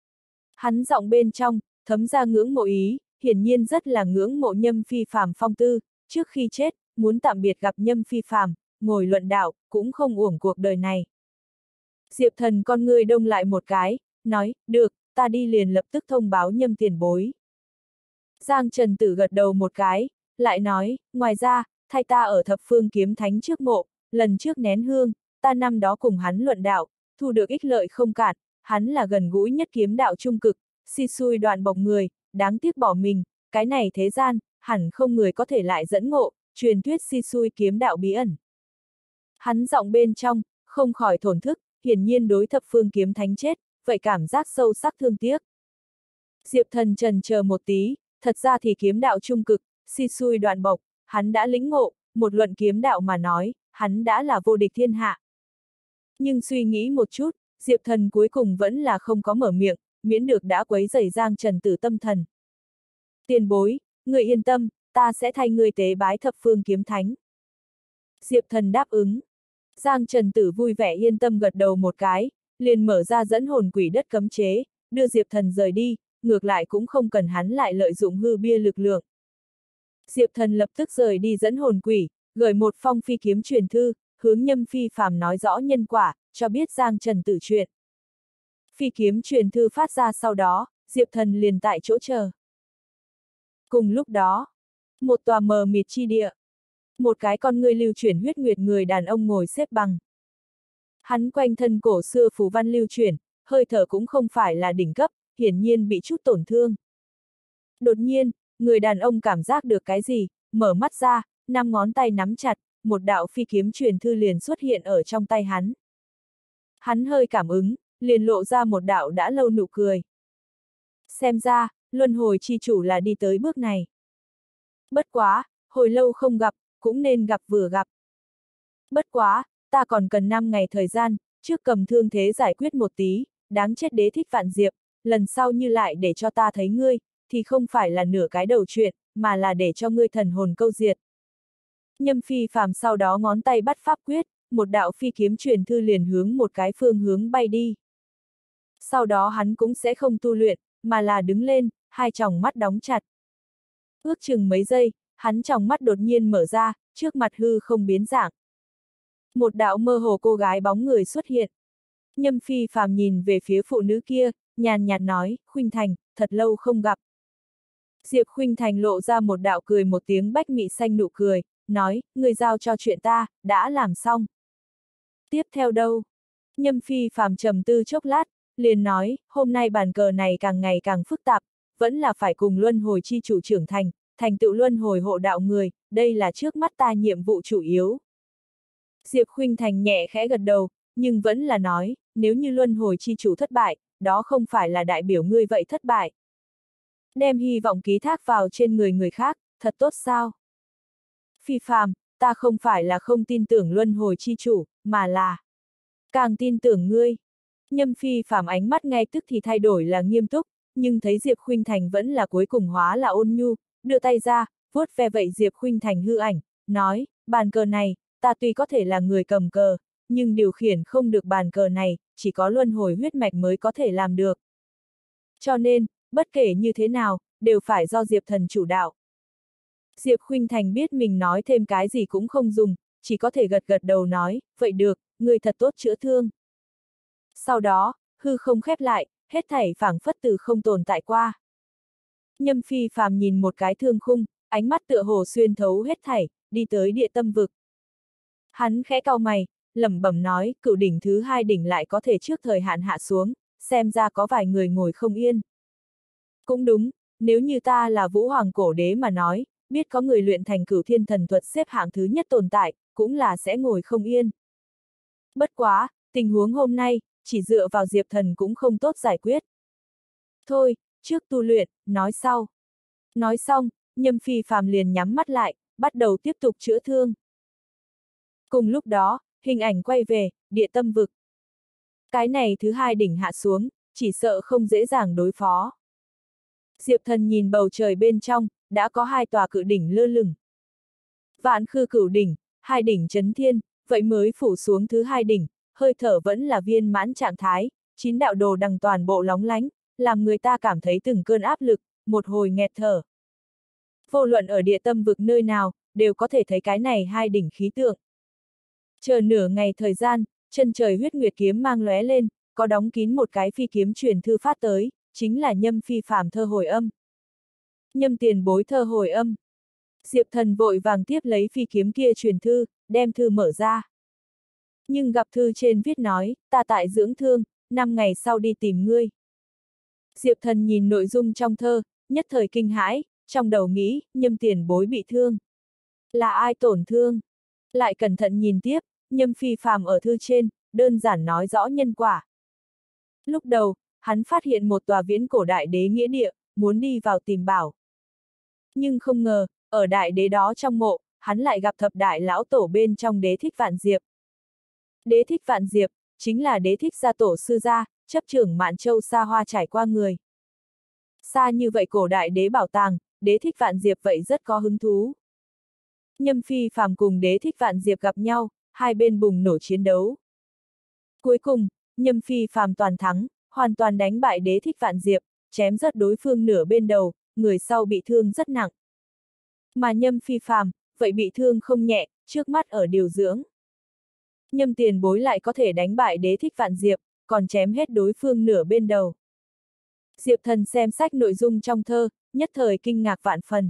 Hắn giọng bên trong, thấm ra ngưỡng mộ ý, hiển nhiên rất là ngưỡng mộ Nhâm Phi Phàm phong tư, trước khi chết, muốn tạm biệt gặp Nhâm Phi Phàm, ngồi luận đạo, cũng không uổng cuộc đời này. Diệp Thần con ngươi đông lại một cái, nói, được, ta đi liền lập tức thông báo Nhâm tiền bối. Giang Trần Tử gật đầu một cái, lại nói, ngoài ra, thay ta ở thập phương kiếm thánh trước mộ, lần trước nén hương, ta năm đó cùng hắn luận đạo, thu được ích lợi không cạn, hắn là gần gũi nhất kiếm đạo trung cực, si xui đoạn bộc người, đáng tiếc bỏ mình, cái này thế gian, hẳn không người có thể lại dẫn ngộ, truyền thuyết si xui kiếm đạo bí ẩn. Hắn giọng bên trong, không khỏi thổn thức, hiển nhiên đối thập phương kiếm thánh chết, vậy cảm giác sâu sắc thương tiếc. Diệp Thần trần chờ một tí, thật ra thì kiếm đạo trung cực, si xui đoạn bộc, hắn đã lĩnh ngộ, một luận kiếm đạo mà nói, hắn đã là vô địch thiên hạ. Nhưng suy nghĩ một chút, Diệp Thần cuối cùng vẫn là không có mở miệng, miễn được đã quấy rầy Giang Trần Tử tâm thần. Tiền bối, người yên tâm, ta sẽ thay người tế bái thập phương kiếm thánh. Diệp Thần đáp ứng. Giang Trần Tử vui vẻ yên tâm gật đầu một cái, liền mở ra dẫn hồn quỷ đất cấm chế, đưa Diệp Thần rời đi, ngược lại cũng không cần hắn lại lợi dụng hư bia lực lượng. Diệp Thần lập tức rời đi dẫn hồn quỷ, gửi một phong phi kiếm truyền thư, hướng Nhâm Phi Phàm nói rõ nhân quả, cho biết Giang Trần Tử chuyện. Phi kiếm truyền thư phát ra sau đó, Diệp Thần liền tại chỗ chờ. Cùng lúc đó, một tòa mờ mịt chi địa. Một cái con ngươi lưu chuyển huyết nguyệt người đàn ông ngồi xếp bằng. Hắn quanh thân cổ xưa phù văn lưu chuyển, hơi thở cũng không phải là đỉnh cấp, hiển nhiên bị chút tổn thương. Đột nhiên, người đàn ông cảm giác được cái gì, mở mắt ra, năm ngón tay nắm chặt, một đạo phi kiếm truyền thư liền xuất hiện ở trong tay hắn. Hắn hơi cảm ứng, liền lộ ra một đạo đã lâu nụ cười. Xem ra, luân hồi chi chủ là đi tới bước này. Bất quá, hồi lâu không gặp, cũng nên gặp vừa gặp. Bất quá, ta còn cần năm ngày thời gian, trước cầm thương thế giải quyết một tí, đáng chết đế thích vạn diệp, lần sau như lại để cho ta thấy ngươi, thì không phải là nửa cái đầu chuyện, mà là để cho ngươi thần hồn câu diệt. Nhâm Phi Phàm sau đó ngón tay bắt pháp quyết, một đạo phi kiếm truyền thư liền hướng một cái phương hướng bay đi. Sau đó hắn cũng sẽ không tu luyện, mà là đứng lên, hai tròng mắt đóng chặt. Ước chừng mấy giây, hắn tròng mắt đột nhiên mở ra, trước mặt hư không biến dạng. Một đạo mơ hồ cô gái bóng người xuất hiện. Nhâm Phi Phàm nhìn về phía phụ nữ kia, nhàn nhạt nói, Khuynh Thành, thật lâu không gặp. Diệp Khuynh Thành lộ ra một đạo cười một tiếng bách mị xanh nụ cười, nói, người giao cho chuyện ta, đã làm xong. Tiếp theo đâu? Nhâm Phi Phàm trầm tư chốc lát, liền nói, hôm nay bàn cờ này càng ngày càng phức tạp, vẫn là phải cùng luân hồi chi chủ trưởng thành, thành tựu luân hồi hộ đạo người, đây là trước mắt ta nhiệm vụ chủ yếu. Diệp Khuynh Thành nhẹ khẽ gật đầu, nhưng vẫn là nói, nếu như luân hồi chi chủ thất bại, đó không phải là đại biểu ngươi vậy thất bại. Đem hy vọng ký thác vào trên người người khác, thật tốt sao? Phi Phàm, ta không phải là không tin tưởng luân hồi chi chủ, mà là càng tin tưởng ngươi. Nhâm Phi Phàm ánh mắt ngay tức thì thay đổi là nghiêm túc, nhưng thấy Diệp Khuynh Thành vẫn là cuối cùng hóa là ôn nhu, đưa tay ra, vuốt ve vậy Diệp Khuynh Thành hư ảnh, nói, bàn cờ này, ta tuy có thể là người cầm cờ, nhưng điều khiển không được bàn cờ này, chỉ có luân hồi huyết mạch mới có thể làm được. Cho nên, bất kể như thế nào, đều phải do Diệp Thần chủ đạo. Diệp Khuynh Thành biết mình nói thêm cái gì cũng không dùng, chỉ có thể gật gật đầu nói, vậy được, người thật tốt chữa thương. Sau đó, hư không khép lại, hết thảy phảng phất từ không tồn tại qua. Nhâm Phi Phàm nhìn một cái thương khung, ánh mắt tựa hồ xuyên thấu hết thảy, đi tới địa tâm vực. Hắn khẽ cau mày, lẩm bẩm nói, cửu đỉnh thứ hai đỉnh lại có thể trước thời hạn hạ xuống, xem ra có vài người ngồi không yên. Cũng đúng, nếu như ta là Vũ Hoàng cổ đế mà nói, biết có người luyện thành cửu thiên thần thuật xếp hạng thứ nhất tồn tại, cũng là sẽ ngồi không yên. Bất quá, tình huống hôm nay, chỉ dựa vào Diệp Thần cũng không tốt giải quyết. Thôi, trước tu luyện, nói sau. Nói xong, Nhâm Phi Phàm liền nhắm mắt lại, bắt đầu tiếp tục chữa thương. Cùng lúc đó, hình ảnh quay về, địa tâm vực. Cái này thứ hai đỉnh hạ xuống, chỉ sợ không dễ dàng đối phó. Diệp Thần nhìn bầu trời bên trong, đã có hai tòa cự đỉnh lơ lửng. Vạn Khư Cửu đỉnh, hai đỉnh chấn thiên, vậy mới phủ xuống thứ hai đỉnh, hơi thở vẫn là viên mãn trạng thái, chín đạo đồ đằng toàn bộ lóng lánh, làm người ta cảm thấy từng cơn áp lực, một hồi nghẹt thở. Vô luận ở địa tâm vực nơi nào, đều có thể thấy cái này hai đỉnh khí tượng. Chờ nửa ngày thời gian, chân trời huyết nguyệt kiếm mang lóe lên, có đóng kín một cái phi kiếm truyền thư phát tới, chính là Nhâm Phi Phàm thơ hồi âm. Nhâm tiền bối thơ hồi âm. Diệp Thần vội vàng tiếp lấy phi kiếm kia truyền thư, đem thư mở ra. Nhưng gặp thư trên viết nói, ta tại dưỡng thương, năm ngày sau đi tìm ngươi. Diệp Thần nhìn nội dung trong thơ, nhất thời kinh hãi, trong đầu nghĩ, Nhâm tiền bối bị thương. Là ai tổn thương? Lại cẩn thận nhìn tiếp, Nhâm Phi Phàm ở thư trên, đơn giản nói rõ nhân quả. Lúc đầu, hắn phát hiện một tòa viễn cổ đại đế nghĩa địa, muốn đi vào tìm bảo. Nhưng không ngờ, ở đại đế đó trong mộ, hắn lại gặp thập đại lão tổ bên trong Đế Thích Vạn Diệp. Đế Thích Vạn Diệp, chính là Đế Thích gia tổ sư gia, chấp trưởng Mạn Châu xa hoa trải qua người. Xa như vậy cổ đại đế bảo tàng, Đế Thích Vạn Diệp vậy rất có hứng thú. Nhâm Phi Phàm cùng Đế Thích Vạn Diệp gặp nhau, hai bên bùng nổ chiến đấu. Cuối cùng, Nhâm Phi Phàm toàn thắng, hoàn toàn đánh bại Đế Thích Vạn Diệp, chém rớt đối phương nửa bên đầu, người sau bị thương rất nặng. Mà Nhâm Phi Phàm, vậy bị thương không nhẹ, trước mắt ở điều dưỡng. Nhâm tiền bối lại có thể đánh bại Đế Thích Vạn Diệp, còn chém hết đối phương nửa bên đầu. Diệp Thần xem sách nội dung trong thơ, nhất thời kinh ngạc vạn phần.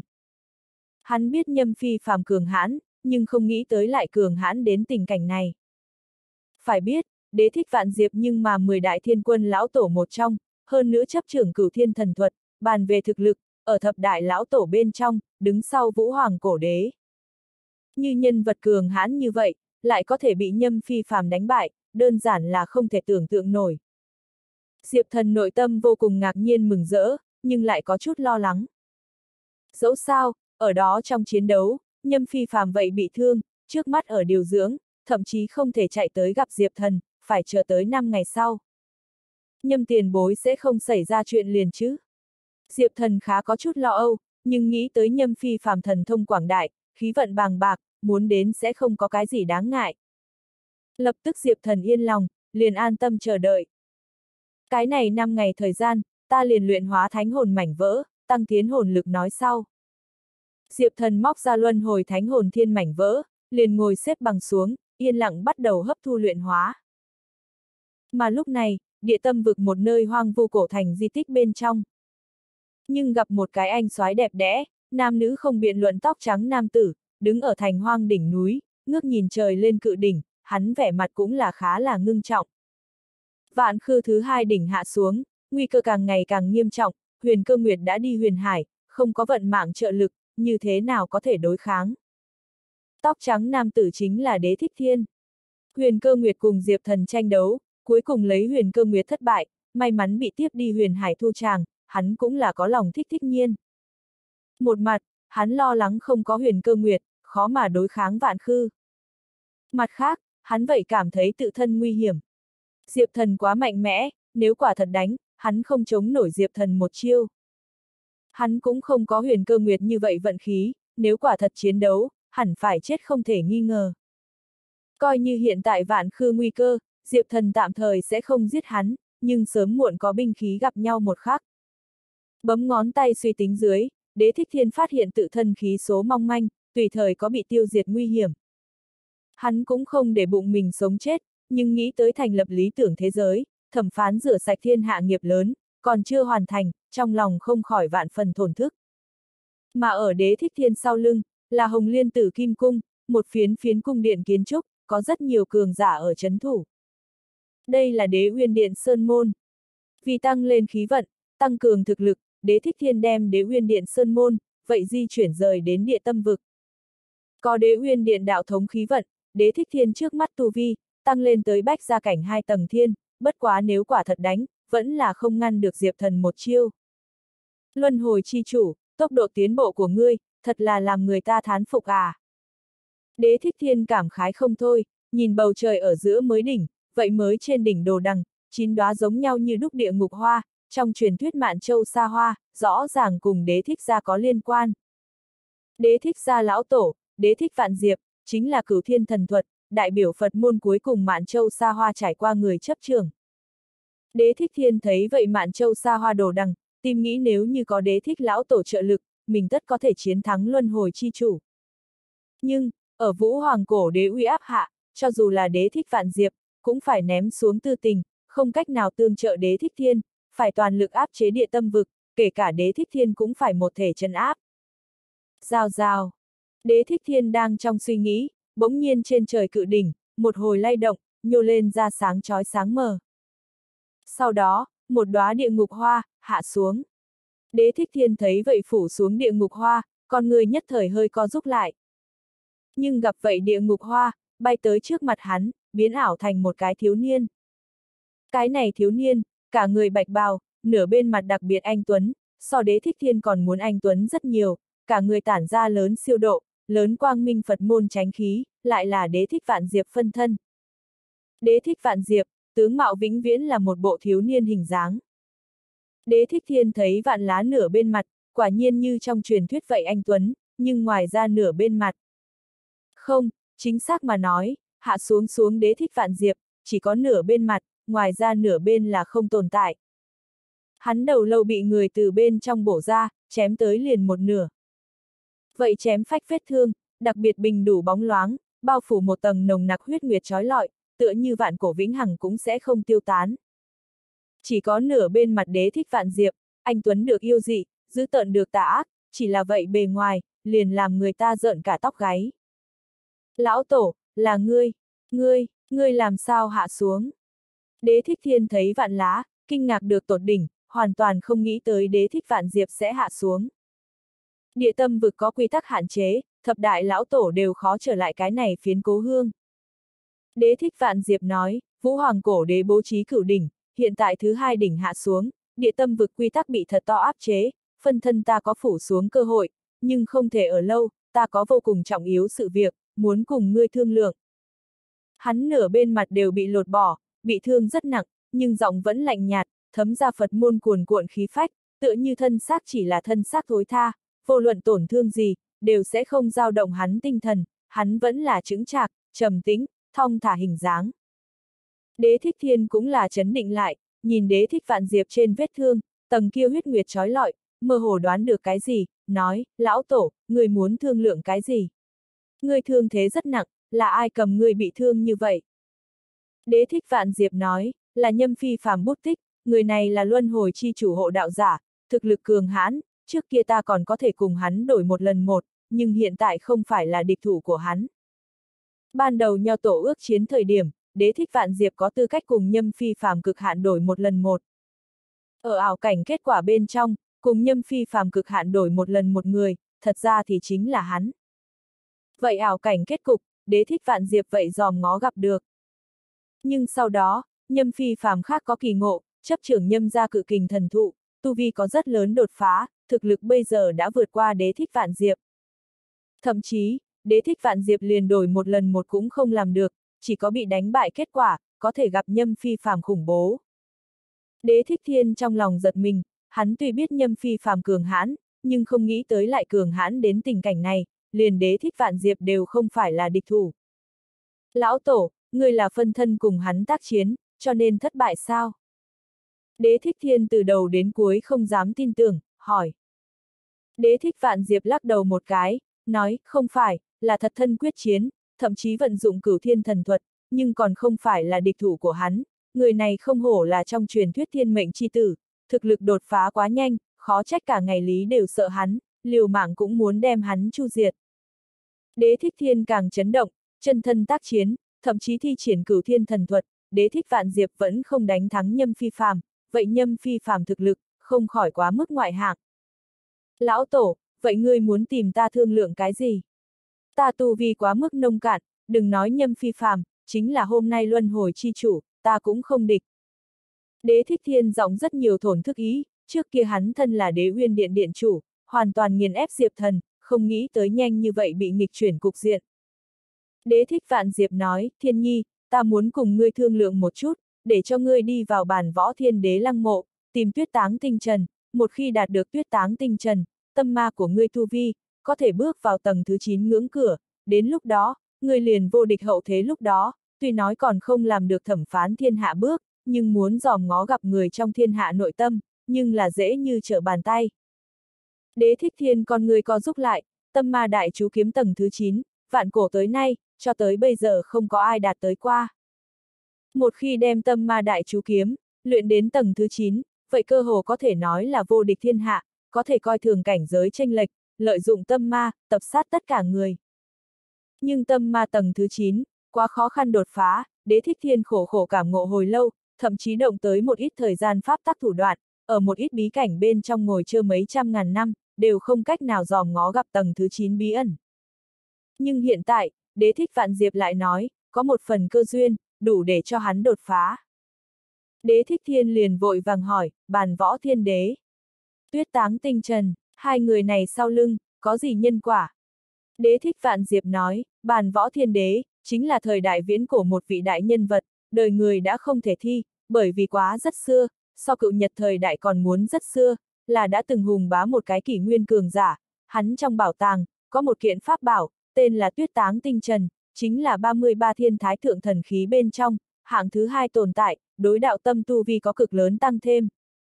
Hắn biết Nhâm Phi Phàm cường hãn, nhưng không nghĩ tới lại cường hãn đến tình cảnh này. Phải biết, Đế Thích Vạn Diệp nhưng mà mười đại thiên quân lão tổ một trong, hơn nữa chấp trưởng cửu thiên thần thuật, bàn về thực lực, ở thập đại lão tổ bên trong, đứng sau Vũ Hoàng cổ đế. Như nhân vật cường hãn như vậy, lại có thể bị Nhâm Phi Phàm đánh bại, đơn giản là không thể tưởng tượng nổi. Diệp Thần nội tâm vô cùng ngạc nhiên mừng rỡ, nhưng lại có chút lo lắng. Dẫu sao, ở đó trong chiến đấu, Nhâm Phi Phàm vậy bị thương, trước mắt ở điều dưỡng, thậm chí không thể chạy tới gặp Diệp Thần, phải chờ tới năm ngày sau. Nhâm tiền bối sẽ không xảy ra chuyện liền chứ? Diệp Thần khá có chút lo âu, nhưng nghĩ tới Nhâm Phi Phàm thần thông quảng đại, khí vận bàng bạc, muốn đến sẽ không có cái gì đáng ngại. Lập tức Diệp Thần yên lòng, liền an tâm chờ đợi. Cái này năm ngày thời gian, ta liền luyện hóa thánh hồn mảnh vỡ, tăng tiến hồn lực nói sau. Diệp Thần móc ra luân hồi thánh hồn thiên mảnh vỡ, liền ngồi xếp bằng xuống, yên lặng bắt đầu hấp thu luyện hóa. Mà lúc này, địa tâm vực một nơi hoang vu cổ thành di tích bên trong. Nhưng gặp một cái anh soái đẹp đẽ, nam nữ không biện luận tóc trắng nam tử, đứng ở thành hoang đỉnh núi, ngước nhìn trời lên cự đỉnh, hắn vẻ mặt cũng là khá là ngưng trọng. Vạn Khư thứ hai đỉnh hạ xuống, nguy cơ càng ngày càng nghiêm trọng, Huyền Cơ Nguyệt đã đi huyền hải, không có vận mạng trợ lực, như thế nào có thể đối kháng. Tóc trắng nam tử chính là Đế Thích Thiên. Huyền Cơ Nguyệt cùng Diệp Thần tranh đấu, cuối cùng lấy Huyền Cơ Nguyệt thất bại, may mắn bị tiếp đi huyền hải thu tràng, hắn cũng là có lòng thích thích nhiên. Một mặt, hắn lo lắng không có Huyền Cơ Nguyệt, khó mà đối kháng Vạn Khư. Mặt khác, hắn vậy cảm thấy tự thân nguy hiểm. Diệp Thần quá mạnh mẽ, nếu quả thật đánh, hắn không chống nổi Diệp Thần một chiêu. Hắn cũng không có Huyền Cơ Nguyệt như vậy vận khí, nếu quả thật chiến đấu, hẳn phải chết không thể nghi ngờ. Coi như hiện tại Vạn Khư nguy cơ, Diệp Thần tạm thời sẽ không giết hắn, nhưng sớm muộn có binh khí gặp nhau một khắc. Bấm ngón tay suy tính dưới, Đế Thích Thiên phát hiện tự thân khí số mong manh, tùy thời có bị tiêu diệt nguy hiểm. Hắn cũng không để bụng mình sống chết, nhưng nghĩ tới thành lập lý tưởng thế giới, thẩm phán rửa sạch thiên hạ nghiệp lớn, còn chưa hoàn thành, trong lòng không khỏi vạn phần thổn thức. Mà ở Đế Thích Thiên sau lưng, là Hồng Liên Tử Kim Cung, một phiến phiến cung điện kiến trúc, có rất nhiều cường giả ở trấn thủ. Đây là Đế Uyên Điện Sơn Môn. Vì tăng lên khí vận, tăng cường thực lực, Đế Thích Thiên đem Đế Uyên Điện Sơn Môn, vậy di chuyển rời đến địa tâm vực. Có Đế Uyên Điện đạo thống khí vận, Đế Thích Thiên trước mắt tu vi, tăng lên tới bách gia cảnh hai tầng thiên, bất quá nếu quả thật đánh, vẫn là không ngăn được Diệp Thần một chiêu. Luân hồi chi chủ, tốc độ tiến bộ của ngươi, thật là làm người ta thán phục à. Đế Thích Thiên cảm khái không thôi, nhìn bầu trời ở giữa mới đỉnh, vậy mới trên đỉnh đồ đằng, chín đóa giống nhau như đúc địa ngục hoa, trong truyền thuyết Mạn Châu Sa Hoa, rõ ràng cùng Đế Thích gia có liên quan. Đế Thích gia lão tổ, Đế Thích Vạn Diệp, chính là Cửu Thiên thần thuật, đại biểu Phật môn cuối cùng Mạn Châu Sa Hoa trải qua người chấp trưởng. Đế Thích Thiên thấy vậy Mạn Châu Sa Hoa đồ đằng, tìm nghĩ nếu như có Đế Thích lão tổ trợ lực, mình tất có thể chiến thắng luân hồi chi chủ. Nhưng, ở Vũ Hoàng cổ đế uy áp hạ, cho dù là Đế Thích Vạn Diệp, cũng phải ném xuống tư tình, không cách nào tương trợ Đế Thích Thiên, phải toàn lực áp chế địa tâm vực, kể cả Đế Thích Thiên cũng phải một thể trấn áp. Rào rào. Đế Thích Thiên đang trong suy nghĩ, bỗng nhiên trên trời cự đỉnh, một hồi lay động, nhô lên ra sáng chói sáng mờ. Sau đó, một đóa địa ngục hoa, hạ xuống. Đế Thích Thiên thấy vậy phủ xuống địa ngục hoa, con người nhất thời hơi co rúm lại. Nhưng gặp vậy địa ngục hoa, bay tới trước mặt hắn, biến ảo thành một cái thiếu niên. Cái này thiếu niên, cả người bạch bào, nửa bên mặt đặc biệt anh tuấn, so Đế Thích Thiên còn muốn anh tuấn rất nhiều, cả người tản ra lớn siêu độ, lớn quang minh Phật môn chánh khí, lại là Đế Thích Vạn Diệp phân thân. Đế Thích Vạn Diệp, tướng mạo vĩnh viễn là một bộ thiếu niên hình dáng. Đế Thích Thiên thấy vạn lá nửa bên mặt, quả nhiên như trong truyền thuyết vậy anh tuấn, nhưng ngoài ra nửa bên mặt. Không, chính xác mà nói, hạ xuống xuống Đế Thích Vạn Diệp, chỉ có nửa bên mặt, ngoài ra nửa bên là không tồn tại. Hắn đầu lâu bị người từ bên trong bổ ra, chém tới liền một nửa. Vậy chém phách vết thương, đặc biệt bình đủ bóng loáng, bao phủ một tầng nồng nặc huyết nguyệt trói lọi, tựa như vạn cổ vĩnh hằng cũng sẽ không tiêu tán. Chỉ có nửa bên mặt Đế Thích Vạn Diệp, anh tuấn được yêu dị, dữ tợn được tà ác, chỉ là vậy bề ngoài, liền làm người ta rợn cả tóc gáy. Lão tổ, là ngươi, ngươi, ngươi làm sao hạ xuống? Đế Thích Thiên thấy vạn lá, kinh ngạc được tột đỉnh, hoàn toàn không nghĩ tới Đế Thích Vạn Diệp sẽ hạ xuống. Địa tâm vực có quy tắc hạn chế, thập đại lão tổ đều khó trở lại cái này phiến cố hương. Đế Thích Vạn Diệp nói, Vũ Hoàng cổ đế bố trí cửu đỉnh, hiện tại thứ hai đỉnh hạ xuống, địa tâm vực quy tắc bị thật to áp chế, phân thân ta có phủ xuống cơ hội, nhưng không thể ở lâu, ta có vô cùng trọng yếu sự việc, muốn cùng ngươi thương lượng. Hắn nửa bên mặt đều bị lột bỏ, bị thương rất nặng, nhưng giọng vẫn lạnh nhạt, thấm ra Phật môn cuồn cuộn khí phách, tựa như thân xác chỉ là thân xác thối tha, vô luận tổn thương gì, đều sẽ không dao động hắn tinh thần, hắn vẫn là chững chạc, trầm tĩnh, thong thả hình dáng. Đế Thích Thiên cũng là chấn định lại, nhìn Đế Thích Vạn Diệp trên vết thương, tầng kia huyết nguyệt trói lọi, mơ hồ đoán được cái gì, nói, lão tổ, người muốn thương lượng cái gì? Ngươi thương thế rất nặng, là ai cầm ngươi bị thương như vậy? Đế Thích Vạn Diệp nói, là Nhâm Phi Phàm bút tích, người này là luân hồi chi chủ hộ đạo giả, thực lực cường hãn, trước kia ta còn có thể cùng hắn đổi một lần một, nhưng hiện tại không phải là địch thủ của hắn. Ban đầu nho tổ ước chiến thời điểm, Đế Thích Vạn Diệp có tư cách cùng Nhâm Phi Phàm cực hạn đổi một lần một. Ở ảo cảnh kết quả bên trong, cùng Nhâm Phi Phàm cực hạn đổi một lần một người, thật ra thì chính là hắn. Vậy ảo cảnh kết cục, Đế Thích Vạn Diệp vậy dòm ngó gặp được. Nhưng sau đó, Nhâm Phi Phàm khác có kỳ ngộ, chấp trưởng Nhâm gia cự kình thần thụ, tu vi có rất lớn đột phá, thực lực bây giờ đã vượt qua Đế Thích Vạn Diệp. Thậm chí, Đế Thích Vạn Diệp liền đổi một lần một cũng không làm được, chỉ có bị đánh bại kết quả, có thể gặp Nhâm Phi Phàm khủng bố. Đế Thích Thiên trong lòng giật mình, hắn tuy biết Nhâm Phi Phàm cường hãn, nhưng không nghĩ tới lại cường hãn đến tình cảnh này, liền Đế Thích Vạn Diệp đều không phải là địch thủ. Lão tổ, ngươi là phân thân cùng hắn tác chiến, cho nên thất bại sao? Đế Thích Thiên từ đầu đến cuối không dám tin tưởng, hỏi. Đế Thích Vạn Diệp lắc đầu một cái, nói, không phải, là thật thân quyết chiến, thậm chí vận dụng cửu thiên thần thuật, nhưng còn không phải là địch thủ của hắn, người này không hổ là trong truyền thuyết thiên mệnh chi tử, thực lực đột phá quá nhanh, khó trách cả ngày lý đều sợ hắn, liều mạng cũng muốn đem hắn chu diệt. Đế Thích Thiên càng chấn động, chân thân tác chiến, thậm chí thi triển cửu thiên thần thuật, Đế Thích Vạn Diệp vẫn không đánh thắng Nhâm Phi Phàm, vậy Nhâm Phi Phàm thực lực, không khỏi quá mức ngoại hạng. Lão Tổ, vậy ngươi muốn tìm ta thương lượng cái gì? Ta tu vi quá mức nông cạn, đừng nói Nhâm Phi Phàm, chính là hôm nay luân hồi chi chủ, ta cũng không địch. Đế Thích Thiên giọng rất nhiều thổn thức ý, trước kia hắn thân là Đế Uyên Điện điện chủ, hoàn toàn nghiền ép Diệp Thần, không nghĩ tới nhanh như vậy bị nghịch chuyển cục diện. Đế Thích Vạn Diệp nói, Thiên Nhi, ta muốn cùng ngươi thương lượng một chút, để cho ngươi đi vào bản võ thiên đế lăng mộ, tìm tuyết táng tinh trần, một khi đạt được tuyết táng tinh trần, tâm ma của ngươi tu vi, có thể bước vào tầng thứ chín ngưỡng cửa, đến lúc đó, ngươi liền vô địch hậu thế lúc đó, tuy nói còn không làm được thẩm phán thiên hạ bước, nhưng muốn dòm ngó gặp người trong thiên hạ nội tâm, nhưng là dễ như trở bàn tay. Đế Thích Thiên con người co giúp lại, tâm ma đại chú kiếm tầng thứ chín, vạn cổ tới nay, cho tới bây giờ không có ai đạt tới qua. Một khi đem tâm ma đại chú kiếm, luyện đến tầng thứ chín, vậy cơ hồ có thể nói là vô địch thiên hạ, có thể coi thường cảnh giới chênh lệch, lợi dụng tâm ma, tập sát tất cả người. Nhưng tâm ma tầng thứ chín, quá khó khăn đột phá, Đế Thích Thiên khổ khổ cảm ngộ hồi lâu, thậm chí động tới một ít thời gian pháp tắc thủ đoạn, ở một ít bí cảnh bên trong ngồi chơi mấy trăm ngàn năm, đều không cách nào dòm ngó gặp tầng thứ chín bí ẩn. Nhưng hiện tại, Đế Thích Vạn Diệp lại nói, có một phần cơ duyên, đủ để cho hắn đột phá. Đế Thích Thiên liền vội vàng hỏi, bàn võ thiên đế, tuyết táng tinh trần, hai người này sau lưng, có gì nhân quả? Đế Thích Vạn Diệp nói, bàn võ thiên đế, chính là thời đại viễn cổ một vị đại nhân vật, đời người đã không thể thi, bởi vì quá rất xưa, so cựu nhật thời đại còn muốn rất xưa, là đã từng hùng bá một cái kỷ nguyên cường giả, hắn trong bảo tàng, có một kiện pháp bảo, tên là tuyết táng tinh trần, chính là ba mươi ba thiên thái thượng thần khí bên trong, hạng thứ hai tồn tại, đối đạo tâm tu vi có cực lớn tăng thêm.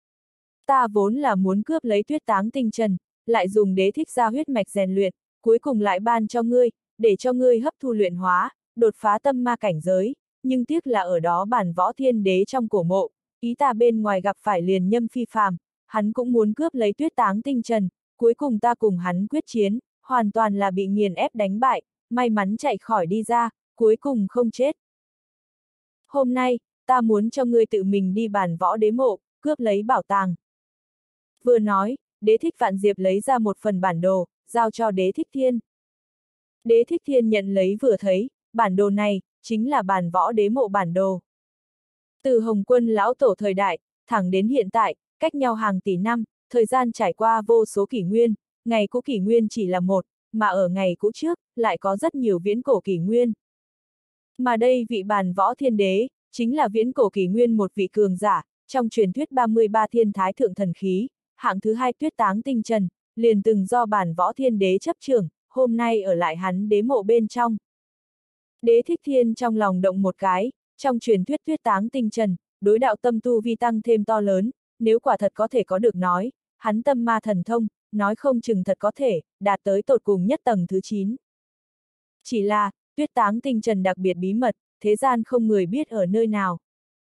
Ta vốn là muốn cướp lấy tuyết táng tinh trần, lại dùng đế thích gia huyết mạch rèn luyện, cuối cùng lại ban cho ngươi, để cho ngươi hấp thu luyện hóa, đột phá tâm ma cảnh giới, nhưng tiếc là ở đó bản võ thiên đế trong cổ mộ, ý ta bên ngoài gặp phải liền Nhâm Phi Phàm, hắn cũng muốn cướp lấy tuyết táng tinh trần, cuối cùng ta cùng hắn quyết chiến, hoàn toàn là bị nghiền ép đánh bại, may mắn chạy khỏi đi ra, cuối cùng không chết. Hôm nay, ta muốn cho ngươi tự mình đi bản võ đế mộ, cướp lấy bảo tàng. Vừa nói, Đế Thích Vạn Diệp lấy ra một phần bản đồ, giao cho Đế Thích Thiên. Đế Thích Thiên nhận lấy vừa thấy, bản đồ này, chính là bản võ đế mộ bản đồ. Từ Hồng Quân lão tổ thời đại, thẳng đến hiện tại, cách nhau hàng tỷ năm, thời gian trải qua vô số kỷ nguyên, ngày cũ kỷ nguyên chỉ là một, mà ở ngày cũ trước, lại có rất nhiều viễn cổ kỷ nguyên. Mà đây vị bản võ thiên đế, chính là viễn cổ kỷ nguyên một vị cường giả, trong truyền thuyết ba mươi ba thiên thái thượng thần khí, hạng thứ hai tuyết táng tinh trần, liền từng do bản võ thiên đế chấp trưởng, hôm nay ở lại hắn đế mộ bên trong. Đế Thích Thiên trong lòng động một cái, trong truyền thuyết tuyết táng tinh trần, đối đạo tâm tu vi tăng thêm to lớn, nếu quả thật có thể có được nói, hắn tâm ma thần thông, nói không chừng thật có thể, đạt tới tột cùng nhất tầng thứ chín. Chỉ là, tuyết táng tinh trần đặc biệt bí mật, thế gian không người biết ở nơi nào.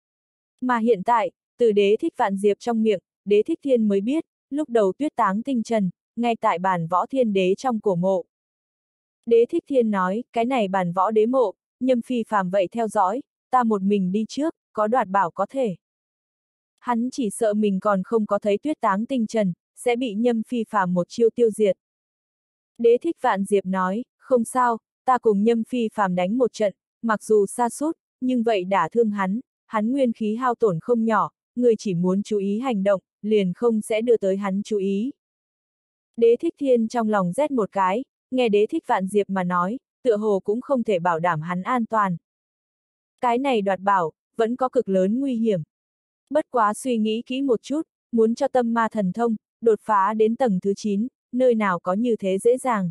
Mà hiện tại, từ Đế Thích Vạn Diệp trong miệng, Đế Thích Thiên mới biết, lúc đầu tuyết táng tinh trần, ngay tại bản võ thiên đế trong cổ mộ. Đế Thích Thiên nói, cái này bản võ đế mộ, Nhâm Phi Phàm vậy theo dõi, ta một mình đi trước, có đoạt bảo có thể. Hắn chỉ sợ mình còn không có thấy tuyết táng tinh trần, sẽ bị Nhâm Phi Phàm một chiêu tiêu diệt. Đế Thích Vạn Diệp nói, không sao, ta cùng Nhâm Phi Phàm đánh một trận, mặc dù sa sút, nhưng vậy đả thương hắn, hắn nguyên khí hao tổn không nhỏ, người chỉ muốn chú ý hành động, liền không sẽ đưa tới hắn chú ý. Đế Thích Thiên trong lòng rét một cái, nghe Đế Thích Vạn Diệp mà nói, tựa hồ cũng không thể bảo đảm hắn an toàn. Cái này đoạt bảo, vẫn có cực lớn nguy hiểm. Bất quá suy nghĩ kỹ một chút, muốn cho tâm ma thần thông, đột phá đến tầng thứ chín, nơi nào có như thế dễ dàng.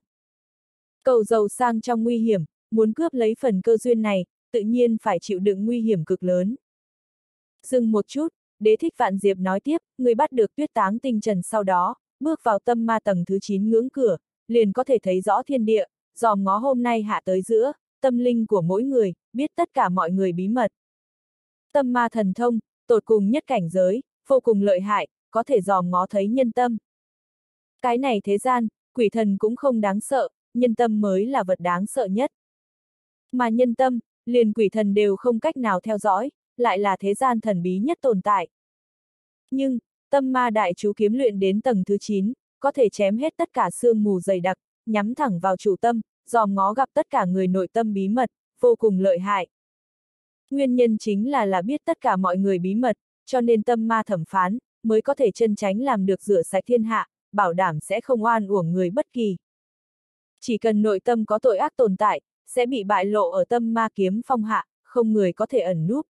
Cầu giàu sang trong nguy hiểm, muốn cướp lấy phần cơ duyên này, tự nhiên phải chịu đựng nguy hiểm cực lớn. Dừng một chút, Đế Thích Vạn Diệp nói tiếp, người bắt được tuyết táng tinh trần sau đó, bước vào tâm ma tầng thứ chín ngưỡng cửa, liền có thể thấy rõ thiên địa, dòm ngó hôm nay hạ tới giữa, tâm linh của mỗi người, biết tất cả mọi người bí mật. Tâm ma thần thông, tột cùng nhất cảnh giới, vô cùng lợi hại, có thể dòm ngó thấy nhân tâm. Cái này thế gian, quỷ thần cũng không đáng sợ, nhân tâm mới là vật đáng sợ nhất. Mà nhân tâm, liền quỷ thần đều không cách nào theo dõi, lại là thế gian thần bí nhất tồn tại. Nhưng, tâm ma đại chú kiếm luyện đến tầng thứ chín, có thể chém hết tất cả sương mù dày đặc, nhắm thẳng vào chủ tâm, dòm ngó gặp tất cả người nội tâm bí mật, vô cùng lợi hại. Nguyên nhân chính là là biết tất cả mọi người bí mật, cho nên tâm ma thẩm phán, mới có thể chân chánh làm được rửa sạch thiên hạ, bảo đảm sẽ không oan uổng người bất kỳ. Chỉ cần nội tâm có tội ác tồn tại, sẽ bị bại lộ ở tâm ma kiếm phong hạ, không người có thể ẩn núp.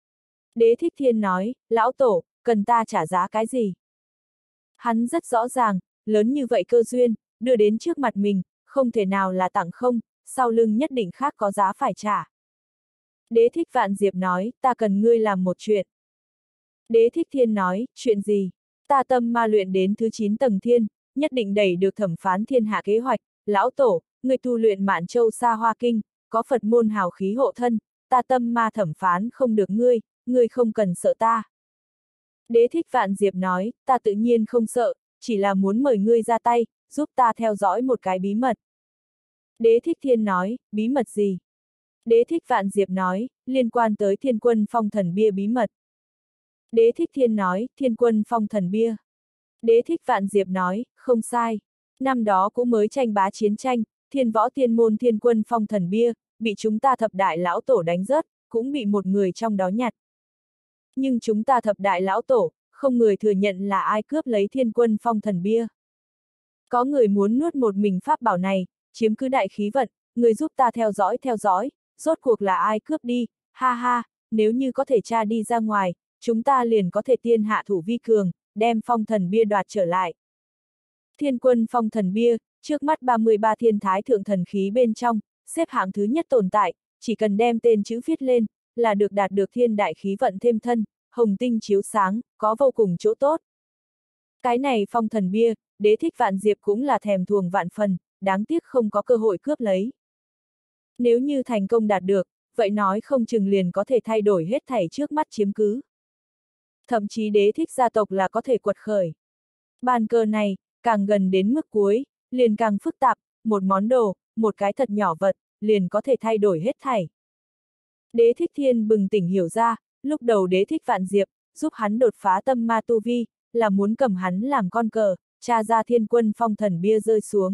Đế Thích Thiên nói, lão tổ, cần ta trả giá cái gì? Hắn rất rõ ràng, lớn như vậy cơ duyên, đưa đến trước mặt mình, không thể nào là tặng không, sau lưng nhất định khác có giá phải trả. Đế Thích Vạn Diệp nói, ta cần ngươi làm một chuyện. Đế Thích Thiên nói, chuyện gì? Ta tâm ma luyện đến thứ chín tầng thiên, nhất định đẩy được thẩm phán thiên hạ kế hoạch, lão tổ, người tu luyện Mạn Châu Sa Hoa Kinh, có Phật môn hào khí hộ thân, ta tâm ma thẩm phán không được ngươi, ngươi không cần sợ ta. Đế Thích Vạn Diệp nói, ta tự nhiên không sợ, chỉ là muốn mời ngươi ra tay, giúp ta theo dõi một cái bí mật. Đế Thích Thiên nói, bí mật gì? Đế Thích Vạn Diệp nói, liên quan tới Thiên Quân Phong Thần Bia bí mật. Đế Thích Thiên nói, Thiên Quân Phong Thần Bia. Đế Thích Vạn Diệp nói, không sai. Năm đó cũng mới tranh bá chiến tranh, Thiên Võ Tiên Môn Thiên Quân Phong Thần Bia, bị chúng ta thập đại lão tổ đánh rớt, cũng bị một người trong đó nhặt. Nhưng chúng ta thập đại lão tổ, không người thừa nhận là ai cướp lấy Thiên Quân Phong Thần Bia. Có người muốn nuốt một mình pháp bảo này, chiếm cứ đại khí vận, người giúp ta theo dõi theo dõi, rốt cuộc là ai cướp đi, ha ha, nếu như có thể tra đi ra ngoài, chúng ta liền có thể tiên hạ thủ vi cường, đem Phong Thần Bia đoạt trở lại. Thiên Quân Phong Thần Bia, trước mắt ba mươi ba thiên thái thượng thần khí bên trong, xếp hạng thứ nhất tồn tại, chỉ cần đem tên chữ viết lên, là được đạt được thiên đại khí vận thêm thân, hồng tinh chiếu sáng, có vô cùng chỗ tốt. Cái này Phong Thần Bia, Đế Thích Vạn Diệp cũng là thèm thuồng vạn phần, đáng tiếc không có cơ hội cướp lấy. Nếu như thành công đạt được, vậy nói không chừng liền có thể thay đổi hết thảy trước mắt chiếm cứ. Thậm chí Đế Thích gia tộc là có thể quật khởi. Bàn cờ này, càng gần đến mức cuối, liền càng phức tạp, một món đồ, một cái thật nhỏ vật, liền có thể thay đổi hết thảy. Đế Thích Thiên bừng tỉnh hiểu ra, lúc đầu Đế Thích Vạn Diệp, giúp hắn đột phá tâm ma tu vi, là muốn cầm hắn làm con cờ, tra ra Thiên Quân Phong Thần Bia rơi xuống.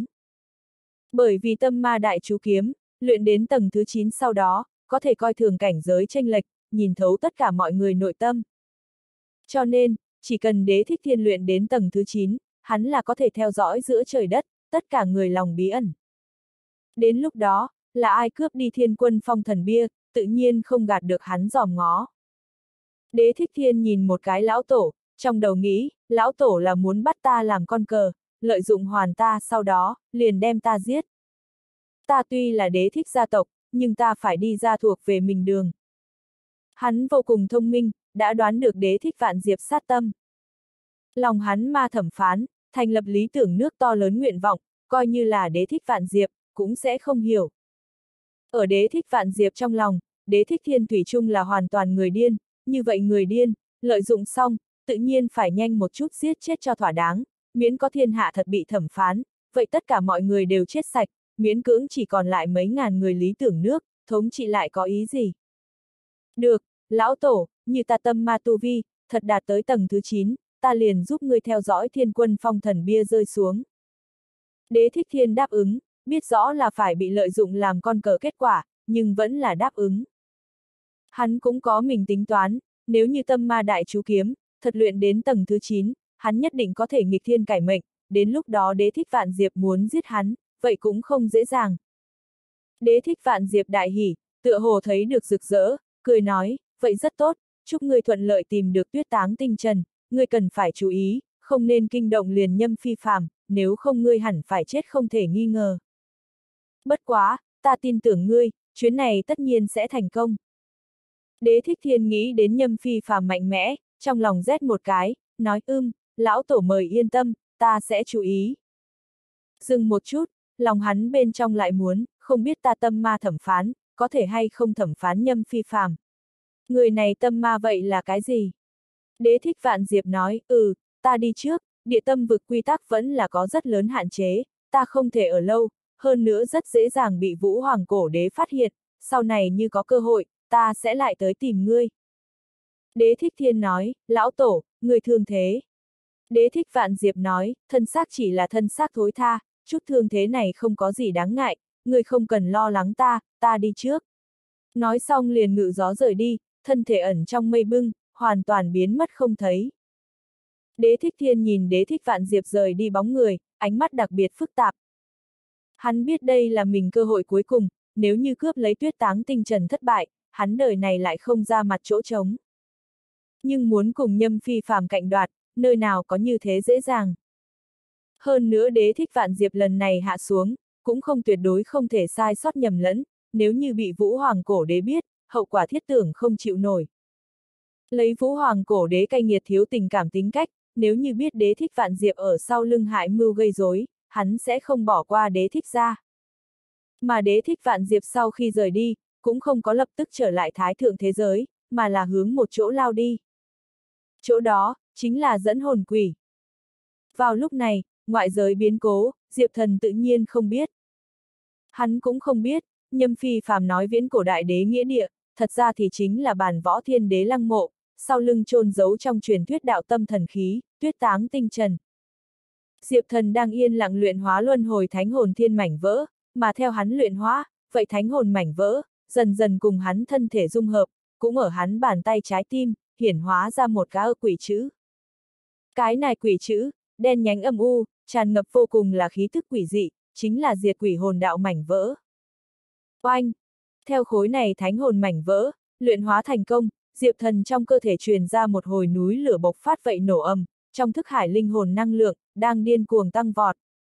Bởi vì tâm ma đại chú kiếm, luyện đến tầng thứ chín sau đó, có thể coi thường cảnh giới chênh lệch, nhìn thấu tất cả mọi người nội tâm. Cho nên, chỉ cần Đế Thích Thiên luyện đến tầng thứ chín, hắn là có thể theo dõi giữa trời đất, tất cả người lòng bí ẩn. Đến lúc đó, là ai cướp đi Thiên Quân Phong Thần Bia, tự nhiên không gạt được hắn dòm ngó. Đế Thích Thiên nhìn một cái lão tổ, trong đầu nghĩ, lão tổ là muốn bắt ta làm con cờ, lợi dụng hoàn ta sau đó, liền đem ta giết. Ta tuy là Đế Thích gia tộc, nhưng ta phải đi ra thuộc về mình đường. Hắn vô cùng thông minh, đã đoán được Đế Thích Vạn Diệp sát tâm. Lòng hắn ma thẩm phán, thành lập lý tưởng nước to lớn nguyện vọng, coi như là Đế Thích Vạn Diệp, cũng sẽ không hiểu. Ở Đế Thích Vạn Diệp trong lòng, Đế Thích Thiên thủy chung là hoàn toàn người điên, như vậy người điên, lợi dụng xong, tự nhiên phải nhanh một chút giết chết cho thỏa đáng, miễn có thiên hạ thật bị thẩm phán, vậy tất cả mọi người đều chết sạch, miễn cưỡng chỉ còn lại mấy ngàn người lý tưởng nước, thống trị lại có ý gì? Được, lão tổ, như ta tâm ma tu vi, thật đạt tới tầng thứ chín, ta liền giúp ngươi theo dõi Thiên Quân Phong Thần Bia rơi xuống. Đế Thích Thiên đáp ứng, biết rõ là phải bị lợi dụng làm con cờ kết quả, nhưng vẫn là đáp ứng. Hắn cũng có mình tính toán, nếu như tâm ma đại chú kiếm, thật luyện đến tầng thứ chín, hắn nhất định có thể nghịch thiên cải mệnh, đến lúc đó Đế Thích Vạn Diệp muốn giết hắn, vậy cũng không dễ dàng. Đế Thích Vạn Diệp đại hỉ, tựa hồ thấy được rực rỡ, cười nói, vậy rất tốt, chúc ngươi thuận lợi tìm được Tuyết Táng Tinh Trần, ngươi cần phải chú ý, không nên kinh động liền nhâm phi phàm, nếu không ngươi hẳn phải chết không thể nghi ngờ. Bất quá, ta tin tưởng ngươi, chuyến này tất nhiên sẽ thành công. Đế Thích Thiên nghĩ đến nhâm phi phàm mạnh mẽ, trong lòng rét một cái, nói ưm, lão tổ mời yên tâm, ta sẽ chú ý. Dừng một chút, lòng hắn bên trong lại muốn, không biết ta tâm ma thẩm phán, có thể hay không thẩm phán nhâm phi phàm. Người này tâm ma vậy là cái gì? Đế Thích Vạn Diệp nói, ừ, ta đi trước, địa tâm vực quy tắc vẫn là có rất lớn hạn chế, ta không thể ở lâu, hơn nữa rất dễ dàng bị Vũ Hoàng Cổ Đế phát hiện, sau này như có cơ hội, ta sẽ lại tới tìm ngươi. Đế Thích Thiên nói, lão tổ, người thương thế. Đế Thích Vạn Diệp nói, thân xác chỉ là thân xác thối tha, chút thương thế này không có gì đáng ngại, người không cần lo lắng ta, ta đi trước. Nói xong liền ngự gió rời đi, thân thể ẩn trong mây bưng, hoàn toàn biến mất không thấy. Đế Thích Thiên nhìn Đế Thích Vạn Diệp rời đi bóng người, ánh mắt đặc biệt phức tạp. Hắn biết đây là mình cơ hội cuối cùng, nếu như cướp lấy Tuyết Táng Tinh Trần thất bại, hắn đời này lại không ra mặt chỗ trống. Nhưng muốn cùng Nhâm Phi Phàm cạnh đoạt, nơi nào có như thế dễ dàng. Hơn nữa Đế Thích Vạn Diệp lần này hạ xuống, cũng không tuyệt đối không thể sai sót nhầm lẫn, nếu như bị Vũ Hoàng Cổ Đế biết, hậu quả thiết tưởng không chịu nổi. Lấy Vũ Hoàng Cổ Đế cay nghiệt thiếu tình cảm tính cách, nếu như biết Đế Thích Vạn Diệp ở sau lưng hại mưu gây rối, hắn sẽ không bỏ qua Đế Thích gia. Mà Đế Thích Vạn Diệp sau khi rời đi, cũng không có lập tức trở lại thái thượng thế giới, mà là hướng một chỗ lao đi. Chỗ đó, chính là dẫn hồn quỷ. Vào lúc này, ngoại giới biến cố, Diệp Thần tự nhiên không biết. Hắn cũng không biết, Nhâm Phi Phàm nói viễn cổ đại đế nghĩa địa, thật ra thì chính là bản võ thiên đế lăng mộ, sau lưng chôn giấu trong truyền thuyết đạo tâm thần khí, Tuyết Táng Tinh Trần. Diệp Thần đang yên lặng luyện hóa luân hồi thánh hồn thiên mảnh vỡ, mà theo hắn luyện hóa, vậy thánh hồn mảnh vỡ, dần dần cùng hắn thân thể dung hợp, cũng ở hắn bàn tay trái tim, hiển hóa ra một cái quỷ chữ. Cái này quỷ chữ, đen nhánh âm u, tràn ngập vô cùng là khí tức quỷ dị, chính là diệt quỷ hồn đạo mảnh vỡ. Oanh! Theo khối này thánh hồn mảnh vỡ, luyện hóa thành công, Diệp Thần trong cơ thể truyền ra một hồi núi lửa bộc phát vậy nổ ầm, trong thức hải linh hồn năng lượng, đang điên cuồng tăng vọt.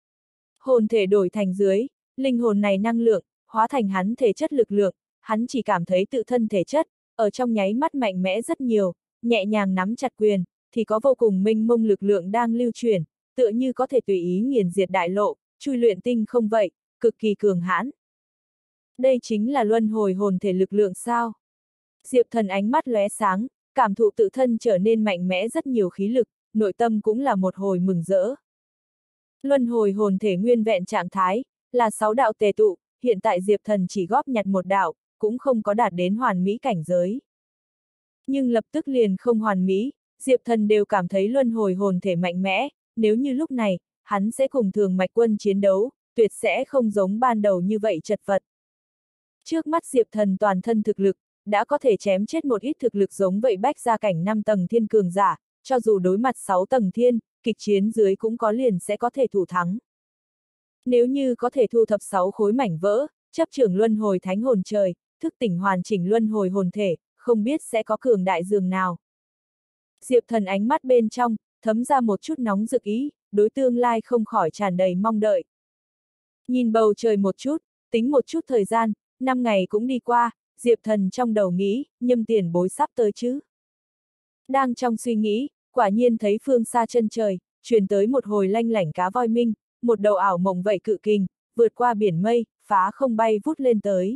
Hồn thể đổi thành dưới, linh hồn này năng lượng, hóa thành hắn thể chất lực lượng, hắn chỉ cảm thấy tự thân thể chất, ở trong nháy mắt mạnh mẽ rất nhiều, nhẹ nhàng nắm chặt quyền, thì có vô cùng mênh mông lực lượng đang lưu chuyển, tựa như có thể tùy ý nghiền diệt đại lộ, chui luyện tinh không vậy, cực kỳ cường hãn. Đây chính là luân hồi hồn thể lực lượng sao? Diệp Thần ánh mắt lóe sáng, cảm thụ tự thân trở nên mạnh mẽ rất nhiều khí lực, nội tâm cũng là một hồi mừng rỡ. Luân hồi hồn thể nguyên vẹn trạng thái, là sáu đạo tề tụ, hiện tại Diệp Thần chỉ góp nhặt một đạo, cũng không có đạt đến hoàn mỹ cảnh giới. Nhưng lập tức liền không hoàn mỹ, Diệp Thần đều cảm thấy luân hồi hồn thể mạnh mẽ, nếu như lúc này, hắn sẽ cùng Thường Mạch Quân chiến đấu, tuyệt sẽ không giống ban đầu như vậy chật vật. Trước mắt Diệp Thần toàn thân thực lực, đã có thể chém chết một ít thực lực giống vậy bách gia cảnh năm tầng thiên cường giả, cho dù đối mặt sáu tầng thiên, kịch chiến dưới cũng có liền sẽ có thể thủ thắng. Nếu như có thể thu thập sáu khối mảnh vỡ, chấp trưởng luân hồi thánh hồn trời, thức tỉnh hoàn chỉnh luân hồi hồn thể, không biết sẽ có cường đại dường nào. Diệp Thần ánh mắt bên trong, thấm ra một chút nóng rực ý, đối tương lai không khỏi tràn đầy mong đợi. Nhìn bầu trời một chút, tính một chút thời gian, năm ngày cũng đi qua, Diệp Thần trong đầu nghĩ, Nhâm tiền bối sắp tới chứ. Đang trong suy nghĩ, quả nhiên thấy phương xa chân trời, truyền tới một hồi lanh lảnh cá voi minh, một đầu ảo mộng vậy cự kình, vượt qua biển mây, phá không bay vút lên tới.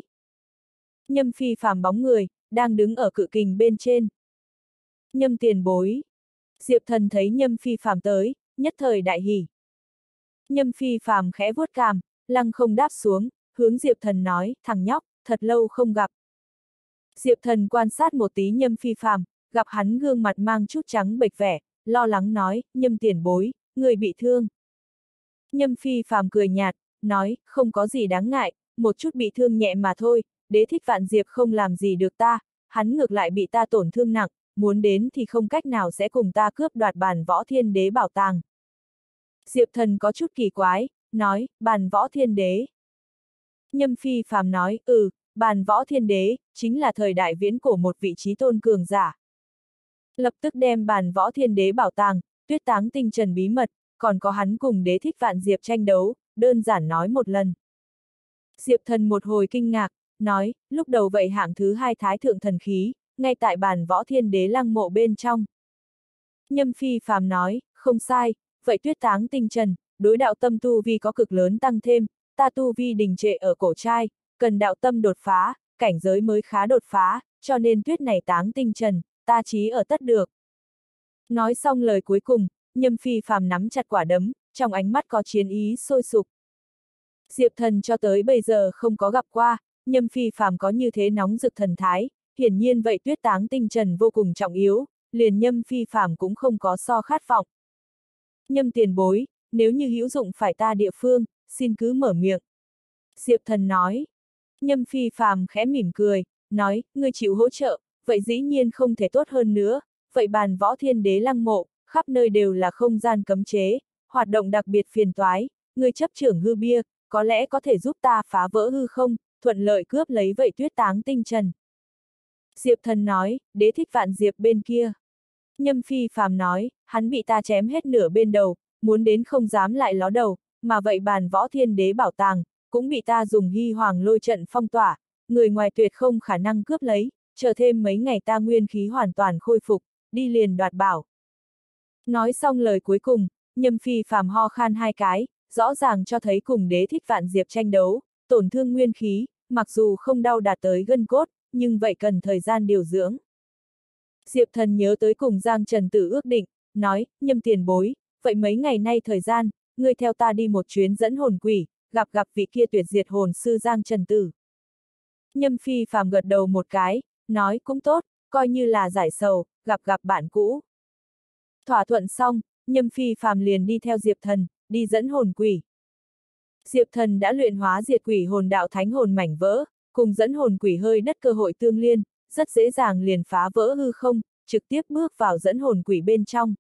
Nhâm Phi Phàm bóng người, đang đứng ở cự kình bên trên. Nhâm tiền bối. Diệp Thần thấy Nhâm Phi Phàm tới, nhất thời đại hỉ. Nhâm Phi Phàm khẽ vuốt cằm, lăng không đáp xuống, hướng Diệp Thần nói, thằng nhóc, thật lâu không gặp. Diệp Thần quan sát một tí Nhâm Phi Phàm, gặp hắn gương mặt mang chút trắng bệch vẻ, lo lắng nói, Nhâm tiền bối, người bị thương. Nhâm Phi Phàm cười nhạt, nói, không có gì đáng ngại, một chút bị thương nhẹ mà thôi, Đế Thích Vạn Diệp không làm gì được ta, hắn ngược lại bị ta tổn thương nặng, muốn đến thì không cách nào sẽ cùng ta cướp đoạt bản võ thiên đế bảo tàng. Diệp Thần có chút kỳ quái, nói, bản võ thiên đế. Nhâm Phi Phàm nói, ừ, bản võ thiên đế, chính là thời đại viễn cổ một vị trí tôn cường giả. Lập tức đem bản võ thiên đế bảo tàng, Tuyết Táng Tinh Trần bí mật, còn có hắn cùng Đế Thích Vạn Diệp tranh đấu, đơn giản nói một lần. Diệp Thần một hồi kinh ngạc, nói, lúc đầu vậy hạng thứ hai thái thượng thần khí, ngay tại bản võ thiên đế lăng mộ bên trong. Nhâm Phi Phàm nói, không sai, vậy Tuyết Táng Tinh Trần, đối đạo tâm tu vi có cực lớn tăng thêm, ta tu vi đình trệ ở cổ trai, cần đạo tâm đột phá, cảnh giới mới khá đột phá, cho nên Tuyết này Táng Tinh Trần, ta chí ở tất được. Nói xong lời cuối cùng, Nhâm Phi Phàm nắm chặt quả đấm, trong ánh mắt có chiến ý sôi sục. Diệp Thần cho tới bây giờ không có gặp qua, Nhâm Phi Phàm có như thế nóng rực thần thái, hiển nhiên vậy tuyết táng tinh trần vô cùng trọng yếu, liền Nhâm Phi Phàm cũng không có so khát vọng. Nhâm tiền bối, nếu như hữu dụng phải ta địa phương, xin cứ mở miệng. Diệp Thần nói. Nhâm Phi Phàm khẽ mỉm cười, nói, ngươi chịu hỗ trợ, vậy dĩ nhiên không thể tốt hơn nữa, vậy bàn võ thiên đế lăng mộ, khắp nơi đều là không gian cấm chế, hoạt động đặc biệt phiền toái, ngươi chấp trưởng hư bia, có lẽ có thể giúp ta phá vỡ hư không, thuận lợi cướp lấy vậy tuyết táng tinh trần. Diệp Thần nói, đế thích vạn diệp bên kia. Nhâm Phi Phàm nói, hắn bị ta chém hết nửa bên đầu, muốn đến không dám lại ló đầu, mà vậy bàn võ thiên đế bảo tàng, cũng bị ta dùng hy hoàng lôi trận phong tỏa, người ngoài tuyệt không khả năng cướp lấy, chờ thêm mấy ngày ta nguyên khí hoàn toàn khôi phục, đi liền đoạt bảo. Nói xong lời cuối cùng, Nhâm Phi Phàm ho khan hai cái, rõ ràng cho thấy cùng đế thích vạn diệp tranh đấu, tổn thương nguyên khí, mặc dù không đau đạt tới gân cốt, nhưng vậy cần thời gian điều dưỡng. Diệp Thần nhớ tới cùng Giang Trần Tử ước định, nói, Nhâm tiền bối, vậy mấy ngày nay thời gian, ngươi theo ta đi một chuyến dẫn hồn quỷ, gặp gặp vị kia tuyệt diệt hồn sư Giang Trần Tử. Nhâm Phi Phàm gật đầu một cái, nói cũng tốt, coi như là giải sầu, gặp gặp bạn cũ. Thỏa thuận xong, Nhâm Phi Phàm liền đi theo Diệp Thần, đi dẫn hồn quỷ. Diệp Thần đã luyện hóa diệt quỷ hồn đạo thánh hồn mảnh vỡ, cùng dẫn hồn quỷ hơi đất cơ hội tương liên, rất dễ dàng liền phá vỡ hư không, trực tiếp bước vào dẫn hồn quỷ bên trong.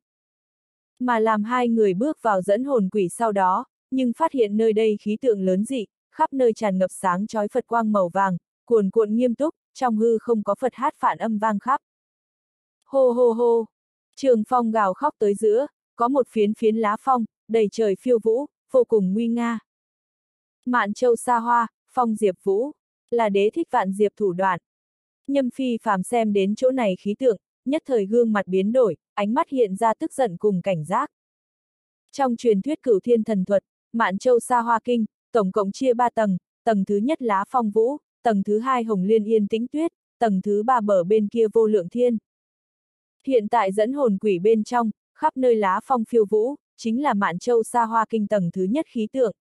Mà làm hai người bước vào dẫn hồn quỷ sau đó, nhưng phát hiện nơi đây khí tượng lớn dị, khắp nơi tràn ngập sáng chói Phật quang màu vàng, cuồn cuộn nghiêm túc, trong hư không có Phật hát phản âm vang khắp. Hô hô hô, trường phong gào khóc tới giữa, có một phiến phiến lá phong, đầy trời phiêu vũ, vô cùng nguy nga. Mạn Châu xa hoa, phong diệp vũ, là đế thích vạn diệp thủ đoạn. Nhâm Phi Phàm xem đến chỗ này khí tượng, nhất thời gương mặt biến đổi, ánh mắt hiện ra tức giận cùng cảnh giác. Trong truyền thuyết Cửu Thiên Thần Thuật, Mạn Châu Sa Hoa Kinh, tổng cộng chia ba tầng, tầng thứ nhất lá phong vũ, tầng thứ hai hồng liên yên tĩnh tuyết, tầng thứ ba bờ bên kia vô lượng thiên. Hiện tại dẫn hồn quỷ bên trong, khắp nơi lá phong phiêu vũ, chính là Mạn Châu Sa Hoa Kinh tầng thứ nhất khí tượng.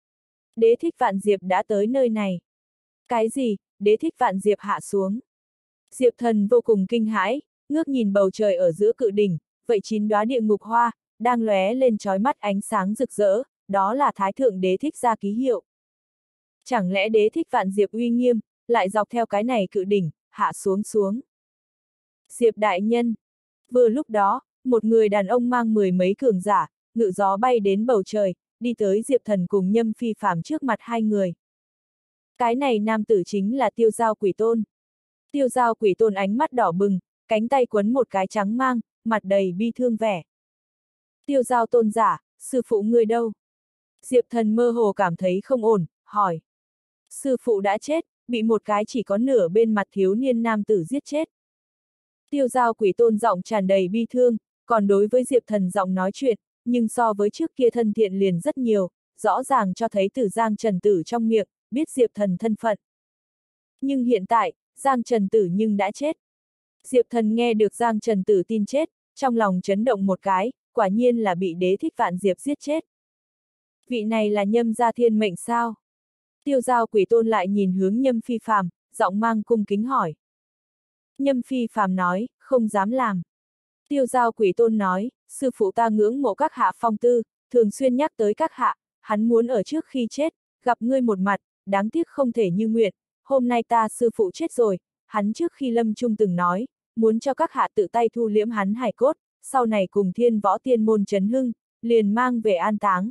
Đế thích vạn diệp đã tới nơi này. Cái gì, đế thích vạn diệp hạ xuống. Diệp Thần vô cùng kinh hãi, ngước nhìn bầu trời ở giữa cự đỉnh, vậy chín đóa địa ngục hoa, đang lóe lên chói mắt ánh sáng rực rỡ, đó là Thái Thượng Đế thích ra ký hiệu. Chẳng lẽ đế thích vạn diệp uy nghiêm, lại dọc theo cái này cự đỉnh, hạ xuống xuống. Diệp đại nhân. Vừa lúc đó, một người đàn ông mang mười mấy cường giả, ngự gió bay đến bầu trời, đi tới Diệp Thần cùng Nhâm Phi Phàm trước mặt hai người. Cái này nam tử chính là Tiêu Giao Quỷ Tôn. Tiêu Giao Quỷ Tôn ánh mắt đỏ bừng, cánh tay quấn một cái trắng mang, mặt đầy bi thương vẻ. Tiêu Giao tôn giả, sư phụ ngươi đâu? Diệp Thần mơ hồ cảm thấy không ổn, hỏi. Sư phụ đã chết, bị một cái chỉ có nửa bên mặt thiếu niên nam tử giết chết. Tiêu Giao Quỷ Tôn giọng tràn đầy bi thương, còn đối với Diệp Thần giọng nói chuyện, nhưng so với trước kia thân thiện liền rất nhiều, rõ ràng cho thấy từ Giang Trần Tử trong miệng, biết Diệp Thần thân phận. Nhưng hiện tại, Giang Trần Tử nhưng đã chết. Diệp Thần nghe được Giang Trần Tử tin chết, trong lòng chấn động một cái, quả nhiên là bị đế thích vạn diệp giết chết. Vị này là Nhâm gia thiên mệnh sao? Tiêu Giao Quỷ Tôn lại nhìn hướng Nhâm Phi Phàm, giọng mang cung kính hỏi. Nhâm Phi Phàm nói, không dám làm. Tiêu Giao Quỷ Tôn nói, sư phụ ta ngưỡng mộ các hạ phong tư, thường xuyên nhắc tới các hạ, hắn muốn ở trước khi chết, gặp ngươi một mặt, đáng tiếc không thể như nguyện, hôm nay ta sư phụ chết rồi, hắn trước khi lâm chung từng nói, muốn cho các hạ tự tay thu liễm hắn hài cốt, sau này cùng thiên võ tiên môn chấn hưng, liền mang về an táng.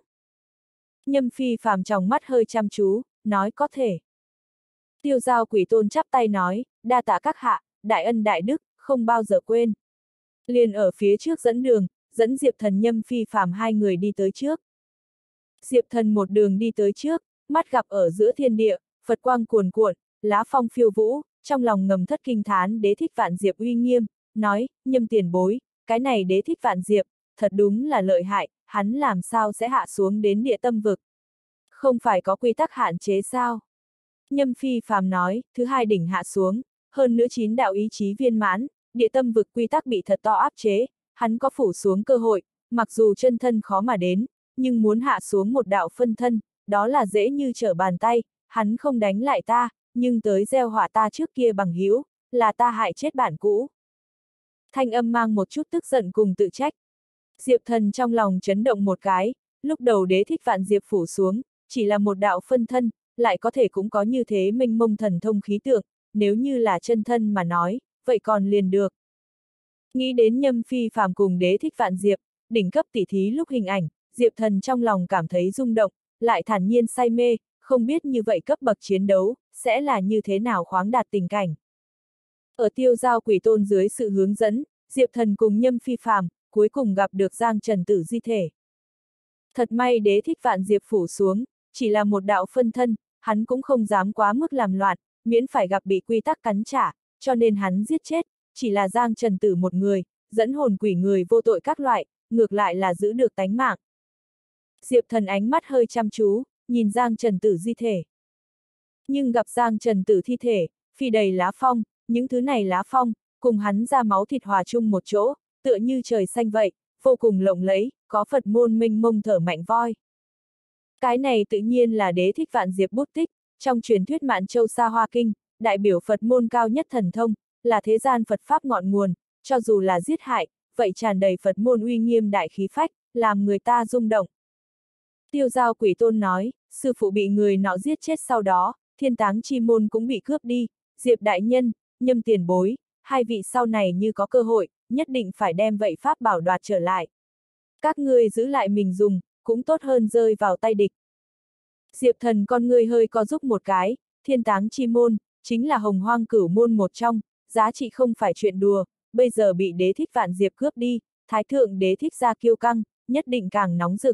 Nhâm Phi Phàm trong mắt hơi chăm chú, nói có thể. Tiêu Giao Quỷ Tôn chắp tay nói, đa tạ các hạ, đại ân đại đức, không bao giờ quên. Liền ở phía trước dẫn đường, dẫn Diệp Thần Nhâm Phi Phàm hai người đi tới trước. Diệp Thần một đường đi tới trước, mắt gặp ở giữa thiên địa, Phật quang cuồn cuộn, lá phong phiêu vũ, trong lòng ngầm thất kinh thán đế thích vạn diệp uy nghiêm, nói, Nhâm tiền bối, cái này đế thích vạn diệp, thật đúng là lợi hại, hắn làm sao sẽ hạ xuống đến địa tâm vực. Không phải có quy tắc hạn chế sao? Nhâm Phi Phàm nói, thứ hai đỉnh hạ xuống, hơn nữa chín đạo ý chí viên mãn, địa tâm vực quy tắc bị thật to áp chế, hắn có phủ xuống cơ hội, mặc dù chân thân khó mà đến, nhưng muốn hạ xuống một đạo phân thân, đó là dễ như trở bàn tay, hắn không đánh lại ta, nhưng tới gieo họa ta trước kia bằng hữu, là ta hại chết bạn cũ. Thanh âm mang một chút tức giận cùng tự trách. Diệp Thần trong lòng chấn động một cái, lúc đầu Đế Thích Vạn Diệp phủ xuống, chỉ là một đạo phân thân, lại có thể cũng có như thế mênh mông thần thông khí tượng, nếu như là chân thân mà nói, vậy còn liền được. Nghĩ đến Nhâm Phi Phàm cùng Đế Thích Vạn Diệp, đỉnh cấp tỷ thí lúc hình ảnh, Diệp Thần trong lòng cảm thấy rung động, lại thản nhiên say mê, không biết như vậy cấp bậc chiến đấu, sẽ là như thế nào khoáng đạt tình cảnh. Ở Tiêu Giao Quỷ Tôn dưới sự hướng dẫn, Diệp Thần cùng Nhâm Phi Phàm cuối cùng gặp được Giang Trần Tử di thể. Thật may Đế Thích Vạn Diệp phủ xuống, chỉ là một đạo phân thân, hắn cũng không dám quá mức làm loạn, miễn phải gặp bị quy tắc cắn trả, cho nên hắn giết chết, chỉ là Giang Trần Tử một người, dẫn hồn quỷ người vô tội các loại, ngược lại là giữ được tánh mạng. Diệp Thần ánh mắt hơi chăm chú, nhìn Giang Trần Tử di thể. Nhưng gặp Giang Trần Tử thi thể, phi đầy lá phong, những thứ này lá phong, cùng hắn ra máu thịt hòa chung một chỗ, tựa như trời xanh vậy, vô cùng lộng lẫy, có Phật môn mênh mông thở mạnh voi. Cái này tự nhiên là Đế Thích Vạn Diệp bút tích, trong truyền thuyết Mạn Châu Sa Hoa Kinh, đại biểu Phật môn cao nhất thần thông, là thế gian Phật Pháp ngọn nguồn, cho dù là giết hại, vậy tràn đầy Phật môn uy nghiêm đại khí phách, làm người ta rung động. Tiêu Giao Quỷ Tôn nói, sư phụ bị người nọ giết chết sau đó, thiên táng chi môn cũng bị cướp đi, Diệp đại nhân, Nhâm tiền bối, hai vị sau này như có cơ hội, nhất định phải đem vậy pháp bảo đoạt trở lại. Các ngươi giữ lại mình dùng, cũng tốt hơn rơi vào tay địch. Diệp Thần con ngươi hơi co giúp một cái, thiên táng chi môn, chính là hồng hoang cửu môn một trong, giá trị không phải chuyện đùa, bây giờ bị Đế Thích Vạn Diệp cướp đi, Thái Thượng Đế Thích ra kiêu căng, nhất định càng nóng rực.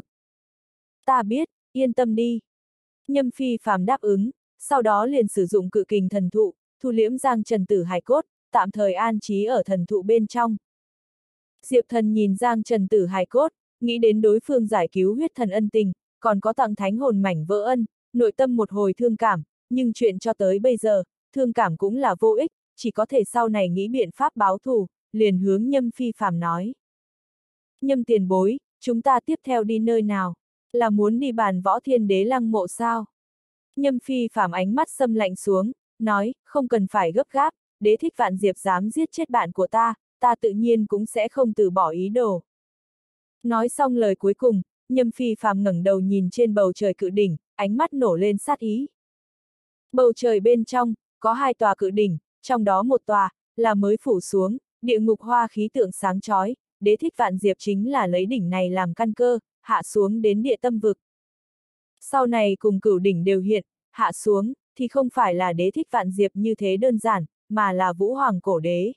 Ta biết, yên tâm đi. Nhâm Phi Phàm đáp ứng, sau đó liền sử dụng cự kình thần thụ, thu liễm Giang Trần Tử hài cốt, tạm thời an trí ở thần thụ bên trong. Diệp Thần nhìn Giang Trần Tử hài cốt, nghĩ đến đối phương giải cứu huyết thần ân tình, còn có tặng thánh hồn mảnh vỡ ân, nội tâm một hồi thương cảm, nhưng chuyện cho tới bây giờ, thương cảm cũng là vô ích, chỉ có thể sau này nghĩ biện pháp báo thù, liền hướng Nhâm Phi Phàm nói. Nhâm tiền bối, chúng ta tiếp theo đi nơi nào? Là muốn đi bàn Võ Thiên Đế lăng mộ sao? Nhâm Phi Phàm ánh mắt xâm lạnh xuống, nói, không cần phải gấp gáp, Đế Thích Vạn Diệp dám giết chết bạn của ta, ta tự nhiên cũng sẽ không từ bỏ ý đồ. Nói xong lời cuối cùng, Nhâm Phi Phàm ngẩng đầu nhìn trên bầu trời cự đỉnh, ánh mắt nổ lên sát ý. Bầu trời bên trong, có hai tòa cự đỉnh, trong đó một tòa, là mới phủ xuống, địa ngục hoa khí tượng sáng chói, Đế Thích Vạn Diệp chính là lấy đỉnh này làm căn cơ, hạ xuống đến địa tâm vực. Sau này cùng cửu đỉnh đều hiện, hạ xuống, thì không phải là Đế Thích Vạn Diệp như thế đơn giản, mà là Vũ Hoàng cổ đế.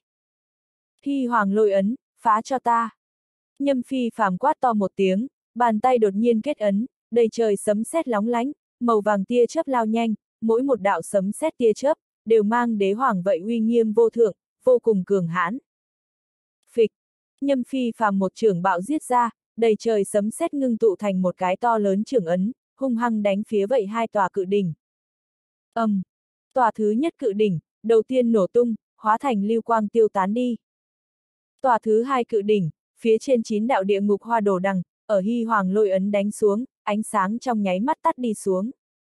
Hy Hoàng lôi ấn, phá cho ta. Nhâm Phi Phàm quát to một tiếng, bàn tay đột nhiên kết ấn, đầy trời sấm sét lóng lánh, màu vàng tia chớp lao nhanh, mỗi một đạo sấm sét tia chớp, đều mang đế hoàng vậy uy nghiêm vô thượng, vô cùng cường hãn. Phịch, Nhâm Phi Phàm một trường bạo giết ra, đầy trời sấm sét ngưng tụ thành một cái to lớn trường ấn, hung hăng đánh phía vậy hai tòa cự đỉnh. Ầm, um, tòa thứ nhất cự đỉnh, đầu tiên nổ tung, hóa thành lưu quang tiêu tán đi. Tòa thứ hai cự đỉnh, phía trên chín đạo địa ngục hoa đồ đằng, ở Hy Hoàng lôi ấn đánh xuống, ánh sáng trong nháy mắt tắt đi xuống.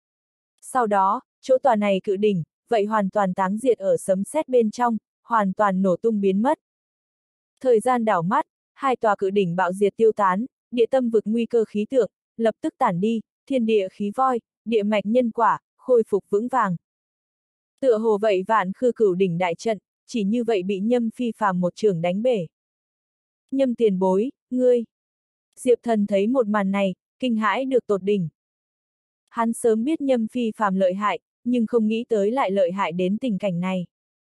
Sau đó, chỗ tòa này cự đỉnh, vậy hoàn toàn táng diệt ở sấm sét bên trong, hoàn toàn nổ tung biến mất. Thời gian đảo mắt, hai tòa cự đỉnh bạo diệt tiêu tán, địa tâm vực nguy cơ khí tượng, lập tức tản đi, thiên địa khí voi, địa mạch nhân quả, khôi phục vững vàng. Tựa hồ vậy vạn khư cửu đỉnh đại trận, chỉ như vậy bị Nhâm Phi Phàm một trường đánh bể. Nhâm tiền bối, ngươi. Diệp Thần thấy một màn này, kinh hãi được tột đỉnh. Hắn sớm biết Nhâm Phi Phàm lợi hại, nhưng không nghĩ tới lại lợi hại đến tình cảnh này.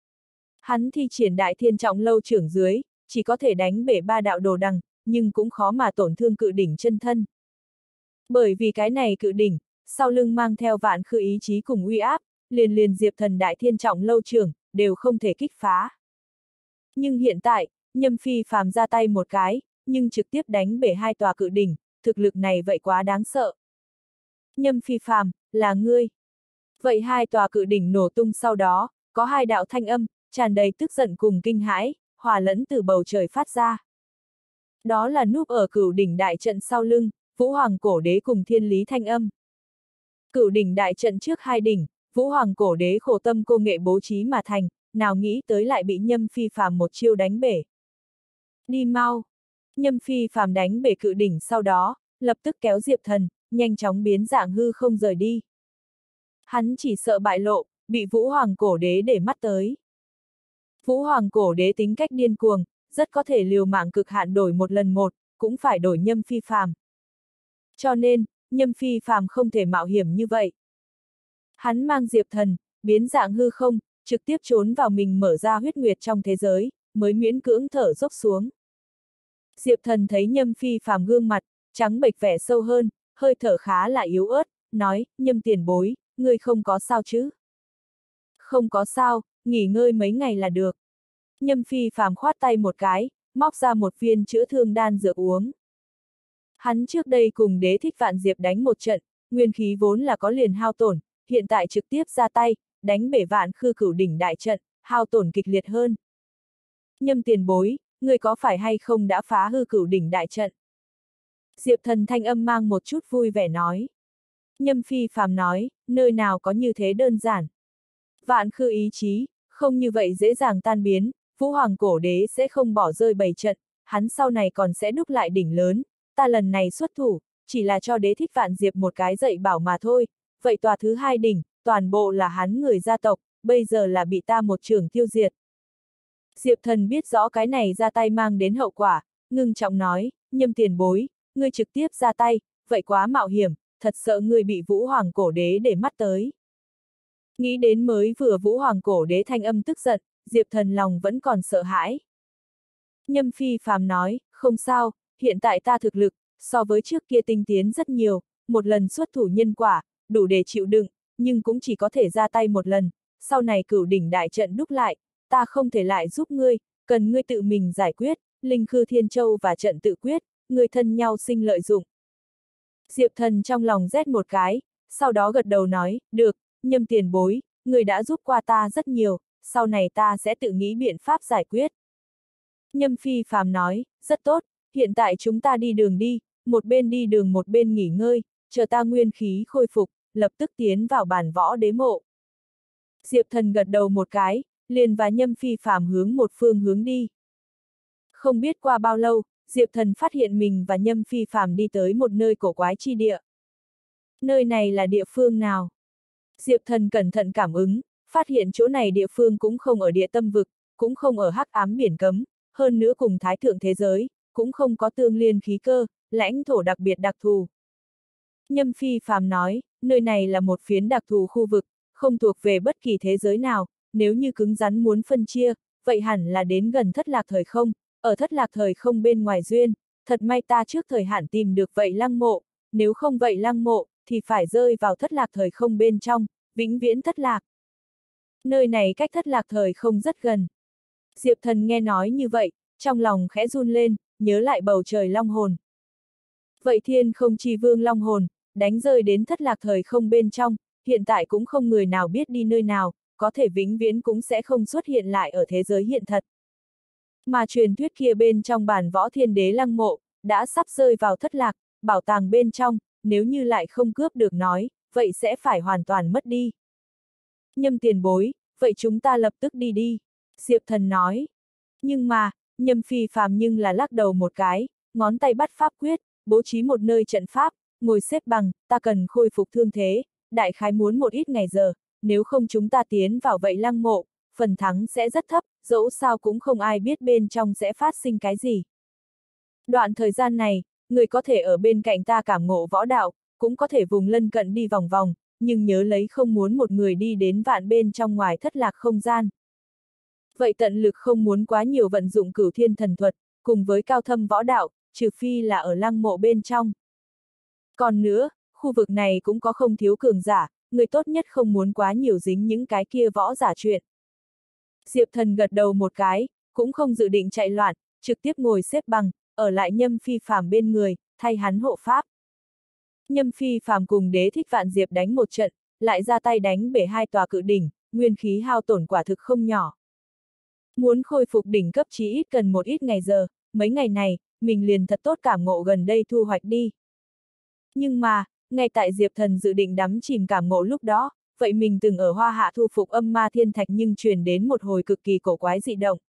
Hắn thi triển đại thiên trọng lâu trưởng dưới, chỉ có thể đánh bể ba đạo đồ đằng, nhưng cũng khó mà tổn thương cự đỉnh chân thân. Bởi vì cái này cự đỉnh, sau lưng mang theo vạn khư ý chí cùng uy áp, liền liền Diệp Thần đại thiên trọng lâu trưởng, đều không thể kích phá. Nhưng hiện tại, Nhâm Phi Phàm ra tay một cái, nhưng trực tiếp đánh bể hai tòa cự đỉnh, thực lực này vậy quá đáng sợ. Nhâm Phi Phàm, là ngươi. Vậy hai tòa cự đỉnh nổ tung sau đó, có hai đạo thanh âm, tràn đầy tức giận cùng kinh hãi, hòa lẫn từ bầu trời phát ra. Đó là núp ở cửu đỉnh đại trận sau lưng, Vũ Hoàng cổ đế cùng thiên lý thanh âm. Cửu đỉnh đại trận trước hai đỉnh, Vũ Hoàng cổ đế khổ tâm cô nghệ bố trí mà thành, nào nghĩ tới lại bị Nhâm Phi Phàm một chiêu đánh bể. Đi mau! Nhâm Phi Phàm đánh bể cự đỉnh sau đó, lập tức kéo Diệp Thần, nhanh chóng biến dạng hư không rời đi. Hắn chỉ sợ bại lộ, bị Vũ Hoàng cổ đế để mắt tới. Vũ Hoàng cổ đế tính cách điên cuồng, rất có thể liều mạng cực hạn đổi một lần một, cũng phải đổi Nhâm Phi Phàm. Cho nên, Nhâm Phi Phàm không thể mạo hiểm như vậy. Hắn mang Diệp Thần, biến dạng hư không, trực tiếp trốn vào mình mở ra huyết nguyệt trong thế giới, mới miễn cưỡng thở dốc xuống. Diệp Thần thấy Nhâm Phi Phàm gương mặt, trắng bệch vẻ sâu hơn, hơi thở khá là yếu ớt, nói, Nhâm tiền bối, ngươi không có sao chứ? Không có sao, nghỉ ngơi mấy ngày là được. Nhâm Phi Phàm khoát tay một cái, móc ra một viên chữa thương đan dược uống. Hắn trước đây cùng Đế Thích Vạn Diệp đánh một trận, nguyên khí vốn là có liền hao tổn, hiện tại trực tiếp ra tay, đánh bể Vạn Khư Cửu đỉnh đại trận, hao tổn kịch liệt hơn. Nhâm tiền bối, ngươi có phải hay không đã phá hư Cửu đỉnh đại trận? Diệp Thần thanh âm mang một chút vui vẻ nói. Nhâm Phi Phàm nói, nơi nào có như thế đơn giản. Vạn Khư ý chí, không như vậy dễ dàng tan biến, Vũ Hoàng cổ đế sẽ không bỏ rơi bầy trận, hắn sau này còn sẽ đúc lại đỉnh lớn, ta lần này xuất thủ, chỉ là cho Đế Thích Vạn Diệp một cái dạy bảo mà thôi, vậy tòa thứ hai đỉnh, toàn bộ là hắn người gia tộc, bây giờ là bị ta một trường tiêu diệt. Diệp Thần biết rõ cái này ra tay mang đến hậu quả, ngưng trọng nói, Nhâm tiền bối, ngươi trực tiếp ra tay, vậy quá mạo hiểm, thật sợ ngươi bị Vũ Hoàng cổ đế để mắt tới. Nghĩ đến mới vừa Vũ Hoàng cổ đế thanh âm tức giận, Diệp Thần lòng vẫn còn sợ hãi. Nhâm Phi Phàm nói, không sao, hiện tại ta thực lực, so với trước kia tinh tiến rất nhiều, một lần xuất thủ nhân quả, đủ để chịu đựng, nhưng cũng chỉ có thể ra tay một lần, sau này Cửu đỉnh đại trận đúc lại, ta không thể lại giúp ngươi, cần ngươi tự mình giải quyết, Linh Khư Thiên Châu và trận tự quyết, ngươi thân nhau sinh lợi dụng. Diệp Thần trong lòng rét một cái, sau đó gật đầu nói, được, Nhâm tiền bối, ngươi đã giúp qua ta rất nhiều, sau này ta sẽ tự nghĩ biện pháp giải quyết. Nhâm Phi Phàm nói, rất tốt, hiện tại chúng ta đi đường đi, một bên đi đường một bên nghỉ ngơi, chờ ta nguyên khí khôi phục, lập tức tiến vào bản võ đế mộ. Diệp Thần gật đầu một cái, liền và Nhâm Phi Phàm hướng một phương hướng đi. Không biết qua bao lâu, Diệp Thần phát hiện mình và Nhâm Phi Phàm đi tới một nơi cổ quái chi địa. Nơi này là địa phương nào? Diệp Thần cẩn thận cảm ứng, phát hiện chỗ này địa phương cũng không ở địa tâm vực, cũng không ở hắc ám biển cấm, hơn nữa cùng thái thượng thế giới, cũng không có tương liên khí cơ, lãnh thổ đặc biệt đặc thù. Nhâm Phi Phàm nói, nơi này là một phiến đặc thù khu vực, không thuộc về bất kỳ thế giới nào, nếu như cứng rắn muốn phân chia, vậy hẳn là đến gần thất lạc thời không, ở thất lạc thời không bên ngoài duyên, thật may ta trước thời hạn tìm được vậy lăng mộ, nếu không vậy lăng mộ, thì phải rơi vào thất lạc thời không bên trong, vĩnh viễn thất lạc. Nơi này cách thất lạc thời không rất gần. Diệp Thần nghe nói như vậy, trong lòng khẽ run lên, nhớ lại bầu trời long hồn. Vậy thiên không chi vương long hồn, đánh rơi đến thất lạc thời không bên trong, hiện tại cũng không người nào biết đi nơi nào, có thể vĩnh viễn cũng sẽ không xuất hiện lại ở thế giới hiện thật. Mà truyền thuyết kia bên trong bản võ thiên đế lăng mộ, đã sắp rơi vào thất lạc, bảo tàng bên trong, nếu như lại không cướp được nói, vậy sẽ phải hoàn toàn mất đi. Nhâm tiền bối, vậy chúng ta lập tức đi đi, Diệp Thần nói. Nhưng mà, Nhâm Phi Phàm nhưng là lắc đầu một cái, ngón tay bắt pháp quyết, bố trí một nơi trận pháp, ngồi xếp bằng, ta cần khôi phục thương thế, đại khái muốn một ít ngày giờ, nếu không chúng ta tiến vào vậy lăng mộ, phần thắng sẽ rất thấp, dẫu sao cũng không ai biết bên trong sẽ phát sinh cái gì. Đoạn thời gian này, người có thể ở bên cạnh ta cảm ngộ võ đạo, cũng có thể vùng lân cận đi vòng vòng, nhưng nhớ lấy không muốn một người đi đến vạn bên trong ngoài thất lạc không gian. Vậy tận lực không muốn quá nhiều vận dụng cửu thiên thần thuật, cùng với cao thâm võ đạo, trừ phi là ở lăng mộ bên trong. Còn nữa, khu vực này cũng có không thiếu cường giả, người tốt nhất không muốn quá nhiều dính những cái kia võ giả chuyện. Diệp Thần gật đầu một cái, cũng không dự định chạy loạn, trực tiếp ngồi xếp bằng, ở lại Nhâm Phi Phàm bên người, thay hắn hộ pháp. Nhâm Phi Phàm cùng Đế Thích Vạn Diệp đánh một trận, lại ra tay đánh bể hai tòa cự đỉnh, nguyên khí hao tổn quả thực không nhỏ. Muốn khôi phục đỉnh cấp chí ít cần một ít ngày giờ, mấy ngày này, mình liền thật tốt cảm ngộ gần đây thu hoạch đi. Nhưng mà, ngay tại Diệp Thần dự định đắm chìm cảm ngộ lúc đó, vậy mình từng ở Hoa Hạ thu phục âm ma thiên thạch nhưng truyền đến một hồi cực kỳ cổ quái dị động.